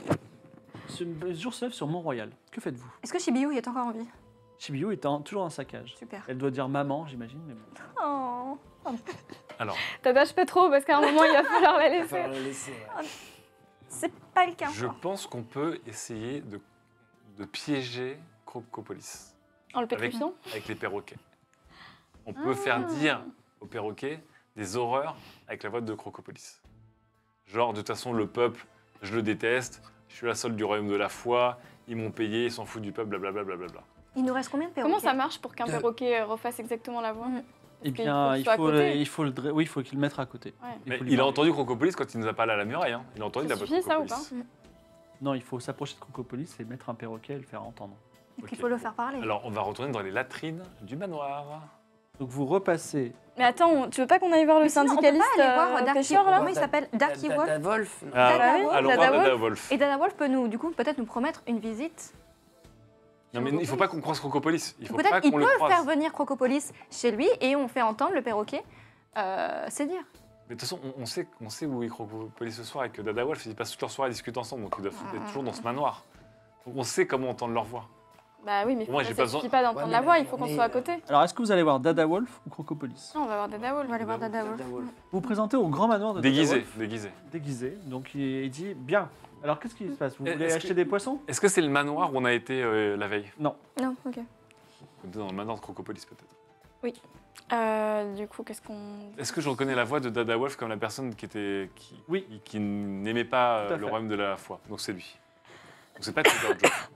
Speaker 1: Le jour se lève sur Mont-Royal. Que faites-vous?
Speaker 6: Est-ce que Chibiou est encore en vie?
Speaker 1: Shibiyu est toujours dans sa cage.
Speaker 6: Super.
Speaker 1: Elle doit dire maman, j'imagine. Mais bon.
Speaker 6: Oh.
Speaker 4: Alors,
Speaker 5: T'attaches pas trop parce qu'à un moment il va falloir la laisser.
Speaker 3: Enfin, laisser, ouais.
Speaker 6: C'est pas le cas.
Speaker 4: je pense qu'on peut essayer de piéger Crocopolis
Speaker 5: En le pétrifiant.
Speaker 4: avec les perroquets. On peut faire dire aux perroquets des horreurs avec la voix de Crocopolis. Genre, de toute façon, le peuple, je le déteste, je suis la seule du royaume de la foi, ils m'ont payé, ils s'en foutent du peuple, blablabla. Blablabla.
Speaker 6: Il nous reste combien de perroquets?
Speaker 5: Comment ça marche pour qu'un
Speaker 3: De-
Speaker 5: perroquet refasse exactement la voix?
Speaker 1: Eh
Speaker 5: qu'il
Speaker 1: bien,
Speaker 5: faut qu'il soit à côté.
Speaker 1: il faut qu'il le mette à côté.
Speaker 5: Ouais.
Speaker 4: Mais
Speaker 1: faut lui
Speaker 4: il a
Speaker 1: parler.
Speaker 4: entendu Crocopolis quand il nous a parlé à la muraille. Hein. Il a entendu
Speaker 5: Ça
Speaker 4: la voix de
Speaker 5: suffit, ça, ou
Speaker 4: Crocopolis.
Speaker 1: Non, il faut s'approcher de Crocopolis et mettre un perroquet et le faire entendre.
Speaker 6: Donc il
Speaker 4: Ok.
Speaker 6: faut le faire parler.
Speaker 4: Alors, on va retourner dans les latrines du manoir.
Speaker 1: Donc vous repassez.
Speaker 5: Mais attends, tu veux pas qu'on aille voir le
Speaker 6: Mais sinon,
Speaker 5: syndicaliste
Speaker 6: on peut pas aller voir Darky
Speaker 5: pêcheur là
Speaker 6: Comment il s'appelle? Darky Wolf.
Speaker 3: Dada Wolf. non.
Speaker 4: Ah,
Speaker 6: Dada Wolf.
Speaker 4: allons
Speaker 5: Dada
Speaker 4: voir Dada
Speaker 5: Wolf.
Speaker 4: Wolf.
Speaker 6: Et Dada Wolf peut nous, du coup, peut-être nous promettre une visite.
Speaker 4: Non, mais il faut pas qu'on croise Crocopolis. Il faut pas
Speaker 6: Peut-être il
Speaker 4: qu'on le
Speaker 6: peut
Speaker 4: croise.
Speaker 6: faire venir Crocopolis chez lui et on fait entendre le perroquet c'est dire.
Speaker 4: Mais de toute façon, on sait où est Crocopolis ce soir et que Dada Wolf, ils passent toute leur soirée à discuter ensemble, donc ils doivent être toujours dans ce manoir. Donc on sait comment entendre leur voix.
Speaker 5: Bah oui, mais
Speaker 4: Moi, j'ai pas
Speaker 5: ça suffit
Speaker 4: besoin-
Speaker 5: pas d'entendre
Speaker 3: Ouais,
Speaker 5: la
Speaker 3: mais
Speaker 5: voix,
Speaker 3: la
Speaker 5: il faut qu'on
Speaker 3: journée,
Speaker 5: soit à côté.
Speaker 1: Alors, est-ce que vous allez voir Dada Wolf ou Crocopolis?
Speaker 5: Non, on va voir Dada Wolf.
Speaker 6: On va aller voir Dada Wolf.
Speaker 3: Dada Wolf.
Speaker 1: Vous vous présentez au grand manoir de
Speaker 4: Déguisé,
Speaker 1: Dada Wolf.
Speaker 4: déguisé.
Speaker 1: Déguisé. Donc il dit bien. Alors qu'est-ce qui se passe? Vous voulez
Speaker 4: Est-ce
Speaker 1: acheter
Speaker 4: que-
Speaker 1: des poissons?
Speaker 4: Est-ce que c'est le manoir où on a été la veille?
Speaker 1: Non.
Speaker 6: Non, ok.
Speaker 4: On était dans le manoir de Crocopolis peut-être.
Speaker 5: Du coup, qu'est-ce qu'on.
Speaker 4: Est-ce que je reconnais la voix de Dada Wolf comme la personne
Speaker 1: Oui.
Speaker 4: qui n'aimait pas
Speaker 1: Tout à
Speaker 4: le
Speaker 1: fait.
Speaker 4: royaume de la foi? Donc c'est lui. Donc c'est pas Trigger Joe.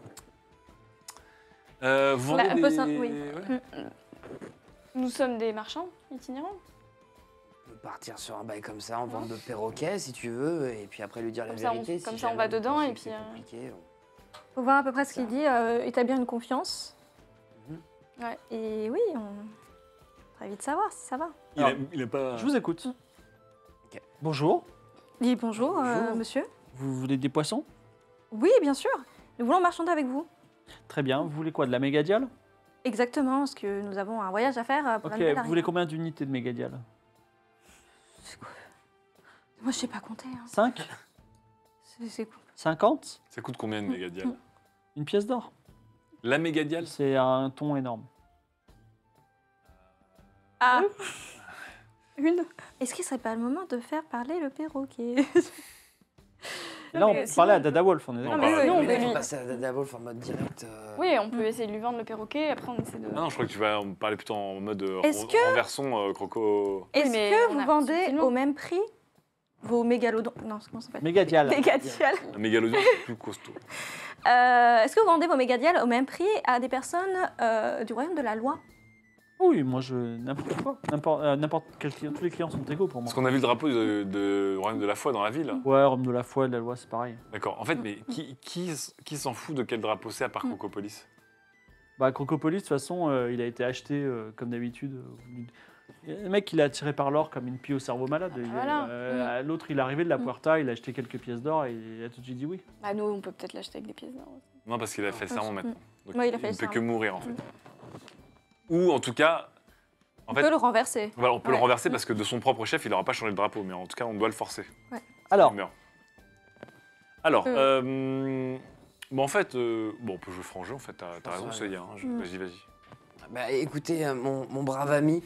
Speaker 4: Vous vendez
Speaker 5: Bah,
Speaker 4: des...
Speaker 5: poisson, oui.
Speaker 4: ouais.
Speaker 5: Nous sommes des marchands itinérants.
Speaker 3: On peut partir sur un bail comme ça, en vente de perroquets si tu veux, et puis après lui dire la
Speaker 5: Comme ça, on-
Speaker 3: vérité.
Speaker 5: comme
Speaker 3: si
Speaker 5: ça, on
Speaker 3: jamais
Speaker 5: va
Speaker 3: vous
Speaker 5: dedans,
Speaker 3: pensez
Speaker 5: et
Speaker 3: que c'est
Speaker 5: puis,
Speaker 3: compliqué,
Speaker 6: Faut voir à peu près ce qu'il dit, établir une confiance.
Speaker 5: Ouais.
Speaker 6: Et oui, on très vite savoir si ça va.
Speaker 4: Il a pas...
Speaker 1: Je vous écoute.
Speaker 3: Ok.
Speaker 1: Bonjour.
Speaker 6: Dis bonjour,
Speaker 3: Bonjour.
Speaker 6: monsieur.
Speaker 1: Vous voulez des poissons?
Speaker 6: Oui, bien sûr. Nous voulons marchander avec vous.
Speaker 1: Très bien. Vous voulez quoi? De la mégadiole?
Speaker 6: Exactement, parce que nous avons un voyage à faire pour
Speaker 1: Ok,
Speaker 6: la nouvelle
Speaker 1: vous
Speaker 6: arrivée.
Speaker 1: voulez combien d'unités de mégadial?
Speaker 6: Moi, je sais pas compter. Hein.
Speaker 1: 5?
Speaker 6: C'est cool.
Speaker 1: 50?
Speaker 4: Ça coûte combien de mégadial?
Speaker 1: Une pièce d'or.
Speaker 4: La mégadial?
Speaker 1: C'est un ton énorme.
Speaker 5: Ah Une
Speaker 6: Est-ce qu'il serait pas le moment de faire parler le perroquet?
Speaker 1: Et là, on
Speaker 5: mais
Speaker 1: parlait à
Speaker 5: sinon-
Speaker 1: Dada Wolf, on est
Speaker 4: Non,
Speaker 1: d'accord.
Speaker 5: mais
Speaker 4: bah,
Speaker 5: sinon, on
Speaker 3: Mais
Speaker 5: peut
Speaker 3: il faut
Speaker 5: lui-
Speaker 3: passer à Dada Wolf en mode direct.
Speaker 5: Oui, on peut essayer de lui vendre le perroquet, après on essaie de...
Speaker 4: Ah non, je crois que tu vas me parler plutôt en mode
Speaker 6: Est-ce que-
Speaker 4: renversons croco.
Speaker 6: Est-ce
Speaker 5: mais
Speaker 6: que
Speaker 5: on
Speaker 6: vous
Speaker 5: a-
Speaker 6: vendez
Speaker 5: subtilement.
Speaker 6: au même prix vos mégalodons? Non, comment ça s'appelle?
Speaker 1: Mégadial.
Speaker 6: Mégadial.
Speaker 4: Un mégalodon c'est plus costaud.
Speaker 6: Est-ce que vous vendez vos mégadiales au même prix à des personnes du royaume de la loi?
Speaker 1: Oui, moi, n'importe quoi. N'importe quel client. Tous les clients sont égaux pour moi.
Speaker 4: Parce qu'on a vu le drapeau de Royaume de la Foi dans la ville.
Speaker 1: Ouais, Rome de la foi et de la loi, c'est pareil.
Speaker 4: D'accord. En fait, mais qui s'en fout de quel drapeau c'est à part Crocopolis?
Speaker 1: Bah, Crocopolis, de toute façon, il a été acheté comme d'habitude. Le mec, il est attiré par l'or comme une pie au cerveau malade.
Speaker 5: voilà.
Speaker 1: L'autre, il est arrivé de la Puerta, il a acheté quelques pièces d'or et il a tout de suite dit oui.
Speaker 5: Bah nous, on peut peut-être l'acheter avec des pièces d'or.
Speaker 4: Non, parce qu'il a fait le serment maintenant. Donc,
Speaker 6: Ouais, il a fait
Speaker 4: ne
Speaker 6: le
Speaker 4: peut que
Speaker 6: serment.
Speaker 4: mourir en fait. Ou en tout cas, en
Speaker 6: On
Speaker 4: fait,
Speaker 6: peut le renverser.
Speaker 4: voilà, on peut le
Speaker 5: Ouais.
Speaker 4: renverser parce que de son propre chef, il n'aura pas changé le drapeau, mais en tout cas, on doit le forcer.
Speaker 1: Alors,
Speaker 4: Il meurt. Alors, bon, en fait, bon, on peut jouer franc jeu, en fait, t'as raison,
Speaker 3: Ouais.
Speaker 4: c'est bien. Vas-y, vas-y.
Speaker 3: Bah écoutez, mon brave ami,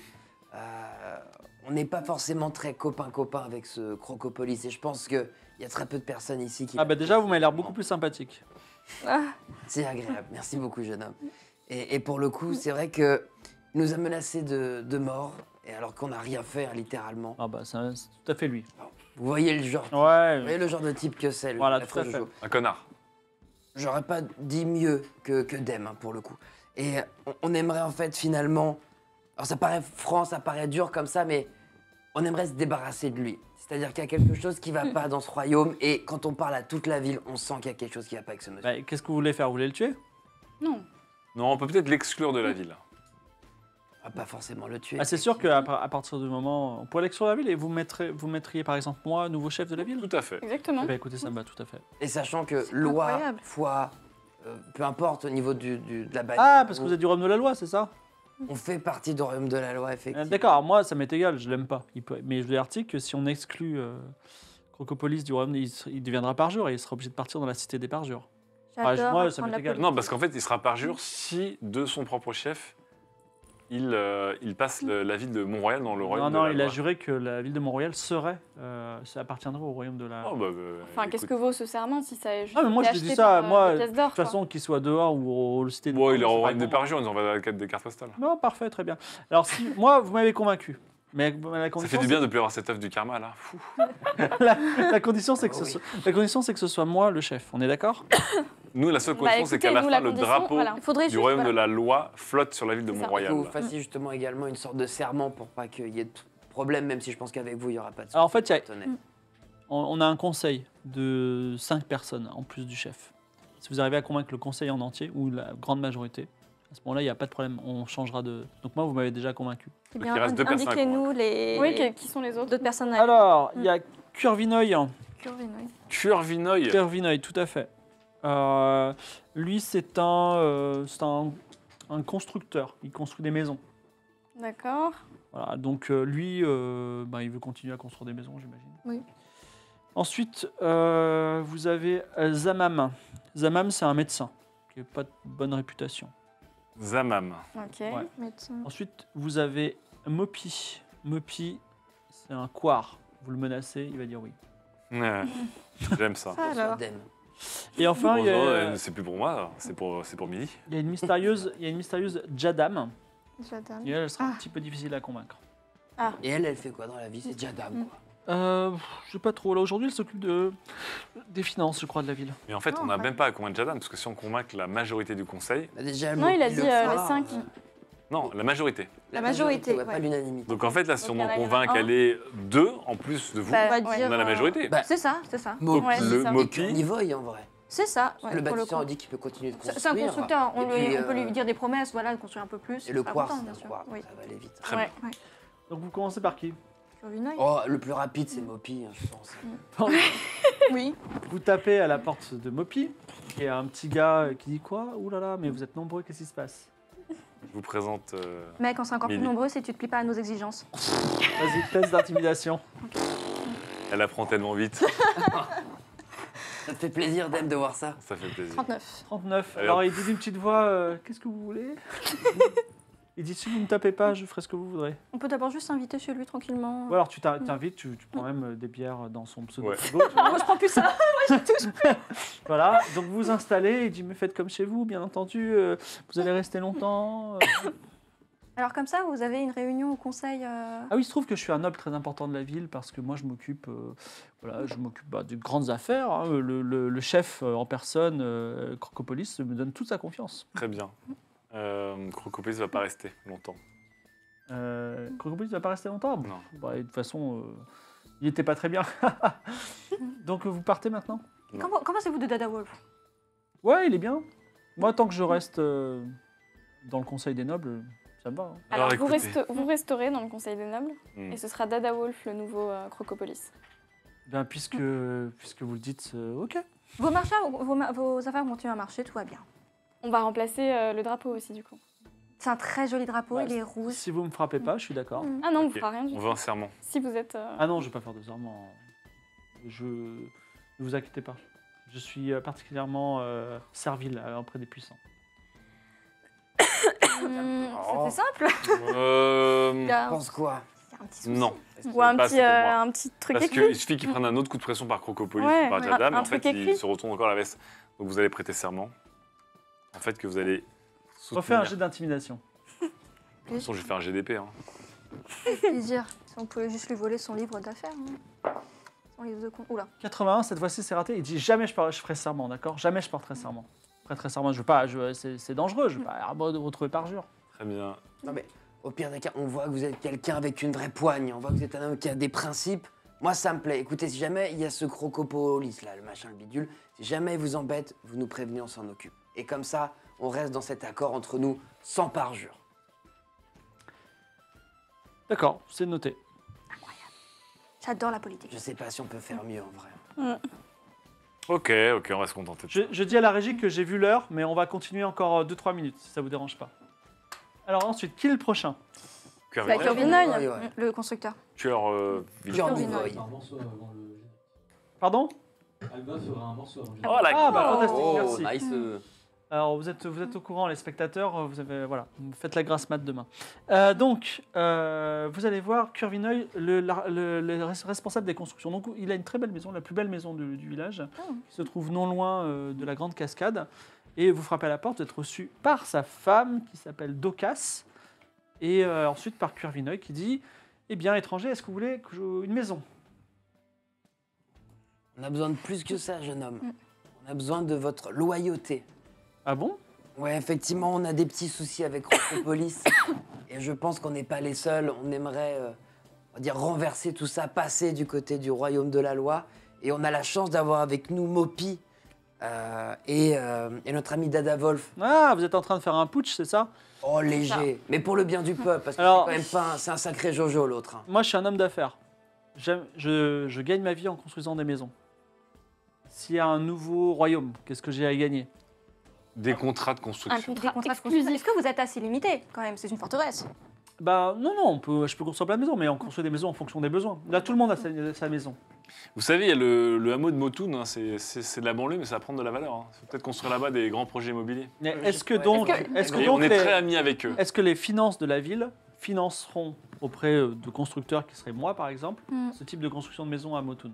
Speaker 3: on n'est pas forcément très copain-copain avec ce Crocopolis et je pense qu'il y a très peu de personnes ici qui...
Speaker 1: ah bah déjà, vous m'avez l'air beaucoup plus sympathique.
Speaker 3: C'est agréable, merci beaucoup jeune homme. Et pour le coup, c'est vrai que il nous a menacés de mort, et alors qu'on n'a rien fait, hein, littéralement.
Speaker 1: Ah bah, c'est tout à fait lui.
Speaker 3: Vous voyez le genre, vous
Speaker 1: Ouais,
Speaker 3: voyez le genre de type que c'est, le
Speaker 1: Voilà,
Speaker 3: la
Speaker 1: tout à fait.
Speaker 3: Jojo.
Speaker 4: Un connard.
Speaker 3: J'aurais pas dit mieux que Dem, hein, pour le coup. Et on aimerait en fait finalement... Alors ça paraît franc, ça paraît dur comme ça, mais on aimerait se débarrasser de lui. C'est-à-dire qu'il y a quelque chose qui va pas dans ce royaume, et quand on parle à toute la ville, on sent qu'il y a quelque chose qui va pas avec ce monsieur.
Speaker 1: bah, qu'est-ce que vous voulez faire? Vous voulez le tuer?
Speaker 5: Non.
Speaker 4: Non, on peut peut-être l'exclure de la ville.
Speaker 3: On va pas forcément le tuer.
Speaker 1: Ah, c'est sûr qu'à partir du moment... On pourrait l'exclure de la ville et vous mettriez par exemple moi, nouveau chef de la ville?
Speaker 4: Tout à fait.
Speaker 5: Exactement.
Speaker 1: Bah écoutez, ça me va tout à fait.
Speaker 3: Et sachant que loi,
Speaker 6: incroyable.
Speaker 3: foi, peu importe au niveau de la bataille,
Speaker 1: Ah, parce que vous êtes du royaume de la loi, c'est ça?
Speaker 3: on fait partie du royaume de la loi, effectivement.
Speaker 1: D'accord, alors moi ça m'est égal, je l'aime pas. Mais je veux dire que si on exclut Crocopolis du royaume, il deviendra parjure et il sera obligé de partir dans la cité des parjures.
Speaker 6: J'adore
Speaker 1: moi, ça
Speaker 6: apprendre
Speaker 1: m'est
Speaker 6: la
Speaker 1: égal.
Speaker 6: politique.
Speaker 4: Non, parce qu'en fait, il sera parjure si, de son propre chef, il passe la ville de Mont-Royal dans le royaume
Speaker 1: Non,
Speaker 4: de la
Speaker 1: il a
Speaker 4: loi.
Speaker 1: juré que la ville de Mont-Royal serait, ça appartiendrait au royaume de la...
Speaker 4: Oh, bah,
Speaker 5: Enfin, qu'est-ce que vaut ce serment si ça est juste
Speaker 1: Ah, mais moi,
Speaker 5: été
Speaker 1: je te dis
Speaker 5: acheté
Speaker 1: ça,
Speaker 5: par,
Speaker 1: moi,
Speaker 5: des pièces
Speaker 1: de
Speaker 5: d'or,
Speaker 1: toute façon, qu'il soit dehors ou au cité des
Speaker 4: Bon, il est
Speaker 1: parjures,
Speaker 4: au
Speaker 1: c'est
Speaker 4: royaume des
Speaker 1: pas
Speaker 4: parjures, ils envoient la carte des cartes postales.
Speaker 1: bon. Non, parfait, très bien. Alors, si moi, vous m'avez convaincu. Mais la
Speaker 4: Ça
Speaker 1: condition,
Speaker 4: fait du bien de plus avoir cette œuvre du karma, là. Fou.
Speaker 1: la condition, c'est que,
Speaker 3: Ah oui.
Speaker 1: la condition, c'est que ce soit moi le chef. On est d'accord?
Speaker 4: Nous, la seule
Speaker 5: Bah,
Speaker 4: condition, c'est
Speaker 5: écoutez,
Speaker 4: qu'à la
Speaker 5: nous,
Speaker 4: fin,
Speaker 5: la
Speaker 4: le
Speaker 5: condition,
Speaker 4: drapeau
Speaker 5: voilà.
Speaker 6: Il faudrait
Speaker 4: du
Speaker 6: juste...
Speaker 4: royaume de
Speaker 6: voilà.
Speaker 4: la loi flotte sur la ville de
Speaker 5: C'est ça.
Speaker 3: Que
Speaker 4: Mont-Royal.
Speaker 3: vous fassiez justement également une sorte de serment pour pas qu'il y ait de problème, même si je pense qu'avec vous, il n'y aura pas de
Speaker 1: Alors, en fait, il y a-
Speaker 3: Tenez.
Speaker 1: on a un conseil de 5 personnes en plus du chef. Si vous arrivez à convaincre le conseil en entier, ou la grande majorité, à ce moment-là, il n'y a pas de problème, on changera de... Donc moi, vous m'avez déjà convaincu.
Speaker 6: Eh
Speaker 4: Donc,
Speaker 6: bien,
Speaker 4: il reste 2 personnes à
Speaker 6: indiquez-nous les...
Speaker 5: Oui, qui sont les autres?
Speaker 6: d'autres personnes.
Speaker 1: Alors, il y a Curvinoy.
Speaker 6: Curvinoy.
Speaker 4: Curvinoy.
Speaker 1: Curvinoy, tout à fait. Lui, c'est un constructeur. Il construit des maisons.
Speaker 5: D'accord.
Speaker 1: Voilà, donc lui, il veut continuer à construire des maisons, j'imagine.
Speaker 6: Oui.
Speaker 1: Ensuite, vous avez Zamam. Zamam, c'est un médecin qui n'a pas de bonne réputation.
Speaker 4: Zamam.
Speaker 5: Ok.
Speaker 1: Ouais.
Speaker 6: Médecin.
Speaker 1: Ensuite, vous avez Mopi. Mopi, c'est un couard. Vous le menacez, il va dire oui.
Speaker 4: Ouais. J'aime ça.
Speaker 6: Ça alors.
Speaker 3: Dem.
Speaker 1: Et enfin, il y a,
Speaker 4: C'est plus pour moi, c'est pour Midi.
Speaker 1: il y a une mystérieuse Jadam.
Speaker 6: J'adore.
Speaker 1: Et elle sera un
Speaker 6: Ah.
Speaker 1: petit peu difficile à convaincre.
Speaker 3: Et elle fait quoi dans la vie? C'est déjà dame, quoi.
Speaker 1: Je sais pas trop. Là, aujourd'hui, elle s'occupe des finances, je crois, de la ville.
Speaker 4: Mais en fait,
Speaker 6: Oh,
Speaker 4: on n'a
Speaker 6: ouais.
Speaker 4: même pas à convaincre Jadam, parce que si on convainc la majorité du conseil.
Speaker 3: Bah, déjà, elle
Speaker 5: Non, il a
Speaker 3: le
Speaker 5: dit
Speaker 3: fera,
Speaker 5: les 5.
Speaker 4: Non, la majorité.
Speaker 6: La majorité,
Speaker 3: ouais,
Speaker 6: ouais.
Speaker 3: pas l'unanimité.
Speaker 4: Donc en fait, là, si on
Speaker 5: Donc,
Speaker 4: en
Speaker 5: il y en a
Speaker 4: convainc
Speaker 5: un.
Speaker 4: qu'elle est 2 en plus de vous,
Speaker 5: Bah,
Speaker 6: On va
Speaker 5: ouais.
Speaker 6: dire...
Speaker 4: on a la majorité.
Speaker 3: Bah,
Speaker 6: C'est ça, c'est ça.
Speaker 3: Mopi,
Speaker 5: Ouais, c'est
Speaker 4: le
Speaker 5: ça.
Speaker 3: et
Speaker 4: Mopi,
Speaker 3: Nivoy, en vrai.
Speaker 6: C'est ça. ouais,
Speaker 3: le
Speaker 6: pour
Speaker 3: bâtisseur
Speaker 6: coup.
Speaker 3: dit qu'il peut continuer de
Speaker 6: C'est
Speaker 3: construire.
Speaker 6: un constructeur. On,
Speaker 3: Et puis,
Speaker 6: on peut lui dire des promesses, voilà, de construire un peu plus.
Speaker 3: Et le
Speaker 6: Ce sera
Speaker 3: quartz,
Speaker 6: content,
Speaker 3: c'est
Speaker 6: bien
Speaker 3: un
Speaker 6: sûr.
Speaker 3: quartz,
Speaker 6: Oui.
Speaker 3: ça va aller vite.
Speaker 4: Très
Speaker 5: Ouais.
Speaker 1: Donc, vous commencez par qui?
Speaker 6: Curvinoy.
Speaker 3: Oh, le plus rapide, c'est Mopi, hein, je pense.
Speaker 6: Oui.
Speaker 1: Vous tapez à la porte de Mopi. Il y a un petit gars qui dit quoi? Ouh là là, mais vous êtes nombreux, qu'est-ce qui se passe?
Speaker 4: vous présente.
Speaker 6: Mec, on sera encore plus
Speaker 4: Millie.
Speaker 6: nombreux si tu te plies pas à nos exigences.
Speaker 1: Vas-y, test d'intimidation.
Speaker 4: Elle apprend tellement vite.
Speaker 3: Ça te fait plaisir, Dame, de voir ça.
Speaker 4: Ça fait plaisir.
Speaker 6: 39.
Speaker 1: 39.
Speaker 4: Allez,
Speaker 1: Alors,
Speaker 4: hop.
Speaker 1: il dit d'une petite voix qu'est-ce que vous voulez? Il dit si vous ne me tapez pas, je ferai ce que vous voudrez.
Speaker 6: On peut d'abord juste s'inviter chez lui tranquillement.
Speaker 1: Ou alors, tu t'invites, tu prends même des bières dans son pseudo.
Speaker 4: Ouais.
Speaker 1: frigo, tu vois.
Speaker 6: Moi, je prends plus ça. Moi, je touche plus.
Speaker 1: Voilà, donc vous vous installez, il dit mais faites comme chez vous, bien entendu, vous allez rester longtemps.
Speaker 6: Alors, comme ça, vous avez une réunion au conseil.
Speaker 1: Ah oui, il se trouve que je suis un noble très important de la ville parce que moi je m'occupe de grandes affaires. Hein. Le chef en personne, Crocopolis, me donne toute sa confiance.
Speaker 4: Très bien. Crocopolis va pas rester longtemps.
Speaker 1: Crocopolis ne va pas rester longtemps.
Speaker 4: Non.
Speaker 1: Bah, de toute façon, il n'était pas très bien. Donc vous partez maintenant?
Speaker 4: Non.
Speaker 6: Qu'en pensez-vous de Dada Wolf?
Speaker 1: Ouais, il est bien. Moi, tant que je reste dans le conseil des nobles, ça me va. Hein.
Speaker 5: Alors,
Speaker 4: Alors, écoutez.
Speaker 5: vous resterez dans le Conseil des Nobles,
Speaker 4: Hmm.
Speaker 5: et ce sera Dada Wolf, le nouveau Crocopolis.
Speaker 1: Ben, puisque vous le dites, ok.
Speaker 6: Vos marchés, vos affaires continuent à marcher, tout va bien.
Speaker 5: On va remplacer le drapeau aussi, du coup.
Speaker 6: C'est un très joli drapeau,
Speaker 1: Ouais,
Speaker 6: il est rouge.
Speaker 1: Si vous me frappez pas, je suis d'accord.
Speaker 6: Mm.
Speaker 5: Ah non, on
Speaker 4: Ok.
Speaker 5: vous fera rien du
Speaker 4: On
Speaker 5: tout.
Speaker 4: veut un serment.
Speaker 5: Si vous êtes...
Speaker 1: Ah non, je vais pas faire de serment. Ne vous inquiétez pas. Je suis particulièrement servile auprès des puissants.
Speaker 6: C'était simple.
Speaker 3: Je
Speaker 6: Là,
Speaker 3: pense quoi?
Speaker 6: c'est un petit souci.
Speaker 4: Non.
Speaker 5: Ou un
Speaker 4: Pas
Speaker 5: petit,
Speaker 4: assez pour moi.
Speaker 5: un petit truc
Speaker 4: Parce
Speaker 5: écrit.
Speaker 4: qu'il suffit qu'il prenne un autre coup de pression par Crocopolis
Speaker 5: Ouais,
Speaker 4: ou par
Speaker 5: ouais.
Speaker 4: Jada, mais
Speaker 5: Un
Speaker 4: en fait,
Speaker 5: truc
Speaker 4: il
Speaker 5: écrit.
Speaker 4: se retourne encore la veste. Donc vous allez prêter serment. En fait, que vous allez soutenir.
Speaker 1: Refais un jet d'intimidation.
Speaker 4: De toute façon, je vais faire un GDP. Hein.
Speaker 6: Plaisir. Si on pouvait juste lui voler son livre d'affaires. Hein. Son livre de compte. Oula.
Speaker 1: 81, cette fois-ci c'est raté. Il dit jamais je ferai serment, d'accord? Jamais je porterai serment. Je prêterai serment, je veux pas, c'est dangereux, je veux pas vous retrouver parjure.
Speaker 4: Très bien.
Speaker 3: Non mais au pire des cas, on voit que vous êtes quelqu'un avec une vraie poigne, on voit que vous êtes un homme qui a des principes. Moi, ça me plaît. Écoutez, si jamais il y a ce Crocopolis là, le machin, le bidule, si jamais il vous embête, vous nous prévenez, on s'en occupe. Et comme ça, on reste dans cet accord entre nous, sans parjure.
Speaker 1: D'accord, c'est noté.
Speaker 6: J'adore la politique.
Speaker 3: Je sais pas si on peut faire mieux en vrai.
Speaker 4: Ok, on va se contenter de ça.
Speaker 1: Je dis à la régie que j'ai vu l'heure, mais on va continuer encore 2-3 minutes, si ça vous dérange pas. Alors ensuite, qui est le prochain?
Speaker 4: Cœur
Speaker 5: Bah,
Speaker 4: Vinoy.
Speaker 5: Corvinoy.
Speaker 3: Ouais, ouais.
Speaker 6: Le constructeur.
Speaker 4: Cœur Vinoy.
Speaker 3: Cœur
Speaker 6: Corvinoy.
Speaker 3: Vinoy.
Speaker 7: Un morceau avant le.
Speaker 1: Pardon?
Speaker 7: Alba fera un morceau avant le.
Speaker 4: Oh la
Speaker 1: Ah bah fantastique,
Speaker 3: Oh,
Speaker 1: merci.
Speaker 3: nice.
Speaker 1: Alors vous êtes au courant, les spectateurs, vous avez voilà, faites la grasse mat demain. Donc vous allez voir Curvinoy, le responsable des constructions. Donc il a une très belle maison, la plus belle maison du village, qui se trouve non loin de la grande cascade. Et vous frappez à la porte, vous êtes reçu par sa femme qui s'appelle Docas, et ensuite par Curvinoy qui dit eh bien étranger, est-ce que vous voulez une maison?
Speaker 3: On a besoin de plus que ça, jeune homme. On a besoin de votre loyauté.
Speaker 1: Ah bon?
Speaker 3: Ouais, effectivement, on a des petits soucis avec Crocopolis. Et je pense qu'on n'est pas les seuls. On aimerait, on va dire, renverser tout ça, passer du côté du royaume de la loi. Et on a la chance d'avoir avec nous Mopi et notre ami Dada Wolf.
Speaker 1: Ah, vous êtes en train de faire un putsch, c'est ça?
Speaker 3: Oh, léger. Mais pour le bien du peuple, parce que
Speaker 1: Alors-
Speaker 3: c'est quand même pas c'est un sacré Jojo, l'autre. Hein.
Speaker 1: Moi, je suis un homme d'affaires. Je gagne ma vie en construisant des maisons. S'il y a un nouveau royaume, qu'est-ce que j'ai à y gagner?
Speaker 4: Des contrats de
Speaker 5: Un
Speaker 4: construction.
Speaker 6: Des
Speaker 5: contrat
Speaker 6: contrats de construction.
Speaker 5: exclusif.
Speaker 6: Est-ce que vous êtes assez limité quand même? C'est une forteresse.
Speaker 1: Bah non, je peux construire plein de maisons, mais on construit des maisons en fonction des besoins. Là, tout le monde a sa maison.
Speaker 4: Vous savez, il y a le hameau de Motun, hein, c'est de la banlieue, mais ça va prendre de la valeur. Il faut peut-être construire là-bas des grands projets immobiliers.
Speaker 1: Mais
Speaker 3: Ouais,
Speaker 1: est-ce que
Speaker 3: ouais.
Speaker 1: donc,
Speaker 4: Et on est très amis avec eux.
Speaker 1: est-ce que les finances de la ville financeront auprès de constructeurs qui seraient moi, par exemple, ce type de construction de maison à Motun?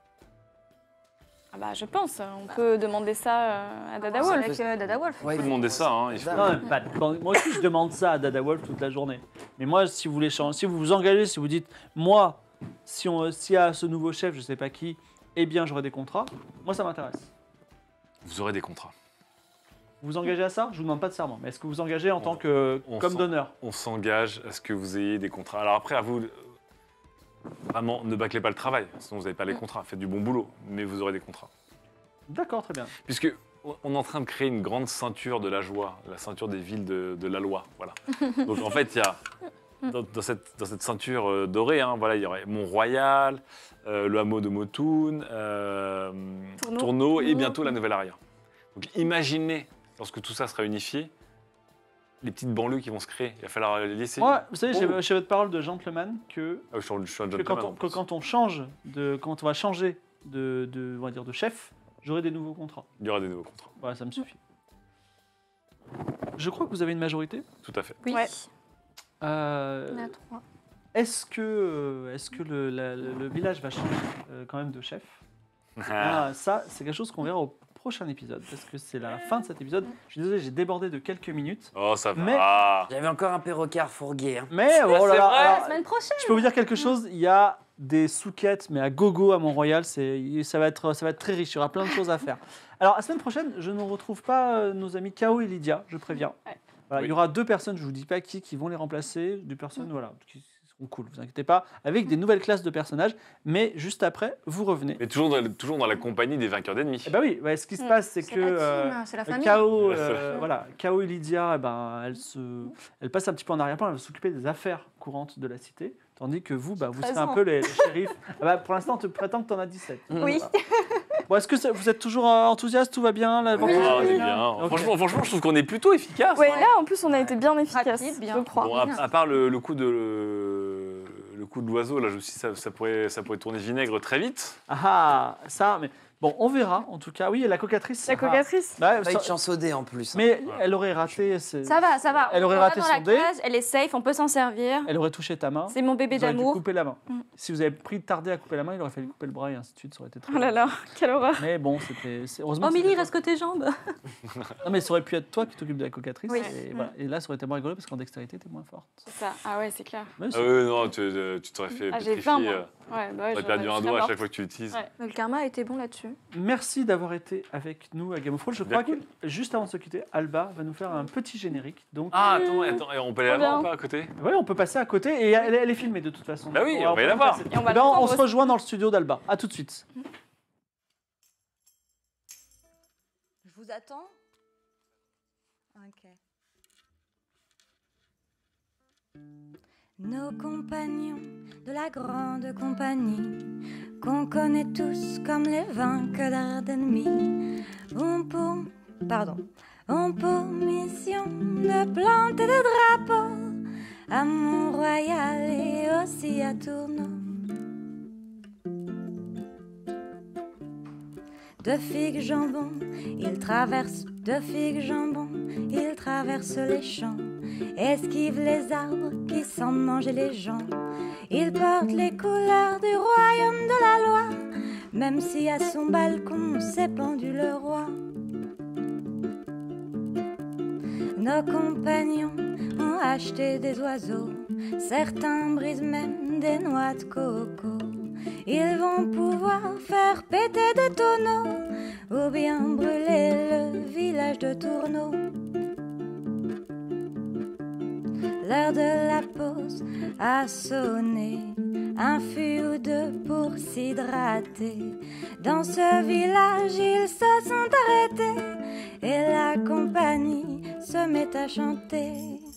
Speaker 5: Ah bah, je pense. On peut demander ça à Dada Wolf.
Speaker 6: Avec Dada Wolf.
Speaker 3: Ouais,
Speaker 4: Il faut demander ça. Hein, il faut-
Speaker 1: Non, mais moi aussi, je demande ça à Dada Wolf toute la journée. Mais moi, si vous voulez changer, si vous vous engagez, si vous dites, moi, s'il y a ce nouveau chef, je sais pas qui, eh bien, j'aurai des contrats. Moi, ça m'intéresse.
Speaker 4: Vous aurez des contrats.
Speaker 1: Vous vous engagez à ça? Je vous demande pas de serment, mais est-ce que vous vous engagez en tant que
Speaker 4: on
Speaker 1: comme
Speaker 4: sent-
Speaker 1: d'honneur?
Speaker 4: On s'engage à ce que vous ayez des contrats. Alors après, à vous, vraiment, ne bâclez pas le travail, sinon vous n'avez pas les contrats. Faites du bon boulot, mais vous aurez des contrats.
Speaker 1: D'accord, très bien.
Speaker 4: Puisque on est en train de créer une grande ceinture de la joie, la ceinture des villes de la loi. Voilà. Donc en fait, il y a dans cette ceinture dorée, hein, voilà, il y aurait Mont-Royal, le hameau de Motun, Tourneau et bientôt la Nouvelle Aria. Donc imaginez, lorsque tout ça sera unifié, les petites banlieues qui vont se créer. Il va falloir les laisser.
Speaker 1: Moi, vous savez,
Speaker 4: Oh.
Speaker 1: j'ai votre parole de gentleman que,
Speaker 4: Ah, je suis un
Speaker 1: que
Speaker 4: gentleman,
Speaker 1: quand,
Speaker 4: en
Speaker 1: on, que
Speaker 4: plus.
Speaker 1: quand on change quand on va changer on va dire de chef, j'aurai des nouveaux contrats.
Speaker 4: Il y aura des nouveaux contrats.
Speaker 1: Voilà, ça me suffit. Je crois que vous avez une majorité.
Speaker 4: Tout à fait.
Speaker 6: Oui.
Speaker 5: Ouais.
Speaker 1: Euh,
Speaker 6: On est à 3.
Speaker 1: Est-ce que le village va changer quand même de chef? Ah, ça, c'est quelque chose qu'on verra au prochain épisode, parce que c'est la fin de cet épisode. Je suis désolé, j'ai débordé de quelques minutes.
Speaker 4: Oh, ça va.
Speaker 1: Mais-
Speaker 3: J'avais encore un perroquet à refourguer. Hein.
Speaker 1: Mais oh là là,
Speaker 3: vrai.
Speaker 1: alors,
Speaker 6: La semaine prochaine.
Speaker 1: je peux vous dire quelque chose, il y a des souquettes, mais à gogo à Mont-Royal, ça va être très riche, il y aura plein de choses à faire. Alors, la semaine prochaine, je ne retrouve pas nos amis Kao et Lydia, je préviens.
Speaker 5: Ouais.
Speaker 1: Voilà,
Speaker 4: Oui.
Speaker 1: Il y aura 2 personnes, je ne vous dis pas qui vont les remplacer, des personnes voilà, qui seront cool, vous inquiétez pas, avec des nouvelles classes de personnages, mais juste après, vous revenez.
Speaker 4: Mais toujours dans la compagnie des vainqueurs d'ennemis.
Speaker 1: Eh ben oui, ce qui se passe, c'est
Speaker 6: C'est
Speaker 1: que
Speaker 6: la team, c'est la famille.
Speaker 1: Kao,
Speaker 4: Ouais,
Speaker 1: voilà, Kao et Lydia, elle passe un petit peu en arrière-plan, elle va s'occuper des affaires courantes de la cité, tandis que vous, vous serez un
Speaker 6: 13 ans.
Speaker 1: peu les shérifs. Pour l'instant, tu prétends que tu en as 17.
Speaker 6: Oui.
Speaker 1: Voilà. Bon, est-ce que vous êtes toujours enthousiaste, tout va bien là,
Speaker 5: Oui.
Speaker 1: l'aventure
Speaker 4: Ah,
Speaker 1: se
Speaker 4: c'est
Speaker 1: passe
Speaker 4: bien.
Speaker 1: Ok.
Speaker 4: Franchement, je trouve qu'on est plutôt efficace.
Speaker 5: Ouais,
Speaker 4: hein.
Speaker 5: là en plus on a été bien efficace,
Speaker 6: Rapide, bien.
Speaker 5: je crois.
Speaker 4: Bon, à part le coup de l'oiseau, là, je me suis dit, ça pourrait tourner vinaigre très vite.
Speaker 1: Ah, ça, mais bon, on verra en tout cas. Oui, et la cocatrice.
Speaker 5: La cocatrice.
Speaker 1: Bah,
Speaker 3: Pas
Speaker 1: ça-
Speaker 3: de chance au dé en plus. Hein.
Speaker 1: mais elle aurait raté.
Speaker 6: Ça va, ça va.
Speaker 1: Elle aurait
Speaker 6: On va
Speaker 1: raté
Speaker 6: dans
Speaker 1: son
Speaker 6: la
Speaker 1: dé.
Speaker 6: case, elle est safe, on peut s'en servir.
Speaker 1: Elle aurait touché ta main.
Speaker 6: C'est mon bébé
Speaker 1: Vous auriez dû
Speaker 6: d'amour.
Speaker 1: couper la main.
Speaker 6: Mm.
Speaker 1: Si vous avez tardé à couper la main, il aurait fallu couper le bras et ainsi de suite. Ça aurait été très
Speaker 5: Oh là là, quelle horreur.
Speaker 1: Mais bon, heureusement.
Speaker 6: Oh,
Speaker 1: que
Speaker 6: Milly,
Speaker 1: c'était
Speaker 6: reste que tes jambes.
Speaker 1: toi. Non, mais ça aurait pu être toi qui t'occupes de la cocatrice.
Speaker 6: Oui.
Speaker 1: Et, voilà. Et là, ça aurait été moins rigolo parce qu'en dextérité, t'es moins forte.
Speaker 5: C'est ça. Ah ouais, c'est clair.
Speaker 1: Mais
Speaker 4: Ah
Speaker 1: c'est-
Speaker 4: oui, non, tu t'aurais fait
Speaker 5: Ah, j'ai
Speaker 4: pétrifier.
Speaker 5: 20 moi. Ouais, bah ouais,
Speaker 4: T'aurais perdu un
Speaker 5: je
Speaker 4: doigt à
Speaker 5: serais
Speaker 4: chaque fois que tu l'utilises.
Speaker 5: Ouais.
Speaker 6: Le karma a été bon là-dessus.
Speaker 1: Merci d'avoir été avec nous à Game of Thrones. Je
Speaker 4: Bien
Speaker 1: crois que juste avant de se quitter, Alba va nous faire un petit générique. Donc,
Speaker 4: Ah, attends, et on peut aller
Speaker 5: Trop
Speaker 4: là-bas ou
Speaker 5: bien.
Speaker 4: pas à côté?
Speaker 1: ouais, on peut passer à côté et elle est filmée de toute façon.
Speaker 4: Bah oui,
Speaker 1: Donc,
Speaker 4: on va y
Speaker 1: peut
Speaker 4: la voir.
Speaker 1: passer.
Speaker 5: Et on va
Speaker 1: Eh ben,
Speaker 5: l'entendre
Speaker 1: on se
Speaker 5: aussi.
Speaker 1: rejoint dans le studio d'Alba. À tout de suite.
Speaker 6: Je vous attends. Ok.
Speaker 8: Nos compagnons de la grande compagnie, qu'on connaît tous comme les vainqueurs d'ennemis, ont pour mission de planter des drapeaux à Mont-Royal et aussi à Tourneau. De figues jambon, ils traversent les champs, esquivent les arbres qui semblent manger les gens. Ils portent les couleurs du royaume de la loi, même si à son balcon s'est pendu le roi. Nos compagnons ont acheté des oiseaux, certains brisent même des noix de coco. Ils vont pouvoir faire péter des tonneaux ou bien brûler le village de Tourneau. L'heure de la pause a sonné, un fût ou deux pour s'hydrater. Dans ce village, ils se sont arrêtés et la compagnie se met à chanter.